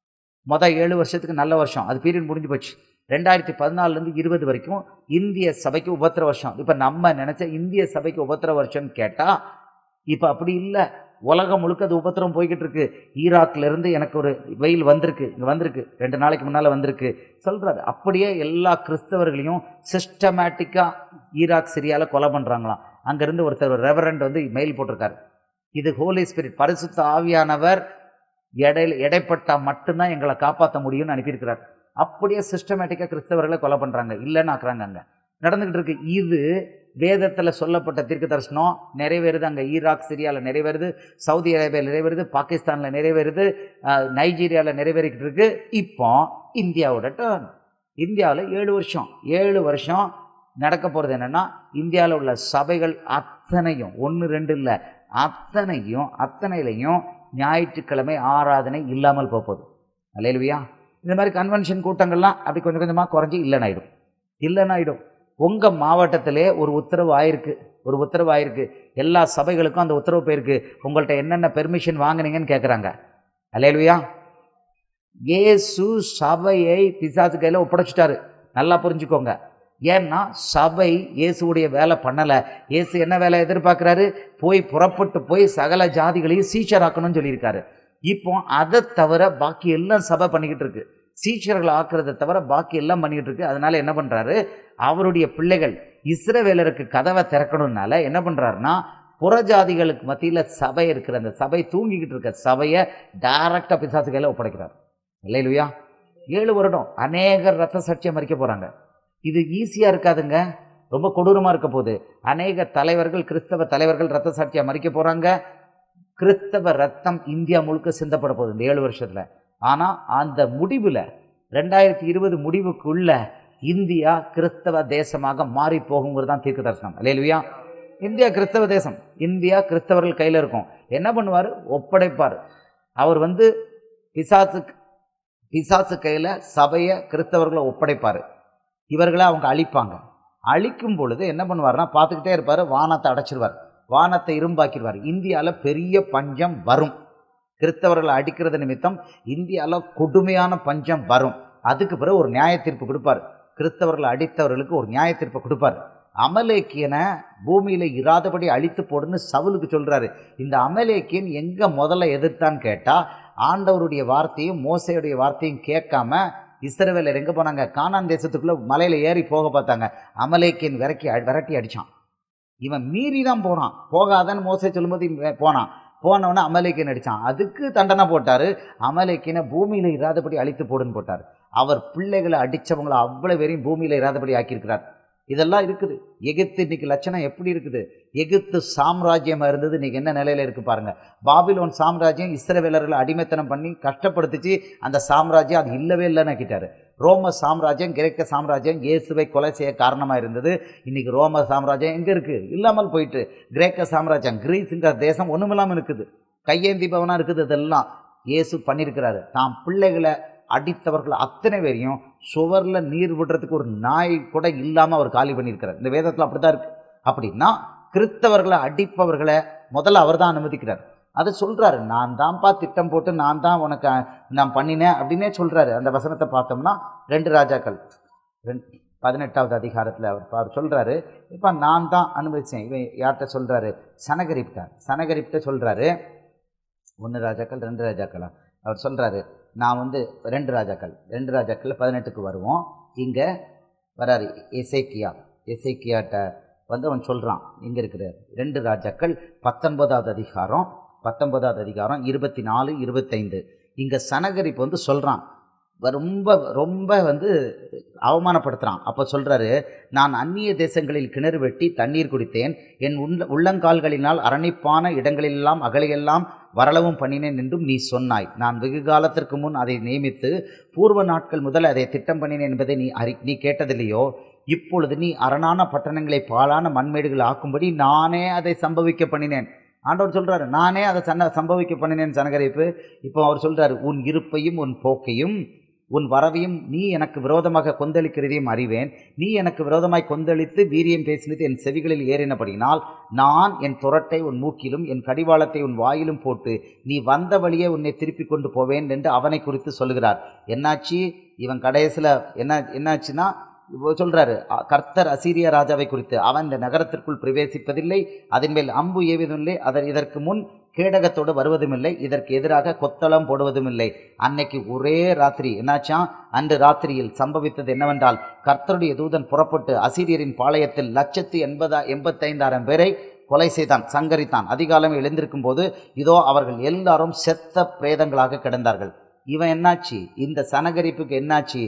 7 வருஷத்துக்கு நல்ல வருஷம், அது பீரியட் முடிஞ்சு போச்சு. 2014 20 வரைக்கும் இந்திய சபைக்கு உபத்திர வருஷம். இப்போ நம்ம நினைச்ச இந்திய சபைக்கு உபத்திர வருஷம்னு கேட்டால் இப்போ அப்படி இல்லை. உலகம் முழுக்க அது உபத்திரம் போய்கிட்டு இருக்கு. ஈராக்ல இருந்து எனக்கு ஒரு வெயில் வந்திருக்கு, இங்கே வந்திருக்கு, 2 நாளைக்கு முன்னால் வந்திருக்கு சொல்கிறாரு. அப்படியே எல்லா கிறிஸ்தவர்களையும் சிஸ்டமேட்டிக்காக ஈராக் சிரியாவில் கொலை பண்ணுறாங்களாம். அங்கேருந்து ஒருத்தர் ரெவரண்ட் வந்து மெயில் போட்டிருக்காரு. இது ஹோலி ஸ்பிரிட், பரிசுத்த ஆவியானவர் எடைப்பட்டால் மட்டும்தான் எங்களை காப்பாற்ற முடியும்னு அனுப்பியிருக்கிறார். அப்படியே சிஸ்டமேட்டிக்காக கிறிஸ்தவர்களை கொலை பண்ணுறாங்க, இல்லைன்னு ஆக்குறாங்க. அங்கே நடந்துக்கிட்டு இருக்கு. இது வேதத்தில் சொல்லப்பட்ட தீர்க்க தரிசனம் நிறைவேறுது. அங்கே ஈராக் சிரியாவில் நிறைவேறுது, சவுதி அரேபியாவில் நிறைவேறுது, பாகிஸ்தானில் நிறைவேறுது, நைஜீரியாவில் நிறைவேறிக்கிட்டு இருக்கு. இப்போ இந்தியாவோட டர்ன். இந்தியாவில் 7 வருஷம் நடக்க போகிறது என்னென்னா, இந்தியாவில் உள்ள சபைகள் அத்தனையும் 1 2 இல்லை, அத்தனையிலையும் ஞாயிற்றுக்கிழமை ஆராதனை இல்லாமல் போகுது. அல்லேலூயா. இந்த மாதிரி கன்வென்ஷன் கூட்டங்கள்லாம் அப்படி கொஞ்சம் கொஞ்சமாக குறைஞ்சி இல்லைனாயிடும். உங்கள் மாவட்டத்திலே ஒரு உத்தரவு ஆயிருக்கு. எல்லா சபைகளுக்கும் அந்த உத்தரவு போயிருக்கு. உங்கள்கிட்ட என்னென்ன பெர்மிஷன் வாங்கினீங்கன்னு கேட்குறாங்க. அல்லேலூயா. இயேசு சபையை பிசாசு கையில் ஒப்படைச்சிட்டாரு. நல்லா புரிஞ்சுக்கோங்க. ஏன்னா சபை இயேசுடைய வேலை பண்ணலை. இயேசு என்ன வேலை எதிர்பார்க்குறாரு? புறப்பட்டு போய் சகல ஜாதிகளையும் சீஷராக்கணும்னு சொல்லியிருக்காரு. இப்போ அதை தவிர பாக்கி எல்லாம் சபை பண்ணிக்கிட்டு இருக்கு. சீஷர்கள் ஆக்குறதை தவிர பாக்கி எல்லாம் பண்ணிக்கிட்டு இருக்கு. அதனால என்ன பண்ணுறாரு? அவருடைய பிள்ளைகள் இஸ்ரவேலருக்கு கதவை திறக்கணும்னால என்ன பண்ணுறாருன்னா, புறஜாதிகளுக்கு மத்தியில் சபை இருக்கிற அந்த சபை தூங்கிக்கிட்டு இருக்க சபையை டைரக்டாக பிசாசு கையில் ஒப்படைக்கிறார். அல்லேலூயா. 7 வருடம் அநேகர் ரத்த சாட்சியம் மறிக்க போகிறாங்க. இது ஈஸியாக இருக்காதுங்க, ரொம்ப கொடூரமாக இருக்க போகுது. அநேக தலைவர்கள், கிறிஸ்தவ தலைவர்கள் ரத்த சாட்சியாக மறிக்க போகிறாங்க. கிறிஸ்தவ ரத்தம் இந்தியா முழுக்க சிந்தப்பட போகுது இந்த 7 வருஷத்தில். ஆனால் அந்த முடிவில் 2020 முடிவுக்குள்ள இந்தியா கிறிஸ்தவ தேசமாக மாறி போகுங்கிறது தான் தீர்க்க தரிசனம். அல்லேலூயா. இந்தியா கிறிஸ்தவ தேசம். இந்தியா கிறிஸ்தவர்கள் கையில் இருக்கும். என்ன பண்ணுவார்? ஒப்படைப்பார். அவர் வந்து பிசாசு கையில் சபையை கிறிஸ்தவர்களை ஒப்படைப்பார். இவர்களை அவங்க அழிப்பாங்க. அழிக்கும் பொழுது என்ன பண்ணுவார்னா, பார்த்துக்கிட்டே இருப்பார். வானத்தை அடைச்சிருவார், வானத்தை இரும்பாக்கிடுவார். இந்தியாவில் பெரிய பஞ்சம் வரும். கிறிஸ்தவர்களை அடிக்கிறது நிமித்தம் இந்தியாவில் கொடுமையான பஞ்சம் வரும். அதுக்கு பிறகு ஒரு நியாய தீர்ப்பு கொடுப்பார். கிறிஸ்தவர்களை அடித்தவர்களுக்கு ஒரு நியாய தீர்ப்பை கொடுப்பார். அமலேக்கியனை பூமியில் இராதபடி அழித்து போடுன்னு சவுலுக்கு சொல்கிறாரு. இந்த அமலேக்கியன் எங்கே முதல்ல எதிர்த்தான்னு கேட்டால், ஆண்டவருடைய வார்த்தையும் மோசையுடைய வார்த்தையும் கேட்காம இஸ்ரவேலர் எங்கே போனாங்க? கானான் தேசத்துக்குள்ளே மலையில் ஏறி போக பார்த்தாங்க. அமலேக்கியன் விரட்டி அடித்தான். இவன் மீறி தான் போகாதன்னு மோசை சொல்லும்போது போனவன அமலேக்கியன் அடித்தான். அதுக்கு தண்டனை போட்டார். அமலேக்கியனை பூமியில் இராதபடி அழித்து போடுன்னு போட்டார். அவர் பிள்ளைகளை அடித்தவங்களை அவ்வளோ பேரையும் பூமியில் இராதபடி ஆக்கியிருக்கிறார். இதெல்லாம் இருக்குது. எகிப்து இன்னைக்கு லட்சணம் எப்படி இருக்குது? எகிப்து சாம்ராஜ்யமாக இருந்தது, இன்னைக்கு என்ன நிலையில் இருக்குது பாருங்க. பாபிலோன் சாம்ராஜ்யம் இஸ்ரவேலர்களை அடிமைத்தனம் பண்ணி கஷ்டப்படுத்திச்சு. அந்த சாம்ராஜ்யம் அது இல்லவே இல்லைன்னு ஆக்கிட்டாரு. ரோம சாம்ராஜ்யம், கிரேக்க சாம்ராஜ்யம் இயேசுவை கொலை செய்ய காரணமாக இருந்தது. இன்னைக்கு ரோம சாம்ராஜ்யம் எங்கே இருக்குது? இல்லாமல் போயிட்டு. கிரேக்க சாம்ராஜ்யம், கிரீஸுங்கிற தேசம் ஒன்றுமில்லாமல் இருக்குது, கையேந்தி பவனாக இருக்குது. இதெல்லாம் இயேசு பண்ணியிருக்கிறாரு. தாம் பிள்ளைகளை அடித்தவர்கள் அத்தனை பேரையும் சுவரில் நீர் விடுறதுக்கு ஒரு நாய் கூட இல்லாமல் அவர் காலி பண்ணியிருக்கிறார். இந்த வேதத்தில் அப்படி தான் இருக்குது. அப்படின்னா கிறிஸ்தவர்களை அடிப்பவர்களை முதல்ல அவர் தான் அனுமதிக்கிறார். அதை சொல்கிறாரு. நான் தான்ப்பா திட்டம் போட்டு நான் பண்ணினேன் அப்படின்னே சொல்கிறாரு. அந்த வசனத்தை பார்த்தோம்னா 2 ராஜாக்கள் 18வது அதிகாரத்தில் அவர் சொல்கிறாரு, இப்போ நான் தான் அனுமதித்தேன். இவன் யார்கிட்ட சொல்கிறாரு? சனகரிப்ட சொல்கிறாரு. 1 ராஜாக்கள் 2 ராஜாக்களா? அவர் சொல்கிறாரு, நான் 2 ராஜாக்கள் 18க்கு வருவோம். இங்கே வராரு எசேக்கியாட்ட அவன் சொல்கிறான். இங்கே இருக்கிற 2 ராஜாக்கள் 19வது அதிகாரம் 24 25. இங்கே சனகரிப்பு சொல்கிறான், ரொம்ப ரொம்ப அவமானப்படுத்துகிறான். அப்போ சொல்கிறாரு, நான் அந்நிய தேசங்களில் கிணறு வெட்டி தண்ணீர் குடித்தேன், என் உள்ளங்கால்களினால் அரணிப்பான இடங்களெல்லாம் அகலையெல்லாம் வரளவும் பண்ணினேன் என்றும் நீ சொன்னாய். நான் வெகு காலத்திற்கு முன் அதை நியமித்து பூர்வ நாட்கள் முதல் அதை திட்டம் பண்ணினேன் என்பதை நீ கேட்டதில்லையோ? இப்பொழுது நீ அரணான பட்டணங்களை பாழான மண்மேடுகள் ஆக்கும்படி நானே அதை சம்பவிக்க பண்ணினேன். ஆண்டவர் சொல்றாரு, நானே அதை சம்பவிக்க பண்ணினேன் சனகரிப்பு. இப்போ அவர் சொல்றாரு, உன் இருப்பையும் உன் போக்கையும் உன் வரவையும் நீ எனக்கு விரோதமாக கொந்தளிக்கிறதையும் அறிவேன். நீ எனக்கு விரோதமாய் கொந்தளித்து வீரியம் பேசினது என் செவிகளில் ஏறினபடினால் நான் என் துரட்டை உன் மூக்கிலும் என் கடிவாளத்தை உன் வாயிலும் போட்டு நீ வந்த வழியே உன்னை திருப்பி கொண்டு போவேன் என்று அவனை குறித்து சொல்லுகிறார். என்னாச்சு? இவன் கடைசியில் என்னாச்சுன்னா சொல்றாரு, கர்த்தர் அசீரிய ராஜாவை குறித்து, அவன் இந்த நகரத்திற்குள் பிரவேசிப்பதில்லை, அதன் மேல் அம்பு ஏவதுமில்லை, இதற்கு முன் கேடகத்தோடு வருவதுமில்லை, இதற்கு எதிராக கொத்தளம் போடுவதும் இல்லை. அன்னைக்கு ஒரே ராத்திரி என்னாச்சா? அன்று ராத்திரியில் சம்பவித்தது என்னவென்றால், கர்த்தருடைய தூதன் புறப்பட்டு அசீரியரின் பாளையத்தில் 185,000 பேரை கொலை செய்தான், சங்கரித்தான். அதிகாலம் எழுந்திருக்கும் போது இதோ அவர்கள் எல்லாரும் செத்த பிரேதங்களாக கிடந்தார்கள். இவன் என்னாச்சு? இந்த சனகரிப்புக்கு என்னாச்சு?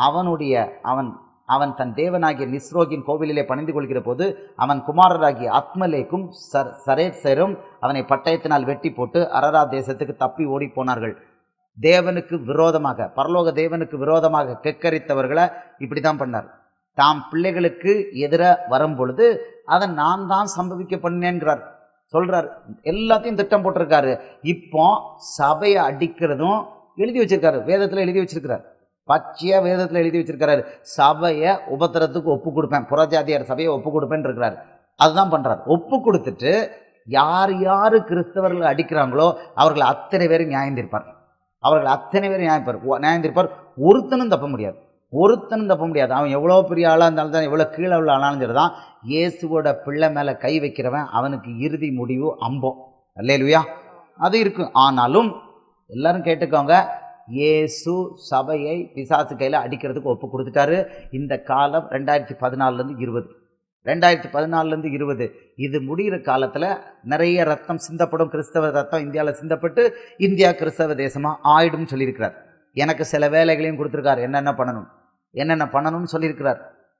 அவன் தன் தேவனாகிய நிஸ்ரோகின் கோவிலிலே பணிந்து கொள்கிற போது அவன் குமாரராகிய அத்மலேக்கும் சரேத்சரும் அவனை பட்டயத்தினால் வெட்டி போட்டு அரரா தேசத்துக்கு தப்பி ஓடி போனார்கள். தேவனுக்கு விரோதமாக, பரலோக தேவனுக்கு விரோதமாக கெக்கரித்தவர்களை இப்படி தான் பண்ணார். தாம் பிள்ளைகளுக்கு எதிர வரும் பொழுது அதை நான் தான் சம்பவிக்க பண்ணேன்கிறார், சொல்றார். எல்லாத்தையும் திட்டம் போட்டிருக்காரு. இப்போ சபையை அடிக்கிறதும் எழுதி வச்சிருக்காரு, வேதத்தில் எழுதி வச்சிருக்கிறார், பச்சையா வேதத்தில் எழுதி வச்சிருக்கிறாரு. சபையை உபத்திரத்துக்கு ஒப்பு கொடுப்பேன், புறஜாதியார் சபையை ஒப்பு கொடுப்பேன் இருக்கிறார். அதுதான் பண்றார். ஒப்பு கொடுத்துட்டு யார் யாரு கிறிஸ்தவர்கள் அடிக்கிறாங்களோ அவர்கள் அத்தனை பேரும் நியாயந்திருப்பார். நியாயந்திருப்பார். ஒருத்தனும் தப்ப முடியாது. அவன் எவ்வளோ பெரிய ஆளாக இருந்தாலும் தான், எவ்வளோ கீழே உள்ள ஆனாலும் சரி தான், இயேசுவோட பிள்ளை மேலே கை வைக்கிறவன் அவனுக்கு இறுதி முடிவு அம்பம். அல்லேலூயா, அது இருக்கும். ஆனாலும் எல்லாரும் கேட்டுக்கோங்க, இயேசு சபையை பிசாசு கையில் அடிக்கிறதுக்கு ஒப்பு கொடுத்துட்டாரு. இந்த காலம் 2014 20 இது முடிகிற காலத்தில் நிறைய ரத்தம் சிந்தப்படும், கிறிஸ்தவ ரத்தம் இந்தியாவில் சிந்தப்பட்டு இந்தியா கிறிஸ்தவ தேசமாக ஆயிடும் சொல்லியிருக்கிறார். எனக்கு சில வேலைகளையும் கொடுத்துருக்கார், என்னென்ன பண்ணணும்னு சொல்லியிருக்கிறார்.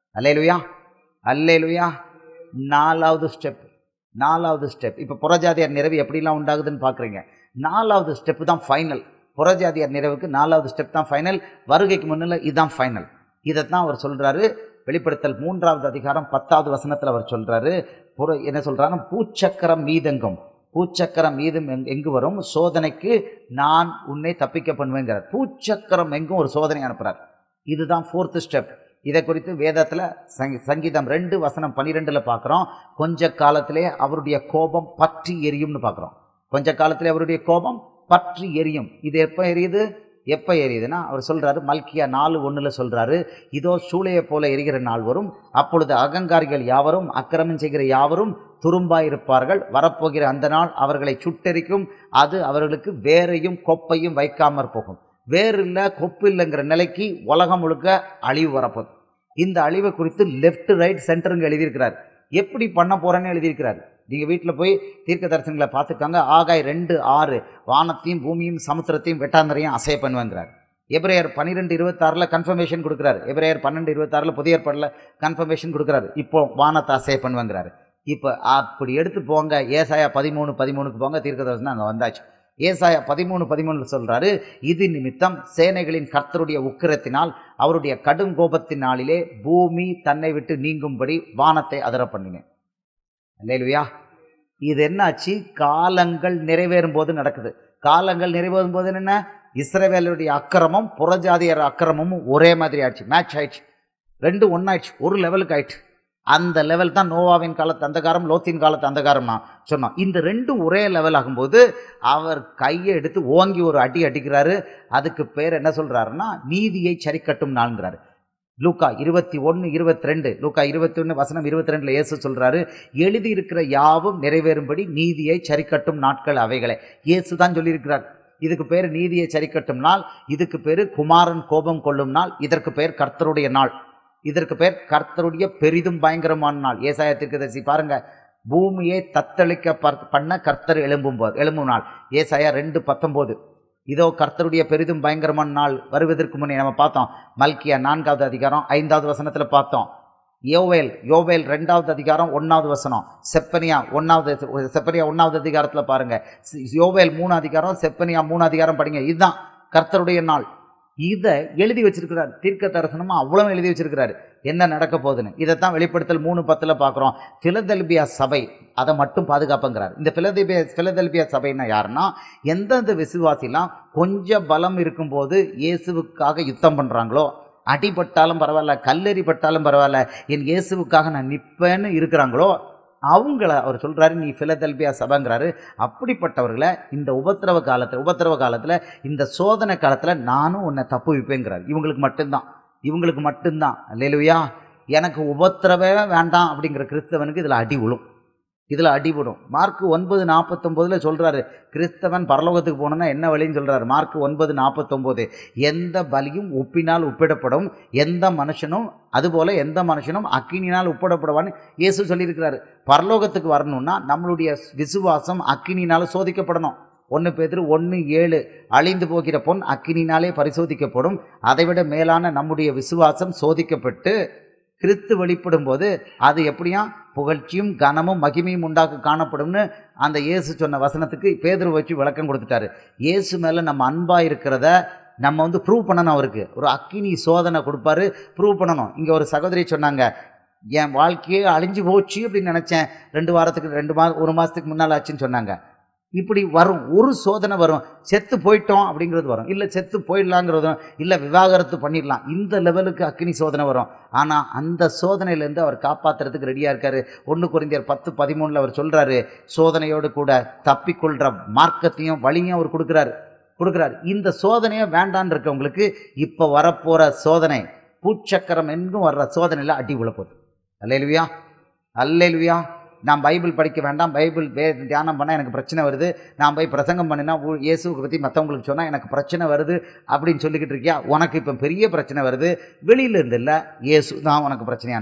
அல்லேலூயா. நாலாவது ஸ்டெப். இப்போ புறஜாதியார் நிறைவு எப்படிலாம் உண்டாகுதுன்னு பார்க்குறீங்க. 4வது ஸ்டெப்பு தான் ஃபைனல். புறஜாதியார் நிறைவுக்கு 4வது ஸ்டெப் தான் ஃபைனல். வருகைக்கு முன்னில் இதுதான் ஃபைனல். இதைத்தான் அவர் சொல்கிறாரு. வெளிப்படுத்தல் 3வது அதிகாரம் 10வது வசனத்தில் அவர் சொல்கிறாரு, என்ன சொல்கிறாரு? பூச்சக்கரம் மீதும் எங்கு வரும் சோதனைக்கு நான் உன்னை தப்பிக்க பண்ணுவேங்கிறார். பூச்சக்கரம் எங்கும் ஒரு சோதனை அனுப்புகிறார். இதுதான் 4th ஸ்டெப். இதை குறித்து வேதத்தில் சங்கீதம் 2:12 பார்க்குறோம். கொஞ்ச காலத்திலே அவருடைய கோபம் பற்றி எரியும்னு பார்க்குறோம். கொஞ்ச காலத்திலே அவருடைய கோபம் பற்றி எரியும். இது எப்போ எரியுதுன்னா அவர் சொல்கிறாரு, மல்கியா 4:1 சொல்கிறாரு, இதோ சூளையை போல எரிகிற நாள் வரும், அப்பொழுது அகங்காரிகள் யாவரும் அக்கிரமம் செய்கிற யாவரும் துரும்பாயிருப்பார்கள். வரப்போகிற அந்த நாள் அவர்களை சுட்டெரிக்கும், அது அவர்களுக்கு வேரையும் கொப்பையும் வைக்காமற் போகும். வேறு இல்லை, கொப்பு இல்லைங்கிற நிலைக்கு உலகம் முழுக்க அழிவு வரப்போகுது. இந்த அழிவை குறித்து லெஃப்ட் ரைட் சென்டருங்க எழுதியிருக்கிறார். எப்படி பண்ண போகிறேன்னு எழுதியிருக்கிறார். நீங்கள் வீட்டில் போய் தீர்க்க தரிசனங்களை பார்த்துக்காங்க. ஆகாய் 2:6 வானத்தையும் பூமியும் சமுத்திரத்தையும் வெட்டாந்தரையும் அசைய பண்ணுவேங்கிறார். எபிரேயர் 12:26 கன்ஃபர்மேஷன் கொடுக்குறாரு. எபிரேயர் 12:26 புதிய ஏற்பாட்டில் கன்ஃபர்மேஷன் கொடுக்குறாரு. இப்போ வானத்தை அசைய பண்ணுவேங்கிறாரு. இப்போ அப்படி எடுத்து போங்க, ஏசாயா 13:13 போங்க, தீர்க்க தரிசனம் அங்கே வந்தாச்சு. ஏசாயா 13:13 சொல்கிறாரு, இது நிமித்தம் சேனைகளின் கர்த்தருடைய உக்கிரத்தினால் அவருடைய கடும் கோபத்தின் நாளிலே பூமி தன்னை விட்டு நீங்கும்படி வானத்தை அதிர பண்ணினேன். அல்லேலூயா. இது என்னாச்சு? காலங்கள் நிறைவேறும் போது நடக்குது. காலங்கள் நிறைவேறும் போது என்ன? இஸ்ரவேலுடைய அக்கிரமம் புறஜாதியர் அக்கிரமமும் ஒரே மாதிரி ஆயிடுச்சு, மேட்ச் ஆயிடுச்சு. 2 ஒன்னாயிடுச்சு, ஒரு லெவலுக்கு ஆயிடுச்சு. அந்த லெவல் தான் நோவாவின் காலத்து அந்தகாரம், லோத்தின் காலத்து அந்தகாரம் நான் சொன்னோம். இந்த 2 ஒரே லெவல் ஆகும்போது அவர் கையை எடுத்து ஓங்கி ஒரு அடி அடிக்கிறாரு. அதுக்கு பேர் என்ன சொல்றாருன்னா, நீதியை சரிக்கட்டும் நாள்ங்கிறாரு. லூக்கா 21:22 லூக்கா 21:22 இயேசு சொல்றாரு, எழுதியிருக்கிற யாவும் நிறைவேறும்படி நீதியை சரிக்கட்டும் நாட்கள் அவைகளை. இயேசு தான் சொல்லியிருக்கிறார். இதுக்கு பேர் நீதியை சரிக்கட்டும் நாள், இதுக்கு பேர் குமாரன் கோபம் கொள்ளும் நாள், இதற்கு பேர் கர்த்தருடைய நாள், இதற்கு பேர் கர்த்தருடைய பெரிதும் பயங்கரமான நாள். ஏசாயா தீர்க்கதரிசி பாருங்க, பூமியை தத்தளிக்க பண்ண கர்த்தர் எழும்பும் நாள். ஏசாயா 2:19 இதோ கர்த்தருடைய பெரிதும் பயங்கரமான நாள் வருவதற்கு முன்னே நம்ம பார்த்தோம். மல்கியா 4வது அதிகாரம் 5வது வசனத்தில் பார்த்தோம். யோவேல் 2வது அதிகாரம் 1வது வசனம். செப்பனியா 1வது அதிகாரத்தில் பாருங்க. யோவேல் 3 அதிகாரம், செப்பனியா 3 அதிகாரம் படிங்க. இதுதான் கர்த்தருடைய நாள். இதை எழுதி வச்சிருக்கிறார். தீர்க்க தரிசனமா அவ்வளவு எழுதி வச்சிருக்கிறாரு என்ன நடக்க போகுதுன்னு. இதைத்தான் வெளிப்படுத்தல் 3:10 பார்க்குறோம். பிலதெல்பியா சபை அதை மட்டும் பாதுகாப்புங்கிறார். இந்த பிலதெல்பியா சபைன்னா யாருன்னா, எந்தெந்த விசுவாசிலாம் கொஞ்சம் பலம் இருக்கும்போது இயேசுவுக்காக யுத்தம் பண்ணுறாங்களோ, அடிபட்டாலும் பரவாயில்ல, கல்லெறி பட்டாலும் பரவாயில்ல, என் இயேசுவுக்காக நான் நிற்பேன்னு இருக்கிறாங்களோ அவங்கள அவர் சொல்கிறாரு, நீ பிலதெல்பியா சபைங்கிறாரு. அப்படிப்பட்டவர்களை இந்த உபத்திரவ காலத்தில் இந்த சோதனை காலத்தில் நானும் உன்னை தப்பு வைப்பேங்கிறார். இவங்களுக்கு மட்டும்தான் அல்லேலூயா. எனக்கு உபத்திரவே வேண்டாம் அப்படிங்கிற கிறிஸ்தவனுக்கு இதில் அடி விடும். மார்க் 9:49 சொல்கிறாரு, கிறிஸ்தவன் பரலோகத்துக்கு போகணுன்னா என்ன வழின்னு சொல்கிறாரு. மார்க் 9:49, எந்த பலியும் உப்பினால் உப்பிடப்படும், அதுபோல் எந்த மனுஷனும் அக்கினியினால் உப்பிடப்படுவான்னு இயேசு சொல்லியிருக்கிறாரு. பரலோகத்துக்கு வரணும்னா நம்மளுடைய விசுவாசம் அக்கினியினால் சோதிக்கப்படணும். 1 பேதுரு 1:7, அழிந்து போகிற பொன் அக்கினினாலே பரிசோதிக்கப்படும், அதைவிட மேலான நம்முடைய விசுவாசம் சோதிக்கப்பட்டு கிறிஸ்து வெளிப்படும் போது அது எப்படியா புகழ்ச்சியும் கனமும் மகிமையும் உண்டாக காணப்படும்னு அந்த இயேசு சொன்ன வசனத்துக்கு பேதுரு வச்சு விளக்கம் கொடுத்துட்டாரு. இயேசு மேலே நம்ம அன்பாக இருக்கிறத நம்ம ப்ரூவ் பண்ணணும். அவருக்கு ஒரு அக்கினி சோதனை கொடுப்பாரு, ப்ரூவ் பண்ணணும். இங்கே ஒரு சகோதரி சொன்னாங்க, என் வாழ்க்கையே அழிஞ்சு போச்சு அப்படின்னு நினச்சேன், 1 மாதத்துக்கு முன்னால் ஆச்சுன்னு சொன்னாங்க. இப்படி வரும், ஒரு சோதனை வரும். செத்து போயிட்டோம் அப்படிங்கிறது வரும், இல்லை செத்து போயிடலாங்கிறதும், இல்லை விவாகரத்து பண்ணிடலாம், இந்த லெவலுக்கு அக்கினி சோதனை வரும். ஆனால் அந்த சோதனையிலேருந்து அவர் காப்பாற்றுறதுக்கு ரெடியாக இருக்கார். 1 கொரிந்தியர் 10:13 அவர் சொல்கிறாரு, சோதனையோடு கூட தப்பிக்கொள்கிற மார்க்கத்தையும் வழியும் அவர் கொடுக்குறாரு. இந்த சோதனையை வேண்டான்னு இருக்கவங்களுக்கு இப்போ வரப்போகிற சோதனை பூச்சக்கரம் எங்கும் வர்ற சோதனையில் அடி விழப்போகுது. அல்லேலூயா, அல்லேலூயா. நான் பைபிள் படிக்க வேண்டாம், பைபிள் தியானம் பண்ணால் எனக்கு பிரச்சனை வருது, நான் போய் பிரசங்கம் பண்ணினா இயேசுவை பற்றி மற்றவங்களுக்கு சொன்னால் எனக்கு பிரச்சனை வருது அப்படின்னு சொல்லிக்கிட்டு இருக்கியா? உனக்கு இப்போ பெரிய பிரச்சனை வருது, வெளியிலேருந்து இல்லை, இயேசு தான் உனக்கு பிரச்சனையை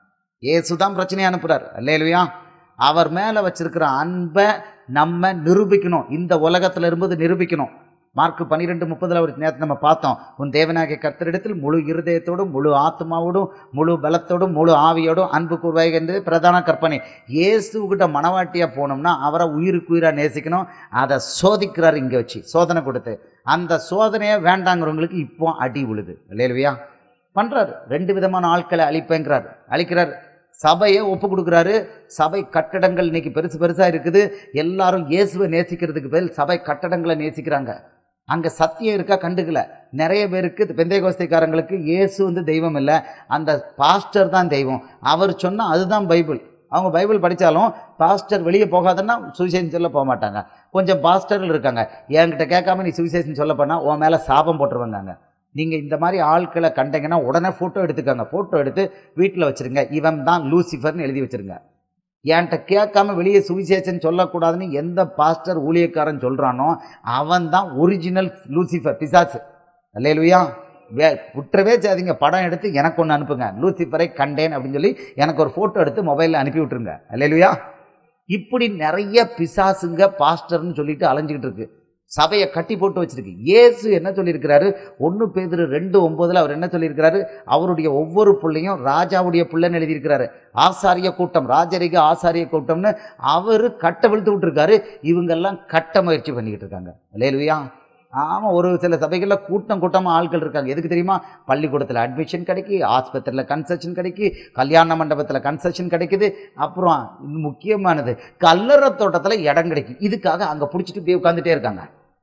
அனுப்புகிறார். அல்லேலூயா. அவர் மேலே வச்சிருக்கிற அன்பை நம்ம நிரூபிக்கணும், இந்த உலகத்தில் இருக்கும்போது நிரூபிக்கணும். மார்க் 12:30 அவர் நேரத்தை நம்ம பார்த்தோம், உன் தேவனாகிய கர்த்தரிடத்தில் முழு இருதயத்தோடும் முழு ஆத்மாவோடும் முழு பலத்தோடும் முழு ஆவியோடும் அன்பு கூர்வாய் என்பது பிரதான கற்பனை. இயேசுகிட்ட மனவாட்டியாக போனோம்னா அவரை உயிருக்கு உயிராக நேசிக்கணும். அதை சோதிக்கிறார், இங்கே வச்சு சோதனை கொடுத்து. அந்த சோதனையை வேண்டாங்கிறவங்களுக்கு இப்போ அடி விழுது. இல்லையா பண்ணுறாரு. 2 விதமான ஆட்களை அழிக்கிறார். சபையை ஒப்பு கொடுக்குறாரு. சபை கட்டடங்கள் இன்னைக்கு பெருசாக இருக்குது. எல்லாரும் இயேசுவை நேசிக்கிறதுக்கு பதில் சபை கட்டடங்களை நேசிக்கிறாங்க. அங்கே சத்தியம் இருக்கா கண்டுக்கல. நிறைய பேருக்கு பெந்தைகோஸ்தைக்காரங்களுக்கு இயேசு தெய்வம் இல்லை, அந்த பாஸ்டர் தான் தெய்வம். அவர் சொன்னால் அதுதான் பைபிள். அவங்க பைபிள் படித்தாலும் பாஸ்டர் வெளியே போகாதன்னா சுவிசேஷன் சொல்ல போக மாட்டாங்க. கொஞ்சம் பாஸ்டர்கள் இருக்காங்க, என்கிட்ட கேட்காம நீ சுவிசேஷன் சொல்ல போனால் உன் மேலே சாபம் போட்டுருவாங்க. நீங்கள் இந்த மாதிரி ஆட்களை கண்டிங்கன்னா உடனே ஃபோட்டோ எடுத்துக்கோங்க. ஃபோட்டோ எடுத்து வீட்டில் வச்சுருங்க. இவன் தான் லூசிஃபர்னு எழுதி வச்சுருங்க. என்கிட்ட கேட்காம வெளியே சுவிசேஷன் சொல்லக்கூடாதுன்னு எந்த பாஸ்டர் ஊழியக்காரன் சொல்கிறானோ அவன் தான் ஒரிஜினல் லூசிஃபர், பிசாசு. அல்லேலூயா. விட்டுறவே செய்யாதீங்க. படம் எடுத்து எனக்கு ஒன்று அனுப்புங்க, லூசிஃபரை கண்டேன் அப்படின்னு சொல்லி எனக்கு ஒரு ஃபோட்டோ எடுத்து மொபைலில் அனுப்பி விட்டுருங்க. அல்லேலூயா. இப்படி நிறைய பிசாசுங்க பாஸ்டர்னு சொல்லிட்டு அலைஞ்சிக்கிட்டு இருக்கு, சபையை கட்டி போட்டு வச்சிருக்கு. இயேசு என்ன சொல்லியிருக்கிறாரு? 1 பேதுரு 2:9 அவர் என்ன சொல்லியிருக்கிறாரு? அவருடைய ஒவ்வொரு பிள்ளையும் ராஜாவுடைய பிள்ளைன்னு எழுதியிருக்கிறாரு. ஆசாரிய கூட்டம், ராஜரிக ஆசாரிய கூட்டம்னு அவர் கட்ட விழுத்து விட்டுருக்காரு. இவங்கெல்லாம் கட்ட முயற்சி பண்ணிக்கிட்டு இருக்காங்க. அல்லேலூயா. ஆமாம், ஒரு சில சபைகளில் கூட்டமாக ஆட்கள் இருக்காங்க. எதுக்கு தெரியுமா? பள்ளிக்கூடத்தில் அட்மிஷன் கிடைக்கி, ஆஸ்பத்திரியில் கன்செஷன் கிடைக்கி, கல்யாண மண்டபத்தில் கன்செஷன் கிடைக்குது, அப்புறம் முக்கியமானது கல்லறை தோட்டத்தில் இடம் கிடைக்கும். இதுக்காக அங்கே பிடிச்சிட்டு போய் உட்காந்துட்டே இருக்காங்க.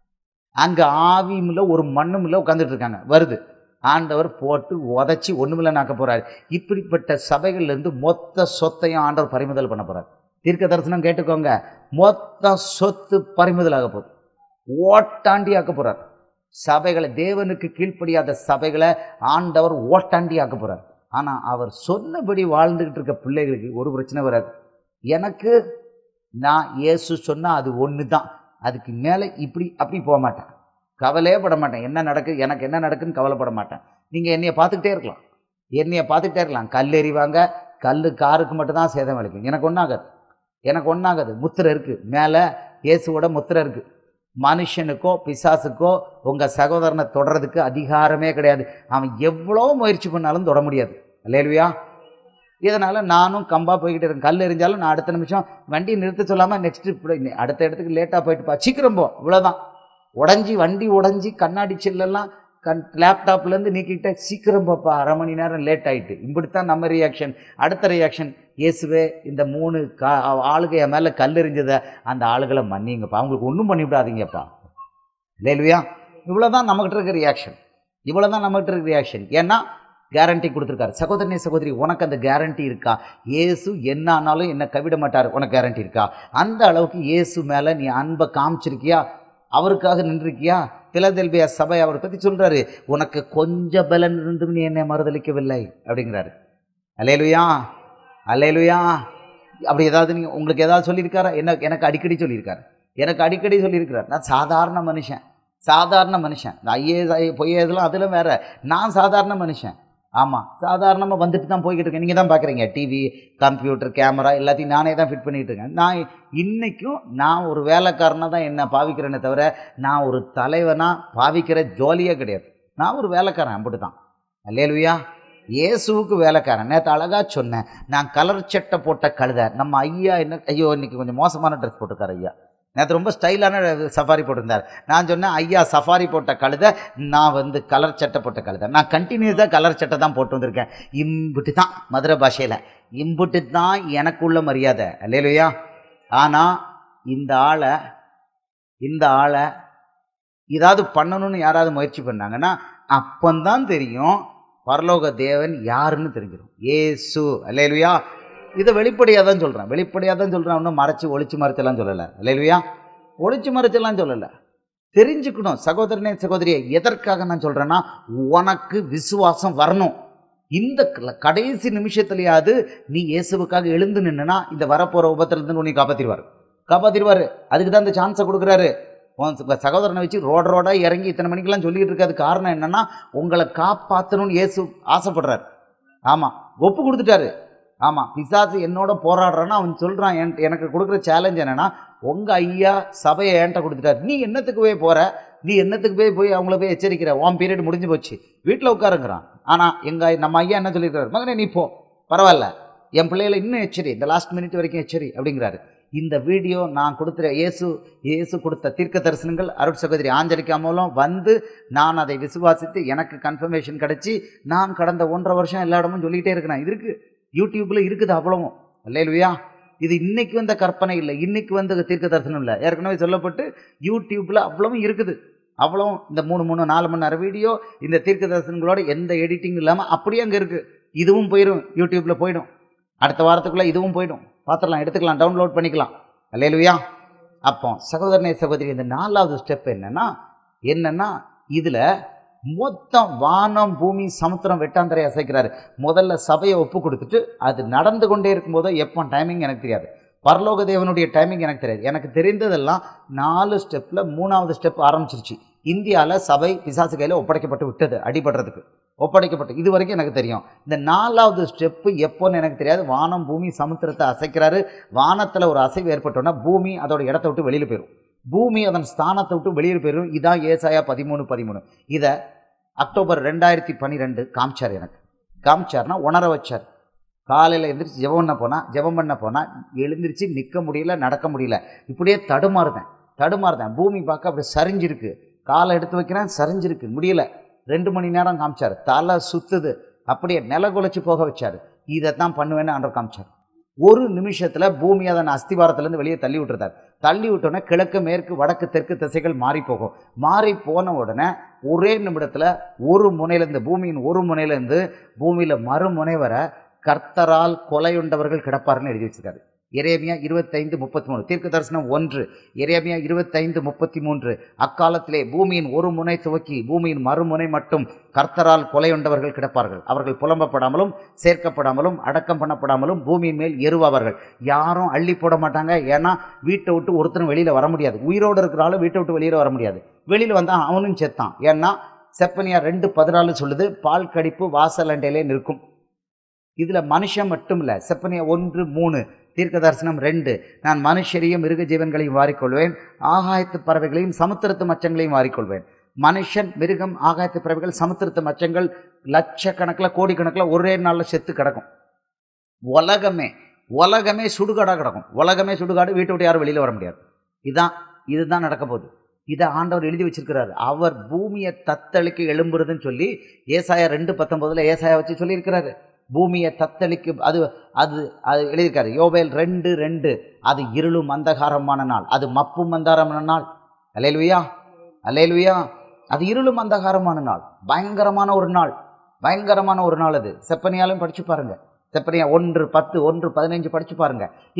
அங்கே ஆவியும் இல்லை ஒரு மண்ணும் இல்லை, உட்காந்துட்டு இருக்காங்க. வருது ஆண்டவர் போட்டு உதச்சி ஒன்றுமில்லை நாக்க போகிறார். இப்படிப்பட்ட சபைகள்லேருந்து மொத்த சொத்தையும் ஆண்டவர் பறிமுதல் பண்ண போகிறார். தீர்க்க தரிசனம் கேட்டுக்கோங்க, மொத்த சொத்து பறிமுதல் ஆக போகுது, ஓட்டாண்டி ஆக்க போகிறார். சபைகளை, தேவனுக்கு கீழ்ப்படியாத சபைகளை ஆண்டவர் ஓட்டாண்டி ஆக்க போகிறார். ஆனால் அவர் சொன்னபடி வாழ்ந்துக்கிட்டு இருக்க பிள்ளைகளுக்கு ஒரு பிரச்சனை வராது. எனக்கு நான் இயேசு சொன்னால் அது ஒன்று தான், அதுக்கு மேலே இப்படி அப்படி போக மாட்டேன், கவலையே பட மாட்டேன். என்ன நடக்குது, எனக்கு என்ன நடக்குதுன்னு கவலைப்பட மாட்டேன். நீங்கள் என்னையை பார்த்துக்கிட்டே இருக்கலாம், கல் எறிவாங்க, காருக்கு மட்டும்தான் சேதம் விளைக்கும். எனக்கு ஒன்றாகாது. முத்திரை இருக்குது மேலே, இயேசுவோட முத்திரை இருக்குது. மனுஷனுக்கோ பிசாசுக்கோ உங்கள் சகோதரனை தொடறதுக்கு அதிகாரமே கிடையாது. அவன் எவ்வளோ முயற்சி பண்ணாலும் தொட முடியாது. அல்லேலூயா. இதனால் நானும் கம்பாக போய்கிட்டு இருக்கேன். கல் எறிஞ்சாலும் நான் அடுத்த நிமிஷம் வண்டியை நிறுத்த சொல்லாமல் நெக்ஸ்ட்டு அடுத்த இடத்துக்கு லேட்டாக போயிட்டு சீக்கிரம் போ, இவ்வளோதான். வண்டி உடஞ்சி கண்ணாடி சில்லெல்லாம் லேப்டாப்லேருந்து நீக்கிட்ட, சீக்கிரம் பாப்பா, அரை மணி நேரம் லேட் ஆயிட்டு. இப்படித்தான் நம்ம ரியாக்ஷன். அடுத்த ரியாக்ஷன், இயேசுவே இந்த 3 ஆளுக என் மேலே கல்லெறிஞ்சதை அந்த ஆளுகளை மன்னிங்கப்பா, அவங்களுக்கு ஒன்றும் பண்ணிவிடாதீங்கப்பா. இல்லையா? இவ்வளோதான் நம்மகிட்ட இருக்க ரியாக்ஷன். இவ்வளோதான் நம்மகிட்ட இருக்க ரியாக்ஷன். ஏன்னா கேரண்டி கொடுத்துருக்காரு. சகோதரனே சகோதரி, உனக்கு அந்த கேரண்டி இருக்கா? இயேசு என்ன ஆனாலும் என்னை கைவிட மாட்டார், உனக்கு கேரண்டி இருக்கா? அந்த அளவுக்கு இயேசு மேலே நீ அன்பை காமிச்சிருக்கியா? அவருக்காக நின்றுருக்கியா? பிலதெல்பியா சபை அவரை பற்றி சொல்கிறாரு, உனக்கு கொஞ்சம் பலன் இருந்தும் நீ என்னை மறுதளிக்கவில்லை அப்படிங்கிறாரு. அல்லேலூயா, அல்லேலூயா. அப்படி ஏதாவது நீங்கள் உங்களுக்கு ஏதாவது சொல்லியிருக்காரா? எனக்கு அடிக்கடி சொல்லியிருக்காரு. எனக்கு அடிக்கடி சொல்லியிருக்கிறார். நான் சாதாரண மனுஷன், சாதாரண மனுஷன். இந்த ஐஏஎஸ் பொய்யதெல்லாம் அதில் வேற. நான் சாதாரண மனுஷன். ஆமாம், சாதாரணமாக வந்துட்டு தான் போய்கிட்டு இருக்கேன். நீங்கள் தான் பார்க்குறீங்க, டிவி, கம்ப்யூட்டர், கேமரா எல்லாத்தையும் நானே தான் ஃபிட் பண்ணிகிட்டு இருக்கேன். நான் இன்றைக்கும் நான் ஒரு வேலைக்காரனாக தான் என்ன பாவிக்கிறேனே தவிர, நான் ஒரு தலைவனாக பாவிக்கிற ஜோலியே கிடையாது. நான் ஒரு வேலைக்காரன், அப்படி தான். அல்லேலூயா. இயேசுவுக்கு வேலைக்காரன். நேற்று அழகாக சொன்னேன், நான் கலர் சட்டை போட்ட கழுதை. நம்ம ஐயா என்ன, ஐயோ இன்றைக்கி கொஞ்சம் மோசமான ட்ரெஸ் போட்டுருக்காரு ஐயா. நேற்று ரொம்ப ஸ்டைலான சஃபாரி போட்டிருந்தார். நான் சொன்னேன், ஐயா சஃபாரி போட்ட கழுதை, நான் கலர் சட்டை போட்ட கழுதை. நான் கண்டினியூஸாக கலர் சட்டை தான் போட்டு வந்திருக்கேன். இம்புட்டு தான் மதுரை பாஷையில், இம்புட்டு தான் எனக்குள்ள மரியாதை. அல்லேலூயா. ஆனால் இந்த ஆளை ஏதாவது பண்ணணும்னு யாராவது முயற்சி பண்ணாங்கன்னா அப்பந்தான் தெரியும் பரலோக தேவன் யாருன்னு தெரிஞ்சிடும். ஏசு. அல்லேலூயா. இதை வெளிப்படையாக தான் சொல்கிறேன், வெளிப்படையாக தான் சொல்கிறேன். ஒன்றும் ஒளிச்சு மறைச்செல்லாம் சொல்லலை. அல்லேலூயா. ஒளிச்சு மறைச்செல்லாம் சொல்லலை. தெரிஞ்சுக்கணும். சகோதரனே சகோதரியை, எதற்காக நான் சொல்கிறேன்னா, உனக்கு விசுவாசம் வரணும். இந்த கடைசி நிமிஷத்துலையாவது நீ இயேசுவுக்காக எழுந்து நின்றுனா இந்த வரப்போகிற உபத்திலிருந்து உன்னை காப்பாற்றிடுவார். அதுக்கு தான் இந்த சான்ஸை கொடுக்குறாரு. சகோதரனை வச்சு ரோடாக இறங்கி இத்தனை மணிக்கெல்லாம் சொல்லிக்கிட்டு இருக்காது. காரணம் என்னென்னா, உங்களை காப்பாற்றணும்னு இயேசு ஆசைப்படுறார். ஆமாம், ஒப்பு கொடுத்துட்டாரு. ஆமாம், பிசாசு என்னோட போராடுறான்னா அவன் சொல்கிறான், எனக்கு கொடுக்குற சேலஞ்ச் என்னென்னா, உங்கள் ஐயா சபையை என்கிட்ட கொடுத்துட்டார், நீ என்னத்துக்கு போய் அவங்கள போய் எச்சரிக்கிற, உன் பீரியட் முடிஞ்சு போச்சு, வீட்டில் உட்காருங்கிறான். ஆனால் நம்ம ஐயா என்ன சொல்லியிருக்காரு, மகனே நீ போ, பரவாயில்ல, என் பிள்ளைகளை இன்னும் எச்சரி, இந்த லாஸ்ட் மினிட் வரைக்கும் எச்சரி அப்படிங்கிறாரு. இந்த வீடியோ நான் கொடுத்துற இயேசு கொடுத்த தீர்க்க தரிசனங்கள் அருட் சகோதரி ஆஞ்சலிக்கா மூலம் நான் அதை விசுவாசித்து எனக்கு கன்ஃபர்மேஷன் கிடச்சி நான் கடந்த 1.5 வருஷம் எல்லா இடமும் சொல்லிகிட்டே இருக்கிறேன். இது இருக்குது, யூடியூப்பில் இருக்குது அவ்வளவும். அல்லேலூயா. இது இன்னைக்கு வந்த கற்பனை இல்லை, இன்னைக்கு வந்த தீர்க்க தரிசனம் இல்லை, ஏற்கனவே சொல்லப்பட்டு யூடியூப்பில் அவ்வளவும் இருக்குது. அவ்வளவும் இந்த 3 4 மணி நேரம் வீடியோ இந்த தீர்க்க தரிசனங்களோட எந்த எடிட்டிங் இல்லாமல் அப்படியே அங்கே இருக்குது. இதுவும் போயிடும், யூடியூப்பில் போயிடும். அடுத்த வாரத்துக்குள்ளே இதுவும் போயிடும். பார்த்துடலாம், எடுத்துக்கலாம், டவுன்லோட் பண்ணிக்கலாம். அல்லேலூயா. அப்போ சகோதரனே சகோதரி, இந்த 4வது ஸ்டெப் என்னன்னா இதில் மொத்தம் வானம் பூமி சமுத்திரம் வெட்டாந்தரை அசைக்கிறாரு. முதல்ல சபையை ஒப்பு கொடுத்துட்டு அது நடந்து கொண்டே இருக்கும்போதோ எப்போ டைமிங் எனக்கு தெரியாது, பரலோக தேவனுடைய டைமிங் எனக்கு தெரியாது. எனக்கு தெரிந்ததெல்லாம் 4 ஸ்டெப்பில் 3வது ஸ்டெப் ஆரம்பிச்சிருச்சு. இந்தியாவில் சபை பிசாசு கையில் ஒப்படைக்கப்பட்டு விட்டது, அடிபடுறதுக்கு ஒப்படைக்கப்பட்டு இது வரைக்கும் எனக்கு தெரியும். இந்த 4வது ஸ்டெப்பு எப்போன்னு எனக்கு தெரியாது. வானம் பூமி சமுத்திரத்தை அசைக்கிறாரு. வானத்தில் ஒரு அசைவு ஏற்பட்டோன்னா பூமி அதோட இடத்த விட்டு வெளியில் போயிடும், பூமி அதன் ஸ்தானத்தை விட்டு வெளியில் போயிடும். இதான் ஏசாயா 13:13. இதை அக்டோபர் 2012 காமிச்சார். எனக்கு காமிச்சார்னா உணர வச்சார். காலையில் எழுந்திரிச்சு ஜெபம் பண்ண போனால் எழுந்திரிச்சு நிற்க முடியல, நடக்க முடியல, இப்படியே தடுமாறுதேன். பூமி பார்க்க அப்படி சரிஞ்சிருக்கு, காலை எடுத்து வைக்கிறேன், சரிஞ்சிருக்கு, முடியல. 2 மணி நேரம் காமிச்சார். தலை சுத்துது, அப்படியே நில குலைச்சி போக வச்சார். இதைத்தான் பண்ணுவேன்னு ஆண்டவர் காமிச்சார். ஒரு நிமிஷத்தில் பூமி அதன் அஸ்திவாரத்திலேருந்து வெளியே தள்ளி விட்டுருந்தார். தள்ளி விட்டோன்னே கிழக்கு மேற்கு வடக்கு தெற்கு திசைகள் மாறி போகும். மாறி போன உடனே ஒரே நிமிடத்தில் ஒரு முனையிலேருந்து, பூமியின் ஒரு முனையிலேருந்து பூமியில் மறுமுனை வர கர்த்தரால் கொலையுண்டவர்கள் கிடப்பார்னு எழுதி வச்சிருக்காரு. எரேமியா 25:33 தீர்க்க தரிசனம் 1. எரேமியா 25:33 அக்காலத்திலே பூமியின் ஒரு முனை துவக்கி பூமியின் மறுமுனை மட்டும் கர்த்தரால் கொலையுண்டவர்கள் கிடப்பார்கள். அவர்கள் புலம்பப்படாமலும் சேர்க்கப்படாமலும் அடக்கம் பண்ணப்படாமலும் பூமியின் மேல் எருவாவார்கள். யாரும் அள்ளி போட மாட்டாங்க. ஏன்னா வீட்டை விட்டு ஒருத்தரும் வெளியில் வர முடியாது. உயிரோடு இருக்கிறாலும் வீட்டை விட்டு வெளியில் வர முடியாது. வெளியில் வந்தால் அவனும் செத்தான். ஏன்னா செப்பனியா 2:14 சொல்லுது, பால் கடிப்பு வாசல் அண்டையிலே நிற்கும். இதில் மனுஷன் மட்டும் இல்லை. செப்பனியா 1:3 தீர்க்க தரிசனம் 2 நான் மனுஷரையும் மிருக ஜீவன்களையும் வாரிக்கொள்வேன், ஆகாயத்து பறவைகளையும் சமுத்திரத்து மச்சங்களையும் வாரிக்கொள்வேன். மனுஷன், மிருகம், ஆகாயத்து பறவைகள், சமுத்திரத்து மச்சங்கள் லட்சக்கணக்கில் கோடிக்கணக்கில் ஒரே நாளில் செத்து கிடக்கும். உலகமே சுடுகாடாக கிடக்கும். உலகமே சுடுகாடு, வீட்டை விட்டு யாரும் வெளியில் வர முடியாது. இதுதான் நடக்க போகுது. இதை ஆண்டவர் எழுதி வச்சிருக்கிறார். அவர் பூமியை தத்தளிக்க எழும்புறதுன்னு சொல்லி ஏசாயா 2:19 ஏசாயா வச்சு சொல்லியிருக்கிறாரு. பூமியை தத்தளிக்கு அது அது அது எழுதியிருக்காரு. யோவேல் 2:2 அது இருளும் அந்தகாரமான நாள், அது மப்பும் அந்தாரமான நாள். அல்லேலூயா, அல்லேலூயா. அது இருளும் அந்தகாரமான நாள், பயங்கரமான ஒரு நாள், பயங்கரமான ஒரு நாள். அது செப்பனியாலும் படிச்சு பாருங்க. செப்பனியா 1:10 1:15 படிச்சு பாருங்க.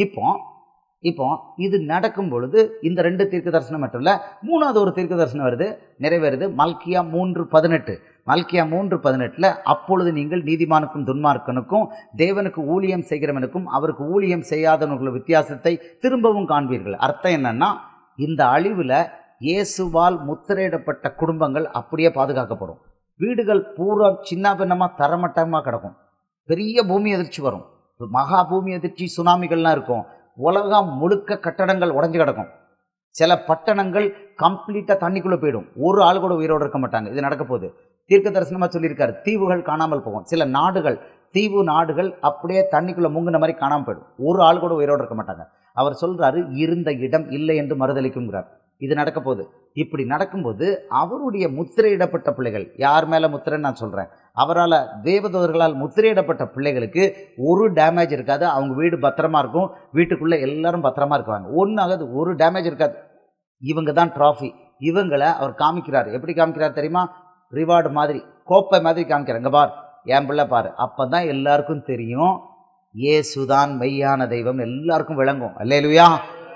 இப்போ இது நடக்கும் பொழுது இந்த 2 தீர்க்க தரிசனம் மட்டும் இல்ல, மூணாவது ஒரு தீர்க்க தரிசனம் வருது, நிறைவேறுது. மல்கியா 3:18. மல்கியா 3:18 அப்பொழுது நீங்கள் நீதிமானுக்கும் துன்மார்க்கனுக்கும் தேவனுக்கு ஊழியம் செய்கிறவனுக்கும் அவருக்கு ஊழியம் செய்யாதவனுக்குள்ள வித்தியாசத்தை திரும்பவும் காண்பீர்கள். அர்த்தம் என்னன்னா, இந்த அழிவுல இயேசுவால் முத்திரையிடப்பட்ட குடும்பங்கள் அப்படியே பாதுகாக்கப்படும். வீடுகள் பூரா சின்ன பின்னமா தரமட்டமா கிடக்கும். பெரிய பூமி அதிர்ச்சி வரும், மகா பூமி அதிர்ச்சி, சுனாமிகள்லாம் இருக்கும். உலகம் முழுக்க கட்டடங்கள் உடஞ்சி கிடக்கும். சில பட்டணங்கள் கம்ப்ளீட்டாக தண்ணிக்குள்ளே போயிடும், ஒரு ஆள் கூட உயிரோடு இருக்க மாட்டாங்க. இது நடக்க போகுது. தீர்க்க தரிசனமாக சொல்லியிருக்காரு. தீவுகள் காணாமல் போகும், சில நாடுகள், தீவு நாடுகள் அப்படியே தண்ணிக்குள்ளே முங்கின மாதிரி காணாமல் போயிடும், ஒரு ஆள் கூட உயிரோடு இருக்க மாட்டாங்க. அவர் சொல்றாரு, இருந்த இடம் இல்லை என்று மறுதளிக்குங்கிறார். இது நடக்க போகுது. இப்படி நடக்கும்போது அவருடைய முத்திரையிடப்பட்ட பிள்ளைகள், யார் மேலே முத்திரைன்னு நான் சொல்கிறேன், அவரால் தேவதூதர்களால் முத்திரையிடப்பட்ட பிள்ளைகளுக்கு ஒரு டேமேஜ் இருக்காது. அவங்க வீடு பத்திரமா இருக்கும், வீட்டுக்குள்ளே எல்லாரும் பத்திரமா இருக்குவாங்க, ஒன்றும் ஆகாது, ஒரு டேமேஜ் இருக்காது. இவங்க தான் ட்ராஃபி. இவங்களை அவர் காமிக்கிறார். எப்படி காமிக்கிறார் தெரியுமா? ரிவார்டு மாதிரி, கோப்பை மாதிரி காமிக்கிறார். இங்கே பார், என் பிள்ளை பாரு. அப்போ தான் எல்லாருக்கும் தெரியும் இயேசுதான் மெய்யான தெய்வம், எல்லாருக்கும் விளங்கும். அல்லேலூயா.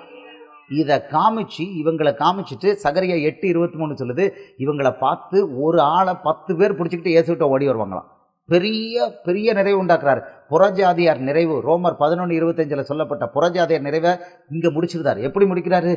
இதை காமிச்சு, இவங்களை காமிச்சிட்டு சகரியா 8:23 சொல்லுது, இவங்களை பார்த்து ஒரு ஆளை 10 பேர் பிடிச்சிக்கிட்டு இயேசுகிட்ட ஓடி வருவாங்களாம். பெரிய பெரிய நிறைவு உண்டாக்குறாரு. புறஜாதியார் நிறைவு, ரோமர் 11:25 சொல்லப்பட்ட புறஜாதியார் நிறைவை இங்கே முடிச்சிருந்தார். எப்படி முடிக்கிறாரு?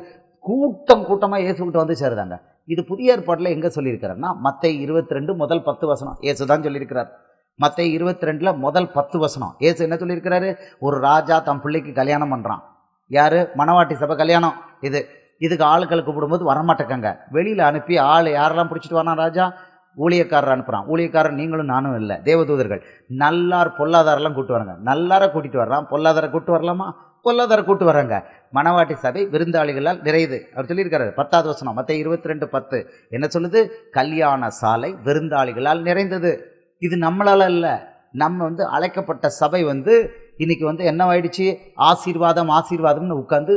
கூட்டமாக இயேசுகிட்ட வந்து சேருதாங்க. இது புதிய ஏற்பாட்டில் எங்கே சொல்லியிருக்கிறாருன்னா, மத்தேயு 22 முதல் 10 வசனம் இயேசு தான் சொல்லியிருக்கிறார். மத்தேயு 22 முதல் 10 வசனம் இயேசு என்ன சொல்லியிருக்கிறாரு? ஒரு ராஜா தம் பிள்ளைக்கு கல்யாணம் பண்ணுறான். யாரு? மணவாட்டி சபை கல்யாணம். இதுக்கு ஆளுக்களை கூப்பிடும்போது வரமாட்டேங்க, வெளியில் அனுப்பி ஆள் யாரெல்லாம் பிடிச்சிட்டு வரான் ராஜா? ஊழியக்காரர் அனுப்புகிறான். ஊழியக்காரர் நீங்களும் நானும் இல்லை, தேவதூதர்கள். நல்லார் பொல்லாதாரெல்லாம் கூப்பிட்டு வராங்க. நல்லாரை கூட்டிகிட்டு வர்றான், பொல்லாதாரை கூப்பிட்டு வரலாமா? பொல்லாதாரை கூப்பிட்டு வர்றாங்க. மணவாட்டி சபை விருந்தாளிகளால் நிறையுது. அவர் சொல்லியிருக்காரு 10வது வசனம் மத்தேயு 22:10 என்ன சொல்லுது? கல்யாண சாலை விருந்தாளிகளால் நிறைந்தது. இது நம்மளால இல்லை, நம்ம அழைக்கப்பட்ட சபை இன்னைக்கு என்னவாயிடுச்சு? ஆசீர்வாதம்னு உட்காந்து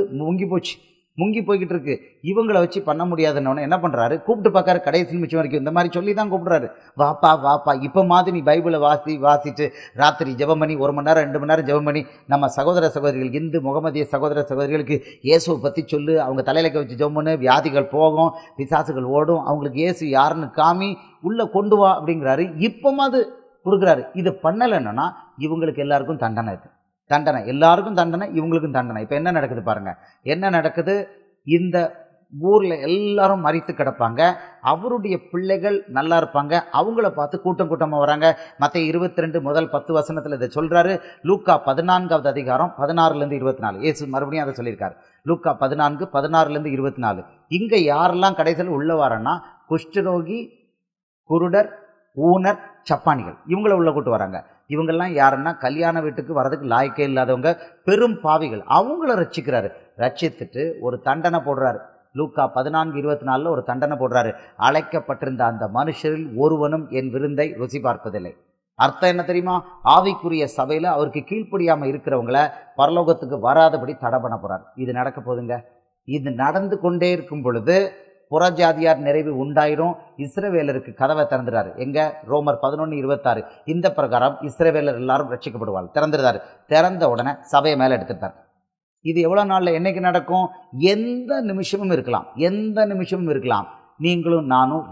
முங்கி போய்கிட்டு இருக்கு. இவங்களை வச்சு பண்ண முடியாதுன்னு என்ன பண்ணுறாரு? கூப்பிட்டு பார்க்காரு, கடைசி நிமிஷம் வரைக்கும் இந்த மாதிரி சொல்லி தான் கூப்பிட்றாரு. வாப்பா இப்போ மாதிரி நீ பைபிளை வாசிட்டு ராத்திரி ஜெபம் பண்ணி 1 மணி நேரம் 2 மணி நேரம் ஜெபம் பண்ணி நம்ம சகோதர சகோதரிகள், இந்து முகமதிய சகோதர சகோதரிகளுக்கு இயேசுவை பற்றி சொல்லு, அவங்க தலையிலக்க வச்சு ஜெபம் பண்ணு, வியாதிகள் போகும், பிசாசுகள் ஓடும், அவங்களுக்கு இயேசு யாருன்னு காமி உள்ளே கொண்டு வா அப்படிங்கிறாரு. இப்போமாவது கொடுக்குறாரு. இது பண்ணலைன்னா இவங்களுக்கு எல்லாருக்கும் தண்டனை. தண்டனை எல்லாருக்கும் தண்டனை, இவங்களுக்கும் தண்டனை. இப்போ என்ன நடக்குது பாருங்க, என்ன நடக்குது? இந்த ஊரில் எல்லாரும் மரித்து கிடப்பாங்க, அவருடைய பிள்ளைகள் நல்லா இருப்பாங்க, அவங்கள பார்த்து கூட்டமாக வராங்க. மத்தேயு 22 முதல் 10 வசனத்தில் இதை சொல்கிறாரு. லூக்கா 14வது அதிகாரம் 16லேருந்து 24 இயேசு மறுபடியும் அதை சொல்லியிருக்காரு. லூக்கா 14 16லேருந்து 24 இங்கே யாரெல்லாம் கடைசியில் உள்ள வரன்னா, குஷ்டரோகி, குருடர், ஊனர், சப்பானிகள், இவங்கள உள்ள கூட்டு வராங்க. இவங்கெல்லாம் யாருன்னா கல்யாண வீட்டுக்கு வரதுக்கு லாய்க்கே இல்லாதவங்க, பெரும் பாவிகள். அவங்கள ரட்சிக்கிறாரு. ரட்சித்துட்டு ஒரு தண்டனை போடுறாரு. லூக்கா 14:24 ஒரு தண்டனை போடுறாரு. அழைக்கப்பட்டிருந்த அந்த மனுஷரில் ஒருவனும் என் விருந்தை ருசி பார்ப்பதில்லை. அர்த்தம் என்ன தெரியுமா? ஆவிக்குரிய சபையில் அவருக்கு கீழ்ப்படியாமல் இருக்கிறவங்கள பரலோகத்துக்கு வராதபடி தடை பண்ண போறாரு. இது நடக்க போதுங்க. இது நடந்து கொண்டே இருக்கும் பொழுது புறஜாதியார் நிறைவு உண்டாயிரும். இஸ்ரவேலருக்கு கதவை திறந்துறாரு. எங்க? ரோமர் 11:26 இந்த பிரகாரம் இஸ்ரவேலர் எல்லாரும் ரட்சிக்கப்படுவார். திறந்துருந்தாரு. திறந்த உடனே சபையை மேலே எடுத்துட்டார். இது எவ்வளோ நாளில் என்னைக்கு நடக்கும்? எந்த நிமிஷமும் இருக்கலாம், எந்த நிமிஷமும் இருக்கலாம். நீங்களும்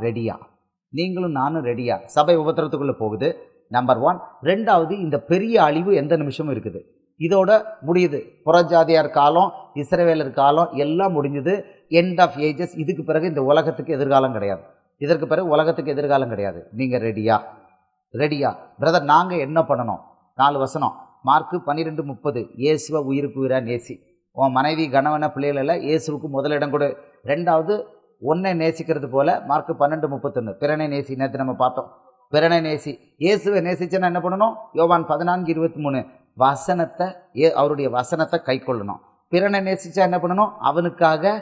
நானும் ரெடியா? சபை உபத்திரத்துக்குள்ளே போகுது, நம்பர் 1. 2வது, இந்த பெரிய அழிவு எந்த நிமிஷமும் இருக்குது. இதோட முடியுது. புறஜாதியார் காலம், இஸ்ரவேலர் காலம் எல்லாம் முடிஞ்சது. End of ages. இதுக்கு பிறகு இந்த உலகத்துக்கு எதிர்காலம் கிடையாது. இதற்கு பிறகு உலகத்துக்கு எதிர்காலம் கிடையாது. நீங்கள் ரெடியா பிரதர்? நாங்கள் என்ன பண்ணணும்? 4 வசனம் மார்க்கு 12:30 இயேசுவை உயிருக்கு உயிரா நேசி. உன் மனைவி, கணவன, பிள்ளைகள இயேசுவுக்கு முதலிடம் கொடு. 2வது, ஒன்றை நேசிக்கிறது போல மார்க்கு 12:31 பிறனை நேசி. நேற்று நம்ம பார்த்தோம், பிறனை நேசி. இயேசுவை நேசிச்சேன்னா என்ன பண்ணணும்? யோவான் 14:23 வசனத்தை, அவருடைய வசனத்தை கை கொள்ளணும். பிறனை நேசிச்சா என்ன பண்ணணும்? அவனுக்காக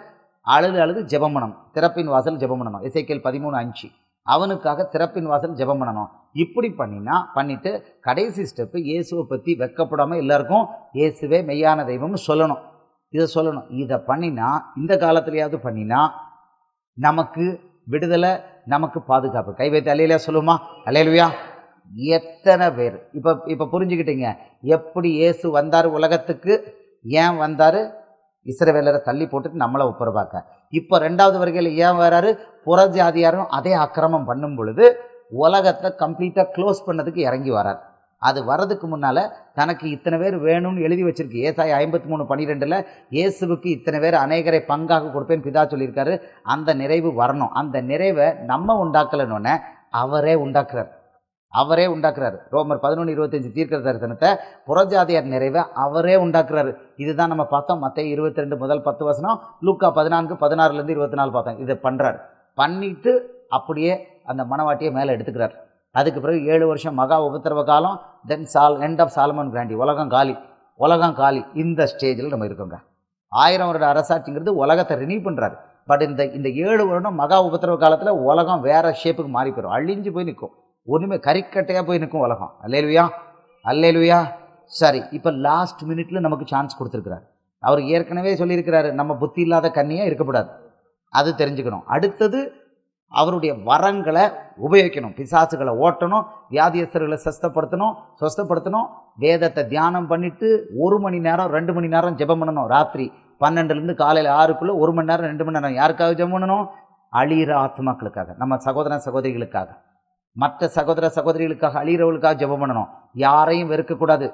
அழுது அழுது ஜெபம் பண்ணணும். திறப்பின் வாசல் ஜெபம் பண்ணணும். எசேக்கியேல் 13:5. அவனுக்காக திறப்பின் வாசல் ஜெபம் பண்ணணும். இப்படி பண்ணிட்டு கடைசி ஸ்டெப்பு இயேசுவை பற்றி வெக்கப்படாமல் எல்லாருக்கும் இயேசுவே மெய்யான தெய்வம்னு சொல்லணும். இதை சொல்லணும். இதை பண்ணினா, இந்த காலத்துலையாவது பண்ணினா நமக்கு விடுதலை, நமக்கு பாதுகாப்பு. கை வைத்து அல்லேலூயா சொல்லுமா? அல்லேலூயா. எத்தனை பேர் இப்போ புரிஞ்சுக்கிட்டீங்க எப்படி இயேசு வந்தார் உலகத்துக்கு? ஏன் வந்தார்? இஸ்ரவேலரை தள்ளி போட்டுட்டு நம்மளை ஒப்புரவாக்க. இப்போ 2வது வருகையில் ஏன் வராரு? புறஜாதியாரும் அதே அக்கிரமம் பண்ணும் பொழுது உலகத்தை கம்ப்ளீட்டாக க்ளோஸ் பண்ணதுக்கு இறங்கி வரார். அது வர்றதுக்கு முன்னால் தனக்கு இத்தனை பேர் வேணும்னு எழுதி வச்சிருக்கு. ஏசாயா 53:12 இயேசுவுக்கு இத்தனை பேர் அநேகரை பங்காக கொடுப்பேன் பிதா சொல்லியிருக்காரு. அந்த நிறைவு வரணும். அந்த நிறைவை நம்ம உண்டாக்கலன்னு அவரே உண்டாக்குறாரு. ரோமர் 11:25 தீர்க்க தரிசனத்தை புறஜாதியார் நிறைவை அவரே உண்டாக்குறாரு. இதுதான் நம்ம பார்த்தோம். மத்தேயு 22 முதல் 10 வசனம், லூக்கா 14:16-24 பார்த்தோம். இதை பண்ணுறாரு. பண்ணிட்டு அப்படியே அந்த மணவாட்டியை மேலே எடுத்துக்கிறார். அதுக்கு பிறகு 7 வருஷம் மகா உபத்திரவ காலம். Then end of Solomon Grundy. உலகம் காலி. இந்த ஸ்டேஜில் நம்ம இருக்கோங்க. 1000 வருட அரசாட்சிங்கிறது உலகத்தை ரினியூ பண்ணுறாரு. பட் இந்த 7 வருடம் மகா உபத்திரவ காலத்தில் உலகம் வேற ஷேப்புக்கு மாறி போயிடும். அழிஞ்சு போய் நிற்கும். ஒன்றுமே கறிக்கட்டையாக போய் நிற்கும் உலகம். அல்லேலூயா. சரி, இப்போ லாஸ்ட் மினிட்ல நமக்கு சான்ஸ் கொடுத்துருக்கிறார். அவர் ஏற்கனவே சொல்லியிருக்கிறாரு, நம்ம புத்தி இல்லாத கன்னியாக இருக்கக்கூடாது. அது தெரிஞ்சுக்கணும். அடுத்தது அவருடைய வரங்களை உபயோகிக்கணும். பிசாசுகளை ஓட்டணும், வியாதியஸ்தர்களை சொஸ்தப்படுத்தணும். வேதத்தை தியானம் பண்ணிட்டு 1 மணி நேரம் 2 மணி நேரம் ஜெபம் பண்ணணும். ராத்திரி 12லேருந்து காலையில் 6க்குள்ளே 1 மணி நேரம் 2 மணி நேரம் யாருக்காக ஜெபம் பண்ணணும்? அழிகிற ஆத்மாக்களுக்காக, நம்ம சகோதர சகோதரிகளுக்காக, மற்ற சகோதர சகோதரிகளுக்காக, அழிகிறவர்களுக்காக ஜெபம் பண்ணணும். யாரையும் வெறுக்கக்கூடாது.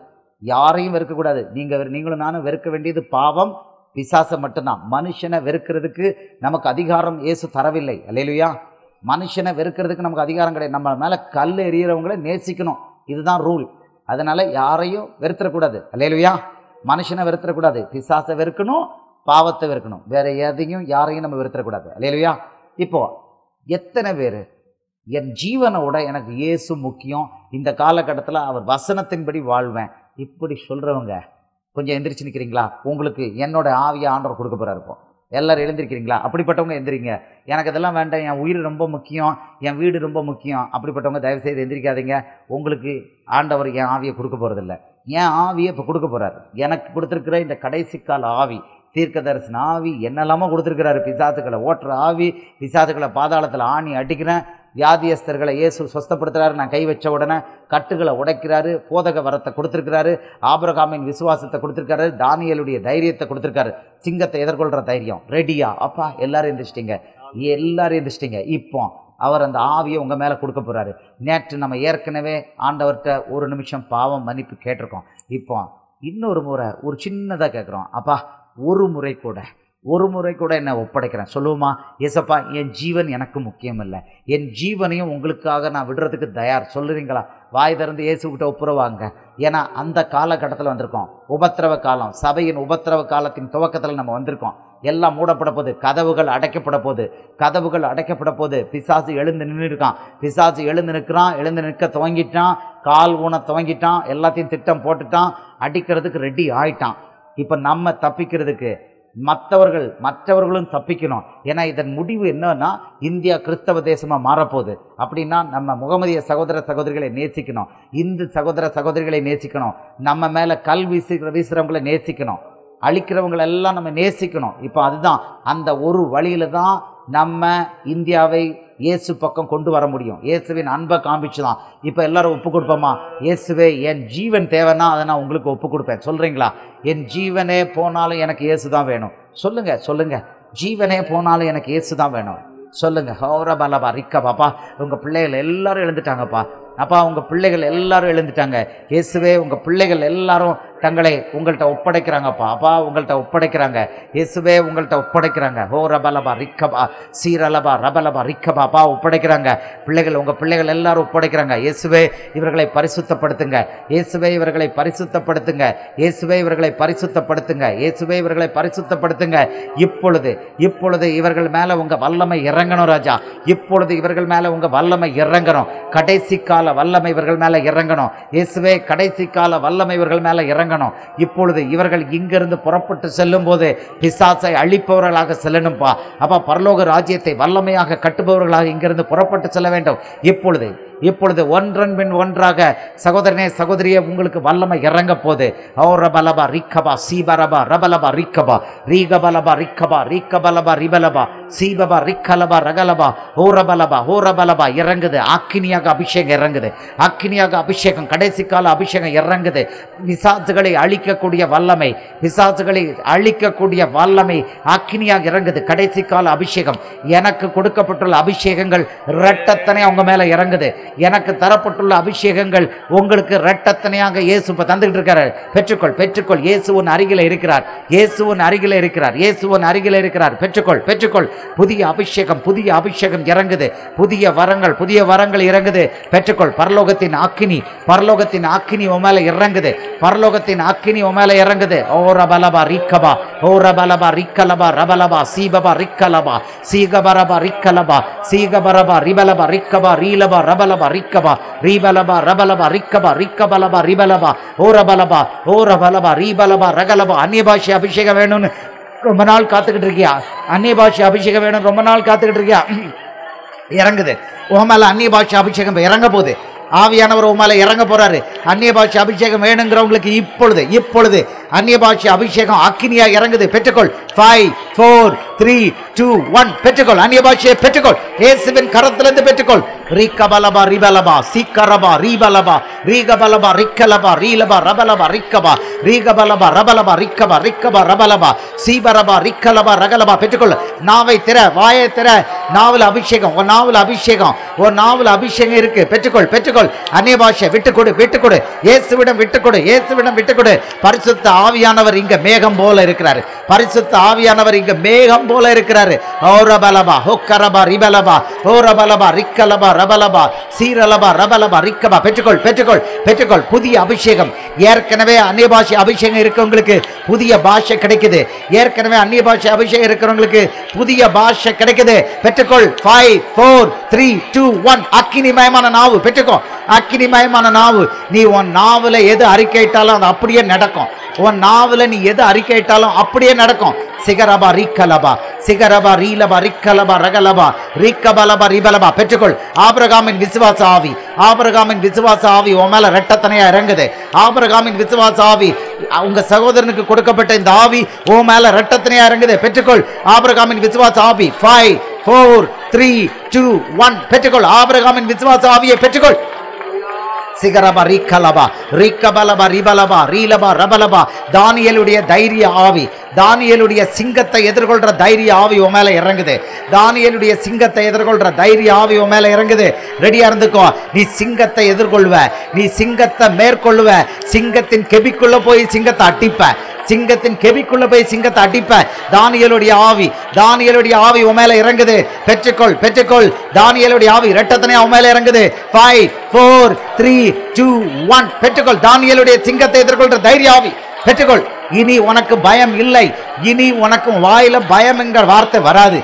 நீங்களும் நானும் வெறுக்க வேண்டியது பாவம், பிசாசை மட்டும்தான். மனுஷனை வெறுக்கிறதுக்கு நமக்கு அதிகாரம் இயேசு தரவில்லை. அல்லேலூயா. மனுஷனை வெறுக்கிறதுக்கு நமக்கு அதிகாரம் கிடையாது. நம்ம மேலே கல் எறிகிறவங்களை நேசிக்கணும். இதுதான் ரூல். அதனால யாரையும் வெறுத்துறக்கூடாது. அல்லேலூயா. மனுஷனை வெறுத்துறக்கூடாது. பிசாசை வெறுக்கணும், பாவத்தை வெறுக்கணும். வேற எதையும் யாரையும் நம்ம வெறுத்துறக்கூடாது. அல்லேலூயா. இப்போ எத்தனை பேர் என் ஜீவனோட எனக்கு இயேசு முக்கியம், இந்த காலகட்டத்தில் அவர் வசனத்தின்படி வாழ்வேன், இப்படி சொல்கிறவங்க கொஞ்சம் எந்திரிச்சு நிற்கிறீங்களா? உங்களுக்கு என்னோட ஆவியை ஆண்டவர் கொடுக்க போகிறாரு. இப்போ எல்லோரும் எழுந்திருக்கிறீங்களா? அப்படிப்பட்டவங்க எந்திரிங்க. எனக்கு இதெல்லாம் வேண்டாம், என் உயிர் ரொம்ப முக்கியம், என் வீடு ரொம்ப முக்கியம், அப்படிப்பட்டவங்க தயவுசெய்து எந்திரிக்காதீங்க. உங்களுக்கு ஆண்டவர் என் ஆவியை கொடுக்க போகிறதில்ல. என் ஆவியை இப்போ கொடுக்க போகிறாரு. எனக்கு கொடுத்துருக்கிற இந்த கடைசி கால ஆவி, தீர்க்க தரிசன ஆவி, என்னெல்லாமோ கொடுத்துருக்கிறாரு. பிசாசுகளை ஓட்டுற ஆவி, பிசாசுகளை பாதாளத்தில் ஆணி அடிக்கிறேன், வியாதியஸ்தர்களை இயேசு சொஸ்தப்படுத்துறாரு. நான் கை வச்ச உடனே கட்டுகளை உடைக்கிறாரு. போதக வரத்தை கொடுத்துருக்கிறாரு. ஆபிரகாமின் விசுவாசத்தை கொடுத்துருக்காரு. தானியேலுடைய தைரியத்தை கொடுத்துருக்காரு. சிங்கத்தை எதிர்கொள்கிற தைரியம். ரெடியா? அப்பா எல்லாரும் எந்திரிச்சிட்டிங்க. இப்போ அவர் அந்த ஆவியை உங்கள் மேலே கொடுக்க போகிறாரு. நேற்று நம்ம ஏற்கனவே ஆண்டவர்கிட்ட 1 நிமிஷம் பாவம் மன்னிப்பு கேட்டிருக்கோம். இப்போ இன்னொரு முறை ஒரு சின்னதாக கேட்குறோம். அப்பா ஒரு முறை கூட என்னை ஒப்படைக்கிறேன். சொல்லுவோமா? ஏசப்பா, என் ஜீவன் எனக்கு முக்கியம் இல்லை, என் ஜீவனையும் உங்களுக்காக நான் விடுறதுக்கு தயார். சொல்லுறீங்களா? வாய் திறந்து இயேசுக்கிட்ட ஒப்புரவாங்க. ஏன்னா அந்த காலகட்டத்தில் வந்திருக்கோம். உபத்திரவ காலம், சபையின் உபத்திரவ காலத்தின் துவக்கத்தில் நம்ம வந்திருக்கோம். எல்லாம் மூடப்பட போது, கதவுகள் அடைக்கப்பட போது. பிசாசு எழுந்து நிற்கிறான். எழுந்து நிற்க துவங்கிட்டான். கால் ஊன துவங்கிட்டான். எல்லாத்தையும் திட்டம் போட்டுட்டான். அடிக்கிறதுக்கு ரெடி ஆயிட்டான். இப்போ நம்ம தப்பிக்கிறதுக்கு மற்றவர்களும் தப்பிக்கணும். ஏன்னா இதன் முடிவு என்னன்னா, இந்தியா கிறிஸ்தவ தேசமாக மாறப்போகுது. அப்படின்னா நம்ம முகமதிய சகோதர சகோதரிகளை நேசிக்கணும், இந்து சகோதர சகோதரிகளை நேசிக்கணும், நம்ம மேலே கல் வீசுகிறவங்களை நேசிக்கணும், அழிக்கிறவங்களெல்லாம் நம்ம நேசிக்கணும். இப்போ அதுதான், அந்த ஒரு வழியில் தான் நம்ம இந்தியாவை இயேசு பக்கம் கொண்டு வர முடியும். இயேசுவின் அன்பை காமிச்சு தான். இப்போ எல்லாரும் ஒப்பு கொடுப்போமா? இயேசுவே, என் ஜீவன் தேவைன்னா அதை நான் உங்களுக்கு ஒப்பு கொடுப்பேன். சொல்கிறீங்களா? என் ஜீவனே போனாலும் எனக்கு இயேசு தான் வேணும். சொல்லுங்க. ஜீவனே போனாலும் எனக்கு இயேசு தான் வேணும். சொல்லுங்க. ஹோரபலபா ரிக்கபாப்பா. உங்கள் பிள்ளைகள் எல்லாரும் எழுந்துட்டாங்கப்பா. அப்பா, உங்கள் பிள்ளைகள் எல்லாரும் எழுந்துட்டாங்க. இயேசுவே, உங்கள் பிள்ளைகள் எல்லாரும் தங்களை உங்கள்கிட்ட ஒப்படைக்கிறாங்கப்பா. அப்பா, உங்கள்கிட்ட ஒப்படைக்கிறாங்க. இயேசுவே, உங்கள்கிட்ட ஒப்படைக்கிறாங்க. ஹோ ரபலபா ரிக்கபா சீரலபா ரபலபா ரிக்கபாப்பா ஒப்படைக்கிறாங்க. உங்கள் பிள்ளைகள் எல்லாரும் ஒப்படைக்கிறாங்க. இயேசுவே, இவர்களை பரிசுத்தப்படுத்துங்க. இயேசுவே, இவர்களை பரிசுத்தப்படுத்துங்க. இப்பொழுது இவர்கள் மேலே உங்கள் வல்லமை இறங்கணும் ராஜா. இப்பொழுது இவர்கள் மேலே உங்கள் வல்லமை இறங்கணும். கடைசி கால வல்லமை இவர்கள் மேலே இறங்கணும். இயேசுவே, கடைசி கால வல்லமை இவர்கள் மேலே இறங்கணும். இறங்கணும். இப்பொழுது இவர்கள் இங்கிருந்து புறப்பட்டு செல்லும் போது பிசாசை அழிப்பவர்களாக செல்லணும்பா. அப்பா பரலோக ராஜ்யத்தை வல்லமையாக கட்டுபவர்களாக இங்கிருந்து புறப்பட்டு செல்ல வேண்டும். இப்பொழுது ஒன்றன் பின் ஒன்றாக சகோதரனே சகோதரியே உங்களுக்கு வல்லமை இறங்க போது. ஓ ரபலபா ரிக்கபா சீபரபா ரபலபா ரிக்கபா ரீகபலபா ரிக்கபா ரிக்கபலபா ரிபலபா சீபபா ரிக்கலபா ரகலபா ஓரபலபா இறங்குது. அக்கினியாக அபிஷேகம் இறங்குது. அக்கினியாக அபிஷேகம், கடைசி கால அபிஷேகம் இறங்குது. பிசாசுகளை அழிக்கக்கூடிய வல்லமை, பிசாசுகளை அழிக்கக்கூடிய வல்லமை அக்கினியாக இறங்குது. கடைசி கால அபிஷேகம் எனக்கு கொடுக்கப்பட்டுள்ள அபிஷேகங்கள் இரட்டத்தனை அவங்க மேல இறங்குது. எனக்கு தரப்பட்டுள்ள அபிஷேகங்கள் உங்களுக்கு இரட்டத்தனையாக இயேசு இப்ப தந்துகிட்டு இருக்காரு. பெற்றுக்கொள். இயேசுவின் அருகில இருக்கிறார். இயேசுவின் அருகில இருக்கிறார். பெற்றுக்கொள். புதிய அபிஷேகம் இறங்குது. புதிய வரங்கள் இறங்குது. பெற்றுக்கொள். பரலோகத்தின் அக்கினி உன் மேல இறங்குது. ஓரபலபா ரிக்கபா ஓரபலபா ரிக்கலபா ரபலபா சீபபா ரிக்கலபா சீகபரபா ரிக்கலபா சீகபரபா ரிபலபா ரிக்கபா ரீலபா ரபலபா ரிக்கபா ரீபலபா ரபலபா ரிக்கபா ரிக்கபலபா ரிபலபா ஓரபலபா ரீபலபா ரகலபா. அந்நிய பாஷை அபிஷேகம் வேணும்னு ரொம்ப நாள் காத்துக்கிட்டு இருக்கியா? அந்நிய பாஷை அபிஷேகம் வேணும் ரொம்ப நாள் காத்துக்கிட்டு இருக்கியா? இறங்குது. உன் மேல அந்நிய பாஷை அபிஷேகம் இறங்க போகுது. ஆவியானவர் உன் மேல இறங்க போறாரு. அந்நிய பாஷை அபிஷேகம் வேணுங்கிறவங்களுக்கு இப்பொழுது அந்நிய பாஷை அபிஷேகம் அக்கினியா இறங்குது. பெற்றுக்கொள். 5 4 3 2 1 பெற்றுக்கொள். அந்நிய பாஷையை பெற்றுக்கொள். இயேசுவின் கரத்திலிருந்து பெற்றுக்கொள். ரிக்கபலபா ரிபலபா சீக்கரபா ரீபலபா ரீகபலபா ரிக்கலபா ரீலபா ரபலபா ரிக்கபா ரீகபலபா ரபலபா ரிக்கபா ரபலபா சீபரபா ரிக்கலபா ரகலபா. பெற்றுக்கொள். நாவை திற, வாயை திற. நாவல் அபிஷேகம், ஒரு நாவல் அபிஷேகம் இருக்கு. பெற்றுக்கொள். அந்நிய பாஷை விட்டுக்கொடு. இயேசுவிடம் விட்டுக்கொடு. பரிசுத்த ஆவியானவர் இங்க மேகம் போல இருக்கிறாரு. ஓரபலபா ஹொக்கரபா ரிபலபா ஓரபலபா ரிக்கலபா ரபலபா சீரலபா ரபலபா ரிக்கபா. பெற்றுக்கொள். புதிய அபிஷேகம். ஏற்கனவே அந்நிய பாஷை அபிஷேகம் இருக்கவங்களுக்கு புதிய பாஷை கிடைக்குது. ஏற்கனவே அந்நிய பாஷை அபிஷேகம் இருக்கிறவங்களுக்கு புதிய பாஷை கிடைக்குது. பெற்றுக்கொள். 5 4 3 2 1 அக்கினிமயமான நாவு. பெற்றுக்கோ. அக்கினிமயமான நாவு. நீ உன் நாவுல எது அறிக்கையிட்டாலும் அது அப்படியே நடக்கும். உன் நாவுல நீ எது அறிக்கையிட்டாலும் அப்படியே நடக்கும். சிகரபா ரிக்கலபா சிகரபா ரீலபா ரிக்கலபா ரகலபா ரிக்கபலபா ரிபலபா. பெற்றுக்கொள். ஆபிரகாமின் விசுவாச ஆவி உன் மேல இரட்டத்தனையா இறங்குது. ஆபிரகாமின் விசுவாச ஆவி, உங்க சகோதரனுக்கு கொடுக்கப்பட்ட இந்த ஆவி உன் மேல இரட்டத்தனையா இறங்குது. பெற்றுக்கொள். ஆபிரகாமின் விசுவாச ஆவி. 5 4 3 2 1 பெற்றுக்கொள். ஆபிரகாமின் விசுவாச ஆவியை பெற்றுக்கொள். சிகரபா ரிக்கலபா ரிக்கபலபா ரிபலபா ரீலபா ரபலபா. தானியேலுடைய தைரிய ஆவி, தானியேலுடைய சிங்கத்தை எதிர்கொள்ற தைரிய ஆவி உன் மேல இறங்குது. தானியேலுடைய சிங்கத்தை எதிர்கொள்ற தைரிய ஆவி உன் மேல இறங்குது. ரெடியா இருந்துக்கோ. நீ சிங்கத்தை எதிர்கொள்வ, நீ சிங்கத்தை மேற்கொள்ளுவ. சிங்கத்தின் கெபிக்குள்ள போய் சிங்கத்தை அடிப்ப. தானியேலுடைய ஆவி உன் மேல இறங்குது. பெற்றுக்கொள். தானியேலுடைய ஆவி இரட்டத்தனை உன் மேல இறங்குது. 5 4 3 2 1 பெற்றுக்கொள். தானியேலுடைய சிங்கத்தை எதிர்கொள்ற தைரிய ஆவி பெற்றுக்கொள். இனி உனக்கு பயம் இல்லை. இனி உனக்கு வாயில பயம் என்கிற வார்த்தை வராது.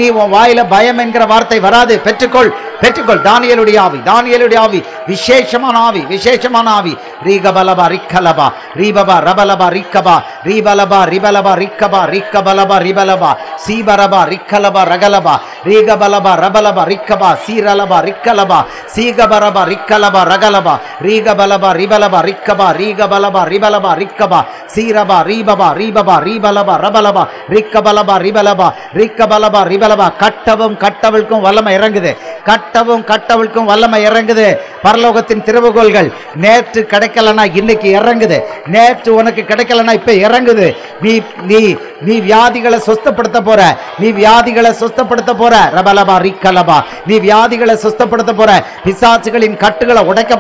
பெற்றுக்கொள். தானியேலுடைய ஆவி விசேஷமான ஆவி. ரீகபலபா ரிக்கலபா ரீபபா ரபலபா ரிக்கபா ரீபலபா ரிபலபா ரிக்கபா ரிக்கபலபா ரிபலபா சீபரபா ரிக்கலபா ரகலபா ரீகபலபா ரபலபா ரிக்கபா சீரலபா ரிக்கலபா சீகபரபா ரிக்கலபா ரகலபா ரீகபலபா ரிபலபா ரிக்கபா ரீகபலபா ரிபலபா ரிக்கபா சீரபா ரீபபா ரீபபா ரீபலபா ரபலபா ரிக்கபலபா ரிபலபா ரிக்கபலபா ரிபலபா. கட்டவிழ்க்கும் வல்லமை இறங்குது. பரலோகத்தின் திறவுகோல்கள் நேற்று கிடைக்கலனா இன்னைக்கு இறங்குது. நேற்று உனக்கு கிடைக்கலனா இப்ப இறங்குது. நீ வியாதிகளை சுத்தப்படுத்த போற. ரபலபா ரிக்கலபா. நீ வியாதிகளை சுத்தப்படுத்த போற. பிசாசுகளின் கட்டுகளை உடைக்க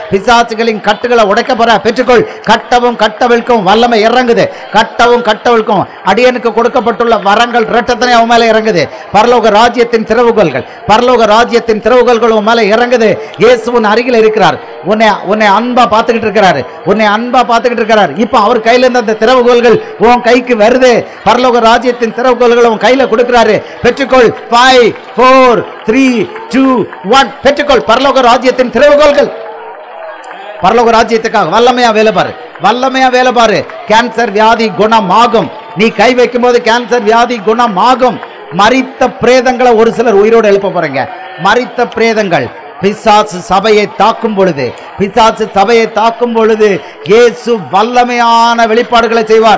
போற. பெற்றுக்கொள். கட்டவிழ்க்கும் வல்லமை இறங்குது. கட்டவிழ்க்கும். அடியனுக்கு கொடுக்கப்பட்டுள்ள வரங்கள் இரட்டத்தனை அவன் மேல இறங்குது. பரலோக ராஜ்யத்தின் திறவுகோல்கள் உன் மேல இறங்குது. இயேசுவின் அருகில் இருக்கிறார். உன்னை அன்பா பார்த்துக்கிட்டு இருக்கிறார். இப்ப அவர் கையில இருந்த அந்த திறவுகோல்கள் உன் கைக்கு வருது. பரலோக ராஜ்யத்தின் திறவுகோல்கள் உன் கையில கொடுக்கிறாரு. பெற்றுக்கொள். 5 4 3 2 1 பெற்றுக்கொள். பரலோக ராஜ்யத்தின் திறவுகோல்கள் பரலோக ராஜ்யத்துக்காக வல்லமையா வேலை பாரு, வல்லமையா வேலை பாரு. கேன்சர் வியாதி குணமாகும். நீ கை வைக்கும் போது கேன்சர் வியாதி குணமாகும். மரித்த பிரேதங்களை ஒரு சிலர் உயிரோடு எழுப்ப போறீங்க. மரித்த பிரேதங்கள் பிசாசு சபையை தாக்கும் பொழுது, பிசாசு சபையை தாக்கும் பொழுது இயேசு வல்லமையான வெளிப்பாடுகளை செய்வார்.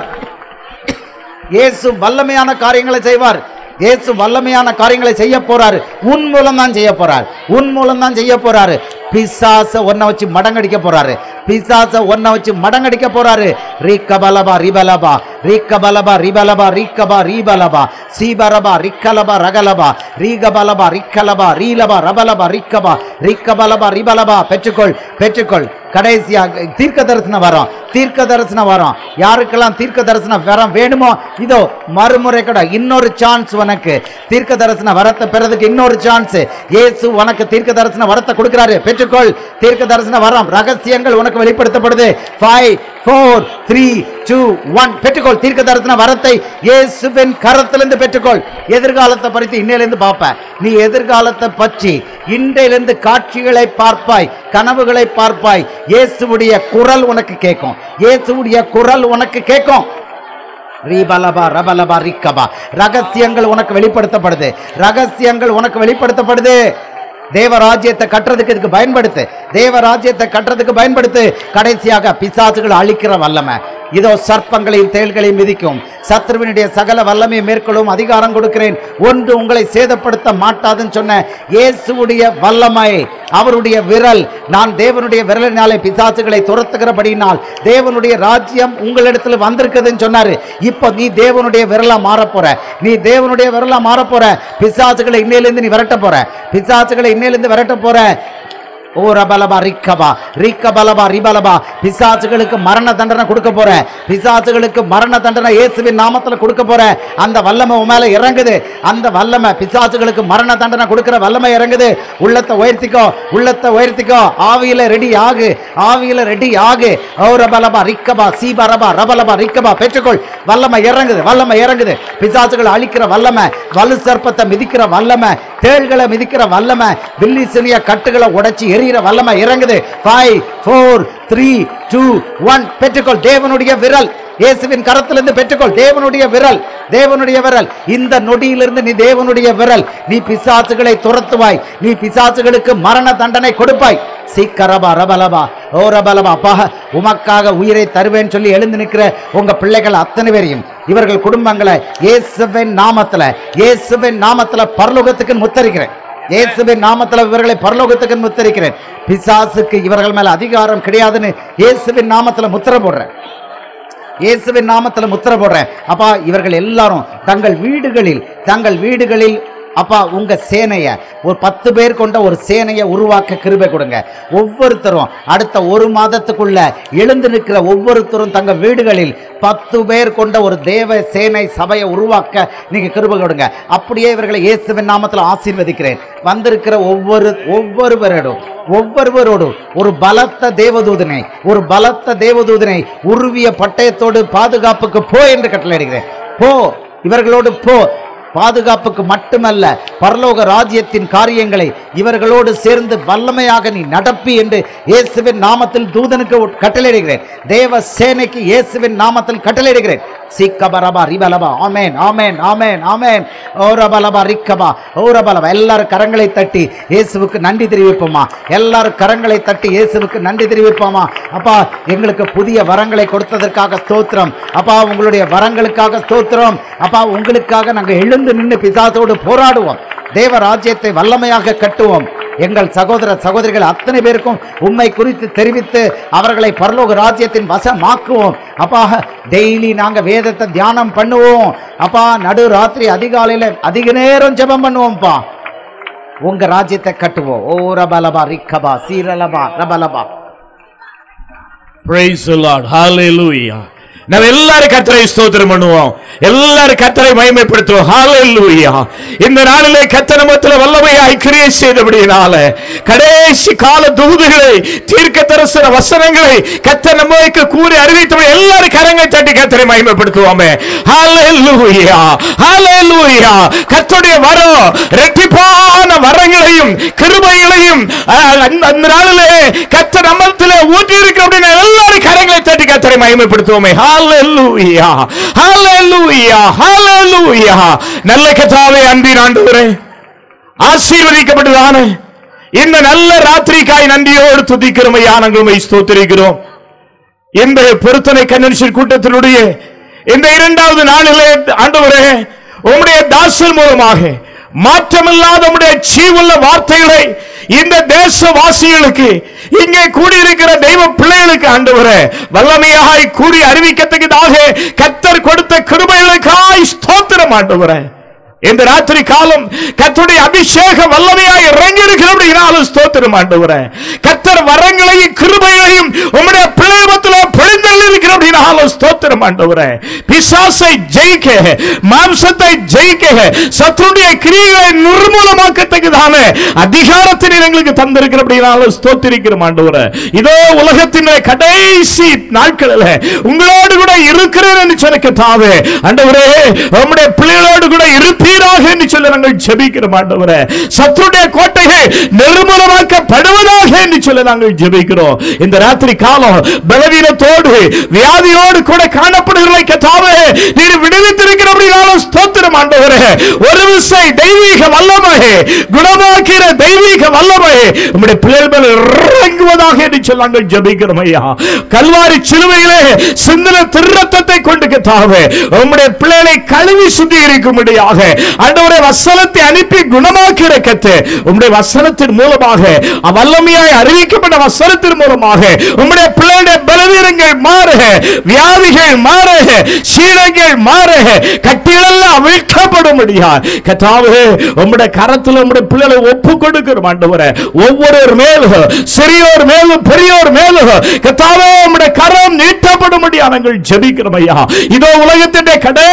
இயேசு வல்லமையான காரியங்களை செய்வார். இயேசு வல்லமையான காரியங்களை செய்ய போறாரு. உன் மூலம் தான் செய்ய போறாரு. உன் மூலம் தான் செய்ய போறாரு. பிசாச ஒன்ன வச்சு மடங்கடிக்க போறாரு. பிசாச ஒன்ன வச்சு மடங்கடிக்க போறாரு. ரீக்கபலபா ரிபலபா ரீக்கபலபா ரிபலபா ரீக்கபா ரீபலபா சீபரபா ரிக்கலபா ரகலபா ரீகபலபா ரிக்கலபா ரீலபா ரபலபா ரிக்கபா ரீக்கபலபா ரிபலபா. பெற்றுக்கொள், பெற்றுக்கொள். கடைசியாக தீர்க்க தரிசன வரம், தீர்க்க தரிசன வரம். யாருக்கெல்லாம் தீர்க்க தரிசன வரம் வேணுமோ இதோ மறுமுறை கூட இன்னொரு சான்ஸ் உனக்கு. தீர்க்க தரிசன வரத்தை பெறதுக்கு இன்னொரு சான்ஸ். இயேசு உனக்கு தீர்க்க தரிசன வரத்தை கொடுக்கிறாரு. பெற்றுக்கொள். தீர்க்க தரிசன வரம், ரகசியங்கள் உனக்கு வெளிப்படுத்தப்படுது. 5 4 3 2 1 பெற்றுக்கொள். தீர்க்க தரிசன வரத்தை இயேசுவின் கரத்திலிருந்து பெற்றுக்கொள். எதிர்காலத்தை பற்றி இன்னையிலிருந்து பார்ப்ப. நீ எதிர்காலத்தை பற்றி இன்றையிலிருந்து காட்சிகளை பார்ப்பாய், கனவுகளை பார்ப்பாய். இயேசுவுடைய குரல் உனக்கு கேட்கும். இயேசுவுடைய குரல் உனக்கு கேட்கும். ரீபலபா ரபலபா ரிக்கபா. ரகசியங்கள் உனக்கு வெளிப்படுத்தப்படுது. ரகசியங்கள் உனக்கு வெளிப்படுத்தப்படுது. தேவராஜ்யத்தை கட்டுறதுக்கு இதுக்கு பயன்படுத்து. தேவராஜ்யத்தை கட்டுறதுக்கு பயன்படுத்து. கடைசியாக பிசாசுகள் அழிக்கிற வல்லமை இதோ சர்ப்பங்களையும் தேள்களையும் மிதிக்கும். சத்ருவினுடைய சகல வல்லமையை மேற்கொள்ளும் அதிகாரம் கொடுக்கிறேன். ஒன்று உங்களை சேதப்படுத்த மாட்டாதுன்னு சொன்ன இயேசுவுடைய வல்லமை, அவருடைய விரல். நான் தேவனுடைய விரலினாலே பிசாசுகளை துரத்துகிறபடினால் தேவனுடைய ராஜ்யம் உங்களிடத்தில் வந்திருக்குதுன்னு சொன்னாரு. இப்ப நீ தேவனுடைய விரலா மாறப்போற. நீ தேவனுடைய விரலா மாறப்போற. பிசாசுகளை இன்னையிலிருந்து நீ விரட்ட போற. பிசாசுகளை இன்னையிலிருந்து விரட்ட போற. ஓ ரபலபா ரிக்கபா ரிக்கபலபா ரிபலபா. பிசாசுகளுக்கு மரண தண்டனை கொடுக்க போற. பிசாசுகளுக்கு மரண தண்டனை இயேசுவின் நாமத்தில் கொடுக்க போற. அந்த வல்லமை உன் மேல இறங்குது. அந்த வல்லமை பிசாசுகளுக்கு மரண தண்டனை கொடுக்கிற வல்லமை இறங்குது. உள்ளத்தை உயர்த்திக்கோ, உள்ளத்தை உயர்த்திக்கோ. ஆவியில ரெடி ஆகு, ஆவியில ரெடி ஆகு. ஓ ரபலபா ரிக்கபா சீபரபா ரபலபா ரிக்கபா. பெற்றுக்கொள். வல்லமை இறங்குது, வல்லமை இறங்குது. பிசாசுகளை அழிக்கிற வல்லமை, வலு சர்ப்பத்தை மிதிக்கிற வல்லமை, தேள்களை மிதிக்கிற வல்லமை, வில்லி சிலிய கட்டுகளை உடைச்சி எரிகிற வல்லமை இறங்குது. 5 4 3 2 1 பெற்றுக்கொள். தேவனுடைய விரல் இயேசுவின் கரத்திலிருந்து பெற்றுக்கொள். தேவனுடைய விரல், தேவனுடைய விரல். இந்த நொடியிலிருந்து நீ தேவனுடைய விரல். நீ பிசாசுகளை துரத்துவாய். நீ பிசாசுகளுக்கு மரண தண்டனை கொடுப்பாய். சீக்கரபா ரபலபா ஓ ரபலபா. அப்பா உமக்காக உயிரை தருவேன் சொல்லி எழுந்து நிற்கிற உங்க பிள்ளைகள் அத்தனை பேரையும், இவர்கள் குடும்பங்களை இயேசுவின் நாமத்துல, இயேசுவின் நாமத்துல பரலோகத்துக்கு முத்தரிக்கிறேன். இயேசுவின் நாமத்துல இவர்களை பரலோகத்துக்கு முத்தரிக்கிறேன். பிசாசுக்கு இவர்கள் மேல அதிகாரம் கிடையாதுன்னு இயேசுவின் நாமத்துல முத்திரை போடுறேன். இயேசுவின் நாமத்துல முத்திரை போடுறேன். அப்பா இவர்கள் எல்லாரும் தங்கள் வீடுகளில் அப்பா உங்க சேனைய ஒரு 10 பேர் கொண்ட ஒரு சேனையை உருவாக்க கிருபை கொடுங்க. ஒவ்வொருத்தரும் அடுத்த 1 மாதத்துக்குள்ள எழுந்து நிற்கிற ஒவ்வொருத்தரும் தங்க வீடுகளில் 10 பேர் கொண்ட ஒரு தேவ சேனை சபையை உருவாக்க நீங்க கிருபை கொடுங்க. அப்படியே இவர்களை இயேசுவின் நாமத்தில் ஆசீர்வதிக்கிறேன். வந்திருக்கிற ஒவ்வொருவரோடும் ஒரு பலத்த தேவதூதனை உருவிய பட்டயத்தோடு பாதுகாப்புக்கு போ என்று கட்டளையிடுகிறேன். போ, இவர்களோடு போ. பாதுகாப்புக்கு மட்டுமல்ல, பரலோக ராஜ்யத்தின் காரியங்களை இவர்களோடு சேர்ந்து வல்லமையாக நீ நடப்பி என்று இயேசுவின் நாமத்தில் தூதனுக்கு கட்டளையிடுகிறேன். தேவ சேனைக்கு இயேசுவின் நாமத்தில் கட்டளையிடுகிறேன். சீக்கபரபா ரிபலபா. ஆமென், ஆமென், ஆமென், ஆமென். ஓரபலபா ரிக்கபா ஓரபலபா. எல்லாரும் கரங்களை தட்டி இயேசுவுக்கு நன்றி தெரிவிப்போமா? எல்லாரும் கரங்களை தட்டி இயேசுவுக்கு நன்றி தெரிவிப்போமா? அப்பா எங்களுக்கு புதிய வரங்களை கொடுத்ததற்காக ஸ்தோத்திரம். அப்பா உங்களுடைய வரங்களுக்காக ஸ்தோத்திரம். அப்பா உங்களுக்காக நாங்கள் எழுந்து நின்று பிசாசோடு போராடுவோம். தேவ ராஜ்யத்தை வல்லமையாக கட்டுவோம். எங்கள் சகோதர சகோதரிகள் அத்தனை பேருக்கும் உம்மை குறித்து தெரிவித்து அவர்களை பரலோக ராஜ்யத்தின் வசமாக்குவோம். அப்பா டெய்லி நாங்க வேதத்தை தியானம் பண்ணுவோம். அப்பா நடு ராத்திரி அதிகாலையில அதிக நேரம் ஜெபம் பண்ணுவோம்ப்பா. உங்க ராஜ்யத்தை கட்டுவோம். ஓ ரபலபா ரிக்கபா சீரலபா ரபலபா. Praise the Lord. Hallelujah. நம்ம எல்லாரும் கர்த்தரை ஸ்தோத்திரம் பண்ணுவோம், எல்லாரும் கர்த்தரை மகிமைப்படுத்துவோம். ஹல்லேலூயா. இந்த நாளிலே கர்த்தர் நம்மிடத்தில் வல்லமையாய் கிரியை செய்தபடியினால கடைசி கால தூதுகளை, தீர்க்க தரிசன வசனங்களை கர்த்தர் நமக்கு கூறி அறிவித்தபடி எல்லாரும் கரங்களை தட்டி கர்த்தரை மகிமைப்படுத்துவோமே. ஹல்லேலூயா, ஹல்லேலூயா. கர்த்தருடைய வரம் இரட்டிப்பான வரங்களையும் கிருபைகளையும் அந்த நாளிலே கர்த்தர் நம்மிடத்தில் ஊற்றி இருக்கிற அப்படின்னா எல்லாரும் கரங்களை தட்டி கர்த்தரை மகிமைப்படுத்துவோமே. ஹல்லேலூயா, ஹல்லேலூயா, ஹல்லேலூயா. நல்ல கர்த்தாவே, அன்பின் ஆண்டவரே, ஆசீர்வதிக்கப்பட்டதான இந்த நல்ல ராத்திரிக்காய் நன்றியோடு துதிக்கிறோம் ஐயா. நாங்கள் ஸ்தோத்திரிக்கிறோம். இந்த பொருத்தனை கன்வென்ஷன் கூட்டத்தினுடைய இந்த இரண்டாவது நாளிலே ஆண்டவரே, உம்முடைய தாசர் மூலமாக மாற்றமில்லாத உம்முடைய ஜீவனுள்ள வார்த்தைகளை இந்த தேசவாசிகளுக்கு, இங்கே கூடியிருக்கிற தெய்வ பிள்ளைகளுக்கு ஆண்டவரே வல்லமையாய் கூறி அறிவிக்கத்தக்கதாக கர்த்தர் கொடுத்த கிருபைகளுக்காய் ஸ்தோத்திரம் ஆண்டவரே. இந்த ராத்திரி காலம் கர்த்தருடைய அபிஷேக வல்லமையாய் இறங்கி இருக்கிறபடியால் ஸ்தோத்திரம் ஆண்டவரே. கர்த்தர் வரங்களையும் கிருபைகளையும் உம்முடைய பிள்ளைகளிடத்தில் பொழிந்தள்ளி இருக்கிறபடியால் ஸ்தோத்திரம் ஆண்டவரே. பிசாசை ஜெயிக்க, மாம்சத்தை ஜெயிக்க, சத்துருடைய கிரியைகளை நிர்மூலமாக்கத்தக்கதான அதிகாரத்தை எங்களுக்கு தந்திருக்கிறபடியால் ஸ்தோத்திரிக்கிறோம் ஆண்டவரே. இதோ உலகத்தின் கடைசி நாட்களில் உங்களோடு கூட இருக்கிறேன் என்று சொல்ல கர்த்தாவே ஆண்டவரே, உம்முடைய பிள்ளைகளோடு கூட இருப்பீராக என்று சொல்ல நாங்கள் ஜெபிக்கிறோம் ஆண்டவரே. சத்துருடைய கோட்டைகள் நிர்மூலமாக்கப்படுவதாக என்று சொல்ல நாங்கள் ஜெபிக்கிறோம். இந்த ராத்திரி காலம் பலவீனத்தோடு வியாதியோடு கூட காணப்படுகிற கர்த்தாவே, நீர் விடுவித்திருக்கிறபடியால் ஸ்தோத்திரம் ஆண்டவரே. ஒரு விசை தெய்வீக வல்லமை, குணமாக்கிற தெய்வீக வல்லமை உம்முடைய பிள்ளைகள் மேல் இறங்குவதாக என்று சொல்ல நாங்கள் ஜெபிக்கிறோம் ஐயா. கல்வாரி சிலுவையிலே சிந்தின திருரத்தத்தை கொண்டு கர்த்தாவே உம்முடைய பிள்ளைகளை கழுவி சுத்திகரிக்கும்படியாக ஆண்டவரே வசனத்தை அனுப்பி குணமாக்கிற கர்த்தர் உம்முடைய வசனத்தின் மூலமாக, வல்லமையாய் அறிவிக்கப்பட்ட வசனத்தின் மூலமாக உம்முடைய பிள்ளைகளுடைய பலவீனங்கள் மாற, வியாதிகள் மாற, சீரங்கள் மாற, கட்டிகள் எல்லாம் அவிழ்க்கப்படும்படியாக கர்த்தாவே உம்முடைய கரத்தில் உம்முடைய பிள்ளைகளை ஒப்பு கொடுக்கிறோம் ஆண்டவரே. ஒவ்வொரு மேலும், சிறியோர் மேலும், பெரியோர் மேலும் கர்த்தாவே உம்முடைய கரம் நீட்டப்படும்படியாக நாங்கள் ஜெபிக்கிறோம் ஐயா. இதோ உலகத்தின்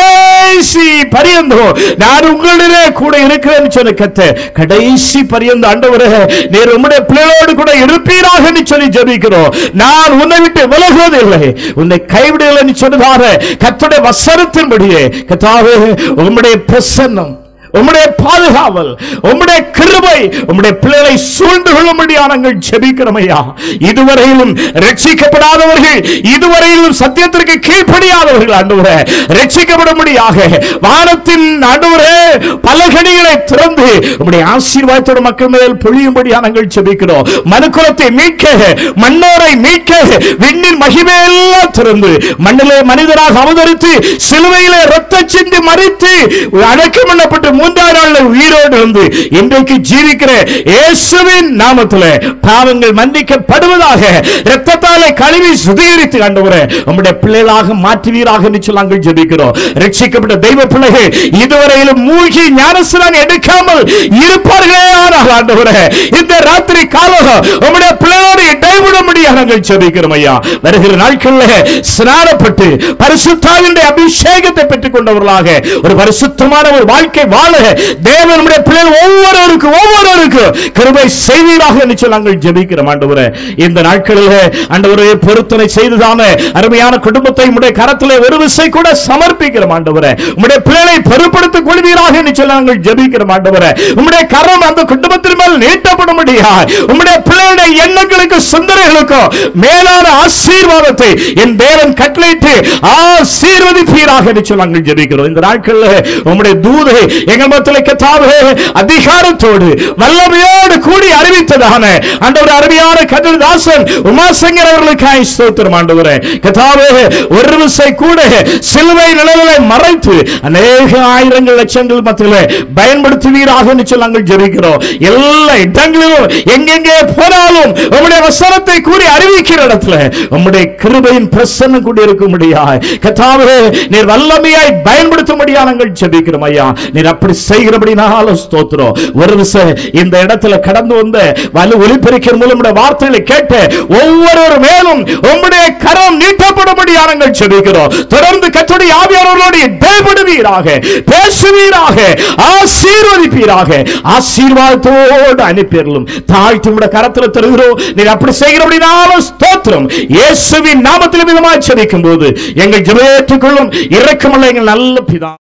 கடைசி பரியந்தம் நான் உங்களிலே கூட இருக்கிறேன் சொன்ன கர்த்தர் கடைசி பரியந்தம் ஆண்டவரே நீர் உம்முடைய பிள்ளைகளோடு கூட இருப்பீராக என்று சொல்லி ஜெபிக்கிறோம். நான் உன்னை விட்டு விலகுவதில்லை, உன்னை கைவிடவில்லை என்று சொன்னதான கர்த்தருடைய வசனத்தின்படியே கர்த்தாவே உம்முடைய பிரசன்னம், உம்முடைய பாதுகாவல், உம்முடைய கிருபை உம்முடைய பிள்ளைகளை சூழ்ந்து கொள்ளும்படியாக நாங்கள் ஜெபிக்கிறோம் ஐயா. இதுவரையிலும் ரட்சிக்கப்படாதவர்கள், இதுவரையிலும் சத்தியத்திற்கு கீழ்ப்படியாதவர்கள் ஆண்டவரே ரட்சிக்கப்படும்படியாக வானத்தின் ஆண்டவரே பலகணிகளை திறந்து உம்முடைய ஆசீர்வாதத்தோடு மக்கள் மேல் பொழியும்படியாக நாங்கள் ஜெபிக்கிறோம். மனுக்குலத்தை மீட்க, மன்னோரை மீட்க, விண்ணின் மகிமையெல்லாம் திறந்து மண்ணிலே மனிதராக அவதரித்து சிலுவையிலே இரத்தம் சிந்தி மரித்து அடக்கம் பண்ணப்பட்டு மூன்றாம் நாள் உயிரோடு இருந்து இன்றைக்கு ஜீவிக்கிற இயேசுவின் நாமத்திலே பாவங்கள் மன்னிக்கப்படுவதாக, இரத்தத்தாலே கழுவி சுத்திகரித்து ஆண்டவரே உம்முடைய பிள்ளைகளாக மாற்றுவீராக என்று சொல்லி நாங்கள் ஜெபிக்கிறோம். ரட்சிக்கப்பட்ட தெய்வ பிள்ளைகள் இதுவரையிலும் மூழ்கி ஞானஸ்நானம் எடுக்காமல் இருப்பார்களே ஆனால் ஆண்டவரே இந்த ராத்திரி காலம் உம்முடைய பிள்ளைகளோடு இடைவிடும்படியாக நாங்கள் ஜெபிக்கிறோம் ஐயா. வருகிற நாட்களில் ஸ்நானப்பட்டு பரிசுத்தாவினுடைய அபிஷேகத்தை பெற்றுக் கொண்டவர்களாக ஒரு பரிசுத்தமான ஒரு வாழ்க்கை வாழ தேவன் நம்முடைய பிள்ளைகள் ஒவ்வொருவருக்கும் கிருபை செய்வீராக என்று சொல்லி நாங்கள் ஜெபிக்கிறோம் ஆண்டவரே. இந்த நாட்களில் ஆண்டவரே பொருத்தனை செய்ததான அருமையான குடும்பத்தை உம்முடைய கரத்திலே ஒரு விசை கூட சமர்ப்பிக்கிறோம் ஆண்டவரே. உம்முடைய பிள்ளைகளை பொறுப்படுத்திக் கொள்வீராக என்று சொல்லி நாங்கள் ஜெபிக்கிறோம் ஆண்டவரே. உம்முடைய கரம் அந்த குடும்பத்தின் மேல் நீட்டப்படும்படியாக உம்முடைய பிள்ளைகளுடைய எண்ணங்களுக்கு சிந்தனைகளுக்கும் மேலான ஆசீர்வாதத்தை என் தேவன் கட்டளையிட்டு ஆசீர்வதிப்பீராக என்று சொல்லி நாங்கள் ஜெபிக்கிறோம். இந்த நாட்களில் உம்முடைய தூதை எங்கள் மத்தியில் கர்த்தாவே அதிகாரத்தோடு வல்லமையோடு கூடி அறிவித்ததான ஆண்டவரே அருமையான கதிர்தாசன் உமாசங்கர் அவர்களுக்காய் ஸ்தோத்திரம் ஆண்டவரே. கர்த்தாவே ஒரு விசை கூட சிலுவை நிழலை மறைத்து அநேக ஆயிரங்கள் லட்சங்கள் மத்தியில் பயன்படுத்துவீராக என்று சொல்லி நாங்கள் ஜெபிக்கிறோம். எல்லா இடங்களிலும் எங்கெங்கே போனாலும் உம்முடைய வசனத்தை கூறி அறிவிக்கிற இடத்துல உம்முடைய கிருபையின் பிரசன்னம் கூடி இருக்கும்படியாய் கர்த்தாவே நீர் வல்லமையாய் பயன்படுத்தும்படியாக நாங்கள் ஜெபிக்கிறோம் ஐயா. நீர் அப்படி செய்கிறபடினாலும் ஸ்தோத்திரம். ஒரு விஷயம் இந்த இடத்துல கடந்து வந்த வலு ஒலிபெருக்கின் மூலம் வார்த்தைகளை கேட்டு ஒவ்வொரு மேலும் உம்முடைய கரம் நீட்டப்படும்படியாக நாங்கள் ஜெபிக்கிறோம். தொடர்ந்து கர்த்தருடைய ஆவியானவரோடு இடைபடுவீராக, பேசுவீராக, ஆசீர்வதிப்பீராக. ஆசீர்வாதத்தோடு அனுப்பிடலும் தாழ்த்தி உம்முடைய கரத்தில் தருகிறோம். நீர் அப்படி செய்கிறபடினாலும் ஸ்தோத்திரம். இயேசுவின் நாமத்தில் விதமாய் ஜெபிக்கும் போது எங்கள் ஜெபத்தை கொள்ளும் இரக்கமுள்ள எங்கள் நல்ல பிதா.